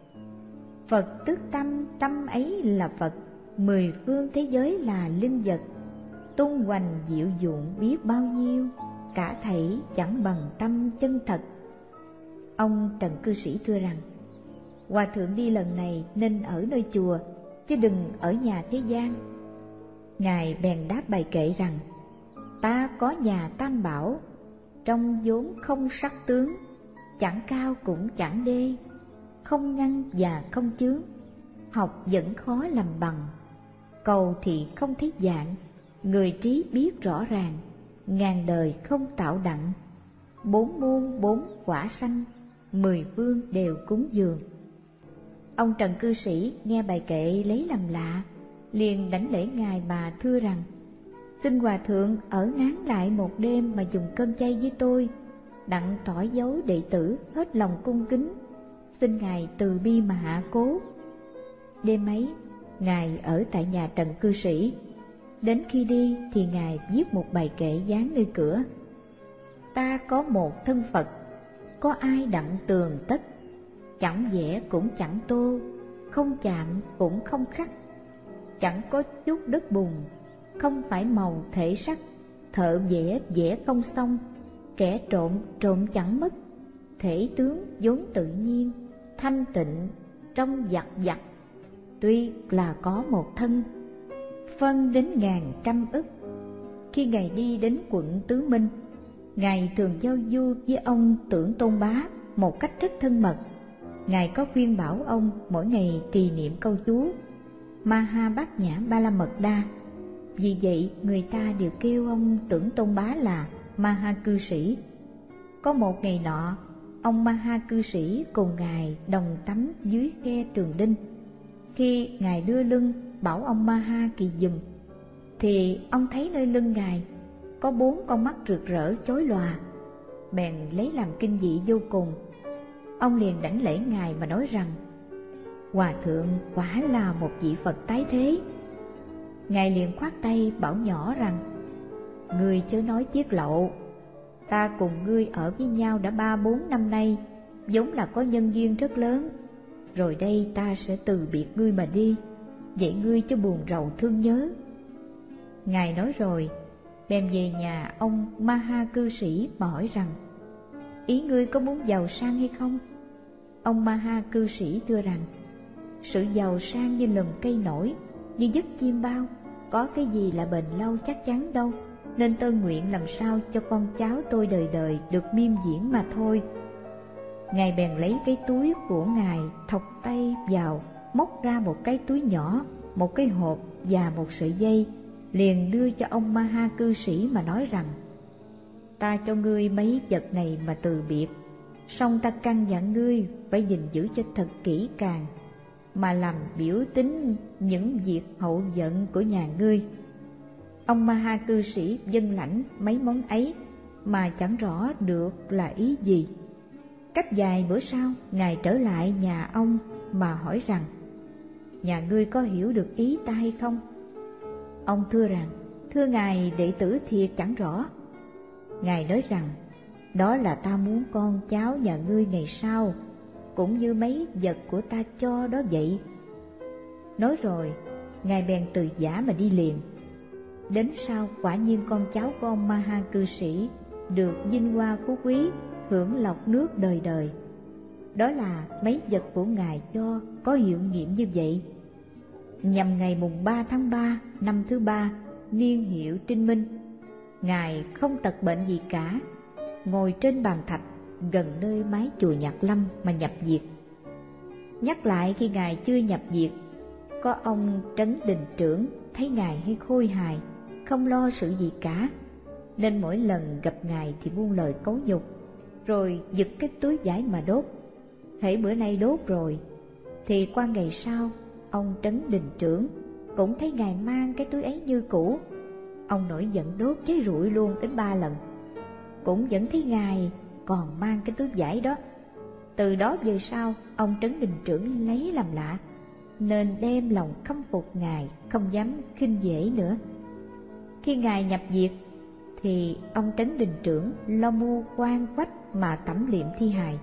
S2: Phật tức tâm, tâm ấy là Phật, 10 phương thế giới là linh vật, tung hoành diệu dụng biết bao nhiêu, cả thảy chẳng bằng tâm chân thật. Ông Trần cư sĩ thưa rằng: Hòa Thượng đi lần này nên ở nơi chùa, chứ đừng ở nhà thế gian. Ngài bèn đáp bài kệ rằng: Ta có nhà Tam Bảo, trong vốn không sắc tướng, chẳng cao cũng chẳng đê, không ngăn và không chướng, học vẫn khó làm bằng, cầu thì không thấy dạng, người trí biết rõ ràng, ngàn đời không tạo đặng, 4 muôn 4 quả sanh, 10 phương đều cúng dường. Ông Trần cư sĩ nghe bài kệ lấy làm lạ, liền đảnh lễ Ngài mà thưa rằng: Xin Hòa Thượng ở ngán lại một đêm mà dùng cơm chay với tôi, đặng tỏ dấu đệ tử hết lòng cung kính, xin Ngài từ bi mà hạ cố. Đêm ấy, Ngài ở tại nhà Trần cư sĩ. Đến khi đi thì Ngài viết một bài kệ dán nơi cửa: Ta có một thân Phật, có ai đặng tường tất, chẳng vẽ cũng chẳng tô, không chạm cũng không khắc, chẳng có chút đất bùn, không phải màu thể sắc, thợ vẽ vẽ không xong, kẻ trộm trộm chẳng mất, thể tướng vốn tự nhiên, thanh tịnh trong vặt vặt, tuy là có một thân, phân đến ngàn trăm ức. Khi Ngài đi đến quận Tứ Minh, Ngài thường giao du với ông Tưởng Tôn Bá một cách rất thân mật. Ngài có khuyên bảo ông mỗi ngày trì niệm câu chú Ma Ha Bát Nhã Ba La Mật Đa. Vì vậy người ta đều kêu ông Tưởng Tôn Bá là Ma Ha cư sĩ. Có một ngày nọ, ông Ma Ha cư sĩ cùng Ngài đồng tắm dưới khe Trường Đinh. Khi Ngài đưa lưng bảo ông Ma Ha kỳ giùm, thì ông thấy nơi lưng Ngài có 4 con mắt rực rỡ chói lòa, bèn lấy làm kinh dị vô cùng. Ông liền đảnh lễ Ngài mà nói rằng: Hòa Thượng quả là một vị Phật tái thế. Ngài liền khoát tay bảo nhỏ rằng: Ngươi chớ nói tiết lộ, ta cùng ngươi ở với nhau đã 3-4 năm nay, vốn là có nhân duyên rất lớn. Rồi đây ta sẽ từ biệt ngươi mà đi, vậy ngươi chớ buồn rầu thương nhớ. Ngài nói rồi, bèn về nhà ông Ma Ha cư sĩ mà hỏi rằng: Ý ngươi có muốn giàu sang hay không? Ông Ma Ha cư sĩ thưa rằng: Sự giàu sang như lùm cây nổi, như giấc chim bao, có cái gì là bền lâu chắc chắn đâu, nên tôi nguyện làm sao cho con cháu tôi đời đời được miêm diễn mà thôi. Ngài bèn lấy cái túi của Ngài thọc tay vào, móc ra một cái túi nhỏ, một cái hộp và một sợi dây, liền đưa cho ông Ma Ha cư sĩ mà nói rằng: ta cho ngươi mấy vật này mà từ biệt, song ta căn dặn ngươi phải gìn giữ cho thật kỹ càng, mà làm biểu tín những việc hậu vận của nhà ngươi. Ông Ma Ha cư sĩ vâng lãnh mấy món ấy mà chẳng rõ được là ý gì. Cách vài bữa sau, ngài trở lại nhà ông mà hỏi rằng: nhà ngươi có hiểu được ý ta hay không? Ông thưa rằng: thưa ngài, đệ tử thiệt chẳng rõ. Ngài nói rằng: đó là ta muốn con cháu nhà ngươi ngày sau cũng như mấy vật của ta cho đó vậy. Nói rồi, ngài bèn từ giã mà đi liền. Đến sau, quả nhiên con cháu của ông Ma Ha cư sĩ được vinh hoa phú quý, hưởng lộc nước đời đời. Đó là mấy vật của ngài cho có hiệu nghiệm như vậy. Nhằm ngày mùng 3 tháng 3 năm thứ 3 niên hiệu Trinh Minh, ngài không tật bệnh gì cả, ngồi trên bàn thạch gần nơi mái chùa Nhạc Lâm mà nhập diệt. Nhắc lại khi ngài chưa nhập diệt, có ông Trấn Đình Trưởng thấy ngài hay khôi hài, không lo sự gì cả, nên mỗi lần gặp ngài thì buông lời cấu nhục, rồi giật cái túi vải mà đốt. Hễ bữa nay đốt rồi thì qua ngày sau, ông Trấn Đình Trưởng cũng thấy ngài mang cái túi ấy như cũ. Ông nổi giận đốt cháy rụi luôn đến 3 lần, cũng vẫn thấy ngài còn mang cái túi vải đó. Từ đó về sau, ông Trấn Đình Trưởng lấy làm lạ, nên đem lòng khâm phục ngài, không dám khinh dễ nữa. Khi ngài nhập diệt thì ông Trấn Đình Trưởng lo mưu quan quách mà tẩm liệm thi hài,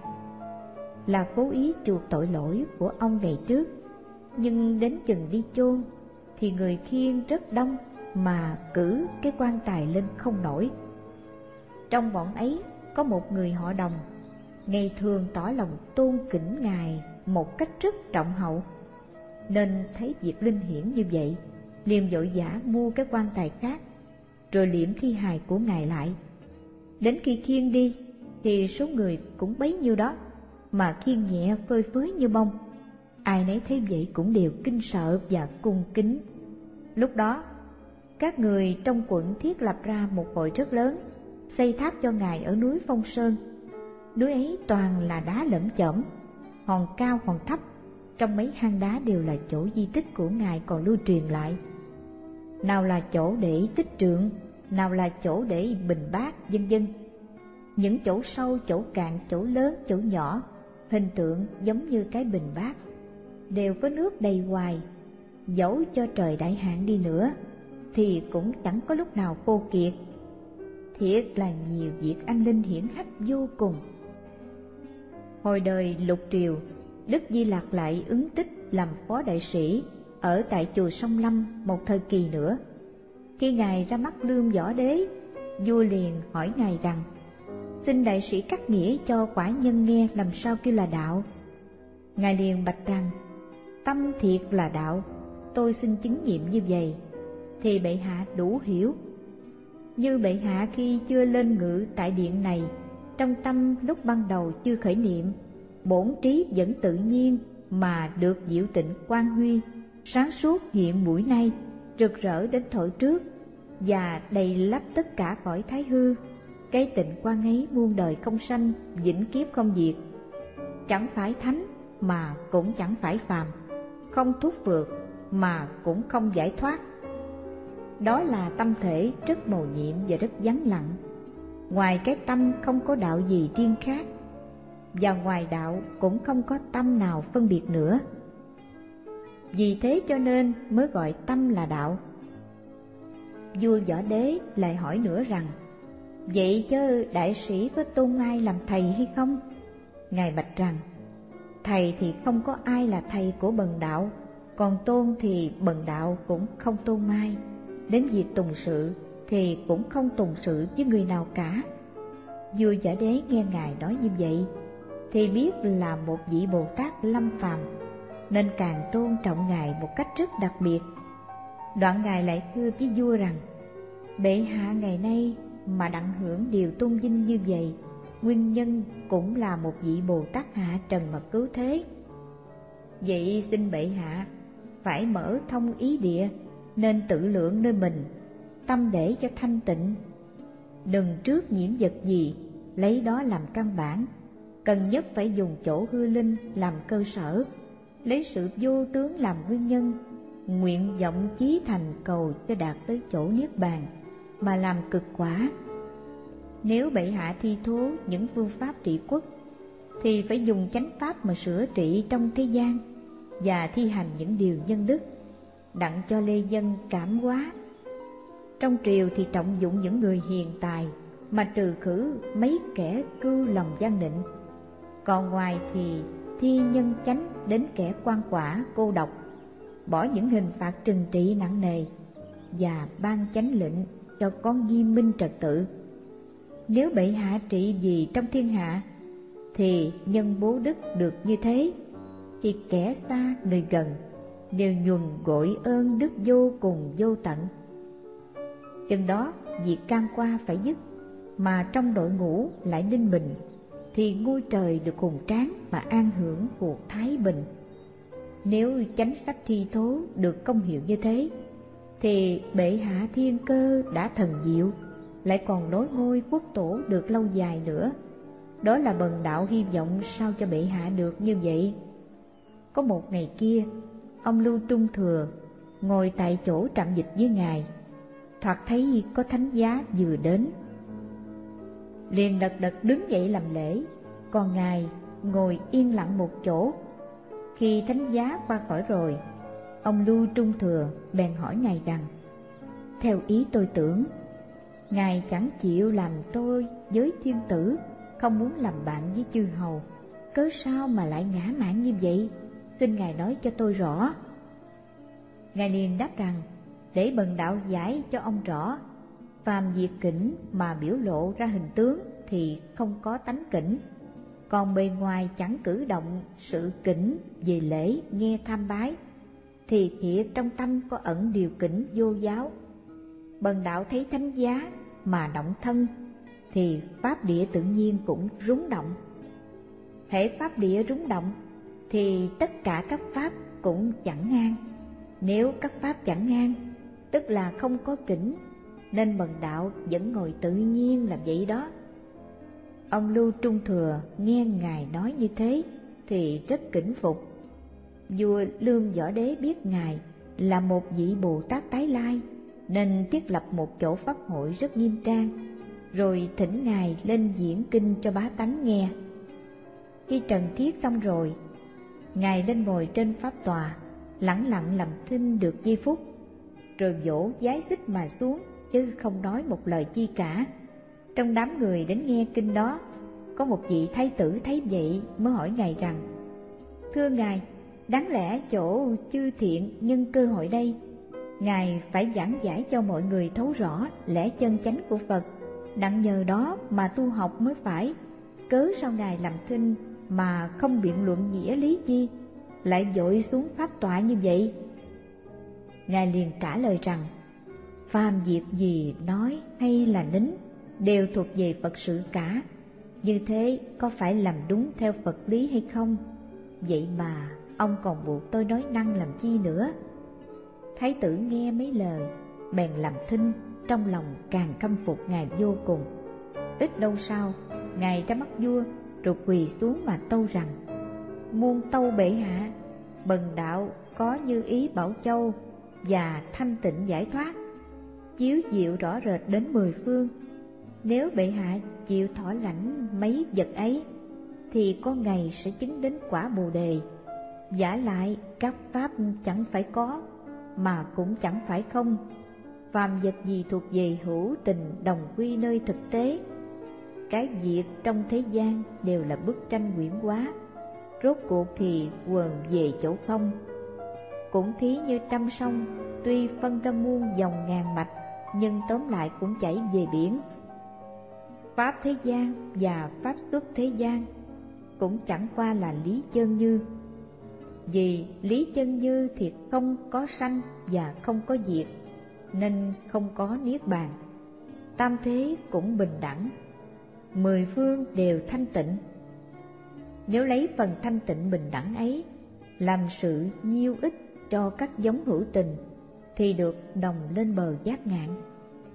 S2: là cố ý chuộc tội lỗi của ông ngày trước. Nhưng đến chừng đi chôn thì người khiêng rất đông mà cử cái quan tài lên không nổi. Trong bọn ấy có một người họ Đồng, ngày thường tỏ lòng tôn kính ngài một cách rất trọng hậu, nên thấy việc linh hiển như vậy, liền vội vã mua cái quan tài khác, rồi liệm thi hài của ngài lại. Đến khi khiêng đi thì số người cũng bấy nhiêu đó, mà khiêng nhẹ phơi phới như bông. Ai nấy thấy vậy cũng đều kinh sợ và cung kính. Lúc đó, các người trong quận thiết lập ra một hội rất lớn, xây tháp cho ngài ở núi Phong Sơn. Núi ấy toàn là đá lởm chởm, hòn cao hòn thấp, trong mấy hang đá đều là chỗ di tích của ngài còn lưu truyền lại. Nào là chỗ để tích trượng, nào là chỗ để bình bát, vân vân. Những chỗ sâu, chỗ cạn, chỗ lớn, chỗ nhỏ, hình tượng giống như cái bình bát, đều có nước đầy hoài. Dẫu cho trời đại hạn đi nữa thì cũng chẳng có lúc nào khô kiệt. Thiệt là nhiều việc anh linh hiển hách vô cùng. Hồi đời Lục Triều, Đức Di Lặc lại ứng tích làm phó đại sĩ ở tại chùa Sông Lâm một thời kỳ nữa. Khi ngài ra mắt Lương Võ Đế, vua liền hỏi ngài rằng: xin đại sĩ cắt nghĩa cho quả nhân nghe làm sao kêu là đạo. Ngài liền bạch rằng: tâm thiệt là đạo, tôi xin chứng nghiệm như vậy, thì bệ hạ đủ hiểu. Như bệ hạ khi chưa lên ngự tại điện này, trong tâm lúc ban đầu chưa khởi niệm, bổn trí vẫn tự nhiên mà được diệu tịnh quang huy, sáng suốt hiện buổi nay, rực rỡ đến thổi trước, và đầy lấp tất cả cõi thái hư. Cái tịnh quang ấy muôn đời không sanh, vĩnh kiếp không diệt, chẳng phải thánh mà cũng chẳng phải phàm, không thúc vượt mà cũng không giải thoát. Đó là tâm thể rất mầu nhiệm và rất vắng lặng. Ngoài cái tâm không có đạo gì riêng khác, và ngoài đạo cũng không có tâm nào phân biệt nữa. Vì thế cho nên mới gọi tâm là đạo. Vua Võ Đế lại hỏi nữa rằng: vậy chớ đại sĩ có tôn ai làm thầy hay không? Ngài bạch rằng: thầy thì không có ai là thầy của bần đạo, còn tôn thì bần đạo cũng không tôn ai. Đến việc tùng sự thì cũng không tùng sự với người nào cả. Vua Võ Đế nghe ngài nói như vậy thì biết là một vị Bồ Tát lâm phàm, nên càng tôn trọng ngài một cách rất đặc biệt. Đoạn ngài lại thưa với vua rằng: bệ hạ ngày nay mà đặng hưởng điều tôn vinh như vậy, nguyên nhân cũng là một vị Bồ Tát hạ trần mà cứu thế. Vậy xin bệ hạ phải mở thông ý địa, nên tự lượng nơi mình tâm để cho thanh tịnh. Đừng trước nhiễm vật gì lấy đó làm căn bản, cần nhất phải dùng chỗ hư linh làm cơ sở, lấy sự vô tướng làm nguyên nhân, nguyện vọng chí thành cầu cho đạt tới chỗ niết bàn mà làm cực quả. Nếu bệ hạ thi thố những phương pháp trị quốc thì phải dùng chánh pháp mà sửa trị trong thế gian và thi hành những điều nhân đức, đặng cho lê dân cảm hóa. Trong triều thì trọng dụng những người hiền tài mà trừ khử mấy kẻ cưu lòng gian định, còn ngoài thì thi nhân chánh đến kẻ quan quả cô độc, bỏ những hình phạt trừng trị nặng nề và ban chánh lệnh cho có nghiêm minh trật tự. Nếu bệ hạ trị gì trong thiên hạ thì nhân bố đức được như thế, thì kẻ xa người gần đều nhuần gội ơn đức vô cùng vô tận. Chừng đó việc can qua phải dứt, mà trong đội ngũ lại ninh bình, thì ngôi trời được hùng tráng mà an hưởng cuộc thái bình. Nếu chánh sách thi thố được công hiệu như thế, thì bệ hạ thiên cơ đã thần diệu, lại còn nối ngôi quốc tổ được lâu dài nữa. Đó là bần đạo hy vọng sao cho bệ hạ được như vậy. Có một ngày kia, ông Lưu Trung Thừa ngồi tại chỗ trạm dịch với ngài, thoạt thấy có thánh giá vừa đến, liền lật đật đứng dậy làm lễ, còn ngài ngồi yên lặng một chỗ. Khi thánh giá qua khỏi rồi, ông Lưu Trung Thừa bèn hỏi ngài rằng: theo ý tôi tưởng, ngài chẳng chịu làm tôi với thiên tử, không muốn làm bạn với chư hầu, cớ sao mà lại ngã mạn như vậy? Xin ngài nói cho tôi rõ. Ngài liền đáp rằng: để bần đạo giải cho ông rõ. Phàm việc kỉnh mà biểu lộ ra hình tướng thì không có tánh kỉnh, còn bề ngoài chẳng cử động sự kỉnh về lễ nghe tham bái, thì thiệt trong tâm có ẩn điều kỉnh vô giáo. Bần đạo thấy thánh giá mà động thân, thì pháp địa tự nhiên cũng rúng động. Hễ pháp địa rúng động, thì tất cả các pháp cũng chẳng ngang. Nếu các pháp chẳng ngang, tức là không có kỉnh, nên bần đạo vẫn ngồi tự nhiên làm vậy đó. Ông Lưu Trung Thừa nghe ngài nói như thế thì rất kính phục. Vua Lương Võ Đế biết ngài là một vị Bồ Tát tái lai, nên thiết lập một chỗ pháp hội rất nghiêm trang, rồi thỉnh ngài lên diễn kinh cho bá tánh nghe. Khi trần thiết xong rồi, ngài lên ngồi trên pháp tòa, lẳng lặng làm thinh được giây phút, rồi vỗ vái xích mà xuống, chứ không nói một lời chi cả. Trong đám người đến nghe kinh đó, có một vị thái tử thấy vậy mới hỏi ngài rằng: thưa ngài, đáng lẽ chỗ chư thiện nhân cơ hội đây, ngài phải giảng giải cho mọi người thấu rõ lẽ chân chánh của Phật, đặng nhờ đó mà tu học mới phải. Cớ sao ngài làm thinh mà không biện luận nghĩa lý chi, lại vội xuống pháp tọa như vậy? Ngài liền trả lời rằng: phàm việc gì nói hay là nín đều thuộc về Phật sự cả, như thế có phải làm đúng theo Phật lý hay không? Vậy mà ông còn buộc tôi nói năng làm chi nữa? Thái tử nghe mấy lời bèn làm thinh, trong lòng càng khâm phục ngài vô cùng. Ít lâu sau, ngài ra mắt vua rồi quỳ xuống mà tâu rằng: muôn tâu bệ hạ, bần đạo có như ý bảo châu và thanh tịnh giải thoát, chiếu diệu rõ rệt đến 10 phương. Nếu bệ hạ chịu thọ lãnh mấy vật ấy, thì có ngày sẽ chứng đến quả Bồ Đề. Vả lại các pháp chẳng phải có, mà cũng chẳng phải không. Phàm vật gì thuộc về hữu tình đồng quy nơi thực tế. Cái việc trong thế gian đều là bức tranh huyễn hóa, rốt cuộc thì quần về chỗ không. Cũng thí như trăm sông, tuy phân ra muôn dòng ngàn mạch, nhưng tóm lại cũng chảy về biển. Pháp thế gian và pháp xuất thế gian cũng chẳng qua là lý chân như. Vì lý chân như thì không có sanh và không có diệt, nên không có niết bàn. Tam thế cũng bình đẳng, 10 phương đều thanh tịnh. Nếu lấy phần thanh tịnh bình đẳng ấy làm sự nhiêu ích cho các giống hữu tình, thì được đồng lên bờ giác ngạn.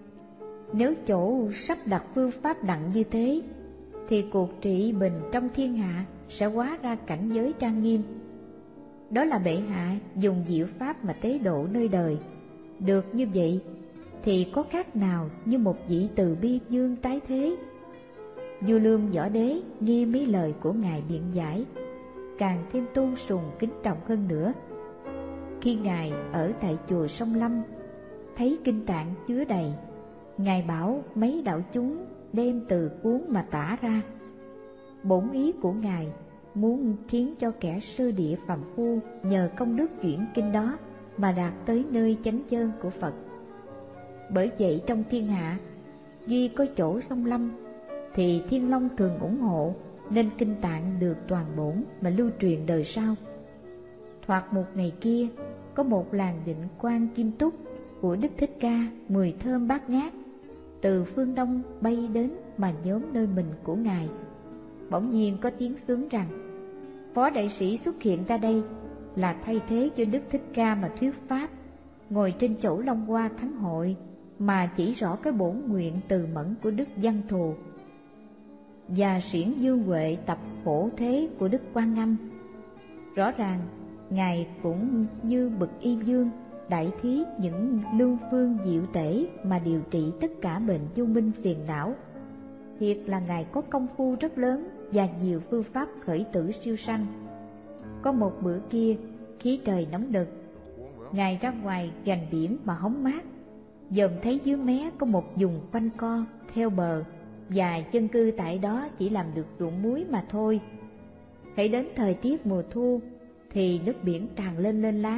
S2: Nếu chỗ sắp đặt phương pháp đặng như thế, thì cuộc trị bình trong thiên hạ sẽ hóa ra cảnh giới trang nghiêm. Đó là bệ hạ dùng diệu pháp mà tế độ nơi đời. Được như vậy thì có khác nào như một vị từ bi vương tái thế. Vua Lương Võ Đế nghe mấy lời của ngài biện giải, càng thêm tôn sùng kính trọng hơn nữa. Khi ngài ở tại chùa Sông Lâm, thấy kinh tạng chứa đầy, ngài bảo mấy đạo chúng đem từ cuốn mà tả ra. Bổn ý của ngài muốn khiến cho kẻ sơ địa phàm phu nhờ công đức chuyển kinh đó mà đạt tới nơi chánh chân của Phật. Bởi vậy trong thiên hạ, duy có chỗ Sông Lâm thì Thiên Long thường ủng hộ, nên kinh tạng được toàn bổn mà lưu truyền đời sau. Thoạt một ngày kia, có một làng Định Quan Kim Túc của Đức Thích Ca mùi thơm bát ngát từ phương Đông bay đến mà nhóm nơi mình của ngài. Bỗng nhiên có tiếng xướng rằng: Phó đại sĩ xuất hiện ra đây là thay thế cho Đức Thích Ca mà thuyết pháp, ngồi trên chỗ Long Hoa Thắng Hội mà chỉ rõ cái bổn nguyện từ mẫn của Đức Văn Thù và xiển Dương Huệ tập phổ thế của Đức Quan Âm. Rõ ràng ngài cũng như bậc y vương đại thí những lương phương diệu tể mà điều trị tất cả bệnh vô minh phiền não. Thiệt là ngài có công phu rất lớn và nhiều phương pháp khởi tử siêu sanh. Có một bữa kia, khí trời nóng nực, ngài ra ngoài gành biển mà hóng mát, dòm thấy dưới mé có một vùng quanh co theo bờ, và dân cư tại đó chỉ làm được ruộng muối mà thôi. Hãy đến thời tiết mùa thu thì nước biển tràn lên láng,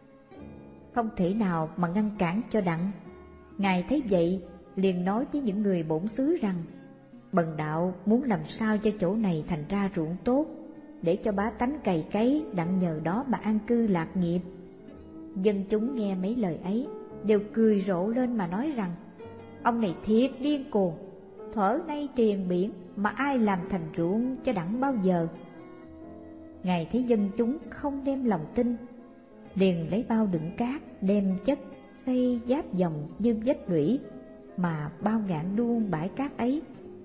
S2: không thể nào mà ngăn cản cho đặng. Ngài thấy vậy liền nói với những người bổn xứ rằng: Bần đạo muốn làm sao cho chỗ này thành ra ruộng tốt, để cho bá tánh cày cấy đặng nhờ đó mà an cư lạc nghiệp. Dân chúng nghe mấy lời ấy đều cười rộ lên mà nói rằng: Ông này thiệt điên cuồng, thuở nay triền biển mà ai làm thành ruộng cho đặng bao giờ. Ngài thấy dân chúng không đem lòng tin, liền lấy bao đựng cát đem chất xây giáp dòng như vách lũy mà bao ngạn đuông bãi cát ấy.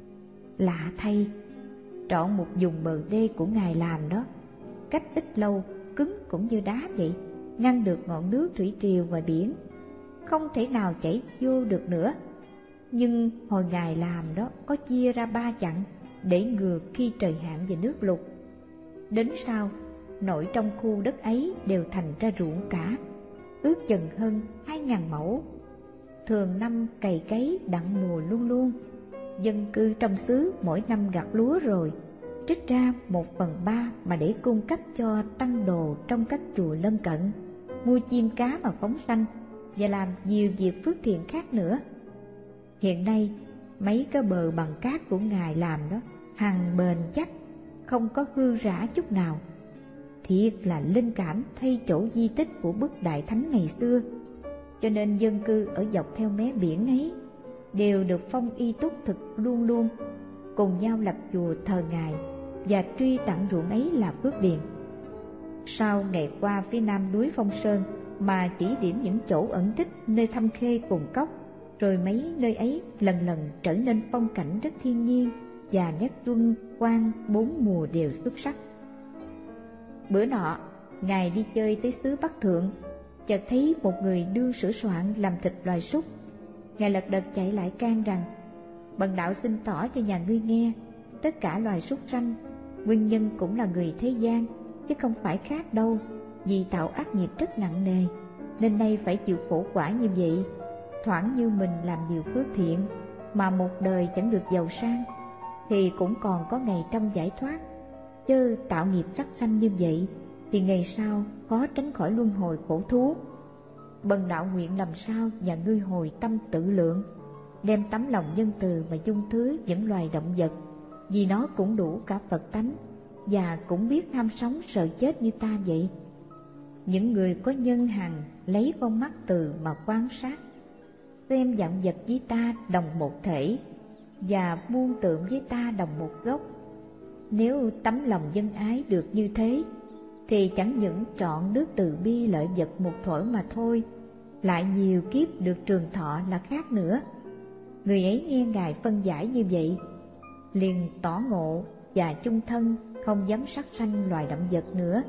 S2: Lạ thay, trọn một vùng bờ đê của ngài làm đó, cách ít lâu cứng cũng như đá vậy, ngăn được ngọn nước thủy triều ngoài biển, không thể nào chảy vô được nữa. Nhưng hồi ngài làm đó có chia ra 3 chặng để ngừa khi trời hạn và nước lụt. Đến sau, nội trong khu đất ấy đều thành ra ruộng cả, ước chừng hơn 2.000 mẫu. Thường năm cày cấy đặng mùa luôn luôn. Dân cư trong xứ mỗi năm gặt lúa rồi, trích ra 1/3 mà để cung cấp cho tăng đồ trong các chùa lân cận, mua chim cá mà phóng sanh, và làm nhiều việc phước thiện khác nữa. Hiện nay mấy cái bờ bằng cát của ngài làm đó hằng bền chắc, không có hư rã chút nào. Thiệt là linh cảm thay chỗ di tích của bức đại thánh ngày xưa. Cho nên dân cư ở dọc theo mé biển ấy đều được phong y túc thực luôn luôn, cùng nhau lập chùa thờ ngài và truy tặng ruộng ấy là phước điền. Sau ngày qua phía nam núi Phong Sơn mà chỉ điểm những chỗ ẩn tích nơi thăm khê cùng cốc, rồi mấy nơi ấy lần lần trở nên phong cảnh rất thiên nhiên và nét luân quang 4 mùa đều xuất sắc. Bữa nọ, ngài đi chơi tới xứ Bắc Thượng, chợt thấy một người đương sửa soạn làm thịt loài súc. Ngài lật đật chạy lại can rằng: Bần đạo xin tỏ cho nhà ngươi nghe, tất cả loài súc sanh nguyên nhân cũng là người thế gian, chứ không phải khác đâu, vì tạo ác nghiệp rất nặng nề, nên nay phải chịu khổ quả như vậy. Thoảng như mình làm nhiều phước thiện mà một đời chẳng được giàu sang, thì cũng còn có ngày trăm giải thoát. Chứ tạo nghiệp sắc sanh như vậy thì ngày sau khó tránh khỏi luân hồi khổ thú. Bần đạo nguyện làm sao nhà ngươi hồi tâm tự lượng, đem tấm lòng nhân từ mà dung thứ những loài động vật, vì nó cũng đủ cả Phật tánh và cũng biết ham sống sợ chết như ta vậy. Những người có nhân hằng lấy con mắt từ mà quan sát, xem vạn vật với ta đồng một thể và muôn tượng với ta đồng một gốc. Nếu tấm lòng nhân ái được như thế, thì chẳng những trọn đức từ bi lợi vật một thuở mà thôi, lại nhiều kiếp được trường thọ là khác nữa. Người ấy nghe Ngài phân giải như vậy, liền tỏ ngộ và chung thân, không dám sát sanh loài động vật nữa.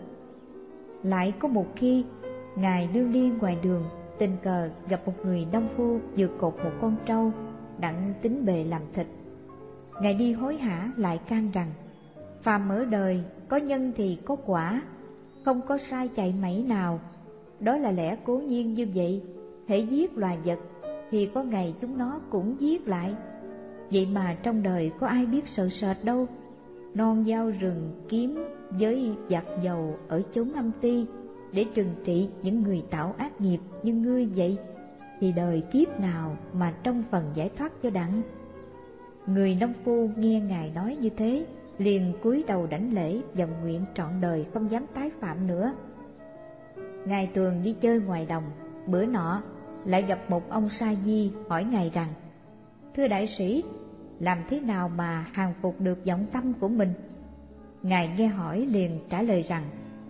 S2: Lại có một khi, Ngài đương đi ngoài đường, tình cờ gặp một người nông phu vừa cột một con trâu, đặng tính bề làm thịt. Ngài đi hối hả lại can rằng: phàm ở đời, có nhân thì có quả, không có sai chạy mảy nào. Đó là lẽ cố nhiên như vậy. Hễ giết loài vật thì có ngày chúng nó cũng giết lại. Vậy mà trong đời có ai biết sợ sệt đâu. Non dao rừng kiếm với giặc dầu ở chốn âm ti để trừng trị những người tạo ác nghiệp như ngươi vậy, thì đời kiếp nào mà trong phần giải thoát cho đặng. Người nông phu nghe Ngài nói như thế, liền cúi đầu đảnh lễ và nguyện trọn đời không dám tái phạm nữa. Ngài thường đi chơi ngoài đồng, bữa nọ lại gặp một ông sa di hỏi Ngài rằng: thưa đại sĩ, làm thế nào mà hàng phục được vọng tâm của mình? Ngài nghe hỏi liền trả lời rằng: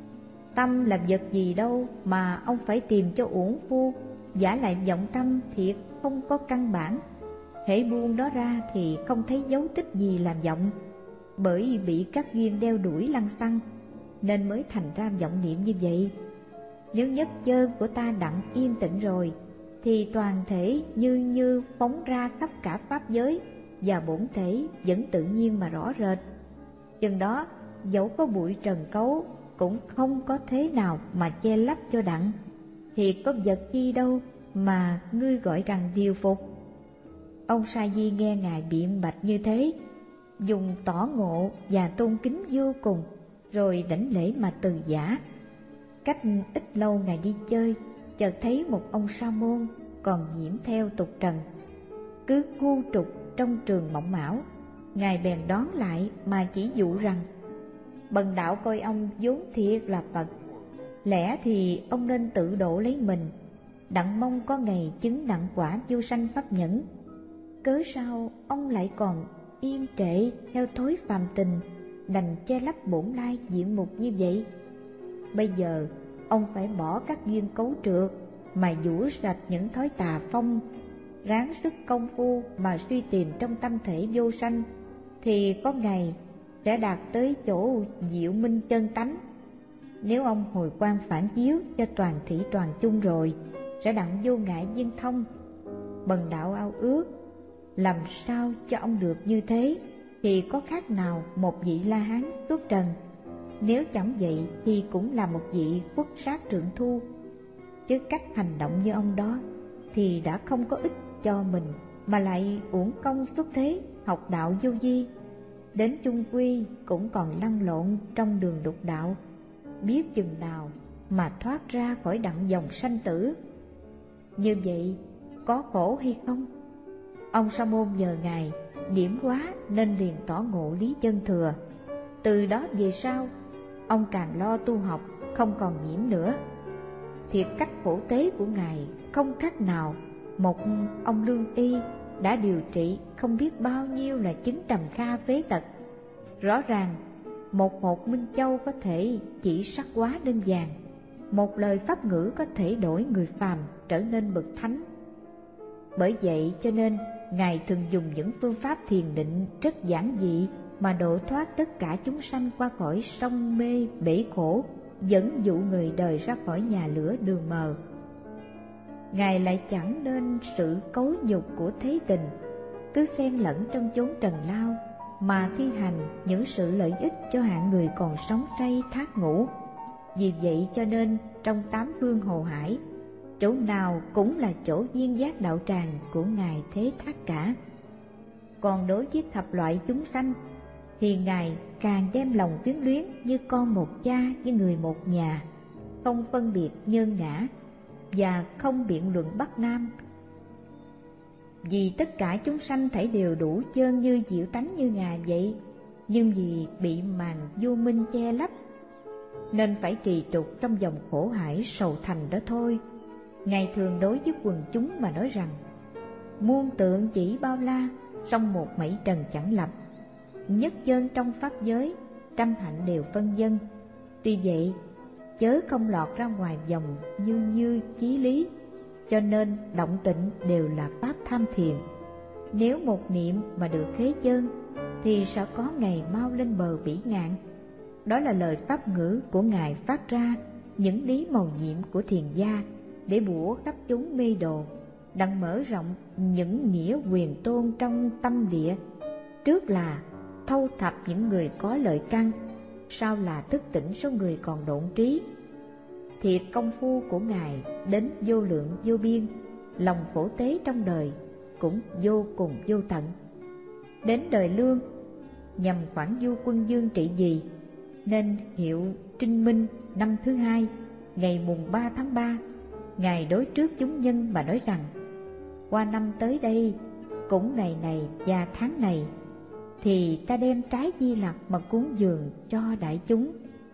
S2: tâm là vật gì đâu mà ông phải tìm cho uổng phu, giả lại vọng tâm thiệt không có căn bản. Hễ buông đó ra thì không thấy dấu tích gì làm vọng, bởi bị các duyên đeo đuổi lăng xăng nên mới thành ra vọng niệm như vậy. Nếu nhất chân của ta đặng yên tĩnh rồi thì toàn thể như phóng ra khắp cả pháp giới, và bổn thể vẫn tự nhiên mà rõ rệt. Chừng đó dẫu có bụi trần cấu cũng không có thế nào mà che lấp cho đặng. Thì có vật chi đâu mà ngươi gọi rằng điều phục? Ông sa di nghe Ngài biện bạch như thế, dùng tỏ ngộ và tôn kính vô cùng, rồi đảnh lễ mà từ giả. Cách ít lâu Ngài đi chơi, chợt thấy một ông sa môn còn nhiễm theo tục trần, cứ ngu trục trong trường mộng mão. Ngài bèn đón lại mà chỉ dụ rằng: bần đạo coi ông vốn thiệt là Phật, lẽ thì ông nên tự độ lấy mình, đặng mong có ngày chứng đặng quả vô sanh pháp nhẫn. Cớ sao ông lại còn yên trệ theo thói phàm tình, đành che lấp bổn lai diện mục như vậy? Bây giờ ông phải bỏ các duyên cấu trượt mà vũ sạch những thói tà phong, ráng sức công phu mà suy tìm trong tâm thể vô sanh, thì có ngày sẽ đạt tới chỗ diệu minh chân tánh. Nếu ông hồi quang phản chiếu cho toàn thị toàn chung rồi, sẽ đặng vô ngại viên thông. Bần đạo ao ước làm sao cho ông được như thế, thì có khác nào một vị La Hán xuất trần. Nếu chẳng vậy thì cũng là một vị quốc sát trượng thu. Chứ cách hành động như ông đó thì đã không có ích cho mình, mà lại uổng công xuất thế học đạo vô vi. Đến chung quy cũng còn lăn lộn trong đường đục đạo, biết chừng nào mà thoát ra khỏi đặng dòng sanh tử. Như vậy có khổ hay không? Ông sa môn nhờ Ngài điểm hóa nên liền tỏ ngộ lý chân thừa. Từ đó về sau, ông càng lo tu học, không còn nhiễm nữa. Thiệt cách phổ tế của Ngài không khác nào một ông lương y đã điều trị không biết bao nhiêu là chứng trầm kha phế tật. Rõ ràng một hột minh châu có thể chỉ sắc hóa nên vàng, một lời pháp ngữ có thể đổi người phàm trở nên bậc thánh. Bởi vậy cho nên Ngài thường dùng những phương pháp thiền định rất giản dị mà độ thoát tất cả chúng sanh qua khỏi sông mê bể khổ, dẫn dụ người đời ra khỏi nhà lửa đường mờ. Ngài lại chẳng nên sự cấu nhục của thế tình, cứ xen lẫn trong chốn trần lao mà thi hành những sự lợi ích cho hạng người còn sống say thác ngủ. Vì vậy cho nên trong tám phương hồ hải, chỗ nào cũng là chỗ viên giác đạo tràng của Ngài Thế Thác cả. Còn đối với thập loại chúng sanh thì Ngài càng đem lòng quyến luyến như con một cha với người một nhà, không phân biệt nhân ngã và không biện luận bắc nam. Vì tất cả chúng sanh thể đều đủ chơn như diệu tánh như Ngài vậy, nhưng vì bị màn vô minh che lấp nên phải trì trục trong dòng khổ hải sầu thành đó thôi. Ngài thường đối với quần chúng mà nói rằng: muôn tượng chỉ bao la, song một mảy trần chẳng lập. Nhất chân trong pháp giới, trăm hạnh đều phân dân. Tuy vậy chớ không lọt ra ngoài vòng như chí lý, cho nên động tịnh đều là pháp tham thiền. Nếu một niệm mà được khế chân thì sẽ có ngày mau lên bờ vĩ ngạn. Đó là lời pháp ngữ của Ngài phát ra những lý mầu nhiệm của thiền gia để bủa khắp chúng mê đồ, đặng mở rộng những nghĩa quyền tôn trong tâm địa. Trước là thâu thập những người có lợi căn, sau là thức tỉnh số người còn độn trí. Thiệt công phu của Ngài đến vô lượng vô biên, lòng phổ tế trong đời cũng vô cùng vô tận. Đến đời Lương, nhằm khoảng du quân dương trị vì, nên hiệu Trinh Minh năm thứ hai, ngày mùng 3 tháng 3, Ngài đối trước chúng nhân mà nói rằng: qua năm tới đây, cũng ngày này và tháng này, thì ta đem trái Di Lặc mà cúng dường cho đại chúng.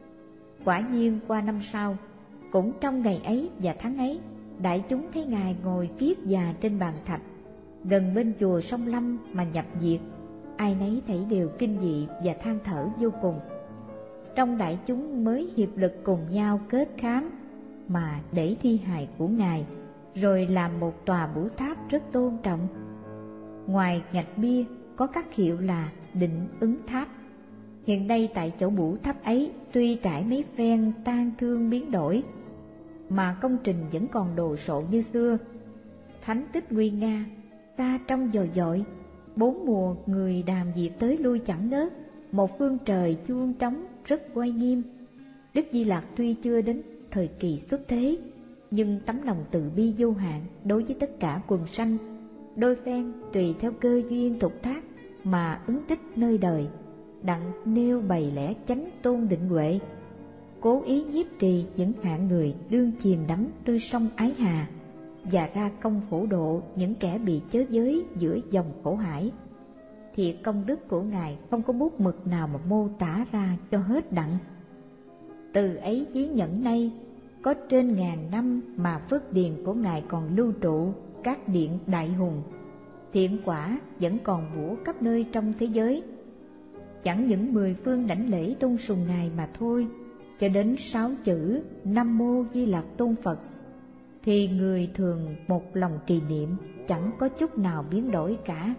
S2: Quả nhiên qua năm sau, cũng trong ngày ấy và tháng ấy, đại chúng thấy Ngài ngồi kiết già trên bàn thạch gần bên chùa Sông Lâm mà nhập diệt. Ai nấy thấy đều kinh dị và than thở vô cùng. Trong đại chúng mới hiệp lực cùng nhau kết khám mà để thi hài của Ngài, rồi làm một tòa bửu tháp rất tôn trọng. Ngoài ngạch bia có các hiệu là Định Ứng Tháp. Hiện nay tại chỗ bửu tháp ấy, tuy trải mấy phen tang thương biến đổi, mà công trình vẫn còn đồ sộ như xưa. Thánh tích nguy nga, ta trong dồi dội, 4 mùa người đàm diệt tới lui chẳng ngớt, một phương trời chuông trống rất uy nghiêm. Đức Di Lặc tuy chưa đến thời kỳ xuất thế, nhưng tấm lòng từ bi vô hạn đối với tất cả quần sanh, đôi phen tùy theo cơ duyên thuộc thác mà ứng tích nơi đời, đặng nêu bày lẽ chánh tôn định huệ, cố ý nhiếp trì những hạng người đương chìm đắm nơi sông ái hà, và ra công phổ độ những kẻ bị chớ giới giữa dòng khổ hải. Thì công đức của Ngài không có bút mực nào mà mô tả ra cho hết đặng. Từ ấy chí nhẫn nay, có trên 1000 năm mà phước điền của Ngài còn lưu trụ các điện đại hùng, thiện quả vẫn còn bủa khắp nơi trong thế giới. Chẳng những 10 phương đảnh lễ tôn sùng Ngài mà thôi, cho đến 6 chữ Nam Mô Di Lặc Tôn Phật, thì người thường một lòng trì niệm chẳng có chút nào biến đổi cả.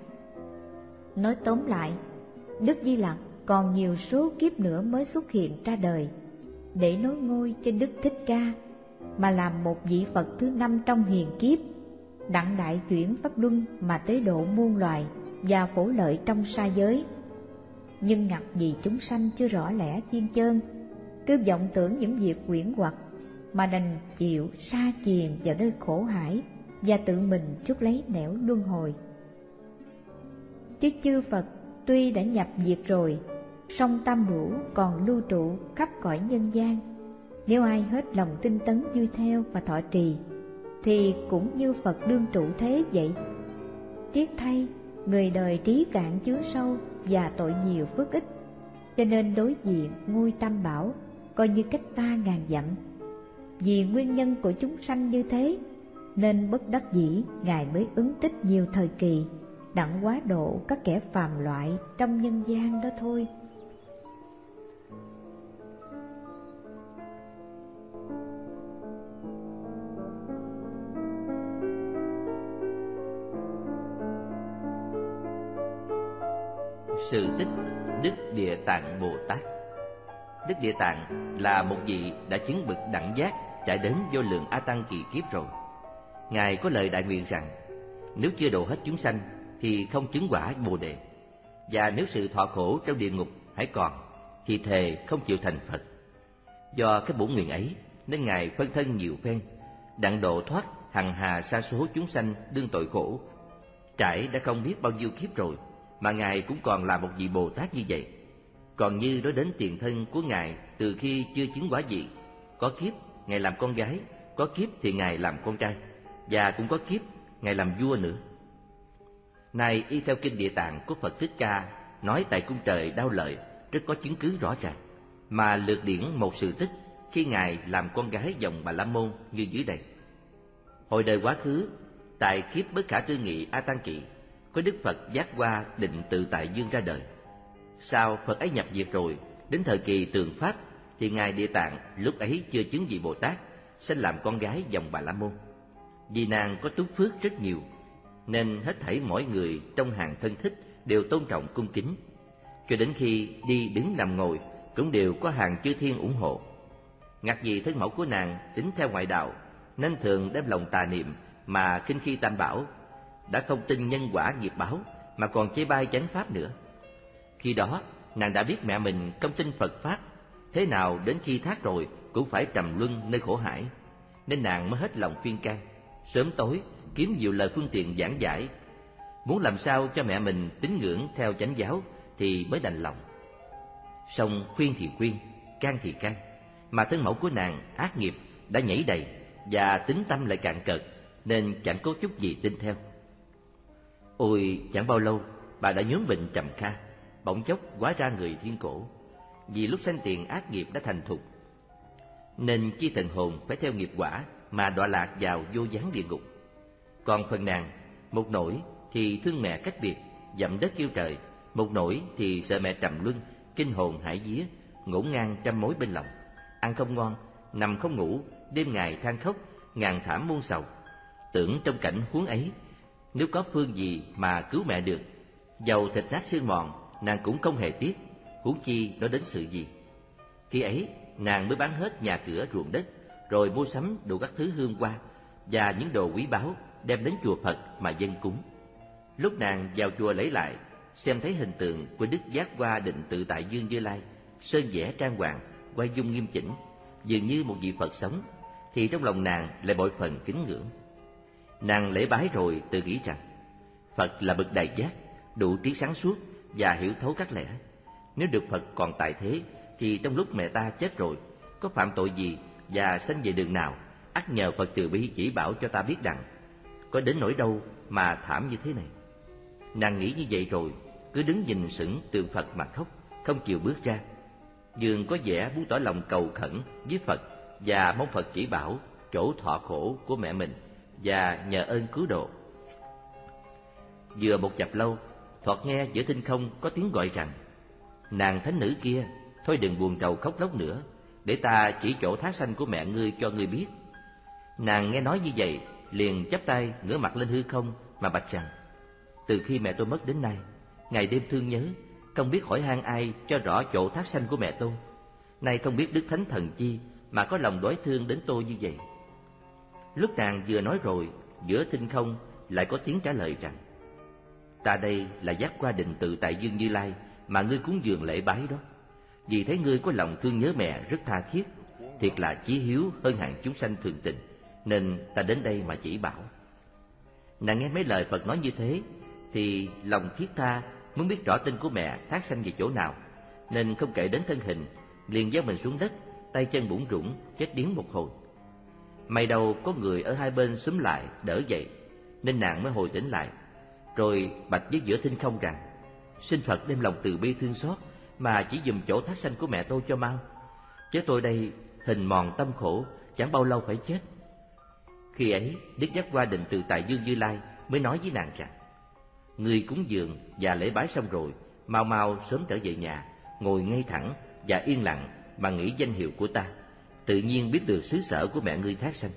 S2: Nói tóm lại, Đức Di Lặc còn nhiều số kiếp nữa mới xuất hiện ra đời, để nối ngôi trên Đức Thích Ca, mà làm một vị Phật thứ 5 trong hiền kiếp, đặng đại chuyển pháp luân mà tế độ muôn loài và phổ lợi trong sa giới. Nhưng ngặt vì chúng sanh chưa rõ lẽ thiên chân, cứ vọng tưởng những việc quyển hoặc, mà đành chịu sa chìm vào nơi khổ hải và tự mình chuốc lấy nẻo luân hồi. Chứ chư Phật tuy đã nhập diệt rồi, song tam hữu còn lưu trụ khắp cõi nhân gian. Nếu ai hết lòng tinh tấn vui theo và thọ trì, thì cũng như Phật đương trụ thế vậy. Tiếc thay, người đời trí cạn chướng sâu và tội nhiều phước ít, cho nên đối diện ngôi tam bảo coi như cách ta ngàn dặm. Vì nguyên nhân của chúng sanh như thế, nên bất đắc dĩ Ngài mới ứng tích nhiều thời kỳ, đặng hóa độ các kẻ phàm loại trong nhân gian đó thôi.
S3: Sự tích Đức Địa Tạng Bồ Tát. Đức Địa Tạng là một vị đã chứng bậc đẳng giác, trải đến vô lượng A Tăng kỳ kiếp rồi. Ngài có lời đại nguyện rằng, nếu chưa độ hết chúng sanh thì không chứng quả Bồ Đề, và nếu sự thọ khổ trong địa ngục hãy còn, thì thề không chịu thành Phật. Do cái bổn nguyện ấy nên Ngài phân thân nhiều phen, đặng độ thoát hằng hà sa số chúng sanh đương tội khổ. Trải đã không biết bao nhiêu kiếp rồi, mà Ngài cũng còn là một vị Bồ Tát như vậy. Còn như nói đến tiền thân của Ngài từ khi chưa chứng quả vị, có kiếp Ngài làm con gái, có kiếp thì Ngài làm con trai, và cũng có kiếp Ngài làm vua nữa. Này y theo kinh Địa Tạng của Phật Thích Ca nói tại cung trời Đao Lợi rất có chứng cứ rõ ràng, mà lược điển một sự tích khi Ngài làm con gái dòng Bà La Môn như dưới đây. Hồi đời quá khứ, tại kiếp bất khả tư nghị A Tăng Kỳ, có Đức Phật giác qua Định Tự Tại Dương ra đời. Sau Phật ấy nhập diệt rồi, đến thời kỳ tường Pháp, thì Ngài Địa Tạng lúc ấy chưa chứng vị Bồ Tát, sinh làm con gái dòng Bà La Môn. Vì nàng có túc phước rất nhiều, nên hết thảy mọi người trong hàng thân thích đều tôn trọng cung kính. Cho đến khi đi đứng nằm ngồi cũng đều có hàng chư thiên ủng hộ. Ngặt gì thân mẫu của nàng tính theo ngoại đạo, nên thường đem lòng tà niệm mà khinh khi tam bảo, đã không tin nhân quả nghiệp báo mà còn chê bai chánh pháp nữa. Khi đó nàng đã biết mẹ mình không tin Phật pháp, thế nào đến khi thác rồi cũng phải trầm luân nơi khổ hải, nên nàng mới hết lòng khuyên can, sớm tối kiếm nhiều lời phương tiện giảng giải, muốn làm sao cho mẹ mình tín ngưỡng theo chánh giáo thì mới đành lòng. Song khuyên thì khuyên, can thì can, mà thân mẫu của nàng ác nghiệp đã nhảy đầy và tính tâm lại cạn cợt, nên chẳng có chút gì tin theo. Ôi, chẳng bao lâu bà đã nhuốm bệnh trầm kha, bỗng chốc hóa ra người thiên cổ. Vì lúc sanh tiền ác nghiệp đã thành thục, nên chi thần hồn phải theo nghiệp quả mà đọa lạc vào vô gián địa ngục. Còn phần nàng, một nỗi thì thương mẹ cách biệt, dậm đất kêu trời, một nỗi thì sợ mẹ trầm luân, kinh hồn hải vía, ngổn ngang trăm mối bên lòng, ăn không ngon, nằm không ngủ, đêm ngày than khóc, ngàn thảm muôn sầu. Tưởng trong cảnh huống ấy, nếu có phương gì mà cứu mẹ được, dầu thịt nát xương mòn, nàng cũng không hề tiếc, huống chi nói đến sự gì. Khi ấy nàng mới bán hết nhà cửa ruộng đất, rồi mua sắm đủ các thứ hương hoa và những đồ quý báu đem đến chùa Phật mà dâng cúng. Lúc nàng vào chùa lễ lại, xem thấy hình tượng của Đức Giác Hoa Định Tự Tại Dương Như Lai, sơn vẽ trang hoàng, quay dung nghiêm chỉnh, dường như một vị Phật sống, thì trong lòng nàng lại bội phần kính ngưỡng. Nàng lễ bái rồi tự nghĩ rằng Phật là bậc đại giác, đủ trí sáng suốt và hiểu thấu các lẽ. Nếu được Phật còn tại thế, thì trong lúc mẹ ta chết rồi, có phạm tội gì và sanh về đường nào, ắt nhờ Phật từ bi chỉ bảo cho ta biết rằng có đến nỗi đâu mà thảm như thế này. Nàng nghĩ như vậy rồi, cứ đứng nhìn sững tượng Phật mà khóc, không chịu bước ra. Dường có vẻ muốn tỏ lòng cầu khẩn với Phật và mong Phật chỉ bảo chỗ thọ khổ của mẹ mình và nhờ ơn cứu độ. Vừa một chập lâu, thoạt nghe giữa thinh không có tiếng gọi rằng: "Nàng thánh nữ kia, thôi đừng buồn rầu khóc lóc nữa, để ta chỉ chỗ thác sanh của mẹ ngươi cho ngươi biết." Nàng nghe nói như vậy, liền chắp tay ngửa mặt lên hư không mà bạch rằng: "Từ khi mẹ tôi mất đến nay, ngày đêm thương nhớ, không biết hỏi han ai cho rõ chỗ thác sanh của mẹ tôi. Nay không biết đức thánh thần chi mà có lòng đói thương đến tôi như vậy." Lúc nàng vừa nói rồi, giữa thinh không lại có tiếng trả lời rằng: "Ta đây là Giác Hoa Định Tự Tại Dương Như Lai mà ngươi cúng dường lễ bái đó. Vì thấy ngươi có lòng thương nhớ mẹ rất tha thiết, thiệt là chí hiếu hơn hạng chúng sanh thường tình, nên ta đến đây mà chỉ bảo." Nàng nghe mấy lời Phật nói như thế, thì lòng thiết tha muốn biết rõ tên của mẹ thác sanh về chỗ nào, nên không kể đến thân hình, liền gieo mình xuống đất, tay chân bủn rủn, chết điếng một hồi. May đâu có người ở hai bên xúm lại đỡ dậy, nên nàng mới hồi tỉnh lại, rồi bạch với giữa thinh không rằng: "Xin Phật đem lòng từ bi thương xót mà chỉ dùm chỗ thác sanh của mẹ tôi cho mau, chứ tôi đây hình mòn tâm khổ, chẳng bao lâu phải chết." Khi ấy Đức Giác Hoa Định Tự Tại Dương Như Lai mới nói với nàng rằng: "Ngươi cúng dường và lễ bái xong rồi, mau mau sớm trở về nhà, ngồi ngay thẳng và yên lặng mà nghĩ danh hiệu của ta, tự nhiên biết được xứ sở của mẹ ngươi thác sanh."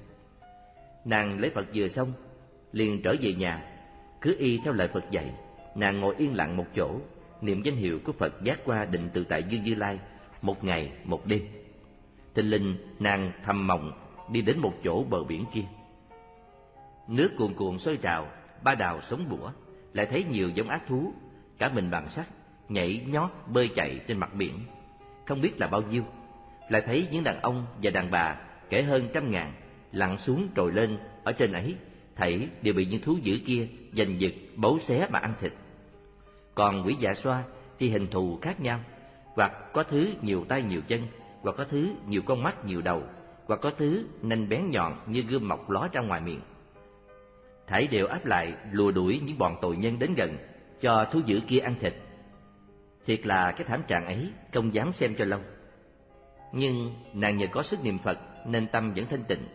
S3: Nàng lễ Phật vừa xong, liền trở về nhà, cứ y theo lời Phật dạy. Nàng ngồi yên lặng một chỗ, niệm danh hiệu của Phật Giác Hoa Định Tự Tại Dương Như Lai một ngày một đêm. Thình lình nàng thầm mộng đi đến một chỗ bờ biển kia. Nước cuồn cuộn sôi trào, ba đào sống bủa, lại thấy nhiều giống ác thú, cả mình bằng sắt, nhảy nhót bơi chạy trên mặt biển, không biết là bao nhiêu. Lại thấy những đàn ông và đàn bà kể hơn 100.000 lặn xuống trồi lên ở trên ấy, thảy đều bị những thú dữ kia giành giật bấu xé mà ăn thịt. Còn quỷ dạ xoa thì hình thù khác nhau, hoặc có thứ nhiều tay nhiều chân, hoặc có thứ nhiều con mắt nhiều đầu, hoặc có thứ nanh bén nhọn như gươm mọc ló ra ngoài miệng. Thảy đều áp lại lùa đuổi những bọn tội nhân đến gần, cho thú dữ kia ăn thịt. Thiệt là cái thảm trạng ấy không dám xem cho lâu. Nhưng nàng nhờ có sức niệm Phật nên tâm vẫn thanh tịnh,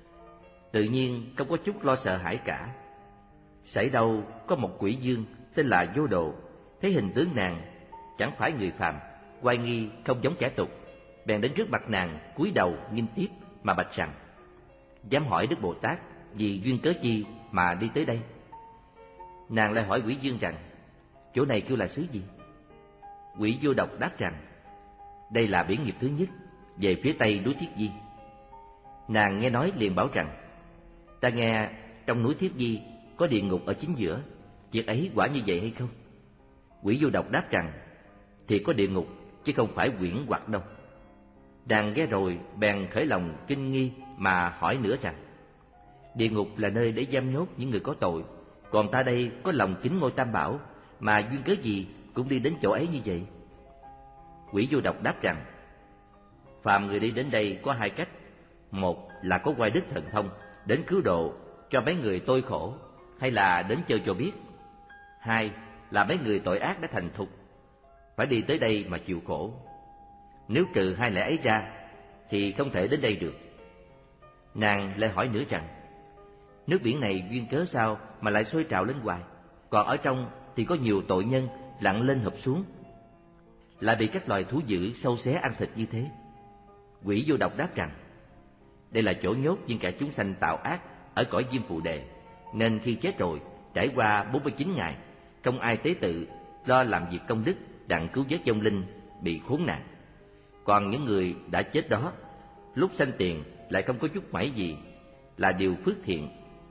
S3: tự nhiên không có chút lo sợ hãi cả. Xảy đâu có một quỷ dương tên là Vô Độ, thấy hình tướng nàng chẳng phải người phàm, oai nghi không giống kẻ tục, bèn đến trước mặt nàng cúi đầu nghinh tiếp mà bạch rằng: "Dám hỏi Đức Bồ Tát vì duyên cớ chi mà đi tới đây?" Nàng lại hỏi Quỷ Dương rằng, chỗ này kêu là xứ gì? Quỷ Vô Độc đáp rằng, đây là biển nghiệp thứ nhất, về phía tây núi Thiết Di. Nàng nghe nói liền bảo rằng, ta nghe trong núi Thiết Di có địa ngục ở chính giữa, việc ấy quả như vậy hay không? Quỷ Vô Độc đáp rằng, thì có địa ngục chứ không phải quyển hoặc đâu. Nàng nghe rồi bèn khởi lòng kinh nghi mà hỏi nữa rằng, địa ngục là nơi để giam nhốt những người có tội, còn ta đây có lòng kính ngôi Tam Bảo, mà duyên cớ gì cũng đi đến chỗ ấy như vậy? Quỷ Vô Độc đáp rằng, phàm người đi đến đây có hai cách. Một là có oai đức thần thông đến cứu độ cho mấy người tôi khổ, hay là đến chơi cho biết. Hai là mấy người tội ác đã thành thục, phải đi tới đây mà chịu khổ. Nếu trừ hai lẽ ấy ra thì không thể đến đây được. Nàng lại hỏi nữa rằng, nước biển này duyên cớ sao mà lại sôi trào lên hoài, còn ở trong thì có nhiều tội nhân lặn lên hợp xuống, lại bị các loài thú dữ sâu xé ăn thịt như thế? Quỷ Vô Độc đáp rằng, đây là chỗ nhốt những kẻ chúng sanh tạo ác ở cõi Diêm Phù Đề, nên khi chết rồi, trải qua 49 ngày, không ai tế tự lo làm việc công đức đặng cứu vớt vong linh bị khốn nạn. Còn những người đã chết đó, lúc sanh tiền lại không có chút mảy gì là điều phước thiện.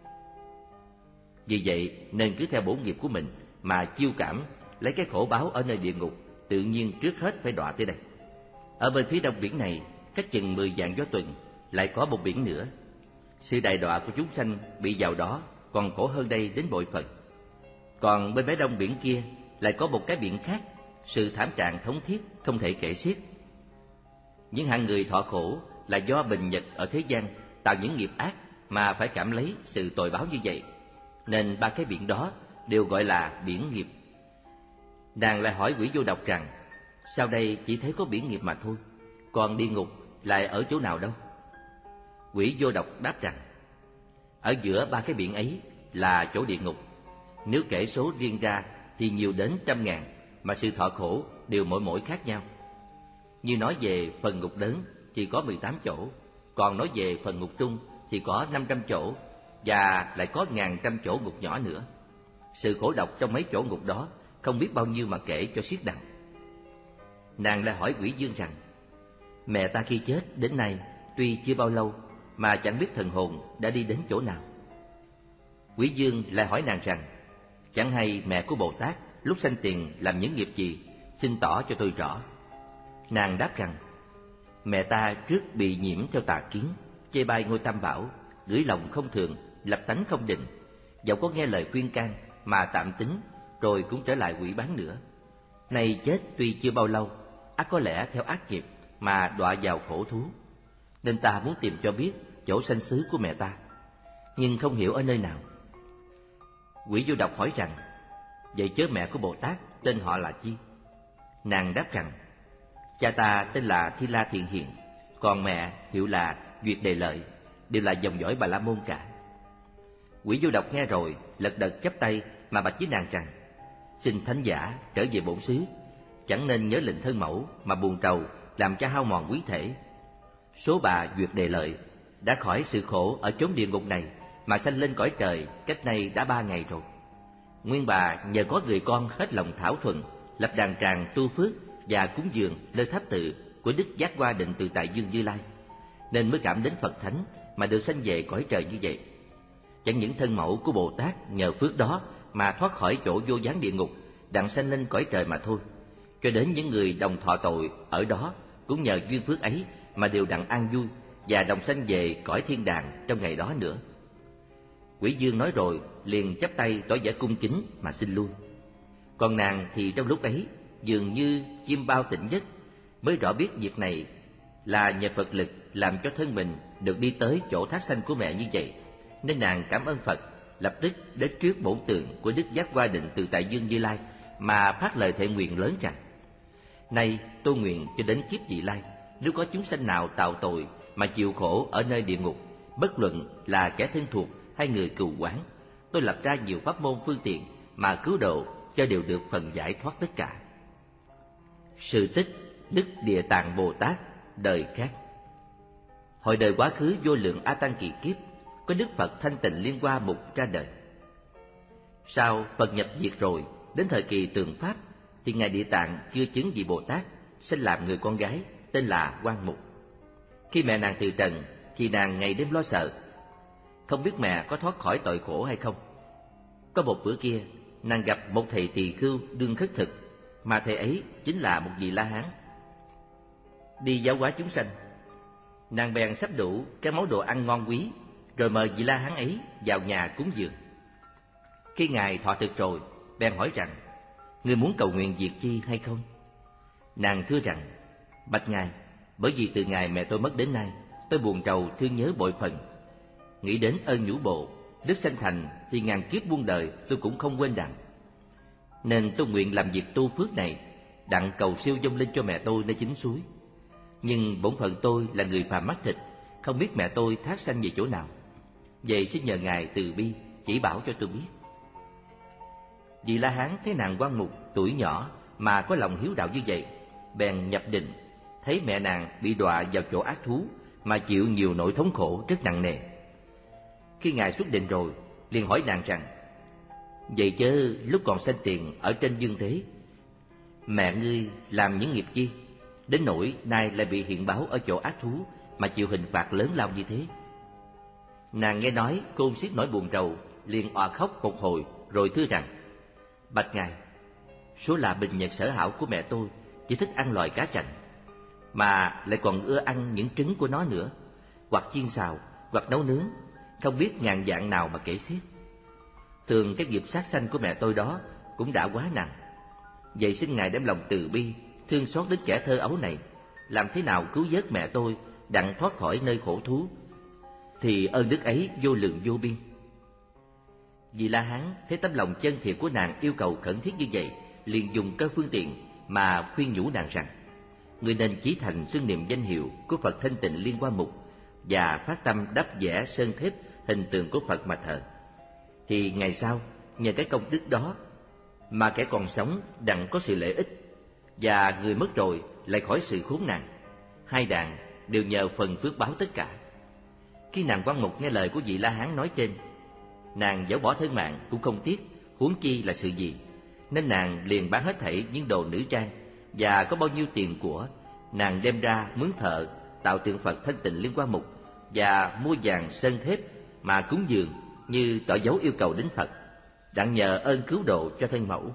S3: Vì vậy nên cứ theo bổn nghiệp của mình mà chiêu cảm lấy cái khổ báo ở nơi địa ngục, tự nhiên trước hết phải đọa tới đây. Ở bên phía đông biển này, cách chừng 10 vạn gió tuần, lại có một biển nữa. Sự đại đọa của chúng sanh bị vào đó còn khổ hơn đây đến bội phần. Còn bên bãi đông biển kia lại có một cái biển khác, sự thảm trạng thống thiết không thể kể xiết. Những hạng người thọ khổ là do bình nhật ở thế gian tạo những nghiệp ác mà phải cảm lấy sự tội báo như vậy, nên ba cái biển đó đều gọi là biển nghiệp. Nàng lại hỏi Quỷ Vô Độc rằng, sao đây chỉ thấy có biển nghiệp mà thôi, còn địa ngục lại ở chỗ nào đâu? Quỷ Vô Độc đáp rằng, ở giữa ba cái biển ấy là chỗ địa ngục. Nếu kể số riêng ra thì nhiều đến 100.000, mà sự thọ khổ đều mỗi khác nhau. Như nói về phần ngục lớn thì có 18 chỗ, còn nói về phần ngục trung thì có 500 chỗ, và lại có 1.000 chỗ ngục nhỏ nữa. Sự khổ độc trong mấy chỗ ngục đó không biết bao nhiêu mà kể cho xiết đặng. Nàng lại hỏi Quỷ Dương rằng, mẹ ta khi chết đến nay tuy chưa bao lâu mà chẳng biết thần hồn đã đi đến chỗ nào. Quỷ Dương lại hỏi nàng rằng, chẳng hay mẹ của Bồ Tát lúc sanh tiền làm những nghiệp gì, xin tỏ cho tôi rõ. Nàng đáp rằng, mẹ ta trước bị nhiễm theo tà kiến, chê bai ngôi Tam Bảo, gửi lòng không thường, lập tánh không định, dẫu có nghe lời khuyên can mà tạm tính, rồi cũng trở lại quỷ bán nữa. Nay chết tuy chưa bao lâu, ắt có lẽ theo ác nghiệp mà đọa vào khổ thú, nên ta muốn tìm cho biết chỗ sanh xứ của mẹ ta, nhưng không hiểu ở nơi nào. Quỷ Vô Độc hỏi rằng, vậy chớ mẹ của Bồ Tát tên họ là chi? Nàng đáp rằng, cha ta tên là Thi La Thiện Hiện, còn mẹ hiệu là Duyệt Đề Lợi, đều là dòng dõi Bà La Môn cả. Quỷ Vô Độc nghe rồi lật đật chắp tay mà bạch với nàng rằng, xin thánh giả trở về bổn xứ, chẳng nên nhớ lệnh thân mẫu mà buồn trầu làm cho hao mòn quý thể. Số bà Duyệt Đề Lợi đã khỏi sự khổ ở chốn địa ngục này mà sanh lên cõi trời cách nay đã 3 ngày rồi. Nguyên bà nhờ có người con hết lòng thảo thuận, lập đàn tràng tu phước và cúng dường nơi tháp tự của Đức Giác Hoa Định Tự Tại Dương Như Lai, nên mới cảm đến Phật Thánh mà được sanh về cõi trời như vậy. Chẳng những thân mẫu của Bồ Tát nhờ phước đó mà thoát khỏi chỗ vô gián địa ngục, đặng sanh lên cõi trời mà thôi, cho đến những người đồng thọ tội ở đó cũng nhờ duyên phước ấy mà đều đặng an vui và đồng sanh về cõi thiên đàng trong ngày đó nữa. Quỷ Dương nói rồi liền chắp tay tỏ vẻ cung kính mà xin lui. Còn nàng thì trong lúc ấy dường như chim bao tỉnh giấc, mới rõ biết việc này là nhờ Phật lực làm cho thân mình được đi tới chỗ thác sanh của mẹ như vậy, nên nàng cảm ơn Phật, lập tức đến trước bổn tượng của Đức Giác Hoa Định Tự Tại Dương Như Lai mà phát lời thệ nguyện lớn rằng, nay tôi nguyện cho đến kiếp vị lai, nếu có chúng sanh nào tạo tội mà chịu khổ ở nơi địa ngục, bất luận là kẻ thân thuộc hay người cừu quán, tôi lập ra nhiều pháp môn phương tiện mà cứu độ cho đều được phần giải thoát tất cả. Sự tích Đức Địa Tạng Bồ Tát đời khác. Hồi đời quá khứ vô lượng A Tăng kỳ kiếp, có Đức Phật Thanh Tịnh Liên Hoa Mục ra đời. Sau Phật nhập diệt rồi, đến thời kỳ Tượng Pháp, thì Ngài Địa Tạng chưa chứng vị Bồ Tát, sinh làm người con gái, tên là Quan Mục. Khi mẹ nàng từ trần, thì nàng ngày đêm lo sợ, không biết mẹ có thoát khỏi tội khổ hay không. Có một bữa kia, nàng gặp một thầy tỳ khưu đương khất thực, mà thầy ấy chính là một vị La Hán đi giáo hóa chúng sanh. Nàng bèn sắp đủ các món đồ ăn ngon quý, rồi mời vị La Hán ấy vào nhà cúng dường. Khi Ngài thọ thực rồi, bèn hỏi rằng: "Ngươi muốn cầu nguyện việc chi hay không?" Nàng thưa rằng: "Bạch Ngài, bởi vì từ ngày mẹ tôi mất đến nay, tôi buồn rầu thương nhớ bội phần. Nghĩ đến ơn nhũ bộ, đức sanh thành, thì ngàn kiếp muôn đời tôi cũng không quên đặng. Nên tôi nguyện làm việc tu phước này, đặng cầu siêu vong linh cho mẹ tôi nơi chính suối. Nhưng bổn phận tôi là người phàm mắt thịt, không biết mẹ tôi thác sanh về chỗ nào. Vậy xin nhờ Ngài từ bi chỉ bảo cho tôi biết." Vị La Hán thấy nàng Quan Mục tuổi nhỏ mà có lòng hiếu đạo như vậy, bèn nhập định, thấy mẹ nàng bị đọa vào chỗ ác thú mà chịu nhiều nỗi thống khổ rất nặng nề. Khi Ngài xuất định rồi, liền hỏi nàng rằng: "Vậy chớ lúc còn sanh tiền ở trên dương thế, mẹ ngươi làm những nghiệp chi, đến nỗi nay lại bị hiện báo ở chỗ ác thú mà chịu hình phạt lớn lao như thế?" Nàng nghe nói khôn xiết nỗi buồn rầu, liền òa khóc một hồi, rồi thưa rằng: "Bạch Ngài, số là bình nhật sở hảo của mẹ tôi chỉ thích ăn loài cá trành, mà lại còn ưa ăn những trứng của nó nữa, hoặc chiên xào, hoặc nấu nướng, không biết ngàn dạng nào mà kể xiết. Thường cái nghiệp sát sanh của mẹ tôi đó cũng đã quá nặng. Vậy xin Ngài đem lòng từ bi, thương xót đến kẻ thơ ấu này, làm thế nào cứu vớt mẹ tôi đặng thoát khỏi nơi khổ thú, thì ơn đức ấy vô lượng vô biên." Vì La Hán thấy tấm lòng chân thiện của nàng yêu cầu khẩn thiết như vậy, liền dùng cơ phương tiện mà khuyên nhủ nàng rằng: "Người nên chí thành xưng niệm danh hiệu của Phật thanh tịnh Liên Hoa Mục, và phát tâm đắp vẽ sơn thép hình tượng của Phật mà thờ. Thì ngày sau nhờ cái công đức đó mà kẻ còn sống đặng có sự lợi ích, và người mất rồi lại khỏi sự khốn nạn. Hai đàn đều nhờ phần phước báo tất cả." Khi nàng Quan Mục nghe lời của vị La Hán nói trên, nàng dẫu bỏ thân mạng cũng không tiếc, huống chi là sự gì, nên nàng liền bán hết thảy những đồ nữ trang, và có bao nhiêu tiền của, nàng đem ra mướn thợ tạo tượng Phật thanh tịnh Liên Hoa Mục, và mua vàng sơn thép mà cúng dường như tỏ dấu yêu cầu đến Phật, đặng nhờ ơn cứu độ cho thân mẫu.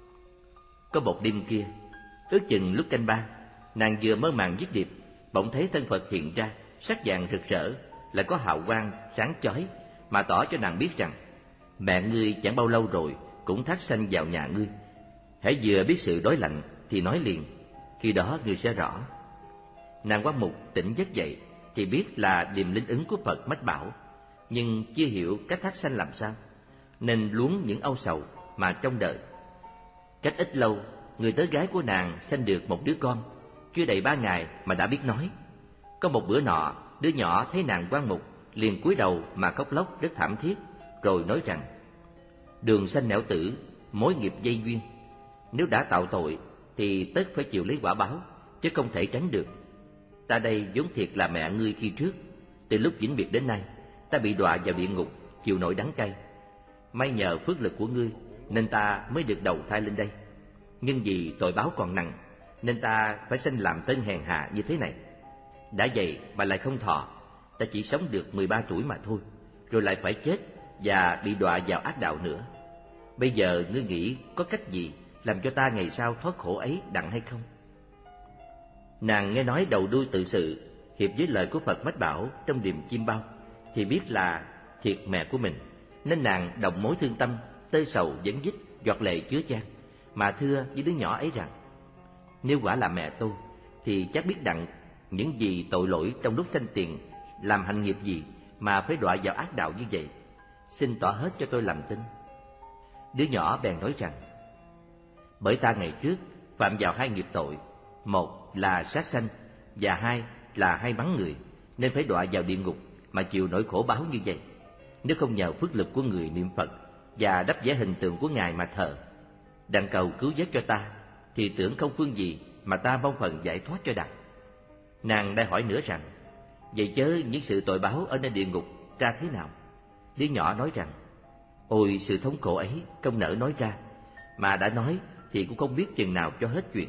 S3: Có một đêm kia, ước chừng lúc canh ba, nàng vừa mơ màng giấc điệp, bỗng thấy thân Phật hiện ra, sắc vàng rực rỡ, lại có hào quang sáng chói, mà tỏ cho nàng biết rằng mẹ ngươi chẳng bao lâu rồi cũng thác sanh vào nhà ngươi. Hãy vừa biết sự đối lạnh thì nói liền, khi đó ngươi sẽ rõ. Nàng Quan Mục tỉnh giấc dậy thì biết là điềm linh ứng của Phật mách bảo, nhưng chưa hiểu cách thác sanh làm sao, nên luống những âu sầu mà trông đợi. Cách ít lâu, người tới gái của nàng sanh được một đứa con, chưa đầy 3 ngày mà đã biết nói. Có một bữa nọ, đứa nhỏ thấy nàng Quan Mục liền cúi đầu mà khóc lóc rất thảm thiết, rồi nói rằng: "Đường sanh nẻo tử, mối nghiệp dây duyên. Nếu đã tạo tội thì tất phải chịu lấy quả báo, chứ không thể tránh được. Ta đây vốn thiệt là mẹ ngươi khi trước, từ lúc vĩnh biệt đến nay, ta bị đọa vào địa ngục, chịu nỗi đắng cay. May nhờ phước lực của ngươi nên ta mới được đầu thai lên đây. Nhưng vì tội báo còn nặng, nên ta phải sanh làm tên hèn hạ như thế này. Đã vậy mà lại không thọ, ta chỉ sống được 13 tuổi mà thôi, rồi lại phải chết và bị đọa vào ác đạo nữa. Bây giờ ngươi nghĩ có cách gì làm cho ta ngày sau thoát khổ ấy đặng hay không?" Nàng nghe nói đầu đuôi tự sự, hiệp với lời của Phật mách bảo trong điềm chim bao, thì biết là thiệt mẹ của mình, nên nàng đồng mối thương tâm, tơi sầu vấn vít, giọt lệ chứa chan, mà thưa với đứa nhỏ ấy rằng: "Nếu quả là mẹ tôi, thì chắc biết đặng những gì tội lỗi trong lúc sanh tiền, làm hành nghiệp gì mà phải đọa vào ác đạo như vậy. Xin tỏ hết cho tôi làm tin." Đứa nhỏ bèn nói rằng: "Bởi ta ngày trước phạm vào 2 nghiệp tội, một là sát sanh, và 2 là hay bắn người, nên phải đọa vào địa ngục mà chịu nỗi khổ báo như vậy. Nếu không nhờ phước lực của người niệm Phật và đắp vẽ hình tượng của Ngài mà thờ, đặng cầu cứu vớt cho ta, thì tưởng không phương gì mà ta mong phần giải thoát cho đặng." Nàng đã hỏi nữa rằng: "Vậy chớ những sự tội báo ở nơi địa ngục ra thế nào?" Đứa nhỏ nói rằng: Ôi sự thống khổ ấy không nỡ nói ra, mà đã nói thì cũng không biết chừng nào cho hết chuyện.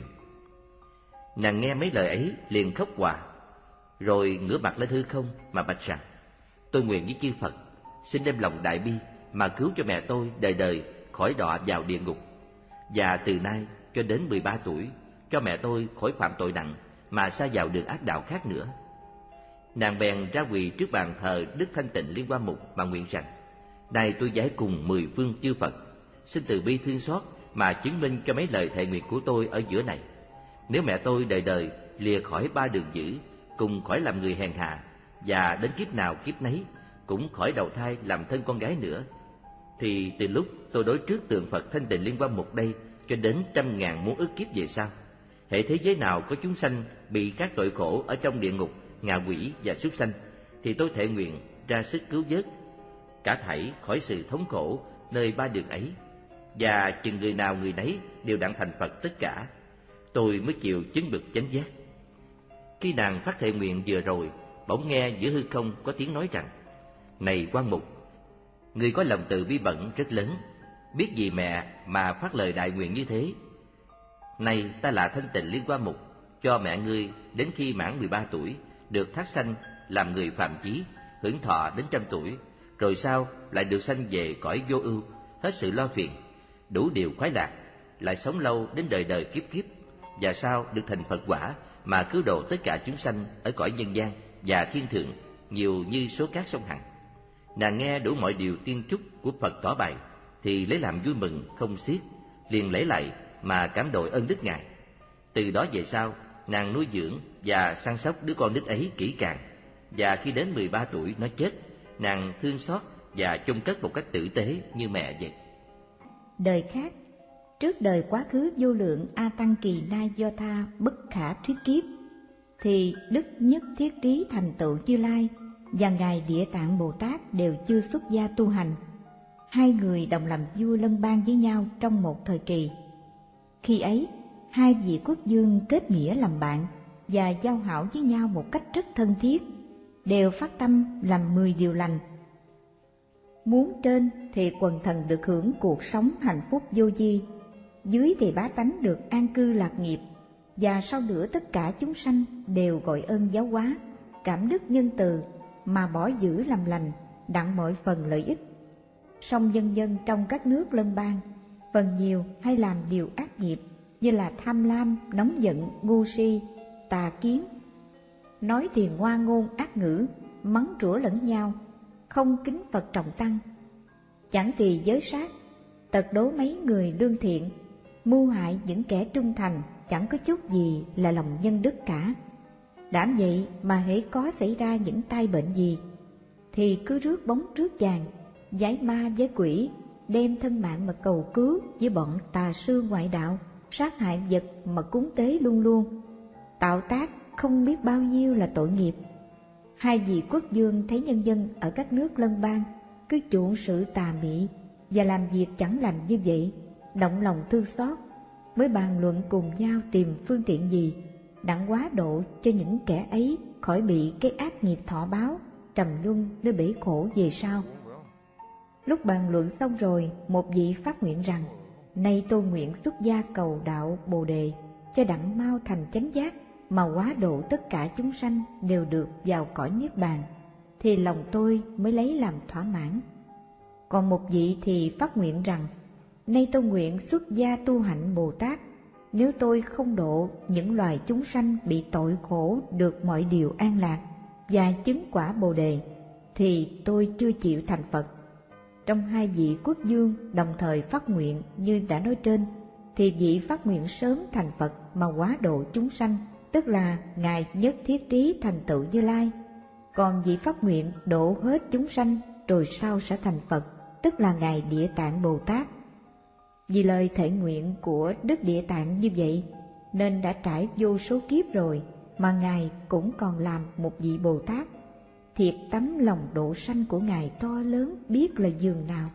S3: Nàng nghe mấy lời ấy liền khóc òa, rồi ngửa mặt lên hư không mà bạch rằng: tôi nguyện với chư Phật xin đem lòng đại bi mà cứu cho mẹ tôi đời đời khỏi đọa vào địa ngục, và từ nay cho đến 13 tuổi cho mẹ tôi khỏi phạm tội nặng mà sa vào đường ác đạo khác nữa. Nàng bèn ra quỳ trước bàn thờ Đức Thanh Tịnh Liên Hoa Mục mà nguyện rằng: nay tôi vái cùng 10 phương chư Phật, xin từ bi thương xót mà chứng minh cho mấy lời thệ nguyện của tôi ở giữa này. Nếu mẹ tôi đời đời lìa khỏi 3 đường dữ, cùng khỏi làm người hèn hạ, và đến kiếp nào kiếp nấy cũng khỏi đầu thai làm thân con gái nữa, thì từ lúc tôi đối trước tượng Phật Thanh Tịnh Liên Hoa Mục đây cho đến 100.000 muôn ức kiếp về sau, hễ thế giới nào có chúng sanh bị các tội khổ ở trong địa ngục, ngạ quỷ và súc sanh, thì tôi thệ nguyện ra sức cứu vớt cả thảy khỏi sự thống khổ nơi 3 đường ấy, và chừng người nào người nấy đều đặng thành Phật tất cả, tôi mới chịu chứng bực chánh giác. Khi nàng phát thệ nguyện vừa rồi, bỗng nghe giữa hư không có tiếng nói rằng: này Quan Mục, người có lòng từ bi bẩn rất lớn, biết vì mẹ mà phát lời đại nguyện như thế. Nay ta là Thanh Tịnh Liên Hoa Mục, cho mẹ ngươi đến khi mãn 13 tuổi được thác sanh làm người phàm chí, hưởng thọ đến 100 tuổi, rồi sau lại được sanh về cõi vô ưu, hết sự lo phiền, đủ điều khoái lạc, lại sống lâu đến đời đời kiếp kiếp, và sau được thành Phật quả mà cứu độ tất cả chúng sanh ở cõi nhân gian và thiên thượng nhiều như số cát sông Hằng. Nàng nghe đủ mọi điều tiên chúc của Phật tỏ bày thì lấy làm vui mừng không xiết, liền lễ lạy mà cảm đội ơn đức Ngài. Từ đó về sau, nàng nuôi dưỡng và săn sóc đứa con nít ấy kỹ càng, và khi đến 13 tuổi nó chết, nàng thương xót và chôn cất một cách tử tế như mẹ vậy.
S2: Đời khác, trước đời quá khứ vô lượng A Tăng Kỳ Na Do Tha bất khả thuyết kiếp, thì Đức Nhất Thiết Trí Thành Tựu Như Lai và Ngài Địa Tạng Bồ Tát đều chưa xuất gia tu hành. Hai người đồng làm vua lân bang với nhau trong một thời kỳ. Khi ấy, hai vị quốc vương kết nghĩa làm bạn và giao hảo với nhau một cách rất thân thiết, đều phát tâm làm 10 điều lành. Muốn trên thì quần thần được hưởng cuộc sống hạnh phúc vô vi, dưới thì bá tánh được an cư lạc nghiệp, và sau nữa tất cả chúng sanh đều gọi ơn giáo hóa, cảm đức nhân từ mà bỏ giữ làm lành, đặng mọi phần lợi ích. Song dân dân trong các nước lân bang, phần nhiều hay làm điều ác nghiệp như là tham lam, nóng giận, ngu si, tà kiến, nói thì ngoa ngôn ác ngữ, mắng rủa lẫn nhau, không kính Phật trọng tăng. Chẳng thì giới sát, tật đố mấy người lương thiện, mưu hại những kẻ trung thành, chẳng có chút gì là lòng nhân đức cả. Đảm vậy mà hễ có xảy ra những tai bệnh gì, thì cứ rước bóng rước chàng, giải ma với quỷ, đem thân mạng mà cầu cứu với bọn tà sư ngoại đạo, sát hại vật mà cúng tế luôn luôn, tạo tác không biết bao nhiêu là tội nghiệp. Hai vị quốc vương thấy nhân dân ở các nước lân bang cứ chuộng sự tà mị và làm việc chẳng lành như vậy, động lòng thương xót, mới bàn luận cùng nhau tìm phương tiện gì đặng hóa độ cho những kẻ ấy khỏi bị cái ác nghiệp thọ báo trầm luân nơi bể khổ về sau. Lúc bàn luận xong rồi, một vị phát nguyện rằng: nay tôi nguyện xuất gia cầu đạo Bồ Đề, cho đặng mau thành chánh giác mà hóa độ tất cả chúng sanh đều được vào cõi niết bàn, thì lòng tôi mới lấy làm thỏa mãn. Còn một vị thì phát nguyện rằng: nay tôi nguyện xuất gia tu hạnh Bồ Tát, nếu tôi không độ những loài chúng sanh bị tội khổ được mọi điều an lạc và chứng quả Bồ Đề, thì tôi chưa chịu thành Phật. Trong hai vị quốc vương đồng thời phát nguyện như đã nói trên, thì vị phát nguyện sớm thành Phật mà hóa độ chúng sanh, tức là Ngài Nhất Thiết Trí Thành Tựu Như Lai. Còn vị phát nguyện độ hết chúng sanh rồi sau sẽ thành Phật, tức là Ngài Địa Tạng Bồ Tát. Vì lời thệ nguyện của Đức Địa Tạng như vậy, nên đã trải vô số kiếp rồi mà Ngài cũng còn làm một vị Bồ Tát. Thiệt tấm lòng độ sanh của Ngài to lớn biết là dường nào.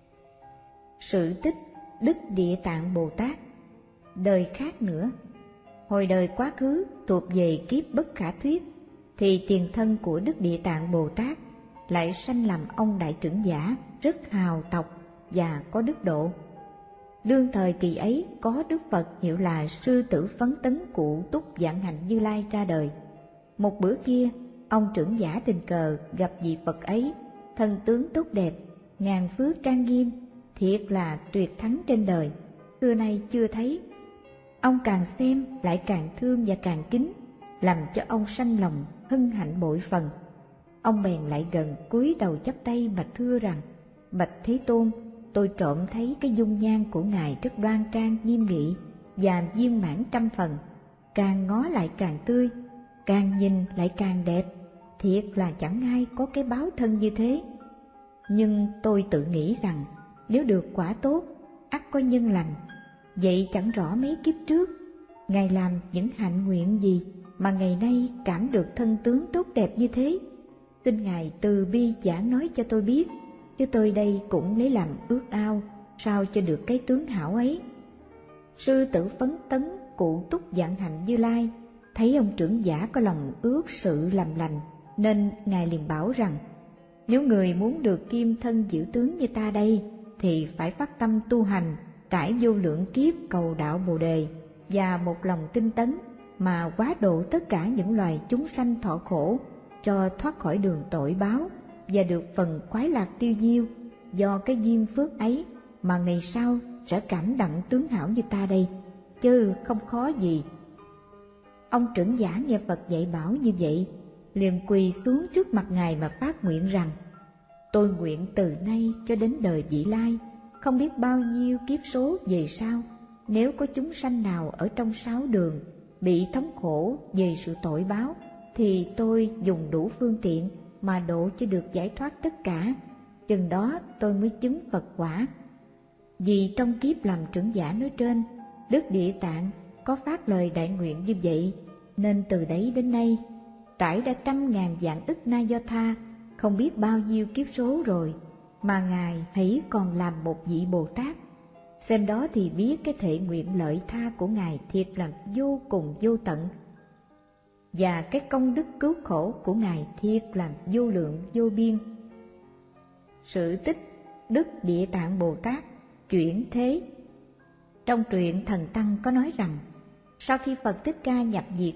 S2: Sự tích Đức Địa Tạng Bồ Tát. Đời khác nữa, hồi đời quá khứ thuộc về kiếp bất khả thuyết, thì tiền thân của Đức Địa Tạng Bồ Tát lại sanh làm ông đại trưởng giả, rất hào tộc, và có đức độ. Đương thời kỳ ấy có Đức Phật hiệu là Sư Tử Phấn Tấn Cụ Túc Vạn Hạnh Như Lai ra đời. Một bữa kia, ông trưởng giả tình cờ gặp vị Phật ấy, thân tướng tốt đẹp, ngàn phước trang nghiêm, thiệt là tuyệt thắng trên đời, xưa nay chưa thấy. Ông càng xem lại càng thương và càng kính, làm cho ông sanh lòng hân hạnh bội phần. Ông bèn lại gần cúi đầu chắp tay mà thưa rằng: Bạch Thế Tôn, tôi trộm thấy cái dung nhan của ngài rất đoan trang nghiêm nghị và viên mãn trăm phần, càng ngó lại càng tươi, càng nhìn lại càng đẹp, thiệt là chẳng ai có cái báo thân như thế. Nhưng tôi tự nghĩ rằng nếu được quả tốt, ắt có nhân lành. Vậy chẳng rõ mấy kiếp trước ngài làm những hạnh nguyện gì mà ngày nay cảm được thân tướng tốt đẹp như thế. Xin ngài từ bi giảng nói cho tôi biết, chứ tôi đây cũng lấy làm ước ao, sao cho được cái tướng hảo ấy. Sư Tử Phấn Tấn Cụ Túc Vạn Hạnh Như Lai thấy ông trưởng giả có lòng ước sự làm lành, nên ngài liền bảo rằng: nếu người muốn được kim thân giữ tướng như ta đây, thì phải phát tâm tu hành, trải vô lượng kiếp cầu đạo Bồ Đề, và một lòng tinh tấn mà hóa độ tất cả những loài chúng sanh thọ khổ, cho thoát khỏi đường tội báo và được phần khoái lạc tiêu diêu. Do cái duyên phước ấy mà ngày sau sẽ cảm đặng tướng hảo như ta đây, chứ không khó gì. Ông trưởng giả nghe Phật dạy bảo như vậy, liền quỳ xuống trước mặt ngài mà phát nguyện rằng: tôi nguyện từ nay cho đến đời vị lai, không biết bao nhiêu kiếp số về sau, nếu có chúng sanh nào ở trong 6 đường bị thống khổ về sự tội báo, thì tôi dùng đủ phương tiện mà độ cho được giải thoát tất cả, chừng đó tôi mới chứng Phật quả. Vì trong kiếp làm trưởng giả nói trên, Đức Địa Tạng có phát lời đại nguyện như vậy, nên từ đấy đến nay trải đã 100.000 vạn ức na do tha, không biết bao nhiêu kiếp số rồi, mà ngài hãy còn làm một vị Bồ Tát. Xem đó thì biết cái thệ nguyện lợi tha của ngài thiệt là vô cùng vô tận, và cái công đức cứu khổ của ngài thiệt là vô lượng vô biên. Sự tích Đức Địa Tạng Bồ Tát chuyển thế. Trong truyện Thần Tăng có nói rằng, sau khi Phật Thích Ca nhập diệt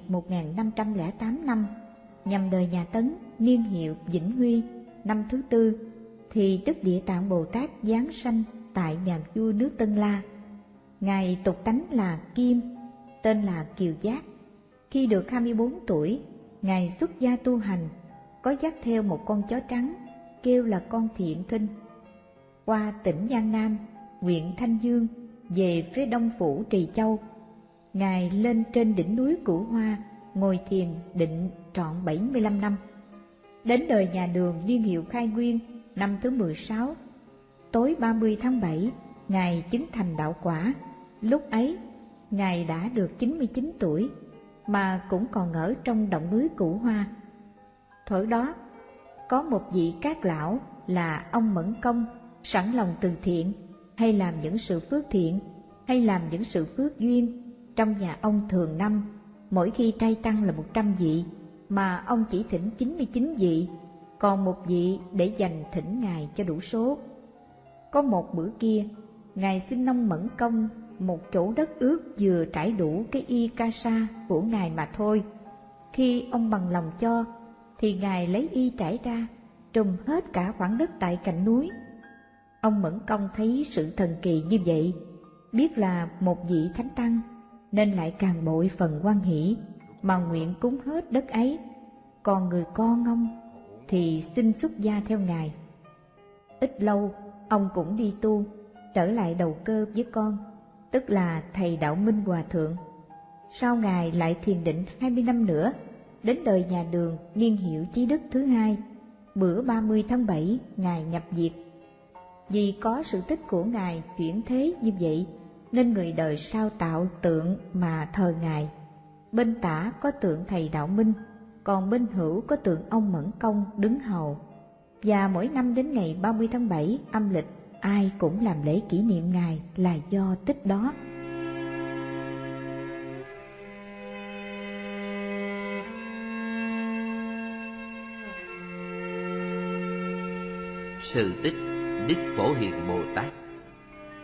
S2: 1508 năm, nhằm đời nhà Tấn, niên hiệu Vĩnh Huy, năm thứ 4, thì Đức Địa Tạng Bồ Tát giáng sanh tại nhà vua nước Tân La. Ngài tục tánh là Kim, tên là Kiều Giác. Khi được 24 tuổi, ngài xuất gia tu hành, có dắt theo một con chó trắng, kêu là con Thiện Kinh. Qua tỉnh Giang Nam, huyện Thanh Dương, về phía đông phủ Trì Châu, ngài lên trên đỉnh núi Cửu Hoa, ngồi thiền định trọn 75 năm. Đến đời nhà Đường niên hiệu Khai Nguyên, năm thứ 16, tối 30 tháng 7, ngài chứng thành đạo quả. Lúc ấy, ngài đã được 99 tuổi, mà cũng còn ở trong động núi Cửu Hoa. Thuở đó, có một vị Cát Lão là ông Mẫn Công, sẵn lòng từ thiện, hay làm những sự phước thiện, hay làm những sự phước duyên. Trong nhà ông thường năm, mỗi khi trai tăng là 100 vị, mà ông chỉ thỉnh 99 vị, còn một vị để dành thỉnh ngài cho đủ số. Có một bữa kia, ngài xin ông Mẫn Công một chỗ đất ướt vừa trải đủ cái y ca sa của ngài mà thôi. Khi ông bằng lòng cho, thì ngài lấy y trải ra, trùm hết cả khoảng đất tại cạnh núi. Ông Mẫn Công thấy sự thần kỳ như vậy, biết là một vị thánh tăng, nên lại càng bội phần hoan hỷ, mà nguyện cúng hết đất ấy. Còn người con ông thì xin xuất gia theo ngài. Ít lâu, ông cũng đi tu, trở lại đầu cơ với con, tức là thầy Đạo Minh Hòa Thượng. Sau ngài lại thiền định 20 năm nữa, đến đời nhà Đường niên hiệu Chí Đức thứ 2, bữa 30 tháng 7 ngài nhập diệt. Vì có sự tích của ngài chuyển thế như vậy, nên người đời sao tạo tượng mà thờ ngài. Bên tả có tượng thầy Đạo Minh, còn bên hữu có tượng ông Mẫn Công đứng hầu. Và mỗi năm đến ngày 30 tháng 7 âm lịch, ai cũng làm lễ kỷ niệm ngài là do tích đó.
S3: Sự tích Đức Phổ Hiền Bồ Tát.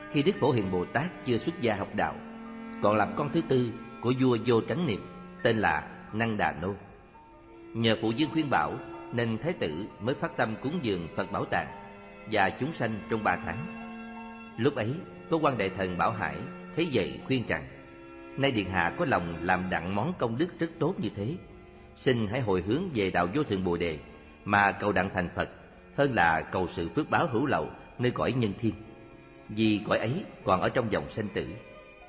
S3: Khi Đức Phổ Hiền Bồ Tát chưa xuất gia học đạo, còn làm con thứ tư của vua Vô Tránh Niệm, tên là Năng Đà Nô. Nhờ phụ vương khuyên bảo nên Thái tử mới phát tâm cúng dường Phật Bảo Tàng và chúng sanh trong 3 tháng. Lúc ấy có quan đại thần Bảo Hải thấy vậy khuyên rằng: nay điện hạ có lòng làm đặng món công đức rất tốt như thế, xin hãy hồi hướng về đạo vô thượng Bồ Đề mà cầu đặng thành Phật, hơn là cầu sự phước báo hữu lậu nơi cõi nhân thiên, vì cõi ấy còn ở trong dòng sanh tử.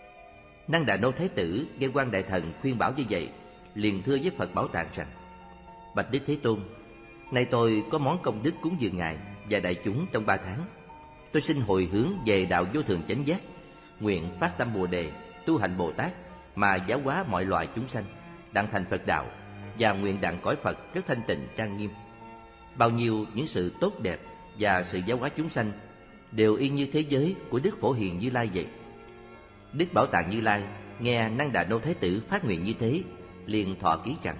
S3: Năng Đà Nô Thái tử nghe quan đại thần khuyên bảo như vậy, liền thưa với Phật Bảo Tàng rằng: bạch Đức Thế Tôn, nay tôi có món công đức cúng dường ngài và đại chúng trong 3 tháng. Tôi xin hồi hướng về đạo vô thượng chánh giác, nguyện phát tâm Bồ Đề, tu hành Bồ Tát mà giáo hóa mọi loài chúng sanh, đặng thành Phật đạo, và nguyện đặng cõi Phật rất thanh tịnh trang nghiêm. Bao nhiêu những sự tốt đẹp và sự giáo hóa chúng sanh đều y như thế giới của Đức Phổ Hiền Như Lai vậy. Đức Bảo Tàng Như Lai nghe Năng Đà Nô Thái tử phát nguyện như thế, liền thọ ký rằng: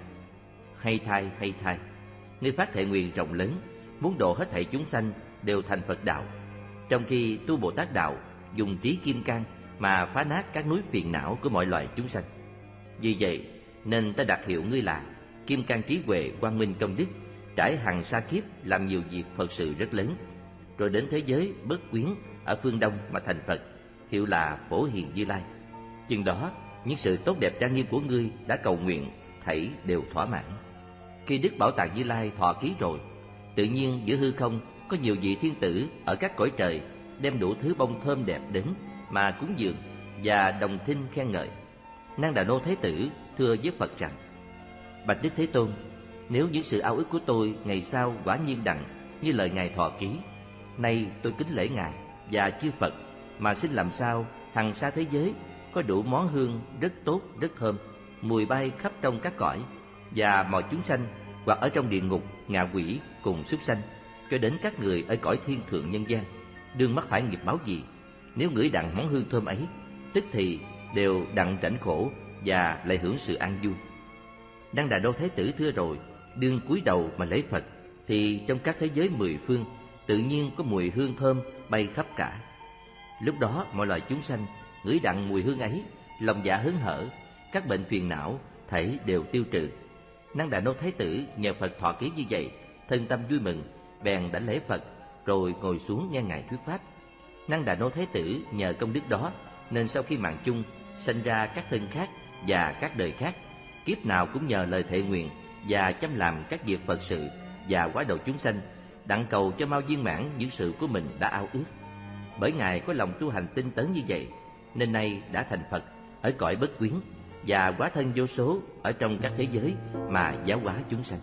S3: hay thay, ngươi phát thệ nguyện rộng lớn, muốn độ hết thảy chúng sanh đều thành Phật đạo, trong khi tu Bồ Tát đạo dùng trí kim cang mà phá nát các núi phiền não của mọi loài chúng sanh. Vì vậy nên ta đặt hiệu ngươi là Kim Cang Trí Huệ Quang Minh Công Đức, trải hằng sa kiếp làm nhiều việc Phật sự rất lớn, rồi đến thế giới Bất Quyến ở phương Đông mà thành Phật, hiệu là Phổ Hiền Như Lai. Chừng đó những sự tốt đẹp trang nghiêm của ngươi đã cầu nguyện thảy đều thỏa mãn. Khi Đức Bảo Tàng Như Lai thọ ký rồi, tự nhiên giữa hư không có nhiều vị thiên tử ở các cõi trời đem đủ thứ bông thơm đẹp đến mà cúng dường và đồng thinh khen ngợi. Năng Đà Nô Thái tử thưa với Phật rằng: bạch Đức Thế Tôn, nếu những sự ao ước của tôi ngày sau quả nhiên đặng như lời ngài thọ ký, nay tôi kính lễ ngài và chư Phật mà xin làm sao hằng sa thế giới có đủ món hương rất tốt rất thơm, mùi bay khắp trong các cõi, và mọi chúng sanh hoặc ở trong địa ngục, ngạ quỷ cùng súc sanh, cho đến các người ở cõi thiên thượng nhân gian, đương mắc phải nghiệp báo gì, nếu ngửi đặng món hương thơm ấy, tức thì đều đặng rảnh khổ và lại hưởng sự an vui. Năng Đà Nô Thái tử thưa rồi, đương cúi đầu mà lễ Phật, thì trong các thế giới 10 phương tự nhiên có mùi hương thơm bay khắp cả. Lúc đó mọi loài chúng sanh ngửi đặng mùi hương ấy, lòng dạ hớn hở, các bệnh phiền não thảy đều tiêu trừ. Năng Đà Nô Thái tử nhờ Phật thọ ký như vậy, thân tâm vui mừng, bèn đảnh lễ Phật, rồi ngồi xuống nghe ngài thuyết pháp. Năng Đà Nô Thái tử nhờ công đức đó nên sau khi mạng chung sanh ra các thân khác và các đời khác, kiếp nào cũng nhờ lời thệ nguyện và chăm làm các việc Phật sự và hóa độ chúng sanh, đặng cầu cho mau viên mãn những sự của mình đã ao ước. Bởi ngài có lòng tu hành tinh tấn như vậy, nên nay đã thành Phật ở cõi Bất Quyến và hóa thân vô số ở trong các thế giới mà giáo hóa chúng sanh.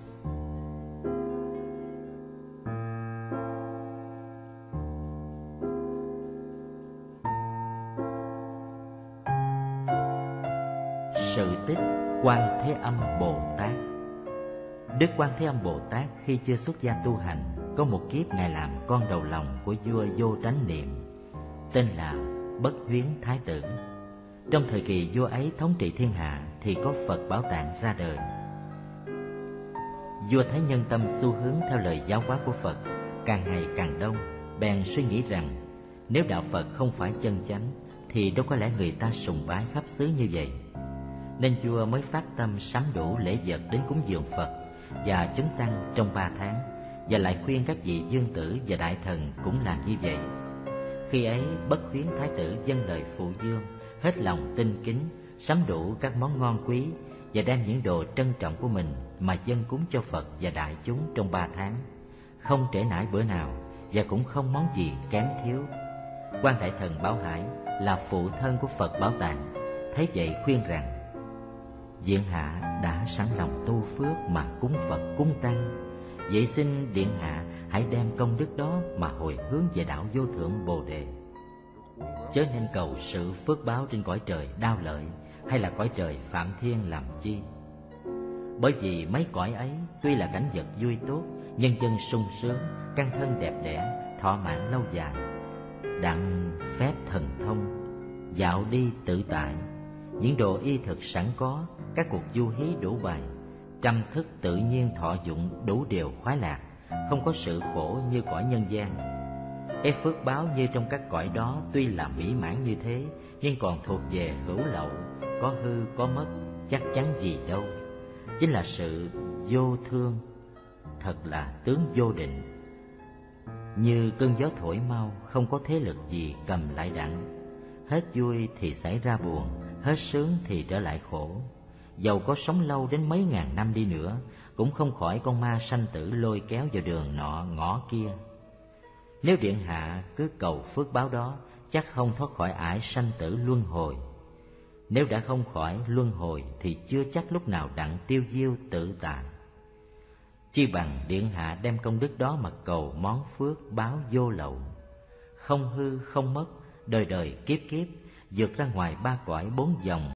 S1: Sự tích Quan Thế Âm Bồ Tát. Đức Quan Thế Âm Bồ Tát khi chưa xuất gia tu hành, có một kiếp ngài làm con đầu lòng của vua Vô Tránh Niệm, tên là Bất Huyến Thái tử. Trong thời kỳ vua ấy thống trị thiên hạ thì có Phật Bảo Tàng ra đời. Vua thấy nhân tâm xu hướng theo lời giáo hóa của Phật càng ngày càng đông, bèn suy nghĩ rằng nếu đạo Phật không phải chân chánh thì đâu có lẽ người ta sùng bái khắp xứ như vậy. Nên vua mới phát tâm sắm đủ lễ vật đến cúng dường Phật và chúng tăng trong 3 tháng, và lại khuyên các vị vương tử và đại thần cũng làm như vậy. Khi ấy Bất Huyến Thái tử dâng lời phụ vương, hết lòng tinh kính, sắm đủ các món ngon quý và đem những đồ trân trọng của mình mà dâng cúng cho Phật và đại chúng trong 3 tháng, không trễ nải bữa nào và cũng không món gì kém thiếu. Quan đại thần Bảo Hải là phụ thân của Phật Bảo Tàng thấy vậy khuyên rằng: Điện hạ đã sẵn lòng tu phước mà cúng Phật cúng tăng, vậy xin điện hạ hãy đem công đức đó mà hồi hướng về đạo vô thượng Bồ Đề, chớ nên cầu sự phước báo trên cõi trời Đao Lợi hay là cõi trời Phạm Thiên làm chi. Bởi vì mấy cõi ấy tuy là cảnh vật vui tốt, nhân dân sung sướng, căn thân đẹp đẽ, thọ mạng lâu dài, đặng phép thần thông, dạo đi tự tại, những đồ y thực sẵn có, các cuộc du hí đủ bày, trăm thức tự nhiên thọ dụng đủ điều khoái lạc, không có sự khổ như cõi nhân gian. Cái phước báo như trong các cõi đó tuy là mỹ mãn như thế, nhưng còn thuộc về hữu lậu, có hư có mất, chắc chắn gì đâu. Chính là sự vô thương, thật là tướng vô định. Như cơn gió thổi mau, không có thế lực gì cầm lại đặng. Hết vui thì xảy ra buồn, hết sướng thì trở lại khổ. Dầu có sống lâu đến mấy ngàn năm đi nữa, cũng không khỏi con ma sanh tử lôi kéo vào đường nọ ngõ kia. Nếu điện hạ cứ cầu phước báo đó, chắc không thoát khỏi ải sanh tử luân hồi. Nếu đã không khỏi luân hồi thì chưa chắc lúc nào đặng tiêu diêu tự tại. Chi bằng điện hạ đem công đức đó mà cầu món phước báo vô lậu, không hư không mất, đời đời kiếp kiếp, vượt ra ngoài ba cõi bốn vòng